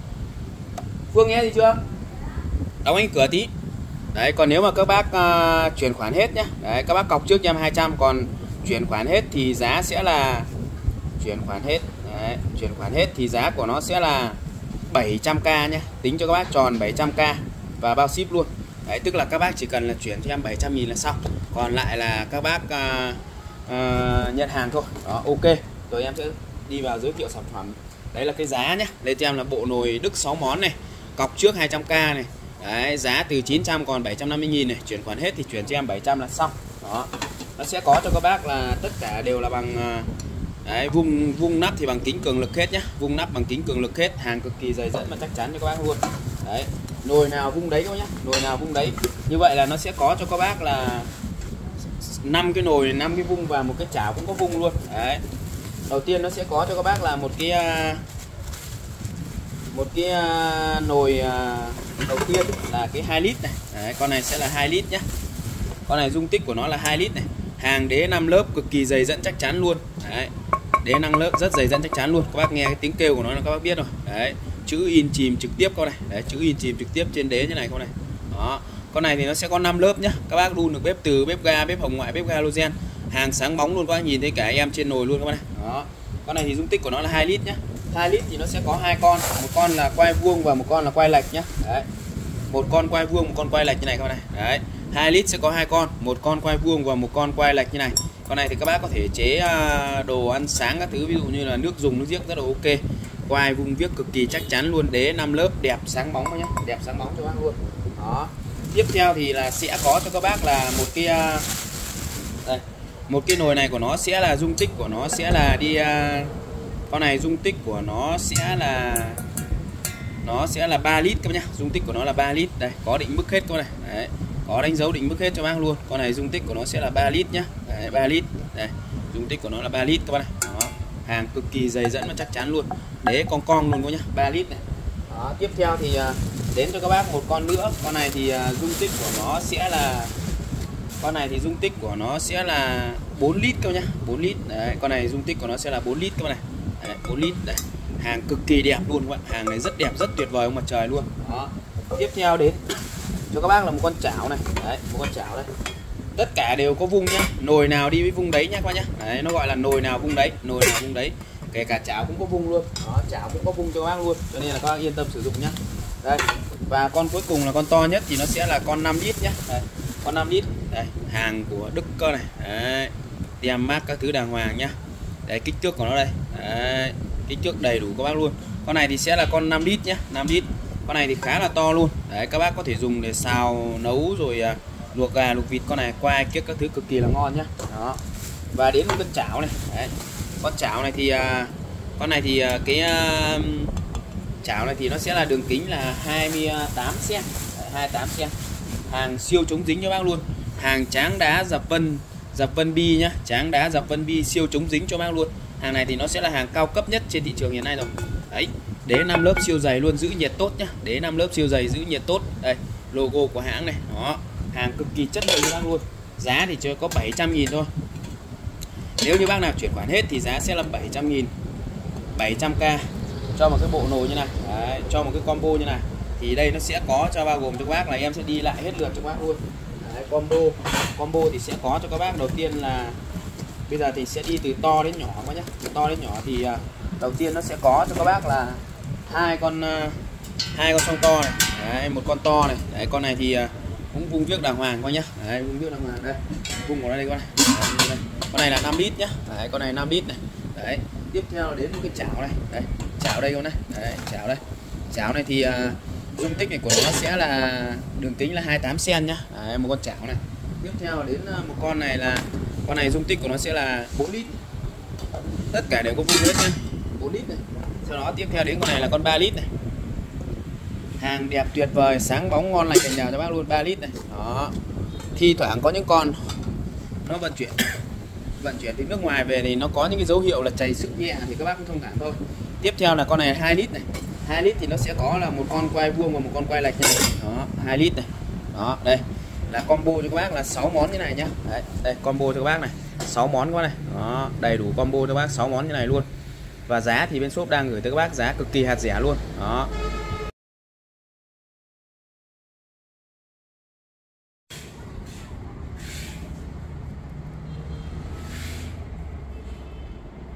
Phương nghe gì chưa? Đóng anh cửa tí. Đấy, còn nếu mà các bác chuyển khoản hết nhá. Đấy, các bác cọc trước cho em 200, còn chuyển khoản hết thì giá sẽ là chuyển khoản hết. Đấy, chuyển khoản hết thì giá của nó sẽ là 700k nhé. Tính cho các bác tròn 700k. và bao ship luôn. Đấy, tức là các bác chỉ cần là chuyển cho em 700.000 là xong, còn lại là các bác nhận hàng thôi. Đó, ok. Rồi em sẽ đi vào giới thiệu sản phẩm. Đấy là cái giá nhé. Đây cho em là bộ nồi Đức 6 món này, cọc trước 200k này. Đấy, giá từ 900 còn 750.000 này, chuyển khoản hết thì chuyển cho em 700 là xong. Đó. Nó sẽ có cho các bác là tất cả đều là bằng đấy, vung nắp thì bằng kính cường lực hết nhá, vung nắp bằng kính cường lực hết, hàng cực kỳ dày dẫn và chắc chắn cho các bác luôn. Đấy, nồi nào vung đấy các bác nhá, nồi nào vung đấy. Như vậy là nó sẽ có cho các bác là 5 cái nồi, 5 cái vung và một cái chảo cũng có vung luôn. Đấy. Đầu tiên nó sẽ có cho các bác là một cái nồi đầu tiên là cái 2 lít này. Đấy, con này sẽ là 2 lít nhá. Con này dung tích của nó là 2 lít này. Hàng đế 5 lớp cực kỳ dày dẫn chắc chắn luôn. Đấy. Đế 5 lớp rất dày dẫn chắc chắn luôn. Các bác nghe cái tiếng kêu của nó là các bác biết rồi. Đấy, chữ in chìm trực tiếp con này. Đấy, chữ in chìm trực tiếp trên đế như này con này. Đó. Con này thì nó sẽ có 5 lớp nhá. Các bác đun được bếp từ, bếp ga, bếp hồng ngoại, bếp ga halogen. Hàng sáng bóng luôn, các bác nhìn thấy cả em trên nồi luôn các bác này. Đó. Con này thì dung tích của nó là 2 lít nhá. 2 lít thì nó sẽ có 2 con, một con là quay vuông và một con là quay lệch nhá. Đấy. Một con quay vuông, một con quay lệch như này các bạn này. Đấy. 2 lít sẽ có 2 con, một con quay vuông và một con quay lệch như này. Con này thì các bác có thể chế đồ ăn sáng các thứ, ví dụ như là nước dùng, nước giếc rất là ok. Quay vuông viết cực kỳ chắc chắn luôn, đế 5 lớp đẹp sáng bóng nhá, đẹp sáng bóng cho bác luôn. Đó. Tiếp theo thì là sẽ có cho các bác là một cái đây, một cái nồi này của nó sẽ là dung tích của nó sẽ là đi con này dung tích của nó sẽ là 3 lít các bác nhá. Dung tích của nó là 3 lít. Đây, có định mức hết con này. Đấy, có đánh dấu định mức hết cho bác luôn. Con này dung tích của nó sẽ là 3 lít nhá. Đấy, 3 lít. Đây, dung tích của nó là 3 lít các bác này. Đó. Hàng cực kỳ dày dẫn và chắc chắn luôn. Đế con luôn các nhá, 3 lít này. Đó, tiếp theo thì đến cho các bác một con nữa. Con này thì dung tích của nó sẽ là dung tích của nó sẽ là 4 lít các bác nhá, 4 lít. Đấy, con này dung tích của nó sẽ là 4 lít các bác này. Đấy, 4 lít. Đây. Hàng cực kỳ đẹp luôn các bạn. Hàng này rất đẹp, rất tuyệt vời ông mặt trời luôn. Đó. Tiếp theo đến cho các bác là một con chảo này. Đấy, một con chảo đây. Tất cả đều có vung nhá. Nồi nào đi với vung đấy nhá các bác nhá. Đấy, nó gọi là nồi nào vung đấy, nồi nào vung đấy. Kể cả chảo cũng có vung luôn. Đó, chảo cũng có vung cho các bác luôn. Cho nên là các bác yên tâm sử dụng nhá. Đây. Và con cuối cùng là con to nhất thì nó sẽ là con 5 lít nhá. Đây, con 5 lít. Đây, hàng của Đức cơ này. Đấy. Tem mác các thứ đàng hoàng nhá. Đấy, kích thước của nó đây. Đấy, kích thước đầy đủ các bác luôn. Con này thì sẽ là con 5 lít nhá, 5 lít. Con này thì khá là to luôn. Đấy, các bác có thể dùng để xào nấu rồi luộc gà, luộc vịt, con này quay kiếc các thứ cực kỳ là ngon nhá. Đó. Và đến con chảo này. Đấy. Con chảo này thì cái chảo này thì nó sẽ là đường kính là 28 cm. 28 cm. Hàng siêu chống dính cho bác luôn. Hàng tráng đá dập vân bi nhá, tráng đá dập vân bi siêu chống dính cho bác luôn. Hàng này thì nó sẽ là hàng cao cấp nhất trên thị trường hiện nay rồi. Đấy, đế 5 lớp siêu dày luôn, giữ nhiệt tốt nhá. Đế 5 lớp siêu dày giữ nhiệt tốt. Đây, logo của hãng này. Đó, hàng cực kỳ chất lượng cho bác luôn. Giá thì chỉ có 700.000 thôi. Nếu như bác nào chuyển khoản hết thì giá sẽ là 700.000. 700k cho một cái bộ nồi như này. Đấy, cho một cái combo như này. Thì đây nó sẽ có cho bao gồm cho các bác là em sẽ đi lại hết lượt cho các bác luôn. Đấy, combo thì sẽ có cho các bác đầu tiên là bây giờ thì sẽ đi từ to đến nhỏ quá nhá. Từ to đến nhỏ thì đầu tiên nó sẽ có cho các bác là hai con song to này. Đấy, một con to này. Đấy, con này thì cũng vung viếc đàng hoàng quá nhá. Đấy, vung viếc đàng hoàng đây. Vung của nó đây con này. Đấy, con này là 5 lít nhá. Đấy, con này 5 lít này. Đấy, tiếp theo là đến một cái chảo này. Đấy, chảo đây con này. Đấy, chảo đây. Chảo này thì dung tích này của nó sẽ là đường kính là 28 cm nhá. Đấy, một con chảo này. Tiếp theo đến một con này là con này dung tích của nó sẽ là 4 lít. Tất cả đều có vung hết nhá. 4 lít này. Sau đó tiếp theo đến con này là con 3 lít này. Hàng đẹp tuyệt vời, sáng bóng ngon lành cành đào cho bác luôn, 3 lít này. Đó. Thi thoảng có những con nó vận chuyển từ nước ngoài về thì nó có những cái dấu hiệu là chảy xước nhẹ thì các bác cũng thông cảm thôi. Tiếp theo là con này 2 lít này. 2 lít thì nó sẽ có là một con quay vuông và một con quay lệch này. Đó, 2 lít này. Đó, đây là combo cho các bác là 6 món như này nhá. Đấy, đây combo cho các bác này, 6 món các bác này. Đó, đầy đủ combo cho các bác 6 món như này luôn. Và giá thì bên shop đang gửi tới các bác giá cực kỳ hạt rẻ luôn. Đó.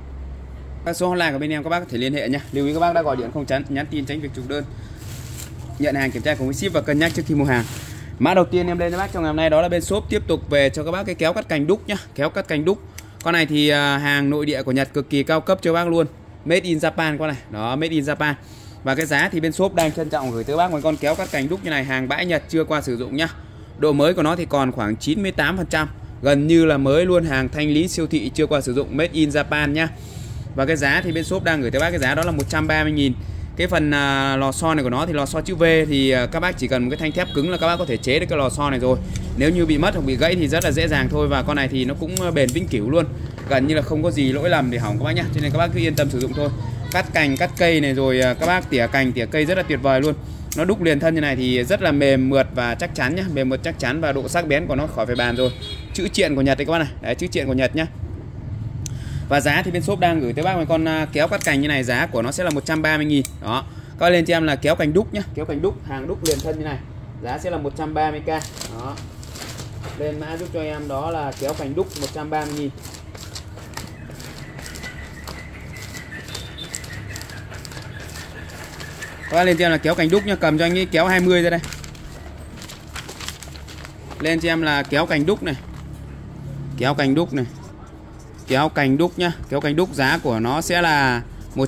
Các số hotline của bên em các bác có thể liên hệ nhé. Lưu ý các bác đã gọi điện không nhắn tin tránh việc trục đơn. nhận hàng kiểm tra cùng với ship và cân nhắc trước khi mua hàng. Mã đầu tiên em lên cho bác trong ngày hôm nay đó là bên shop tiếp tục về cho các bác cái kéo cắt cành đúc nhá, kéo cắt cành đúc. Con này thì hàng nội địa của Nhật cực kỳ cao cấp cho bác luôn, made in Japan con này, đó made in Japan. Và cái giá thì bên shop đang trân trọng gửi tới bác một con kéo cắt cành đúc như này, hàng bãi Nhật chưa qua sử dụng nhá. Độ mới của nó thì còn khoảng 98%, gần như là mới luôn, hàng thanh lý siêu thị chưa qua sử dụng, made in Japan nhá. Và cái giá thì bên shop đang gửi tới bác cái giá đó là 130.000. Cái phần lò xo này của nó thì lò xo chữ V thì các bác chỉ cần một cái thanh thép cứng là các bác có thể chế được cái lò xo này rồi. Nếu như bị mất hoặc bị gãy thì rất là dễ dàng thôi. Và con này thì nó cũng bền vĩnh cửu luôn, gần như là không có gì lỗi lầm để hỏng các bác nhá. Cho nên các bác cứ yên tâm sử dụng thôi. Cắt cành cắt cây này rồi các bác tỉa cành tỉa cây rất là tuyệt vời luôn. Nó đúc liền thân như này thì rất là mềm mượt và chắc chắn nhá, mềm mượt chắc chắn và độ sắc bén của nó khỏi phải bàn rồi. Chữ triện của Nhật đấy các bác này, đấy chữ triện của Nhật nhá. Và giá thì bên shop đang gửi tới bác một con kéo cắt cành như này, giá của nó sẽ là 130.000. Đó. Các bác lên cho em là kéo cành đúc nhá, kéo cành đúc, hàng đúc liền thân như này. Giá sẽ là 130k. Đó. Lên mã giúp cho em đó là kéo cành đúc 130.000. Các bác lên cho em là kéo cành đúc nhá, cầm cho anh ấy kéo 20 ra đây. Lên cho em là kéo cành đúc này. Kéo cành đúc này. Kéo cành đúc nhá, kéo cành đúc giá của nó sẽ là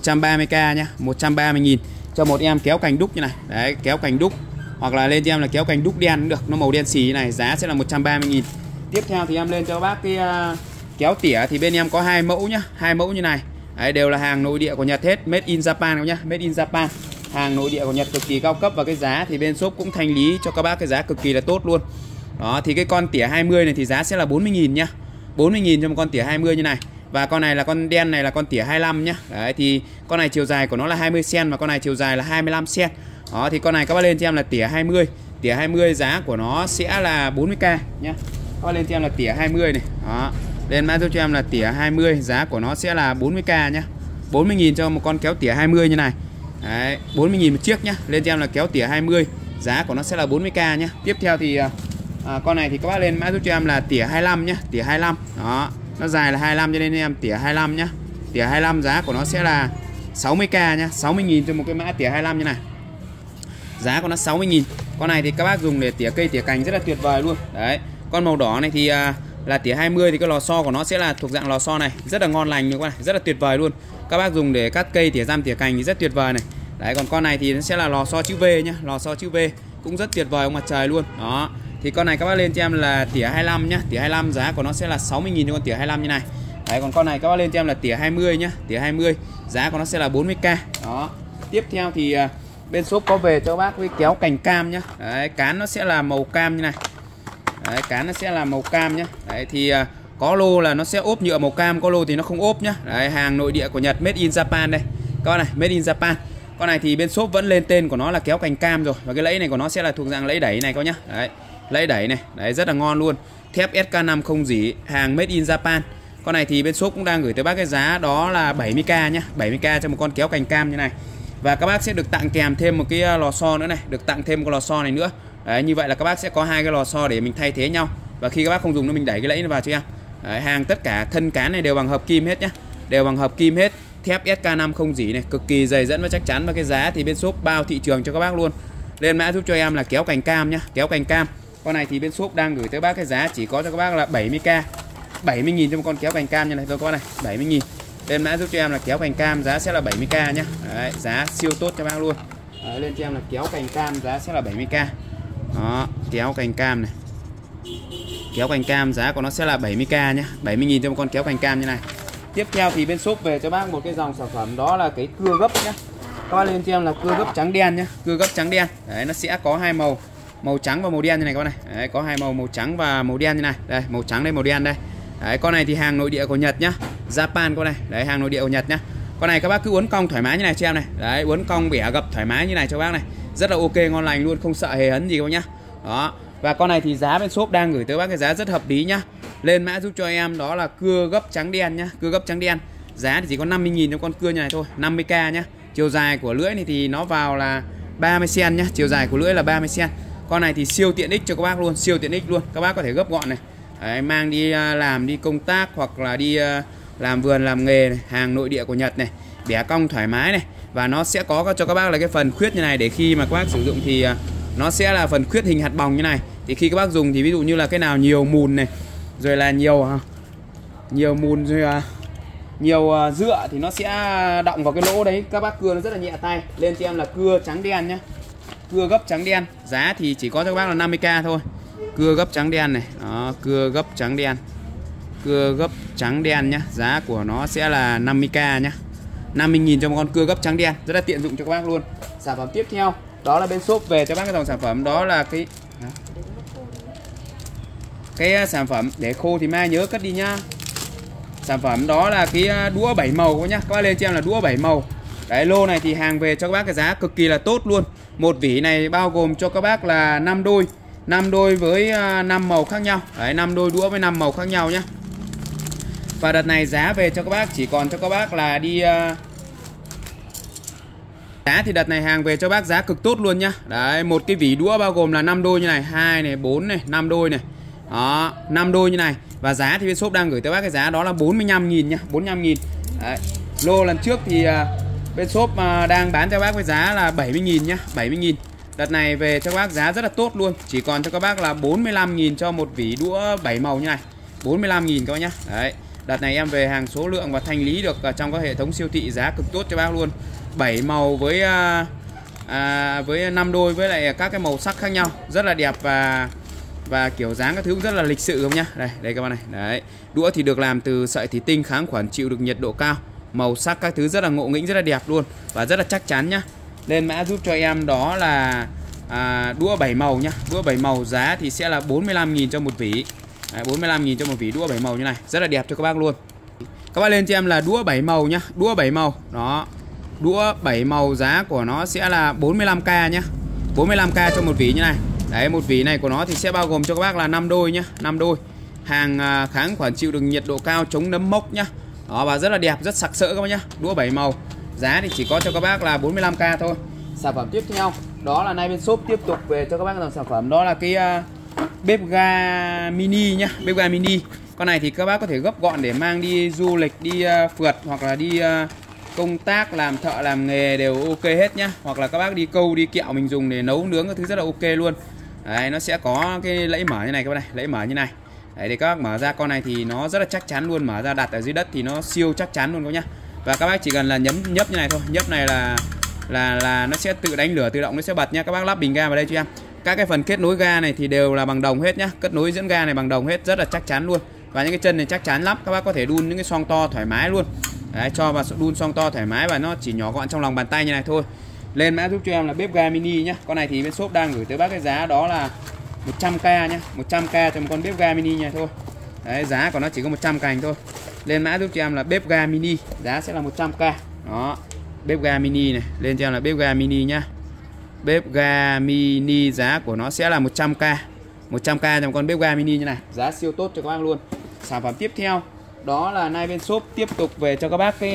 130k nhá, 130.000 cho một em kéo cành đúc như này. Đấy, kéo cành đúc. Hoặc là lên cho em là kéo cành đúc đen cũng được, nó màu đen xì như này, giá sẽ là 130.000. Tiếp theo thì em lên cho bác cái kéo tỉa thì bên em có 2 mẫu nhá, 2 mẫu như này. Đấy, đều là hàng nội địa của Nhật hết, made in Japan các nhá, made in Japan. Hàng nội địa của Nhật cực kỳ cao cấp và cái giá thì bên shop cũng thanh lý cho các bác cái giá cực kỳ là tốt luôn. Đó, thì cái con tỉa 20 này thì giá sẽ là 40.000 nhá. 40.000 cho một con tỉa 20 như này. Và con này là con đen này là con tỉa 25 nhá. Đấy, thì con này chiều dài của nó là 20 cm và con này chiều dài là 25 cm. Đó, thì con này các bác lên cho em là tỉa 20. Tỉa 20 giá của nó sẽ là 40k nhá. Các bác lên cho em là tỉa 20 này. Đó. Lên mã cho em là tỉa 20, giá của nó sẽ là 40k nhá. 40.000 cho một con kéo tỉa 20 như này. Đấy, 40.000 một chiếc nhá. Lên cho em là kéo tỉa 20, giá của nó sẽ là 40k nhá. Tiếp theo thì con này thì các bác lên mã giúp cho em là tỉa 25 nhá, tỉa 25. Đó, nó dài là 25 cho nên em tỉa 25 nhá. Tỉa 25 giá của nó sẽ là 60k nhá, 60.000 cho một cái mã tỉa 25 như này. Giá của nó 60.000. Con này thì các bác dùng để tỉa cây tỉa cành rất là tuyệt vời luôn. Đấy, con màu đỏ này thì là tỉa 20 thì cái lò xo của nó sẽ là thuộc dạng lò xo này, rất là ngon lành luôn các bạn, rất là tuyệt vời luôn. Các bác dùng để cắt cây tỉa răm tỉa cành thì rất tuyệt vời này. Đấy, còn con này thì nó sẽ là lò xo chữ V nhá, lò xo chữ V cũng rất tuyệt vời ông mặt trời luôn. Đó. Thì con này các bác lên cho em là tỉa 25 nhá, tỉa 25 giá của nó sẽ là 60.000 cho con tỉa 25 như này. Đấy, còn con này các bác lên cho em là tỉa 20 nhá, tỉa 20 giá của nó sẽ là 40k. Đó. Tiếp theo thì bên shop có về cho bác với kéo cành cam nhá. Đấy, cán nó sẽ là màu cam như này. Đấy, cán nó sẽ là màu cam nhá. Đấy, thì có lô là nó sẽ ốp nhựa màu cam, có lô thì nó không ốp nhá. Đấy, hàng nội địa của Nhật, made in Japan đây. Các bác này, made in Japan. Con này thì bên shop vẫn lên tên của nó là kéo cành cam rồi. Và cái lẫy này của nó sẽ là thuộc dạng lẫy đẩy này các nhá. Đấy, lẫy đẩy này, đấy rất là ngon luôn. Thép SK5 không rỉ, hàng made in Japan. Con này thì bên shop cũng đang gửi tới bác cái giá đó là 70k nhá, 70k cho một con kéo cành cam như này. Và các bác sẽ được tặng kèm thêm một cái lò xo nữa này, được tặng thêm một cái lò xo này nữa. Đấy, như vậy là các bác sẽ có 2 cái lò xo để mình thay thế nhau. Và khi các bác không dùng nữa mình đẩy cái lẫy nó vào cho em. Đấy, hàng tất cả thân cán này đều bằng hợp kim hết nhá, đều bằng hợp kim hết. Thép SK5 không rỉ này, cực kỳ dày dẫn và chắc chắn. Và cái giá thì bên shop bao thị trường cho các bác luôn. Lên mã giúp cho em là kéo cành cam nhá, kéo cành cam. Con này thì bên shop đang gửi tới bác cái giá chỉ có cho các bác là 70k, 70.000 cho một con kéo cành cam như này thôi các bác này, 70.000. Lên mã giúp cho em là kéo cành cam, giá sẽ là 70k nhá. Đấy, giá siêu tốt cho bác luôn. Đấy, lên cho em là kéo cành cam, giá sẽ là 70k. Đó, kéo cành cam này. Kéo cành cam giá của nó sẽ là 70k nhá, 70.000 cho một con kéo cành cam như này. Tiếp theo thì bên shop về cho bác một cái dòng sản phẩm đó là cái cưa gấp nhá. Các bác lên cho em là cưa gấp trắng đen nhá, cưa gấp trắng đen. Đấy, nó sẽ có 2 màu, màu trắng và màu đen như này các bác này. Đấy, có 2 màu, màu trắng và màu đen như này. Đây, màu trắng đây, màu đen đây. Đấy, con này thì hàng nội địa của Nhật nhá, Japan con này. Đấy, hàng nội địa của Nhật nhá. Con này các bác cứ uốn cong thoải mái như này cho em này. Đấy, uốn cong bẻ gập thoải mái như này cho bác này. Rất là ok, ngon lành luôn, không sợ hề hấn gì các bác nhá. Đó. Và con này thì giá bên shop đang gửi tới bác cái giá rất hợp lý nhá. Lên mã giúp cho em đó là cưa gấp trắng đen nhá, cưa gấp trắng đen. Giá thì chỉ có 50.000 cho con cưa như này thôi, 50k nhá. Chiều dài của lưỡi này thì nó vào là 30 cm nhá, chiều dài của lưỡi là 30 cm. Con này thì siêu tiện ích cho các bác luôn, siêu tiện ích luôn. Các bác có thể gấp gọn này. Đấy, mang đi làm, đi công tác hoặc là đi làm vườn làm nghề này, hàng nội địa của Nhật này. bẻ cong thoải mái này. Và nó sẽ có cho các bác là cái phần khuyết như này, để khi mà các bác sử dụng thì nó sẽ là phần khuyết hình hạt bòng như này. Thì khi các bác dùng thì ví dụ như là cái nào nhiều mùn này, rồi là nhiều mùn, rồi nhiều dựa thì nó sẽ động vào cái lỗ đấy. Các bác cưa nó rất là nhẹ tay. Lên cho em là cưa trắng đen nhá, cưa gấp trắng đen. Giá thì chỉ có cho các bác là 50k thôi. Cưa gấp trắng đen này, đó, cưa gấp trắng đen, cưa gấp trắng đen nhá. Giá của nó sẽ là 50k nhá, 50.000 cho một con cưa gấp trắng đen, rất là tiện dụng cho các bác luôn. Sản phẩm tiếp theo đó là bên shop về cho bác cái dòng sản phẩm đó là cái sản phẩm để khô thì mai nhớ cất đi nhá. Sản phẩm đó là cái đũa 7 màu nhá. Các bác lên cho em là đũa 7 màu. Đấy, lô này thì hàng về cho các bác cái giá cực kỳ là tốt luôn. Một vỉ này bao gồm cho các bác là 5 đôi với 5 màu khác nhau. Đấy, 5 đôi đũa với 5 màu khác nhau nhá. Và đợt này giá về cho các bác chỉ còn cho các bác là đi giá thì đợt này hàng về cho bác giá cực tốt luôn nhá. Đấy, một cái vỉ đũa bao gồm là 5 đôi như này, 2 này, 4 này, 5 đôi này. Đó, 5 đôi như này. Và giá thì bên shop đang gửi tới bác cái giá đó là 45.000 nhá, 45.000. Đấy. Lô lần trước thì bên shop đang bán cho bác với giá là 70.000 nhá, 70.000. Đợt này về cho các bác giá rất là tốt luôn, chỉ còn cho các bác là 45.000 cho một vỉ đũa 7 màu như này. 45.000 các bác nhá. Đấy. Đợt này em về hàng số lượng và thanh lý được trong các hệ thống siêu thị, giá cực tốt cho bác luôn. 7 màu với 5 đôi với lại các cái màu sắc khác nhau, rất là đẹp và kiểu dáng các thứ cũng rất là lịch sự không nhá. Đây các bạn này. Đấy. Đũa thì được làm từ sợi thủy tinh kháng khuẩn, chịu được nhiệt độ cao. Màu sắc các thứ rất là ngộ nghĩnh, rất là đẹp luôn và rất là chắc chắn nhá. Lên mã giúp cho em đó là đũa 7 màu nhá. Đũa 7 màu giá thì sẽ là 45.000 cho một vỉ. 45.000 cho một vỉ đũa 7 màu như này, rất là đẹp cho các bác luôn. Các bác lên cho em là đũa 7 màu nhá, đũa 7 màu. Đó. Đũa 7 màu giá của nó sẽ là 45k nhá. 45k cho một vỉ như này. Đấy, một vỉ này của nó thì sẽ bao gồm cho các bác là 5 đôi nhá, 5 đôi. Hàng kháng khuẩn, chịu được nhiệt độ cao, chống nấm mốc nhá. Đó, và rất là đẹp, rất sặc sỡ các bác nhá. Đũa 7 màu. Giá thì chỉ có cho các bác là 45k thôi. Sản phẩm tiếp theo đó là nay bên shop tiếp tục về cho các bác dòng sản phẩm đó là cái bếp ga mini nhá, bếp ga mini. Con này thì các bác có thể gấp gọn để mang đi du lịch, đi phượt hoặc là đi công tác, làm thợ, làm nghề đều ok hết nhá. Hoặc là các bác đi câu, đi kẹo mình dùng để nấu nướng các thứ rất là ok luôn. Đấy, nó sẽ có cái lẫy mở như này các bác này, lẫy mở như này. Đấy, để các bác mở ra, con này thì nó rất là chắc chắn luôn, mở ra đặt ở dưới đất thì nó siêu chắc chắn luôn các nhá. Và các bác chỉ cần là nhấp như này thôi, nhấp này là nó sẽ tự đánh lửa tự động, nó sẽ bật nhá. Các bác lắp bình ga vào đây cho em. Các cái phần kết nối ga này thì đều là bằng đồng hết nhá, kết nối dẫn ga này bằng đồng hết, rất là chắc chắn luôn. Và những cái chân này chắc chắn lắm, các bác có thể đun những cái xoong to thoải mái luôn. Đấy, cho vào đun xoong to thoải mái và nó chỉ nhỏ gọn trong lòng bàn tay như này thôi. Lên mã giúp cho em là bếp ga mini nhá. Con này thì bên shop đang gửi tới bác cái giá đó là 100k nhá, 100k cho một con bếp ga mini này thôi. Đấy, giá của nó chỉ có 100 cành thôi. Lên mã giúp cho em là bếp ga mini, giá sẽ là 100k. Đó, bếp ga mini này, lên cho em là bếp ga mini nhá. Bếp ga mini giá của nó sẽ là 100k. 100k cho một con bếp ga mini như này, giá siêu tốt cho các bác luôn. Sản phẩm tiếp theo đó là nay bên shop tiếp tục về cho các bác cái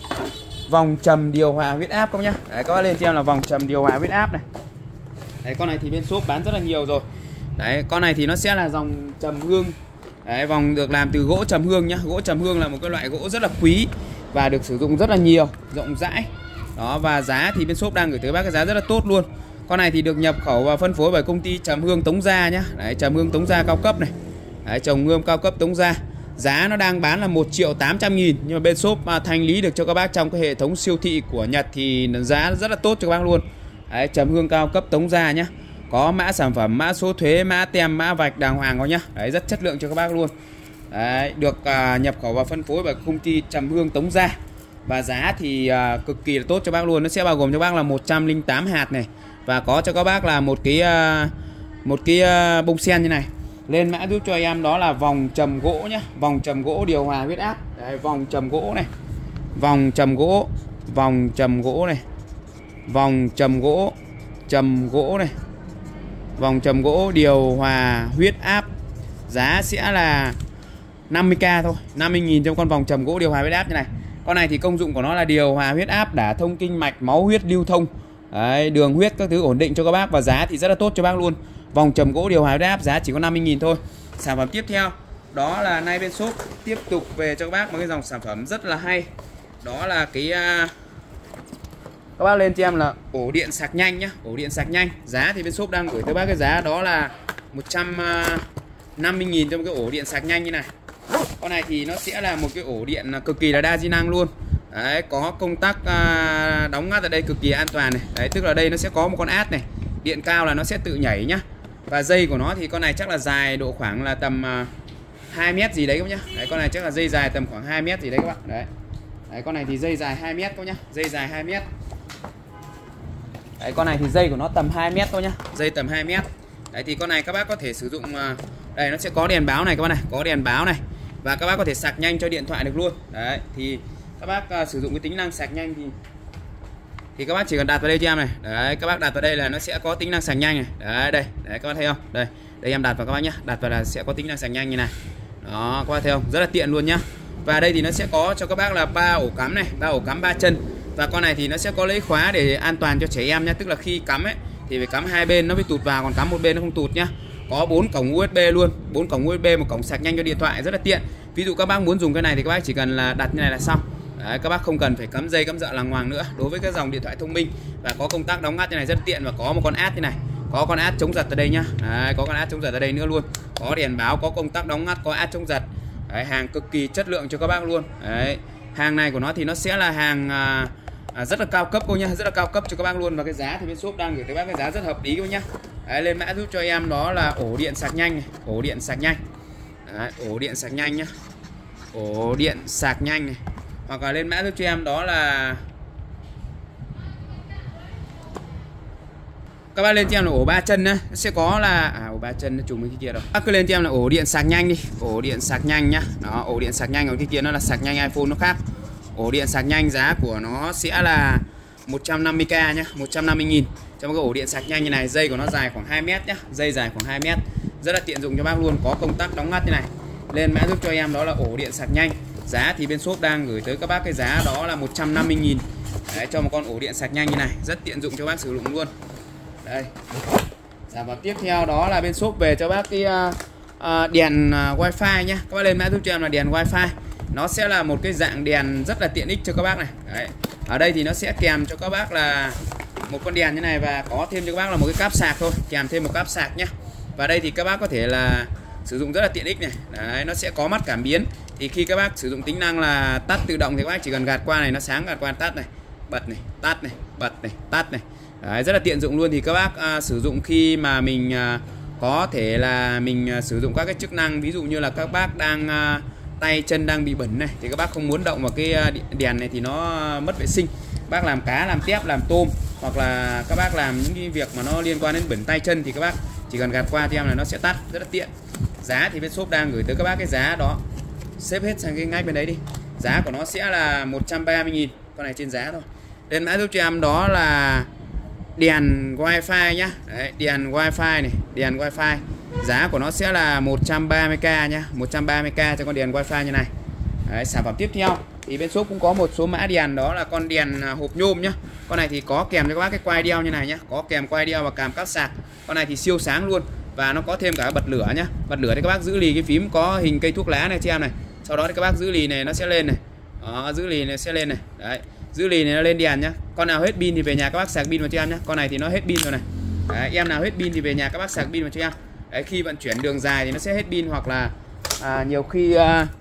vòng trầm điều hòa huyết áp các bác nhá. Đấy, các bác lên cho em là vòng trầm điều hòa huyết áp này. Đấy, con này thì bên shop bán rất là nhiều rồi. Đấy, con này thì nó sẽ là dòng trầm hương. Đấy, vòng được làm từ gỗ trầm hương nhá. Gỗ trầm hương là một cái loại gỗ rất là quý và được sử dụng rất là nhiều, rộng rãi. Đó, và giá thì bên shop đang gửi tới bác cái giá rất là tốt luôn. Con này thì được nhập khẩu và phân phối bởi công ty Trầm Hương Tống Gia nhá. Đấy, Trầm Hương Tống Gia cao cấp này. Đấy, trồng hương cao cấp Tống Gia. Giá nó đang bán là 1.800.000, nhưng mà bên shop thanh lý được cho các bác trong cái hệ thống siêu thị của Nhật thì giá rất là tốt cho các bác luôn. Đấy, Trầm Hương cao cấp Tống Gia nhá. Có mã sản phẩm, mã số thuế, mã tem, mã vạch đàng hoàng có nhá. Đấy, rất chất lượng cho các bác luôn. Đấy, được nhập khẩu và phân phối bởi công ty Trầm Hương Tống Gia. Và giá thì cực kỳ là tốt cho bác luôn. Nó sẽ bao gồm cho bác là 108 hạt này. Và có cho các bác là một cái bông sen như này. Lên mã giúp cho em đó là vòng trầm gỗ nhá. Vòng trầm gỗ điều hòa huyết áp. Đấy, vòng trầm gỗ này. Vòng trầm gỗ. Vòng trầm gỗ này. Vòng trầm gỗ. Trầm gỗ này. Vòng trầm gỗ điều hòa huyết áp. Giá sẽ là 50k thôi, 50.000 trong con vòng trầm gỗ điều hòa huyết áp như này. Con này thì công dụng của nó là điều hòa huyết áp, đả thông kinh mạch, máu huyết lưu thông. Đấy, đường huyết các thứ ổn định cho các bác và giá thì rất là tốt cho bác luôn. Vòng trầm gỗ điều hòa huyết áp giá chỉ có 50.000 thôi. Sản phẩm tiếp theo đó là nay bên shop tiếp tục về cho các bác một cái dòng sản phẩm rất là hay. đó là cái các bác lên cho em là ổ điện sạc nhanh nhá, ổ điện sạc nhanh. Giá thì bên shop đang gửi tới bác cái giá đó là 150.000 cho một cái ổ điện sạc nhanh như này. Con này thì nó sẽ là một cái ổ điện cực kỳ là đa di năng luôn. Đấy, có công tắc đóng ngắt ở đây cực kỳ an toàn này. Đấy, tức là đây nó sẽ có một con át này, điện cao là nó sẽ tự nhảy nhá. Và dây của nó thì con này chắc là dài độ khoảng là tầm 2 mét gì đấy các bác nhá. Đấy, con này chắc là dây dài tầm khoảng 2 mét gì đấy các bạn. Đấy. Đấy, con này thì dây dài 2 mét các bác nhá, dây dài 2 mét. Đấy, con này thì dây của nó tầm 2 mét thôi nhá, dây tầm 2 mét. Đấy thì con này các bác có thể sử dụng đây nó sẽ có đèn báo này các bác này, có đèn báo này. Và các bác có thể sạc nhanh cho điện thoại được luôn. Đấy thì các bác sử dụng cái tính năng sạc nhanh thì các bác chỉ cần đặt vào đây cho em này. Đấy, các bác đặt vào đây là nó sẽ có tính năng sạc nhanh này. Đấy đây, đấy các bác thấy không? Đây, đây em đặt vào các bác nhá, đặt vào là sẽ có tính năng sạc nhanh như này. Đó, các bác thấy không? Rất là tiện luôn nhá. Và đây thì nó sẽ có cho các bác là 3 ổ cắm này, 3 ổ cắm 3 chân. Và con này thì nó sẽ có lấy khóa để an toàn cho trẻ em nhá, tức là khi cắm ấy thì phải cắm hai bên nó mới tụt vào, còn cắm một bên nó không tụt nhá. Có 4 cổng USB luôn, 4 cổng USB, một cổng sạc nhanh cho điện thoại, rất là tiện. Ví dụ các bác muốn dùng cái này thì các bác chỉ cần là đặt như này là xong. Đấy, các bác không cần phải cắm dây cắm dợ lằng ngoằng nữa đối với cái dòng điện thoại thông minh. Và có công tắc đóng ngắt như này rất tiện, và có một con át như này, có con át chống giật ở đây nhá. Đấy, có con át chống giật ở đây nữa luôn, có đèn báo, có công tắc đóng ngắt, có át chống giật. Đấy, hàng cực kỳ chất lượng cho các bác luôn. Đấy, hàng này của nó thì nó sẽ là hàng rất là cao cấp cô nhá, rất là cao cấp cho các bác luôn. Và cái giá thì bên shop đang gửi tới bác cái giá rất hợp lý cô nhá. Đấy, lên mã giúp cho em đó là ổ điện sạc nhanh này, ổ điện sạc nhanh. Đấy, ổ điện sạc nhanh nhá, ổ điện sạc nhanh này. Hoặc là lên mã giúp cho em đó là các bác lên cho em là ổ 3 chân nhá, sẽ có là ổ 3 chân nó trùng với cái kia rồi. Bác cứ lên cho em là ổ điện sạc nhanh đi, ổ điện sạc nhanh nhá. Đó, ổ điện sạc nhanh, còn cái kia nó là sạc nhanh iPhone nó khác. Ổ điện sạc nhanh giá của nó sẽ là 150k nhá, 150.000 cho một cái ổ điện sạc nhanh như này. Dây của nó dài khoảng 2 mét nhá, dây dài khoảng 2 mét, rất là tiện dụng cho bác luôn, có công tắc đóng ngắt như này. Lên mã giúp cho em đó là ổ điện sạc nhanh. Giá thì bên shop đang gửi tới các bác cái giá đó là 150.000. Đấy, cho một con ổ điện sạc nhanh như này, rất tiện dụng cho bác sử dụng luôn. Đây. Và tiếp theo đó là bên shop về cho bác cái đèn wifi nhá. Các bác lên mã giúp cho em là đèn wifi. Nó sẽ là một cái dạng đèn rất là tiện ích cho các bác này. Đấy. Ở đây thì nó sẽ kèm cho các bác là một con đèn như này, và có thêm cho các bác là một cái cáp sạc thôi, kèm thêm một cáp sạc nhá. Và đây thì các bác có thể là sử dụng rất là tiện ích này. Đấy, nó sẽ có mắt cảm biến. Thì khi các bác sử dụng tính năng là tắt tự động thì các bác chỉ cần gạt qua này, nó sáng, gạt qua tắt này, bật này, tắt này, bật này, tắt này. Đấy, rất là tiện dụng luôn. Thì các bác sử dụng khi mà mình có thể là mình sử dụng các cái chức năng, ví dụ như là các bác đang tay chân đang bị bẩn này, thì các bác không muốn động vào cái đèn này thì nó mất vệ sinh. Bác làm cá, làm tép, làm tôm, hoặc là các bác làm những cái việc mà nó liên quan đến bẩn tay chân thì các bác chỉ cần gạt qua thì em là nó sẽ tắt, rất là tiện. Giá thì bên shop đang gửi tới các bác cái giá đó, xếp hết sang cái ngay bên đấy đi. Giá của nó sẽ là 130.000, con này trên giá thôi. Lên mã giúp cho em đó là đèn wifi nhá. Đấy, đèn wifi này, đèn wifi. Giá của nó sẽ là 130k nhá, 130k cho con đèn wifi như này. Đấy, sản phẩm tiếp theo thì bên shop cũng có một số mã đèn, đó là con đèn hộp nhôm nhá. Con này thì có kèm cho các bác cái quai đeo như này nhá, có kèm quai đeo và kèm cáp sạc. Con này thì siêu sáng luôn, và nó có thêm cả bật lửa nhá. Bật lửa thì các bác giữ lì cái phím có hình cây thuốc lá này cho em này. Sau đó thì các bác giữ lì này nó sẽ lên này. Đó, giữ lì này sẽ lên này. Đấy, giữ lì này nó lên đèn nhá. Con nào hết pin thì về nhà các bác sạc pin vào cho em nhá. Con này thì nó hết pin rồi này. Đấy, em nào hết pin thì về nhà các bác sạc pin vào cho em. Đấy, khi vận chuyển đường dài thì nó sẽ hết pin, hoặc là nhiều khi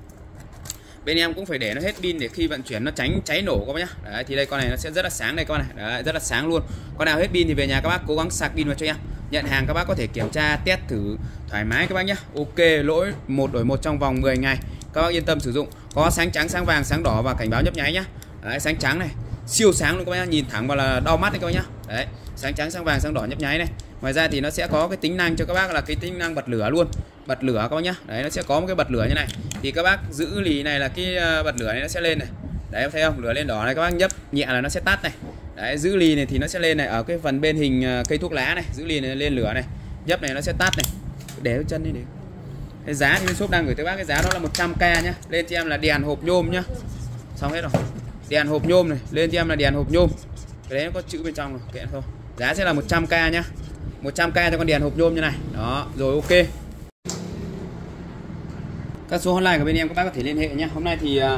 bên em cũng phải để nó hết pin để khi vận chuyển nó tránh cháy nổ các bác nhá. Đấy, thì đây con này nó sẽ rất là sáng đây con này. Đấy, rất là sáng luôn. Con nào hết pin thì về nhà các bác cố gắng sạc pin vào cho em. Nhận hàng các bác có thể kiểm tra test thử thoải mái các bác nhá. Ok, lỗi 1 đổi 1 trong vòng 10 ngày. Các bác yên tâm sử dụng. Có sáng trắng, sáng vàng, sáng đỏ và cảnh báo nhấp nháy nhá. Đấy, sáng trắng này, siêu sáng luôn các bác nhá, nhìn thẳng vào là đau mắt đấy các bác nhá. Đấy, sáng trắng, sáng vàng, sáng đỏ nhấp nháy này. Ngoài ra thì nó sẽ có cái tính năng cho các bác là cái tính năng bật lửa luôn. Bật lửa các bác nhá. Đấy, nó sẽ có một cái bật lửa như này. Thì các bác giữ lì này là cái bật lửa này nó sẽ lên này. Đấy, em thấy không? Lửa lên đỏ này, các bác nhấp nhẹ là nó sẽ tắt này. Đấy, giữ lì này thì nó sẽ lên này, ở cái phần bên hình cây thuốc lá này, giữ lì này lên lửa này. Nhấp này nó sẽ tắt này. Để cái chân đi để. Cái giá thì bên shop đang gửi tới bác cái giá đó là 100k nhá. Lên cho em là đèn hộp nhôm nhá. Xong hết rồi. Đèn hộp nhôm này, lên cho em là đèn hộp nhôm. Cái đấy nó có chữ bên trong rồi, kệ thôi. Giá sẽ là 100k nhá. 100k cho con đèn hộp nhôm như này. Đó, rồi ok. Các số hotline của bên em các bác có thể liên hệ nhé. Hôm nay thì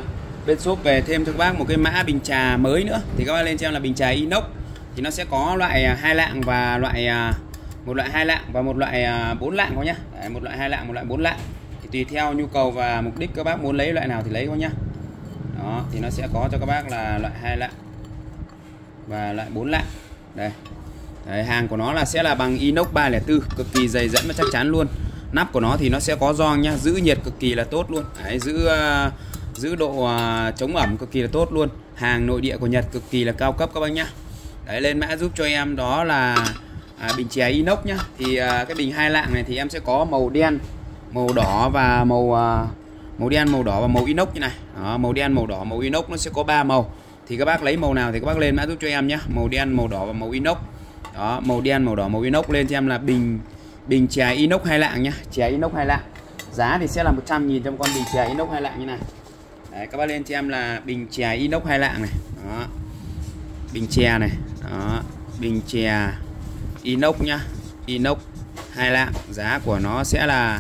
bên shop về thêm cho các bác một cái mã bình trà mới nữa. Thì các bác lên cho em là bình trà inox. Thì nó sẽ có loại 2 lạng và một loại 2 lạng và một loại 4 lạng có nhá. Đấy, một loại 2 lạng, một loại 4 lạng. Thì tùy theo nhu cầu và mục đích các bác muốn lấy loại nào thì lấy có nhá. Đó, thì nó sẽ có cho các bác là loại 2 lạng và loại 4 lạng. Đây. Đấy, hàng của nó sẽ là bằng inox 304, cực kỳ dày dẫn và chắc chắn luôn. Nắp của nó thì nó sẽ có gioăng nhá, giữ nhiệt cực kỳ là tốt luôn. Đấy, giữ độ chống ẩm cực kỳ là tốt luôn. Hàng nội địa của Nhật cực kỳ là cao cấp các bác nhá. Đấy, lên mã giúp cho em đó là bình chè inox nhá. Thì cái bình 2 lạng này thì em sẽ có màu đen, màu đỏ và màu đen, màu đỏ và màu inox như này. Đó, màu đen, màu đỏ, màu inox nó sẽ có 3 màu. Thì các bác lấy màu nào thì các bác lên mã giúp cho em nhé. Màu đen, màu đỏ và màu inox. Đó, màu đen, màu đỏ, màu inox lên cho em là bình chè inox 2 lạng nhá. Chè inox 2 lạng. Giá thì sẽ là 100.000 cho một con bình chè inox 2 lạng như này. Đấy, các bác lên cho em là bình chè inox 2 lạng này. Đó. Bình chè này. Đó, bình chè inox nhá. Inox 2 lạng, giá của nó sẽ là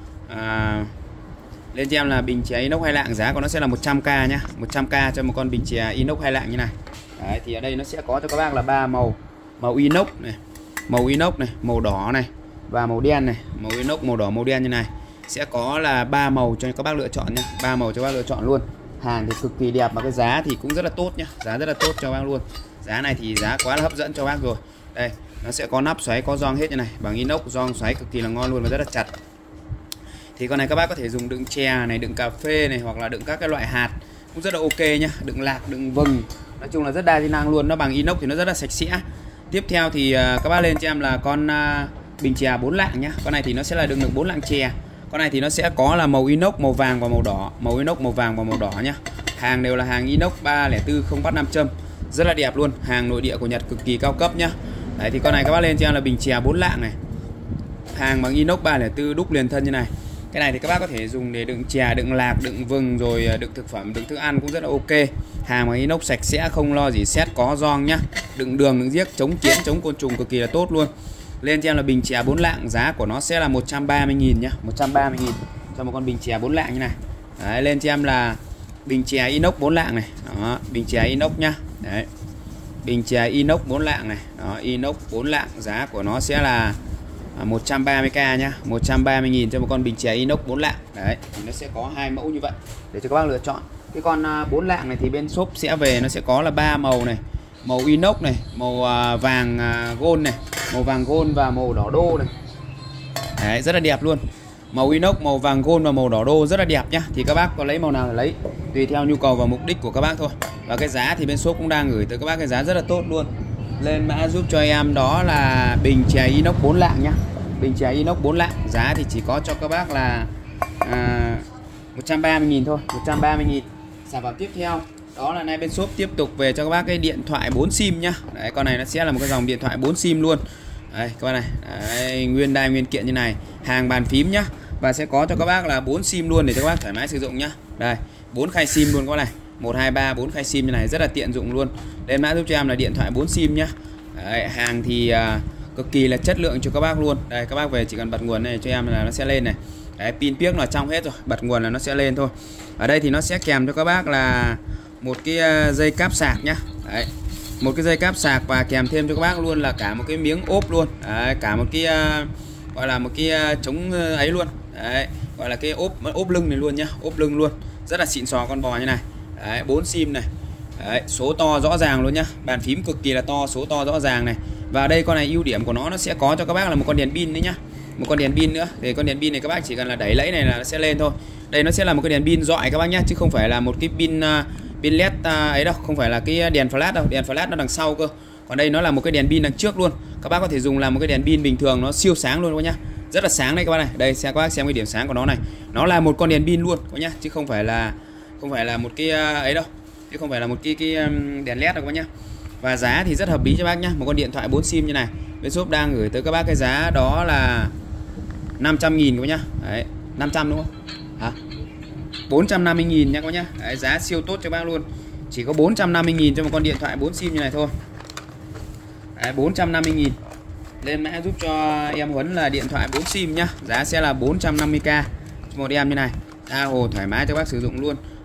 lên cho em là bình chè inox 2 lạng, giá của nó sẽ là 100k nhá. 100k cho một con bình chè inox 2 lạng như này. Đấy, thì ở đây nó sẽ có cho các bác là 3 màu. Màu inox này, màu đỏ này và màu đen này. Màu inox, màu đỏ, màu đen như này. Sẽ có là 3 màu cho các bác lựa chọn nhá. 3 màu cho các bác lựa chọn luôn. Hàng thì cực kỳ đẹp mà cái giá thì cũng rất là tốt nhá. Giá rất là tốt cho các bác luôn. Giá này thì giá quá là hấp dẫn cho bác rồi. Đây, nó sẽ có nắp xoáy, có gioăng hết như này, bằng inox, gioăng xoáy cực kỳ là ngon luôn và rất là chặt. Thì con này các bác có thể dùng đựng chè này, đựng cà phê này, hoặc là đựng các cái loại hạt cũng rất là ok nhá, đựng lạc, đựng vừng, nói chung là rất đa chức năng luôn. Nó bằng inox thì nó rất là sạch sẽ. Tiếp theo thì các bác lên cho em là con bình chè 4 lạng nhá. Con này thì nó sẽ là đựng được 4 lạng chè. Con này thì nó sẽ có là màu inox, màu vàng và màu đỏ. Màu inox, màu vàng và màu đỏ nhá. Hàng đều là hàng inox 304, không bắt nam châm, rất là đẹp luôn. Hàng nội địa của Nhật cực kỳ cao cấp nhá. Đấy, thì con này các bác lên cho em là bình chè 4 lạng này. Hàng bằng inox 304, đúc liền thân như này. Cái này thì các bác có thể dùng để đựng chè, đựng lạc, đựng vừng, rồi đựng thực phẩm, đựng thức ăn cũng rất là ok. Hàng bằng inox sạch sẽ, không lo gì sét, có gioăng nhá. Đựng đường, đựng giếc, chống kiến, chống côn trùng cực kỳ là tốt luôn. Lên cho em là bình chè 4 lạng, giá của nó sẽ là 130.000 nhá. 130.000 cho một con bình chè 4 lạng như này. Đấy, lên cho em là bình chè inox 4 lạng này. Đó, bình chè inox nhá. Đấy. Bình chè inox 4 lạng này. Đó, inox 4 lạng, giá của nó sẽ là 130k nhá. 130.000 cho một con bình chè inox 4 lạng. Đấy, thì nó sẽ có 2 mẫu như vậy để cho các bác lựa chọn. Cái con 4 lạng này thì bên shop sẽ về nó sẽ có là 3 màu này. Màu inox này, màu vàng gold này, màu vàng gold và màu đỏ đô này. Đấy, rất là đẹp luôn. Màu inox, màu vàng gold và màu đỏ đô rất là đẹp nhá. Thì các bác có lấy màu nào thì lấy, tùy theo nhu cầu và mục đích của các bác thôi. Và cái giá thì bên shop cũng đang gửi tới các bác cái giá rất là tốt luôn. Lên mã giúp cho em đó là bình chè inox 4 lạng nhá. Bình chè inox 4 lạng, giá thì chỉ có cho các bác là 130.000 thôi, 130.000. Sản phẩm tiếp theo đó là nay bên shop tiếp tục về cho các bác cái điện thoại 4 sim nhá. Đấy, con này nó sẽ là một cái dòng điện thoại 4 sim luôn. Đây, con này. Đấy, nguyên đai nguyên kiện như này, hàng bàn phím nhá. Và sẽ có cho các bác là 4 sim luôn để cho các bác thoải mái sử dụng nhá. Đây, 4 khay sim luôn con này. 1 2 3 4 khay sim như này, rất là tiện dụng luôn. Lên mã giúp cho em là điện thoại 4 sim nhá. Đấy, hàng thì cực kỳ là chất lượng cho các bác luôn. Đây, các bác về chỉ cần bật nguồn này cho em là nó sẽ lên này. Đấy, pin piếc là trong hết rồi, bật nguồn là nó sẽ lên thôi. Ở đây thì nó sẽ kèm cho các bác là một cái dây cáp sạc nhá. Đấy, một cái dây cáp sạc và kèm thêm cho các bác luôn là cả một cái miếng ốp luôn. Đấy, cả một cái gọi là một cái chống ấy luôn. Đấy, gọi là cái ốp lưng này luôn nhá, ốp lưng luôn. Rất là xịn sò con bò như này. Đấy, 4 sim này. Đấy, số to rõ ràng luôn nhá. Bàn phím cực kỳ là to, số to rõ ràng này. Và đây con này ưu điểm của nó sẽ có cho các bác là một con đèn pin đấy nhá. Một con đèn pin nữa. Thì con đèn pin này các bác chỉ cần là đẩy lẫy này là nó sẽ lên thôi. Đây nó sẽ là một cái đèn pin dọi các bác nhá, chứ không phải là một cái pin led ấy đâu, không phải là cái đèn flash đâu, đèn flash nó đằng sau cơ. Còn đây nó là một cái đèn pin đằng trước luôn. Các bác có thể dùng làm một cái đèn pin bình thường, nó siêu sáng luôn các bác nhá. Rất là sáng đây các bác này. Đây các bác xem cái điểm sáng của nó này. Nó là một con đèn pin luôn các bác nhá, chứ không phải là một cái ấy đâu. Chứ không phải là một cái đèn led đâu các bác nhá. Và giá thì rất hợp lý cho bác nhá. Một con điện thoại 4 sim như này, bên shop đang gửi tới các bác cái giá đó là 500.000 các bác nhá. Đấy, 500 đúng không? Hả? 450.000 nha các bác nhá. Đấy, giá siêu tốt cho bác luôn. Chỉ có 450.000 cho một con điện thoại 4 sim như này thôi. Đấy, 450.000. Lên mã giúp cho em Huấn là điện thoại 4 sim nhá. Giá sẽ là 450k một em như này. Tha hồ thoải mái cho bác sử dụng luôn.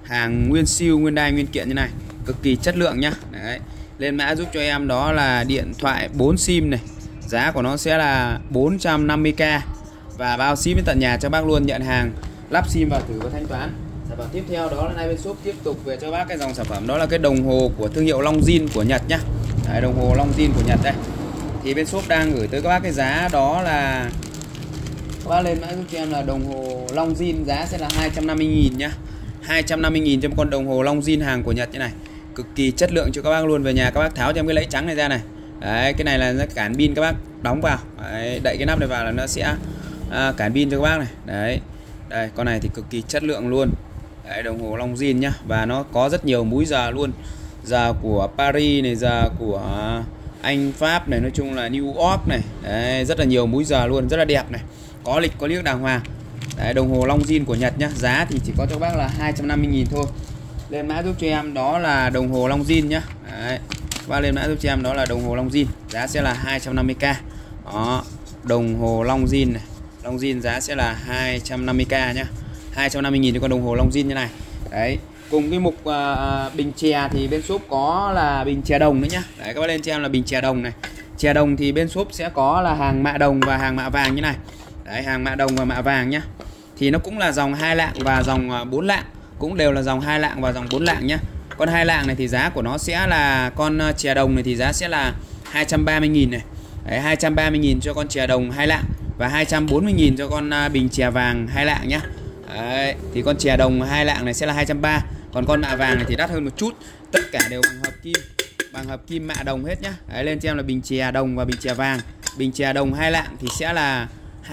hàng nguyên siêu, nguyên đai, nguyên kiện như này, cực kỳ chất lượng nhá. Đấy. Lên mã giúp cho em đó là điện thoại 4 sim này, giá của nó sẽ là 450k và bao ship đến tận nhà cho bác luôn, nhận hàng lắp sim vào thử và thanh toán. Sản phẩm tiếp theo đó là nay bên shop tiếp tục về cho bác cái dòng sản phẩm đó là cái đồng hồ của thương hiệu Longines của Nhật nhá. Đấy, đồng hồ Longines của Nhật đây. Thì bên shop đang gửi tới các bác cái giá đó là, các bác lên mã giúp cho em là đồng hồ Longines giá sẽ là 250.000 nhá. 250.000 cho một con đồng hồ Longines hàng của Nhật như này, cực kỳ chất lượng cho các bác luôn. Về nhà các bác tháo cho em cái lẫy trắng này ra này. Đấy, cái này là nó cản pin, các bác đóng vào. Đấy, đậy cái nắp này vào là nó sẽ cản pin cho các bác này. Đấy. Đây, con này thì cực kỳ chất lượng luôn. Đấy, đồng hồ Longines nhá, và nó có rất nhiều múi giờ luôn. Giờ của Paris này, giờ của Anh, Pháp này, nói chung là New York này. Đấy, rất là nhiều múi giờ luôn, rất là đẹp này. Có lịch, có liếc đàng hoàng. Đấy, đồng hồ Longines của Nhật nhá, giá thì chỉ có cho các bác là 250.000 thôi. Lên mã giúp cho em đó là đồng hồ Longines nhá. Đấy. Và lên mã giúp cho em đó là đồng hồ Longines, giá sẽ là 250k. Đó, đồng hồ Longines này. Longines giá sẽ là 250k nhá. 250.000 cho con đồng hồ Longines như này. Đấy, cùng cái mục bình chè thì bên shop có là bình chè đồng nữa nhá. Đấy, các bác lên cho em là bình chè đồng này. Chè đồng thì bên shop sẽ có là hàng mạ đồng và hàng mạ vàng như này. Đấy, hàng mạ đồng và mạ vàng nhá. Thì nó cũng là dòng 2 lạng và dòng 4 lạng, cũng đều là dòng 2 lạng và dòng 4 lạng nhá. Con 2 lạng này thì giá của nó sẽ là con chè đồng này thì giá sẽ là 230.000 này. Đấy, 230.000 cho con chè đồng 2 lạng và 240.000 cho con bình chè vàng 2 lạng nhá. Đấy, thì con chè đồng 2 lạng này sẽ là 230, còn con mạ vàng này thì đắt hơn một chút. Tất cả đều bằng hợp kim mạ đồng hết nhá. Đấy, lên cho em là bình chè đồng và bình chè vàng. Bình chè đồng 2 lạng thì sẽ là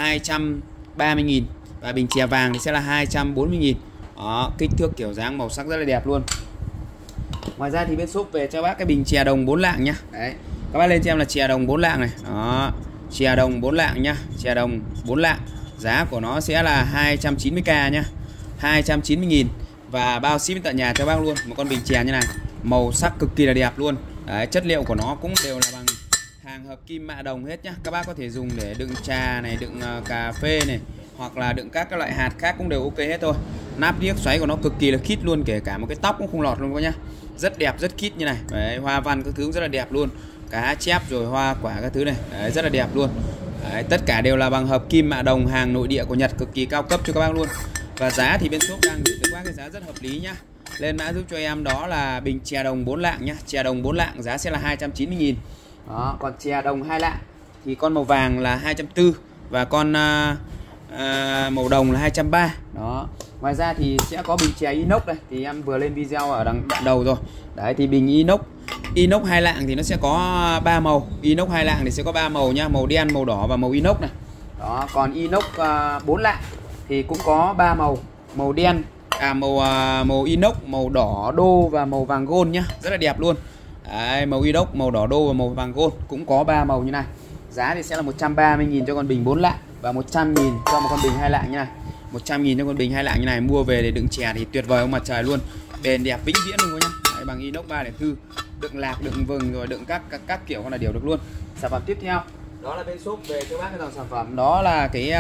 230.000 và bình chè vàng thì sẽ là 240.000. Đó, kích thước kiểu dáng màu sắc rất là đẹp luôn. Ngoài ra thì bên shop về cho bác cái bình chè đồng 4 lạng nhá. Đấy, các bác lên cho em là chè đồng 4 lạng này. Đó, chè đồng 4 lạng nhá, chè đồng 4 lạng. Giá của nó sẽ là 290k nhá. 290.000 và bao ship đến tận nhà cho bác luôn. Một con bình chè như này, màu sắc cực kỳ là đẹp luôn. Đấy, chất liệu của nó cũng đều là bằng hàng hợp kim mạ đồng hết nhá. Các bác có thể dùng để đựng trà này, đựng cà phê này, hoặc là đựng các loại hạt khác cũng đều ok hết thôi. Nắp điếc xoáy của nó cực kỳ là khít luôn, kể cả một cái tóc cũng không lọt luôn các nhá. Rất đẹp, rất khít như này. Đấy, hoa văn các thứ cũng rất là đẹp luôn. Cá chép rồi hoa quả các thứ này. Đấy, rất là đẹp luôn. Đấy, tất cả đều là bằng hợp kim mạ đồng hàng nội địa của Nhật, cực kỳ cao cấp cho các bác luôn. Và giá thì bên shop đang gửi tới các bác cái giá rất hợp lý nhá. Lên mã giúp cho em đó là bình chè đồng 4 lạng nhá. Chè đồng 4 lạng giá sẽ là 290.000. Đó, còn chè đồng 2 lạng thì con màu vàng là 240 và con màu đồng là 230. Đó. Ngoài ra thì sẽ có bình chè inox đây, thì em vừa lên video ở đoạn đầu rồi. Đấy, thì bình inox 2 lạng thì nó sẽ có 3 màu. Inox 2 lạng thì sẽ có 3 màu nhá, màu đen, màu đỏ và màu inox này. Đó, còn inox 4 lạng thì cũng có 3 màu, màu đen, màu inox, màu đỏ đô và màu vàng gold nhá, rất là đẹp luôn. Đấy, màu inox, màu đỏ đô và màu vàng gold cũng có 3 màu như này. Giá thì sẽ là 130.000 cho con bình 4 lạng và 100.000 cho một con bình 2 lạng như này. 100.000 cho con bình 2 lạng như này, mua về để đựng chè thì tuyệt vời ông mặt trời luôn. Bền đẹp vĩnh viễn luôn nhá. Đấy, bằng inox 304, đựng lạc, đựng vừng rồi đựng các kiểu con là đều được luôn. Sản phẩm tiếp theo đó là bên shop về cho bác cái dòng sản phẩm đó là cái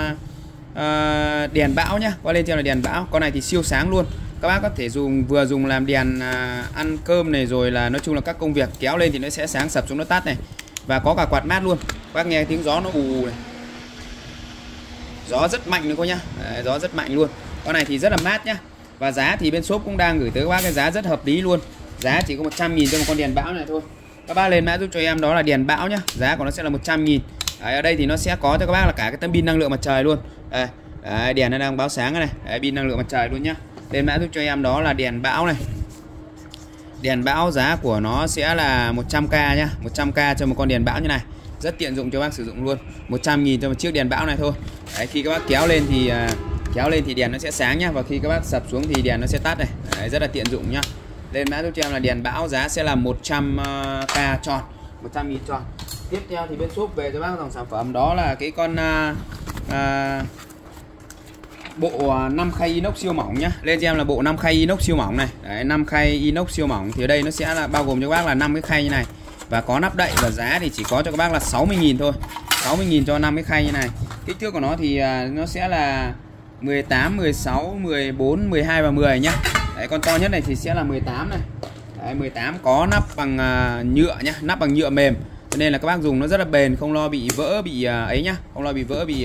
đèn bão nhá. Qua lên trên là đèn bão, con này thì siêu sáng luôn. Các bác có thể vừa dùng làm đèn ăn cơm này, rồi là nói chung là các công việc, kéo lên thì nó sẽ sáng, sập xuống nó tắt này. Và có cả quạt mát luôn. Các bác nghe tiếng gió nó ù này, gió rất mạnh nữa cô nhá. Đấy, gió rất mạnh luôn. Con này thì rất là mát nhá. Và giá thì bên shop cũng đang gửi tới các bác cái giá rất hợp lý luôn. Giá chỉ có 100.000 cho một con đèn bão này thôi. Các bác lên mã giúp cho em đó là đèn bão nhá. Giá của nó sẽ là 100.000. Đấy, ở đây thì nó sẽ có cho các bác là cả cái tấm pin năng lượng mặt trời luôn. Đây, đấy, đèn nó đang báo sáng này. Đấy, pin năng lượng mặt trời luôn nhá. Lên mã giúp cho em đó là đèn bão này. Đèn bão giá của nó sẽ là 100k nhá. 100k cho một con đèn bão như này. Rất tiện dụng cho bác sử dụng luôn. 100.000 cho một chiếc đèn bão này thôi. Đấy, khi các bác kéo lên thì đèn nó sẽ sáng nhá, và khi các bác sập xuống thì đèn nó sẽ tắt này. Đấy, rất là tiện dụng nhá. Lên mã giúp cho em là đèn bão, giá sẽ là 100k tròn, 100.000 tròn. Tiếp theo thì bên shop về cho bác dòng sản phẩm đó là cái con bộ 5 khay inox siêu mỏng nhá. Lên cho em là bộ 5 khay inox siêu mỏng này. Đấy, 5 khay inox siêu mỏng thì ở đây nó sẽ là bao gồm cho các bác là 5 cái khay như này và có nắp đậy, và giá thì chỉ có cho các bác là 60.000 thôi. 60.000 cho 5 cái khay như này. Kích thước của nó thì nó sẽ là 18, 16, 14, 12 và 10 nhá. Đấy, con to nhất này thì sẽ là 18 này. Đấy, 18 có nắp bằng nhựa nhá, nắp bằng nhựa mềm. Cho nên là các bác dùng nó rất là bền, không lo bị vỡ bị ấy nhá, không lo bị vỡ bị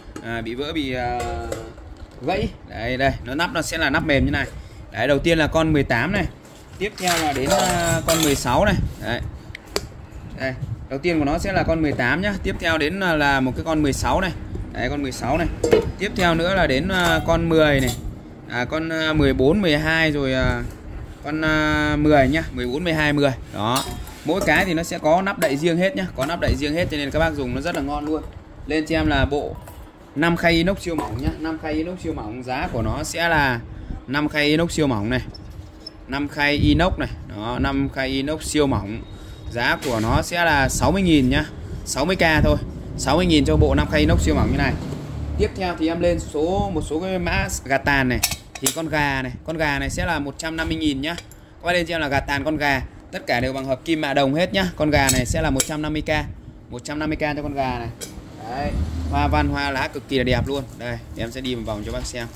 gãy. Đấy đây, nó sẽ là nắp mềm như này. Đấy, đầu tiên là con 18 này. Tiếp theo là đến con 16 này. Đấy. Đây, đầu tiên của nó sẽ là con 18 nhá. Tiếp theo đến là một cái con 16 này. Đấy, con 16 này. Tiếp theo nữa là đến con 10 này. Con 14, 12 rồi con 10 nhá, 14, 12, 10. Đó. Mỗi cái thì nó sẽ có nắp đậy riêng hết nhá, có nắp đậy riêng hết cho nên các bác dùng nó rất là ngon luôn. Lên cho em là bộ 5 khay inox siêu mỏng nhá, 5 khay inox siêu mỏng, giá của nó sẽ là 5 khay inox siêu mỏng này. 5 khay inox này, đó, 5 khay inox siêu mỏng. Giá của nó sẽ là 60.000 nhá, 60k thôi. 60.000 cho bộ 5 khay inox siêu mỏng như này. Tiếp theo thì em lên một số cái mã gà tàn này. Thì con gà này sẽ là 150.000 nhá. Qua lên cho em là gà tàn con gà, tất cả đều bằng hợp kim mạ đồng hết nhá. Con gà này sẽ là 150k. 150k cho con gà này. Đấy, hoa văn hoa lá cực kỳ là đẹp luôn. Đây, em sẽ đi một vòng cho bác xem.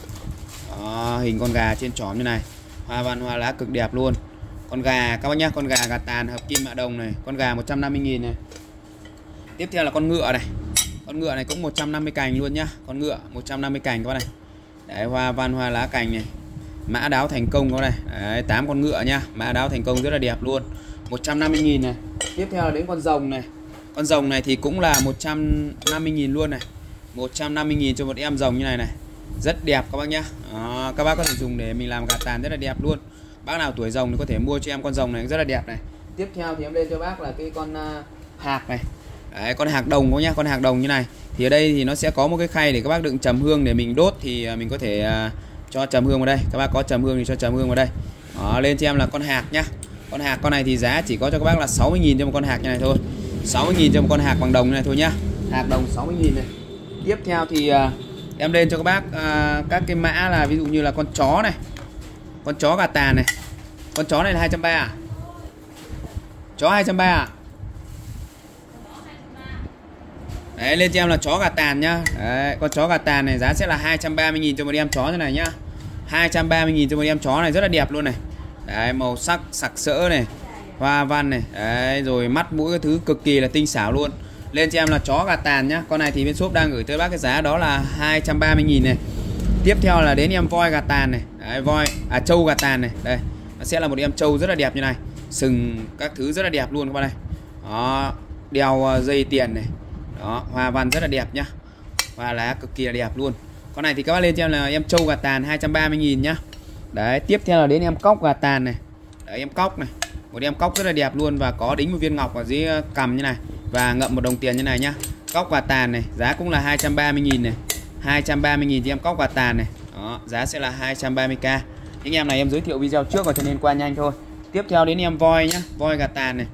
Đó, hình con gà trên chỏm như này. Hoa văn hoa lá cực đẹp luôn. Con gà các bác nhá, con gà tàn hợp kim mạ đồng này, con gà 150.000 này. Tiếp theo là con ngựa này. Con ngựa này cũng 150 cành luôn nhá. Con ngựa 150 cành các bác này. Đấy, hoa văn hoa lá cành này. Mã đáo thành công các này. Đấy, 8 con ngựa nhá. Mã đáo thành công rất là đẹp luôn. 150.000 này. Tiếp theo là đến con rồng này. Con rồng này thì cũng là 150.000 luôn này. 150.000 cho một em rồng như này này. Rất đẹp các bác nhá. Đó, các bác có thể dùng để mình làm gà tàn rất là đẹp luôn. Bác nào tuổi rồng thì có thể mua cho em con rồng này rất là đẹp này. Tiếp theo thì em lên cho bác là cái con hạc này. Đấy, con hạc đồng nhá, con hạc đồng như này. Thì ở đây thì nó sẽ có một cái khay để các bác đựng trầm hương để mình đốt, thì mình có thể cho trầm hương vào đây. Các bác có trầm hương thì cho trầm hương vào đây. Đó, lên cho em là con hạc nhá. Con hạc con này thì giá chỉ có cho các bác là 60.000 cho một con hạc như này thôi. 60.000 cho một con hạc bằng đồng như này thôi nhá. Hạc đồng 60.000 này. Tiếp theo thì em lên cho các bác các cái mã là ví dụ như là con chó này. Con chó gà tàn này. Con chó này là 230 à? Chó 230 à? Đấy, lên cho em là chó gà tàn nhá. Đấy, con chó gà tàn này giá sẽ là 230.000 cho một em chó như này nhá. 230.000 cho một em chó này rất là đẹp luôn này. Đấy, màu sắc sặc sỡ này, hoa văn này. Đấy, rồi mắt mũi cái thứ cực kỳ là tinh xảo luôn. Lên cho em là chó gà tàn nhá. Con này thì bên shop đang gửi tới bác cái giá đó là 230.000 này. Tiếp theo là đến em voi gà tàn này. Đấy, trâu gà tàn này. Đây, nó sẽ là một em trâu rất là đẹp như này. Sừng các thứ rất là đẹp luôn các bạn này. Đó, đeo dây tiền này. Đó, hoa văn rất là đẹp nhá. Hoa lá cực kỳ là đẹp luôn. Con này thì các bác lên cho em là em trâu gà tàn 230.000 nhá. Đấy, tiếp theo là đến em cóc gà tàn này. Đấy, em cóc này. Một em cóc rất là đẹp luôn và có đính một viên ngọc ở dưới cằm như này và ngậm một đồng tiền như này nhá. Cóc gà tàn này, giá cũng là 230.000 này. 230.000 cho em cóc gà tàn này. Đó, giá sẽ là 230k. Những em này em giới thiệu video trước rồi cho nên qua nhanh thôi. Tiếp theo đến em voi nhá, voi gà tàn này.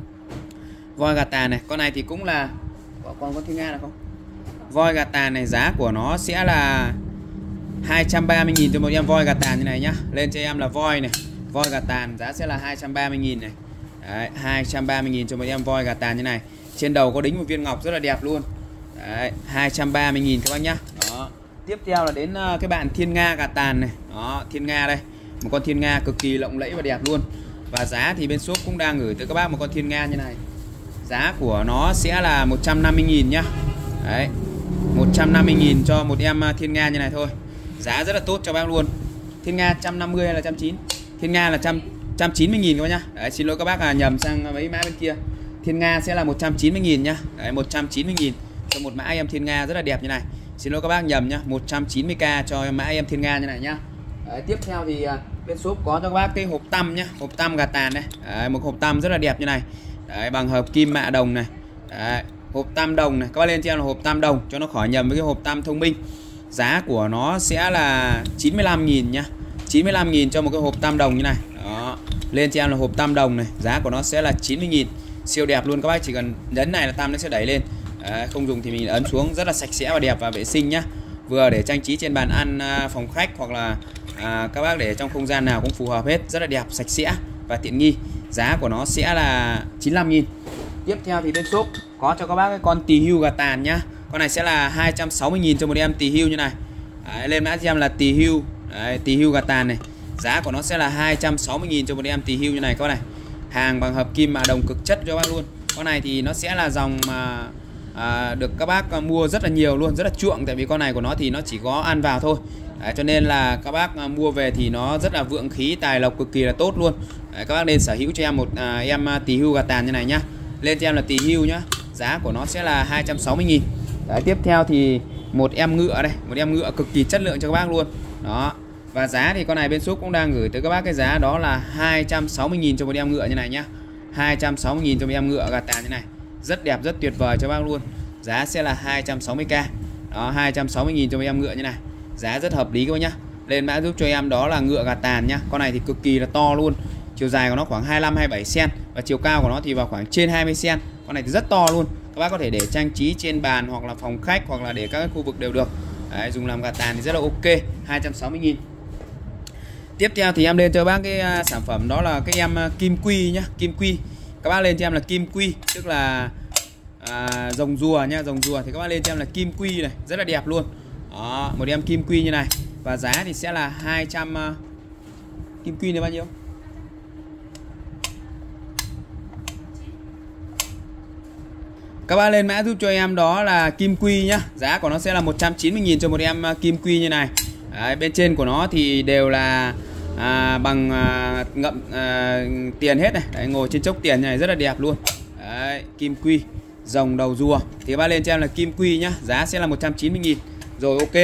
Voi gà tàn này, con này thì cũng là con có thiên nga là không? Voi gà tàn này giá của nó sẽ là 230.000 cho một em voi gà tàn như này nhá. Lên cho em là voi này, voi gà tàn giá sẽ là 230.000 này. Đấy, 230.000 cho một em voi gà tàn như này. Trên đầu có đính một viên ngọc rất là đẹp luôn. Đấy, 230.000 các bác nhá. Đó. Tiếp theo là đến cái bạn thiên nga gà tàn này. Đó, thiên nga đây. Một con thiên nga cực kỳ lộng lẫy và đẹp luôn. Và giá thì bên shop cũng đang gửi tới các bác một con thiên nga như này. Giá của nó sẽ là 150.000 nhá. Đấy, 150.000 cho một em thiên nga như này thôi. Giá rất là tốt cho bác luôn. Thiên nga 150 hay là 190? Thiên nga là 190.000 các bác nhá. Đấy, xin lỗi các bác nhầm sang mấy mã bên kia. Thiên nga sẽ là 190.000 nhá. Đấy, 190.000 cho một mã em thiên nga rất là đẹp như này. Xin lỗi các bác nhầm nhá. 190k cho mã em thiên nga như này nhá. Đấy, tiếp theo thì bên shop có cho các bác cái hộp tăm nhá, hộp tăm gà tàn đây. Đấy, một hộp tăm rất là đẹp như này. Đấy, bằng hợp kim mạ đồng này. Đấy, hộp tăm đồng này, các bác lên cho em là hộp tăm đồng cho nó khỏi nhầm với cái hộp tăm thông minh. Giá của nó sẽ là 95.000 nhá. 95.000 cho một cái hộp tăm đồng như này. Đó. Lên cho em là hộp tăm đồng này, giá của nó sẽ là 90.000. Siêu đẹp luôn, các bác chỉ cần nhấn này là tăm nó sẽ đẩy lên. Đấy, không dùng thì mình ấn xuống, rất là sạch sẽ và đẹp và vệ sinh nhá. Vừa để trang trí trên bàn ăn phòng khách hoặc là các bác để trong không gian nào cũng phù hợp hết, rất là đẹp, sạch sẽ và tiện nghi. Giá của nó sẽ là 95.000. Tiếp theo thì bên shop có cho các bác cái con tỳ hưu gà tàn nhá. Con này sẽ là 260.000 cho một em tỳ hưu như này. Đấy, lên mã cho em là tỳ hưu. Đấy, tỳ hưu gà tàn này. Giá của nó sẽ là 260.000 cho một em tỳ hưu như này các bác này. Hàng bằng hợp kim mạ đồng cực chất cho bác luôn. Con này thì nó sẽ là dòng mà được các bác mua rất là nhiều luôn, rất là chuộng. Tại vì con này của nó thì nó chỉ có ăn vào thôi. Đấy, cho nên là các bác mua về thì nó rất là vượng khí, tài lộc cực kỳ là tốt luôn. Đấy, các bác nên sở hữu cho em một em tỳ hưu gà tàn như này nhá. Lên cho em là tỳ hưu nhá. Giá của nó sẽ là 260.000. Đấy, tiếp theo thì một em ngựa đây, một em ngựa cực kỳ chất lượng cho các bác luôn. Đó. Và giá thì con này bên shop cũng đang gửi tới các bác cái giá đó là 260.000 cho một em ngựa như này nhá. 260.000 cho một em ngựa gà tàn như này. Rất đẹp, rất tuyệt vời cho bác luôn. Giá sẽ là 260k. Đó, 260.000 cho một em ngựa như này. Giá rất hợp lý các bác nhá. Lên mã giúp cho em đó là ngựa gà tàn nhá. Con này thì cực kỳ là to luôn. Chiều dài của nó khoảng 25-27 cm và chiều cao của nó thì vào khoảng trên 20 cm. Con này thì rất to luôn. Các bác có thể để trang trí trên bàn hoặc là phòng khách hoặc là để các khu vực đều được. Đấy, dùng làm gà tàn thì rất là ok. 260.000. Tiếp theo thì em lên cho bác cái sản phẩm đó là cái em kim quy nhá, kim quy. Các bác lên cho em là kim quy, tức là rồng rùa nhá, rồng rùa thì các bác lên cho em là kim quy này, rất là đẹp luôn. Đó, một em kim quy như này và giá thì sẽ là 200 kim quy này bao nhiêu? Các bác lên mã giúp cho em đó là kim quy nhá. Giá của nó sẽ là 190.000 cho một em kim quy như này. Đấy, bên trên của nó thì đều là bằng ngậm tiền hết này. Đấy, ngồi trên chốc tiền này rất là đẹp luôn. Đấy, kim quy rồng đầu rùa thì các bác lên cho em là kim quy nhá. Giá sẽ là 190.000. Rồi ok.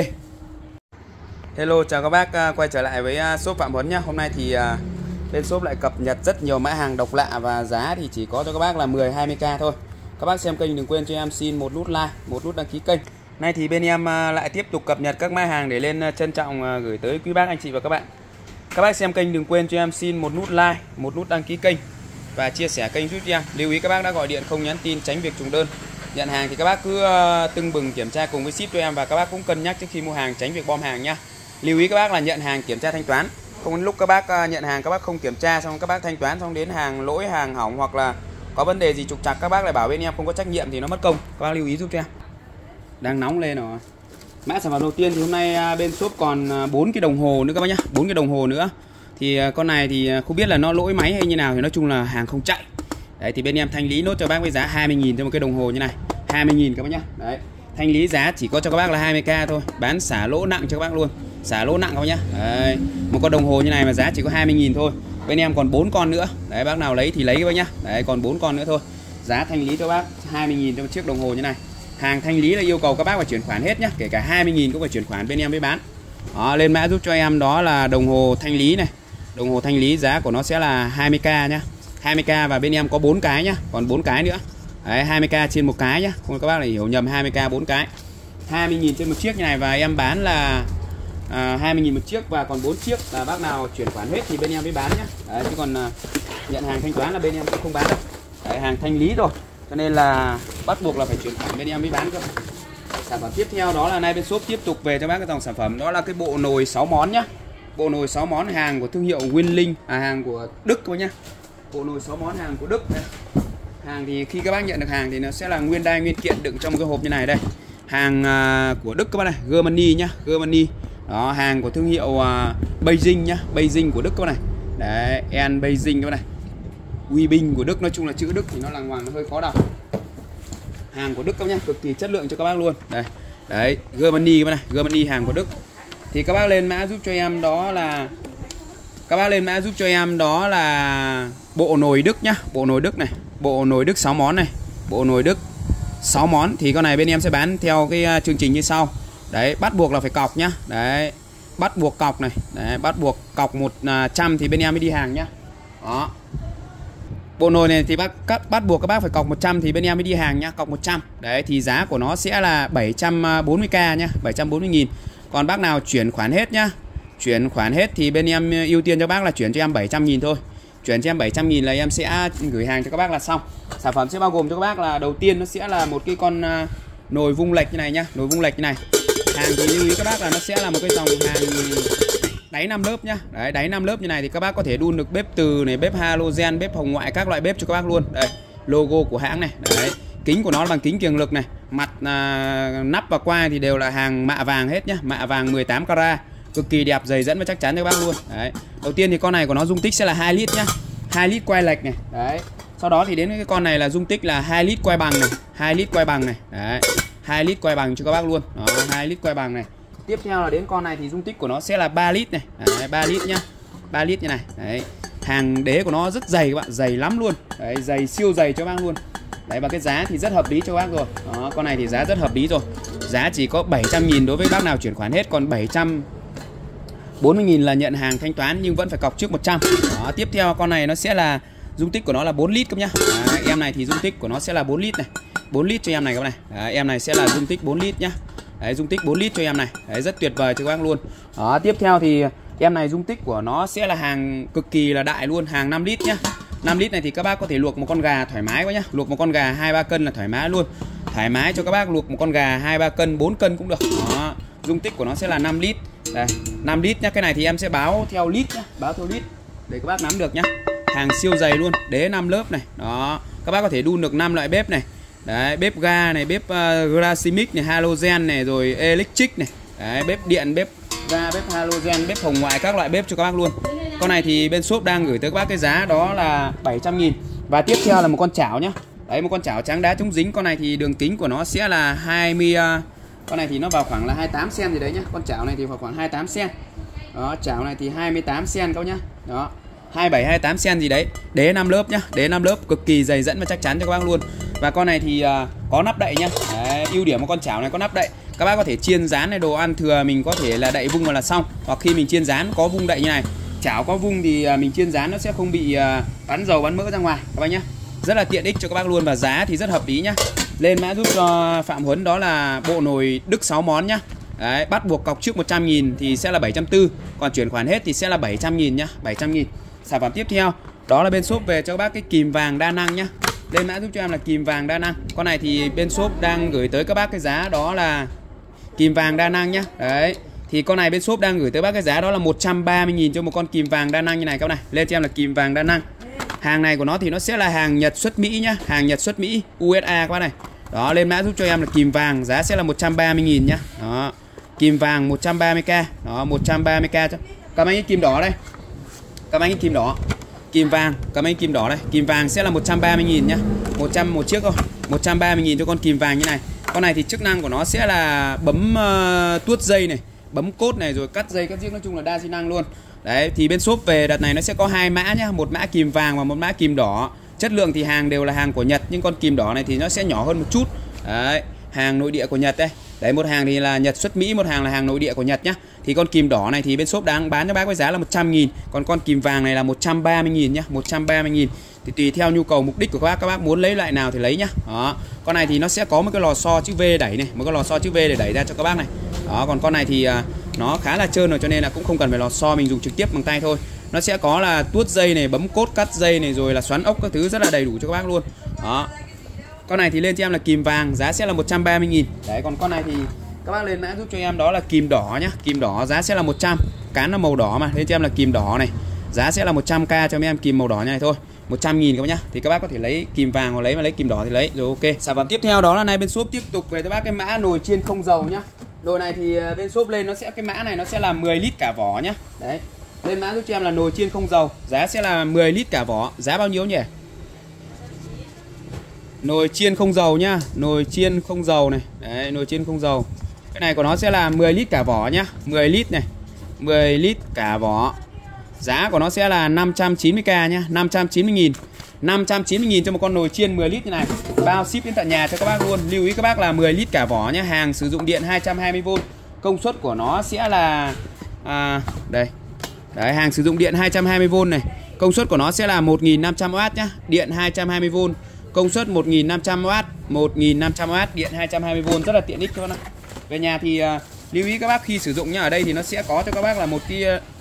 Hello, chào các bác quay trở lại với shop Phạm Huấn nhá. Hôm nay thì bên shop lại cập nhật rất nhiều mã hàng độc lạ và giá thì chỉ có cho các bác là 10-20k thôi. Các bác xem kênh đừng quên cho em xin một nút like, một nút đăng ký kênh. Nay thì bên em lại tiếp tục cập nhật các mã hàng để lên trân trọng gửi tới quý bác anh chị và các bạn. Các bác xem kênh đừng quên cho em xin một nút like, một nút đăng ký kênh và chia sẻ kênh giúp em. Lưu ý các bác đã gọi điện không nhắn tin tránh việc trùng đơn. Nhận hàng thì các bác cứ tưng bừng kiểm tra cùng với ship cho em và các bác cũng cân nhắc trước khi mua hàng tránh việc bom hàng nhá. Lưu ý các bác là nhận hàng kiểm tra thanh toán. Không lúc các bác nhận hàng các bác không kiểm tra xong các bác thanh toán xong đến hàng lỗi, hàng hỏng hoặc là có vấn đề gì trục trặc các bác lại bảo bên em không có trách nhiệm thì nó mất công. Các bác lưu ý giúp cho em. Đang nóng lên rồi. Mã sản phẩm đầu tiên thì hôm nay bên shop còn 4 cái đồng hồ nữa các bác nhá, 4 cái đồng hồ nữa. Thì con này thì không biết là nó lỗi máy hay như nào thì nói chung là hàng không chạy. Đấy thì bên em thanh lý nốt cho bác với giá 20.000 cho một cái đồng hồ như này. 20.000 các bác nhá. Đấy. Thanh lý giá chỉ có cho các bác là 20k thôi, bán xả lỗ nặng cho các bác luôn. Xả lỗ nặng các bác nhá. Đấy. Một con đồng hồ như này mà giá chỉ có 20.000 thôi. Bên em còn 4 con nữa. Đấy, bác nào lấy thì lấy các bác nhá. Đấy, còn 4 con nữa thôi. Giá thanh lý cho bác 20.000 cho một chiếc đồng hồ như này. Hàng thanh lý là yêu cầu các bác phải chuyển khoản hết nhá, kể cả 20.000 cũng phải chuyển khoản bên em mới bán. Đó, lên mã giúp cho em đó là đồng hồ thanh lý này. Đồng hồ thanh lý giá của nó sẽ là 20k nhá. 20k và bên em có 4 cái nhá, còn 4 cái nữa. Đấy, 20k trên một cái nhá. Không các bác lại hiểu nhầm 20k 4 cái. 20.000 trên một chiếc như này và em bán là 20.000 một chiếc và còn 4 chiếc là bác nào chuyển khoản hết thì bên em mới bán nhá. Đấy, chứ còn nhận hàng thanh toán là bên em cũng không bán đâu. Đấy, hàng thanh lý rồi. Cho nên là bắt buộc là phải chuyển khoản bên em mới bán cơ. Sản phẩm tiếp theo đó là nay bên shop tiếp tục về cho bác cái dòng sản phẩm đó là cái bộ nồi 6 món nhá. Bộ nồi 6 món hàng của thương hiệu Winling, hàng của Đức thôi nhá. Bộ nồi 6 món hàng của Đức đây. Hàng thì khi các bác nhận được hàng thì nó sẽ là nguyên đai nguyên kiện đựng trong một cái hộp như này đây. Hàng của Đức các bác này, Germany nhá, Germany. Đó, hàng của thương hiệu Beijing nhá, Beijing của Đức các bác này. Đấy, En Beijing các bác này. Weibing của Đức, nói chung là chữ Đức thì nó lằng ngoằng nó hơi khó đọc. Hàng của Đức các bác nhá, cực kỳ chất lượng cho các bác luôn. Đây. Đấy, Germany các bác này, Germany hàng của Đức. Thì các bác lên mã giúp cho em đó là bộ nồi Đức nhá, bộ nồi Đức này, bộ nồi Đức 6 món này, bộ nồi Đức 6 món thì con này bên em sẽ bán theo cái chương trình như sau. Đấy, bắt buộc là phải cọc nhá. Đấy, bắt buộc cọc này. Đấy, bắt buộc cọc 100 thì bên em mới đi hàng nhá. Đó. Bộ nồi này thì bắt buộc các bác phải cọc 100 thì bên em mới đi hàng nhá, cọc 100. Đấy thì giá của nó sẽ là 740k nhá, 740.000. Còn bác nào chuyển khoản hết nhá. Chuyển khoản hết thì bên em ưu tiên cho bác là chuyển cho em 700.000 thôi. Chuyển cho em 700.000 là em sẽ gửi hàng cho các bác là xong. Sản phẩm sẽ bao gồm cho các bác là đầu tiên nó sẽ là một cái con nồi vung lệch như này nhá, nồi vung lệch như này. Hàng thì lưu ý các bác là nó sẽ là một cái dòng hàng đáy 5 lớp nhá. Đấy, đáy 5 lớp như này thì các bác có thể đun được bếp từ này, bếp halogen, bếp hồng ngoại, các loại bếp cho các bác luôn. Đây, logo của hãng này. Đấy, kính của nó là bằng kính kiềng lực này. Mặt nắp và quai thì đều là hàng mạ vàng hết nhá, mạ vàng 18 carat. cực kỳ đẹp, dày dẫn và chắc chắn cho các bác luôn. Đấy. Đầu tiên thì con này của nó dung tích sẽ là 2 lít nhá. 2 lít quay lệch này. Đấy. Sau đó thì đến cái con này là dung tích là 2 lít quay bằng này, 2 lít quay bằng này. Đấy. 2 lít quay bằng cho các bác luôn. Đó, 2 lít quay bằng này. Tiếp theo là đến con này thì dung tích của nó sẽ là 3 lít này. Đấy, 3 lít nhá. 3 lít như này. Đấy. Hàng đế của nó rất dày các bạn, dày lắm luôn. Đấy, dày siêu dày cho các bác luôn. Đấy, và cái giá thì rất hợp lý cho các bác rồi. Đó, con này thì giá rất hợp lý rồi. Giá chỉ có 700.000 đối với bác nào chuyển khoản hết, còn 740.000 là nhận hàng thanh toán nhưng vẫn phải cọc trước 100. Đó, tiếp theo con này nó sẽ là dung tích của nó là 4 lít các nhá. Đấy, em này thì dung tích của nó sẽ là 4 lít này. 4 lít cho em này các bạn này. Đấy, em này sẽ là dung tích 4 lít nhá. Đấy, dung tích 4 lít cho em này. Đấy, rất tuyệt vời cho các bác luôn. Đó, tiếp theo thì em này dung tích của nó sẽ là hàng cực kỳ là đại luôn, hàng 5 lít nhá. 5 lít này thì các bác có thể luộc một con gà thoải mái quá nhá. Luộc một con gà 2-3 cân là thoải mái luôn. Thoải mái cho các bác luộc một con gà 2-3 cân, 4 cân cũng được. Đó, dung tích của nó sẽ là 5 lít. Đây, 5 lít nhá. Cái này thì em sẽ báo theo lít nhá, báo theo lít để các bác nắm được nhá. Hàng siêu dày luôn, đế 5 lớp này. Đó, các bác có thể đun được 5 loại bếp này. Đấy, bếp ga này, bếp Grasimic này, halogen này, rồi electric này. Đấy, bếp điện, bếp ga, bếp halogen, bếp hồng ngoại, các loại bếp cho các bác luôn. Con này thì bên shop đang gửi tới các bác cái giá đó là 700.000. Và tiếp theo là một con chảo nhá. Đấy, một con chảo trắng đá chống dính. Con này thì đường kính của nó sẽ là 20, con này thì nó vào khoảng là 28 cm gì đấy nhá. Con chảo này thì vào khoảng 28 cm. Đó, chảo này thì 28 cm các nhá. Đó, 27 28 cm gì đấy. Đế 5 lớp nhá, đế 5 lớp cực kỳ dày dẫn và chắc chắn cho các bác luôn. Và con này thì có nắp đậy nhá. Đấy, ưu điểm của con chảo này có nắp đậy. Các bác có thể chiên rán này, đồ ăn thừa mình có thể là đậy vung vào là xong. Hoặc khi mình chiên rán có vung đậy như này. Chảo có vung thì mình chiên rán nó sẽ không bị bắn dầu bắn mỡ ra ngoài các bác nhá. Rất là tiện ích cho các bác luôn và giá thì rất hợp lý nhá. Lên mã giúp cho Phạm Huấn đó là bộ nồi Đức 6 món nhá. Đấy, bắt buộc cọc trước 100.000 thì sẽ là 740, còn chuyển khoản hết thì sẽ là 700.000 nhá, 700.000. Sản phẩm tiếp theo đó là bên shop về cho các bác cái kìm vàng đa năng nhá. Lên mã giúp cho em là kìm vàng đa năng. Con này thì bên shop đang gửi tới các bác cái giá đó là kìm vàng đa năng nhá. Đấy. Thì con này bên shop đang gửi tới bác cái giá đó là 130.000 cho một con kìm vàng đa năng như này các bạn này. Lên cho em là kìm vàng đa năng. Hàng này của nó thì nó sẽ là hàng Nhật xuất Mỹ nhá, hàng Nhật xuất Mỹ USA các bác này. Đó, lên mã giúp cho em là kìm vàng, giá sẽ là 130.000 nhá. Đó. Kìm vàng 130k. Đó, 130k cho. Cầm anh cái kìm đỏ đây. Cầm anh cái kìm đỏ. Kìm vàng, cầm anh kìm đỏ đây. Kìm vàng sẽ là 130.000 nhá. 100 một chiếc thôi. 130.000 cho con kìm vàng như này. Con này thì chức năng của nó sẽ là bấm tuốt dây này, bấm cốt này, rồi cắt dây cắt giết, nói chung là đa chức năng luôn. Đấy, thì bên shop về đợt này nó sẽ có 2 mã nhá, một mã kìm vàng và một mã kìm đỏ. Chất lượng thì hàng đều là hàng của Nhật, nhưng con kìm đỏ này thì nó sẽ nhỏ hơn một chút. Đấy, hàng nội địa của Nhật đây. Đấy, một hàng thì là Nhật xuất Mỹ, một hàng là hàng nội địa của Nhật nhá. Thì con kìm đỏ này thì bên shop đang bán cho bác với giá là 100.000, còn con kìm vàng này là 130.000 nhá, 130.000. Thì tùy theo nhu cầu mục đích của các bác muốn lấy loại nào thì lấy nhá. Đó. Con này thì nó sẽ có một cái lò xo chữ V đẩy này, một cái lò xo chữ V để đẩy ra cho các bác này. Đó, còn con này thì nó khá là trơn rồi cho nên là cũng không cần phải lò xo, mình dùng trực tiếp bằng tay thôi. Nó sẽ có là tuốt dây này, bấm cốt cắt dây này, rồi là xoắn ốc các thứ rất là đầy đủ cho các bác luôn. Đó. Con này thì lên cho em là kìm vàng, giá sẽ là 130.000. Đấy, còn con này thì các bác lên mã giúp cho em đó là kìm đỏ nhá. Kìm đỏ giá sẽ là 100. Cán nó màu đỏ mà, lên cho em là kìm đỏ này. Giá sẽ là 100k cho mấy em kìm màu đỏ như này thôi. 100.000 các bác nhá. Thì các bác có thể lấy kìm vàng hoặc lấy kìm đỏ thì lấy rồi, ok. Sản phẩm tiếp theo đó là nay bên shop tiếp tục về cho bác cái mã nồi chiên không dầu nhá. Nồi này thì bên shop lên nó sẽ cái mã này nó sẽ là 10 lít cả vỏ nhá. Đấy. Lên mã giúp cho em là nồi chiên không dầu, giá sẽ là 10 lít cả vỏ. Giá bao nhiêu nhỉ? Nồi chiên không dầu nhá, nồi chiên không dầu này. Đấy, nồi chiên không dầu. Cái này của nó sẽ là 10 lít cả vỏ nhá, 10 lít này. 10 lít cả vỏ. Giá của nó sẽ là 590k nhá, 590.000. 590.000 cho một con nồi chiên 10 lít như này. Bao ship đến tận nhà cho các bác luôn. Lưu ý các bác là 10 lít cả vỏ nhá, hàng sử dụng điện 220V. Công suất của nó sẽ là đây. Đấy, hàng sử dụng điện 220V này. Công suất của nó sẽ là 1500W nhá, điện 220V. Công suất 1500W, 1500W, điện 220V, rất là tiện ích cho nó. Về nhà thì lưu ý các bác khi sử dụng nhá, ở đây thì nó sẽ có cho các bác là một cái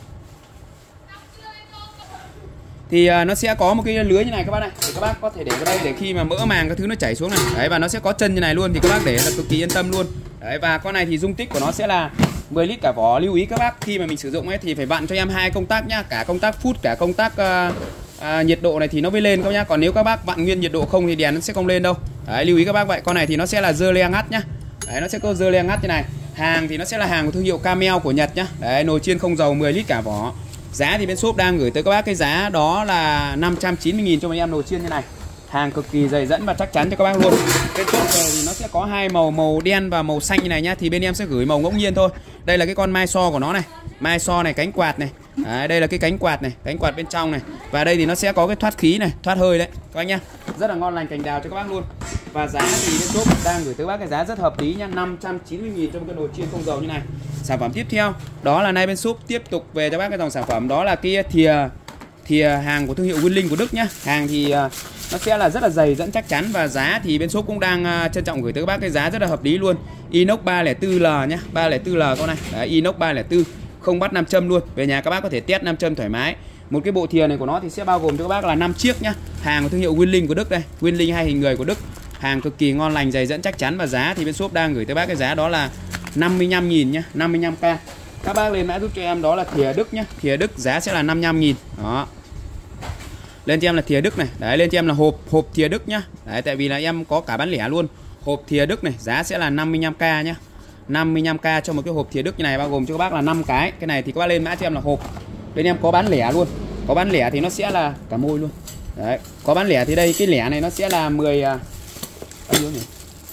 nó sẽ có một cái lưới như này các bác này, thì các bác có thể để vào đây để khi mà mỡ màng các thứ nó chảy xuống này. Đấy, và nó sẽ có chân như này luôn thì các bác để là cực kỳ yên tâm luôn. Đấy, và con này thì dung tích của nó sẽ là 10 lít cả vỏ. Lưu ý các bác khi mà mình sử dụng ấy thì phải vặn cho em 2 công tắc nhá, cả công tắc phút cả công tắc nhiệt độ này thì nó mới lên các nhá. Còn nếu các bác vặn nguyên nhiệt độ không thì đèn nó sẽ không lên đâu. Đấy, lưu ý các bác vậy. Con này thì nó sẽ là dơ le ngắt nhá. Đấy, nó sẽ có dơ le ngắt như này. Hàng thì nó sẽ là hàng của thương hiệu Camel của Nhật nhá. Đấy, nồi chiên không dầu 10 lít cả vỏ. Giá thì bên shop đang gửi tới các bác cái giá đó là 590.000 cho mấy em nồi chiên như này. Hàng cực kỳ dày dẫn và chắc chắn cho các bác luôn. Bên shop về thì nó sẽ có hai màu, màu đen và màu xanh như này nhá. Thì bên em sẽ gửi màu ngẫu nhiên thôi. Đây là cái con mai so của nó này. Mai so này, cánh quạt này. Đấy, đây là cái cánh quạt này, cánh quạt bên trong này. Và đây thì nó sẽ có cái thoát khí này, thoát hơi đấy các bác nhá. Rất là ngon lành, cành đào cho các bác luôn. Và giá thì bên shop đang gửi tới các bác cái giá rất hợp lý nha, 590.000 cho một cái nồi chiên không dầu như này. Sản phẩm tiếp theo đó là nay bên shop tiếp tục về cho bác cái dòng sản phẩm đó là cái thìa hàng của thương hiệu Winling của Đức nhá. Hàng thì nó sẽ là rất là dày dẫn chắc chắn, và giá thì bên shop cũng đang trân trọng gửi tới các bác cái giá rất là hợp lý luôn. Inox 304L nhá, 304L con này. Đấy, inox 304, không bắt nam châm luôn. Về nhà các bác có thể test nam châm thoải mái. Một cái bộ thìa này của nó thì sẽ bao gồm cho các bác là 5 chiếc nhá. Hàng của thương hiệu Winling của Đức đây, Winling 2 hình người của Đức. Hàng cực kỳ ngon lành, dày dẫn chắc chắn, và giá thì bên shop đang gửi tới bác cái giá đó là 55.000 nhá, 55k. Các bác lên mã giúp cho em đó là thìa Đức nhá. Thìa Đức giá sẽ là 55.000. Đó. Lên cho em là thìa Đức này. Đấy, lên cho em là hộp thìa Đức nhá. Đấy, tại vì là em có cả bán lẻ luôn. Hộp thìa Đức này giá sẽ là 55k nhá. 55k cho một cái hộp thìa Đức như này, bao gồm cho các bác là 5 cái. Cái này thì các bác lên mã cho em là hộp. Bên em có bán lẻ luôn. Có bán lẻ thì nó sẽ là cả môi luôn. Đấy, có bán lẻ thì đây cái lẻ này nó sẽ là 10 bao nhiêu nhỉ?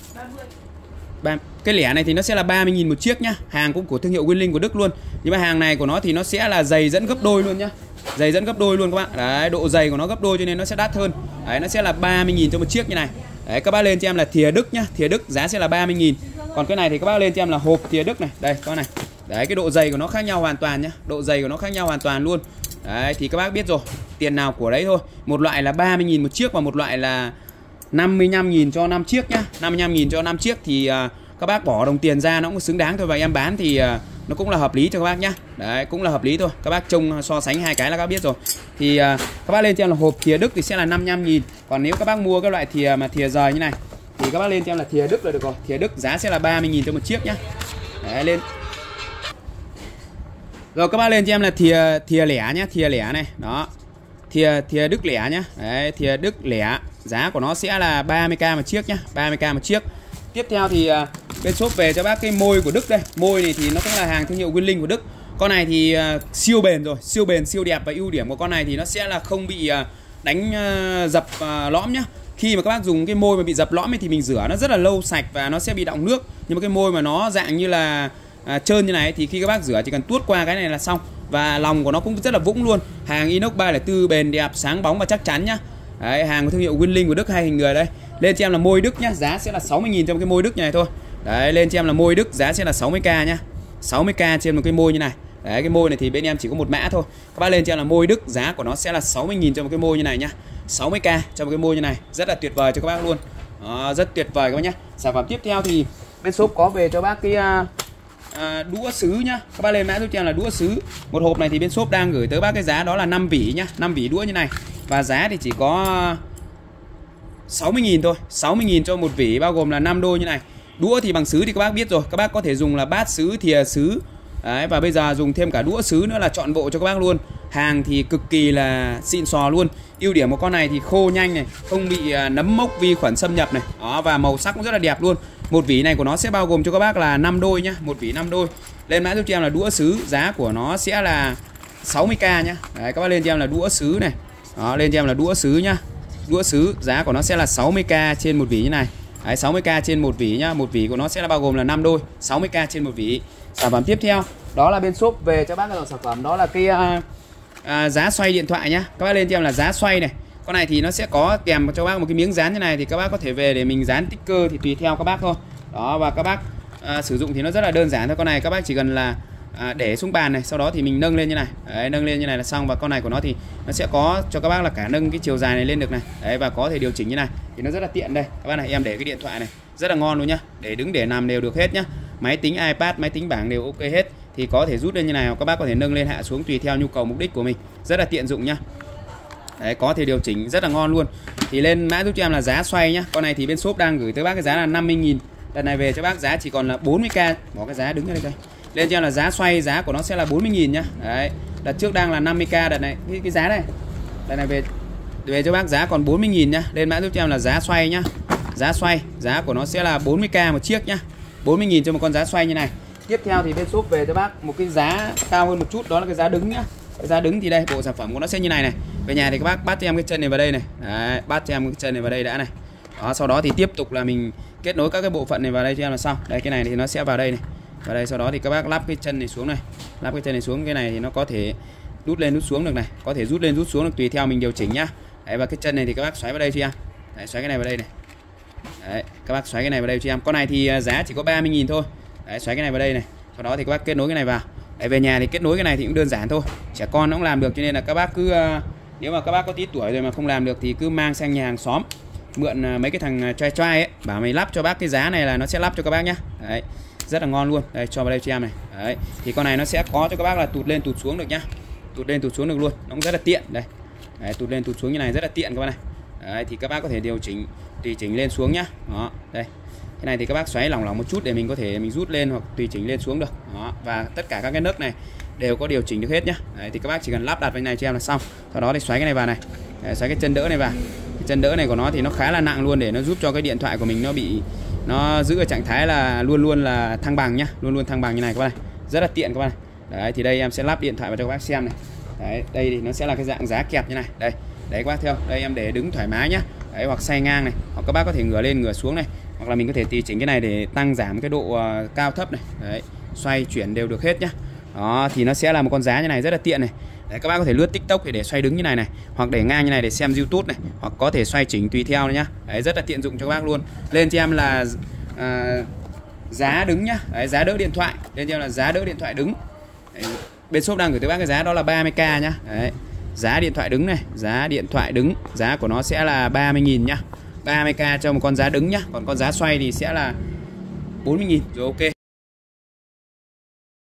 30. Cái lẻ này thì nó sẽ là 30.000 một chiếc nhá. Hàng cũng của thương hiệu Winling của Đức luôn. Nhưng mà hàng này của nó thì nó sẽ là dày dẫn gấp đôi luôn nhá. Dày dẫn gấp đôi luôn các bạn. Đấy, độ dày của nó gấp đôi cho nên nó sẽ đắt hơn. Đấy, nó sẽ là 30.000 cho một chiếc như này. Đấy, các bác lên cho em là thìa Đức nhá. Thìa Đức giá sẽ là 30.000. Còn cái này thì các bác lên cho em là hộp thìa Đức này. Đây, con này. Đấy, cái độ dày của nó khác nhau hoàn toàn nhá. Độ dày của nó khác nhau hoàn toàn luôn. Đấy, thì các bác biết rồi, tiền nào của đấy thôi. Một loại là 30.000 một chiếc và một loại là 55.000 cho 5 chiếc nhá. 55.000 cho 5 chiếc thì các bác bỏ đồng tiền ra nó cũng xứng đáng thôi, và em bán thì nó cũng là hợp lý cho các bác nhá. Đấy, cũng là hợp lý thôi. Các bác trông so sánh hai cái là các bác biết rồi. Thì các bác lên cho em là hộp thìa Đức thì sẽ là 55.000. Còn nếu các bác mua cái loại thìa mà thìa rời như này thì các bác lên cho em là thìa Đức là được rồi. Thìa Đức giá sẽ là 30.000 cho một chiếc nhá. Đấy, lên. Rồi các bác lên cho em là thìa lẻ nhá, thìa lẻ này. Đó. Thìa Đức lẻ nhá. Đấy, thìa Đức lẻ, giá của nó sẽ là 30k một chiếc nhá, 30k một chiếc. Tiếp theo thì bên shop về cho bác cái môi của Đức đây. Môi này thì nó cũng là hàng thương hiệu Winling của Đức. Con này thì siêu bền rồi, siêu bền, siêu đẹp, và ưu điểm của con này thì nó sẽ là không bị đánh dập lõm nhá. Khi mà các bác dùng cái môi mà bị dập lõm ấy thì mình rửa nó rất là lâu sạch và nó sẽ bị đọng nước. Nhưng mà cái môi mà nó dạng như là trơn như này thì khi các bác rửa chỉ cần tuốt qua cái này là xong. Và lòng của nó cũng rất là vững luôn. Hàng inox 304 bền đẹp, sáng bóng và chắc chắn nhá. Đấy, hàng của thương hiệu Winling của Đức 2 hình người đây. Lên cho em là môi Đức nhá, giá sẽ là 60.000 cho một cái môi Đức như này thôi. Đấy, lên cho em là môi Đức giá sẽ là 60k nhá. 60k trên một cái môi như này. Đấy, cái môi này thì bên em chỉ có một mã thôi. Các bác lên cho em là môi Đức, giá của nó sẽ là 60.000 cho một cái môi như này nhá. 60k cho một cái môi như này, rất là tuyệt vời cho các bác luôn. Đó, rất tuyệt vời các bác nhá. Sản phẩm tiếp theo thì bên shop có về cho bác cái đũa sứ nhá. Các bác lên mã giúp cho em là đũa sứ. Một hộp này thì bên shop đang gửi tới bác cái giá đó là 5 vỉ nhá, 5 vỉ đũa như này. Và giá thì chỉ có 60.000 thôi, 60.000 cho một vỉ, bao gồm là 5 đôi như này. Đũa thì bằng sứ thì các bác biết rồi, các bác có thể dùng là bát sứ, thìa sứ. Đấy, và bây giờ dùng thêm cả đũa sứ nữa là trọn bộ cho các bác luôn. Hàng thì cực kỳ là xịn sò luôn. Ưu điểm của con này thì khô nhanh này, không bị nấm mốc vi khuẩn xâm nhập này. Đó, và màu sắc cũng rất là đẹp luôn. Một vỉ này của nó sẽ bao gồm cho các bác là 5 đôi nhá, một vỉ 5 đôi. Lên mã giúp cho em là đũa sứ, giá của nó sẽ là 60k nhá. Đấy, các bác lên cho em là đũa sứ này. Đó, lên cho em là đũa sứ nhá. Đũa sứ giá của nó sẽ là 60k trên một vỉ như này. Đấy, 60k trên một vỉ nhá. Một vỉ của nó sẽ là bao gồm là 5 đôi, 60k trên một vỉ. Sản phẩm tiếp theo đó là bên shop về cho bác cái dòng sản phẩm đó là cái giá xoay điện thoại nhá. Các bác lên cho em là giá xoay này. Con này thì nó sẽ có kèm cho bác một cái miếng dán như này, thì các bác có thể về để mình dán sticker thì tùy theo các bác thôi. Đó, và các bác sử dụng thì nó rất là đơn giản thôi. Con này các bác chỉ cần là để xuống bàn này, sau đó thì mình nâng lên như này. Đấy, nâng lên như này là xong. Và con này của nó thì nó sẽ có cho các bác là cả nâng cái chiều dài này lên được này. Đấy, và có thể điều chỉnh như này thì nó rất là tiện đây. Các bác này, em để cái điện thoại này rất là ngon luôn nhá. Để đứng để nằm đều được hết nhá. Máy tính iPad, máy tính bảng đều ok hết. Thì có thể rút lên như này, hoặc các bác có thể nâng lên hạ xuống tùy theo nhu cầu mục đích của mình. Rất là tiện dụng nhá. Đấy, có thể điều chỉnh rất là ngon luôn. Thì lên mã giúp cho em là giá xoay nhá. Con này thì bên shop đang gửi tới bác cái giá là 50.000. Đợt này về cho bác giá chỉ còn là 40k. Bỏ cái giá đứng ở đây coi. Lên cho em là giá xoay, giá của nó sẽ là 40.000 nhá. Đấy, đợt trước đang là 50k, đợt này cái giá này. Đợt này về cho bác giá còn 40.000 nhá. Lên mã giúp cho em là giá xoay nhá. Giá xoay, giá của nó sẽ là 40k một chiếc nhá. 40.000 cho một con giá xoay như này. Tiếp theo thì bên shop về cho bác một cái giá cao hơn một chút, đó là cái giá đứng nhá. Cái giá đứng thì đây, bộ sản phẩm của nó sẽ như này này. Về nhà thì các bác bắt cho em cái chân này vào đây này. Đấy, bắt cho em cái chân này vào đây đã này. Đó, sau đó thì tiếp tục là mình kết nối các cái bộ phận này vào đây cho em là xong. Đây, cái này thì nó sẽ vào đây này. Vào đây, sau đó thì các bác lắp cái chân này xuống này. Lắp cái chân này xuống, cái này thì nó có thể rút lên rút xuống được này, có thể rút lên rút xuống được tùy theo mình điều chỉnh nhá. Đấy, và cái chân này thì các bác xoáy vào đây cho em. Đấy, xoáy cái này vào đây này. Đấy, các bác xoáy cái này vào đây cho em. Con này thì giá chỉ có 30.000 thôi. Đấy, xoáy cái này vào đây này. Sau đó thì các bác kết nối cái này vào. Đấy, về nhà thì kết nối cái này thì cũng đơn giản thôi. Trẻ con nó cũng làm được, cho nên là các bác cứ nếu mà các bác có tí tuổi rồi mà không làm được thì cứ mang sang nhà hàng xóm mượn mấy cái thằng trai trai ấy, bảo mày lắp cho bác cái giá này là nó sẽ lắp cho các bác nhá. Đấy, rất là ngon luôn. Đây, cho vào đây cho em này. Đấy, thì con này nó sẽ có cho các bác là tụt lên tụt xuống được nhá. Tụt lên tụt xuống được luôn, nó cũng rất là tiện. Đây. Đấy, tụt lên tụt xuống như này rất là tiện các bác này. Đấy, thì các bác có thể điều chỉnh tùy chỉnh lên xuống nhá. Đó, đây. Cái này thì các bác xoáy lỏng lỏng một chút để mình có thể mình rút lên hoặc tùy chỉnh lên xuống được. Đó, và tất cả các cái nấc này đều có điều chỉnh được hết nhá. Đấy, thì các bác chỉ cần lắp đặt cái này cho em là xong. Sau đó thì xoáy cái này vào này. Đấy, xoáy cái chân đỡ này vào. Cái chân đỡ này của nó thì nó khá là nặng luôn, để nó giúp cho cái điện thoại của mình nó giữ ở trạng thái là luôn luôn là thăng bằng nhá, luôn luôn thăng bằng như này các bác này. Rất là tiện các bác này. Đấy, thì đây em sẽ lắp điện thoại vào cho các bác xem này. Đấy, đây thì nó sẽ là cái dạng giá kẹp như này. Đây. Đấy các bác theo. Đây em để đứng thoải mái nhá. Đấy, hoặc xoay ngang này, hoặc các bác có thể ngửa lên ngửa xuống này, hoặc là mình có thể tùy chỉnh cái này để tăng giảm cái độ cao thấp này. Đấy, xoay chuyển đều được hết nhá. Đó, thì nó sẽ là một con giá như này rất là tiện này. Đấy, các bác có thể lướt TikTok để xoay đứng như này này, hoặc để ngang như này để xem YouTube này, hoặc có thể xoay chỉnh tùy theo nhá. Đấy, rất là tiện dụng cho các bác luôn. Lên cho em là giá đứng nhá. Đấy, giá đỡ điện thoại. Lên cho em là giá đỡ điện thoại đứng. Đấy, bên shop đang gửi tới bác cái giá đó là 30k nhá. Đấy, giá điện thoại đứng này, giá điện thoại đứng, giá của nó sẽ là 30.000 nhá. 30k cho một con giá đứng nhá. Còn con giá xoay thì sẽ là 40.000 rồi. Ok,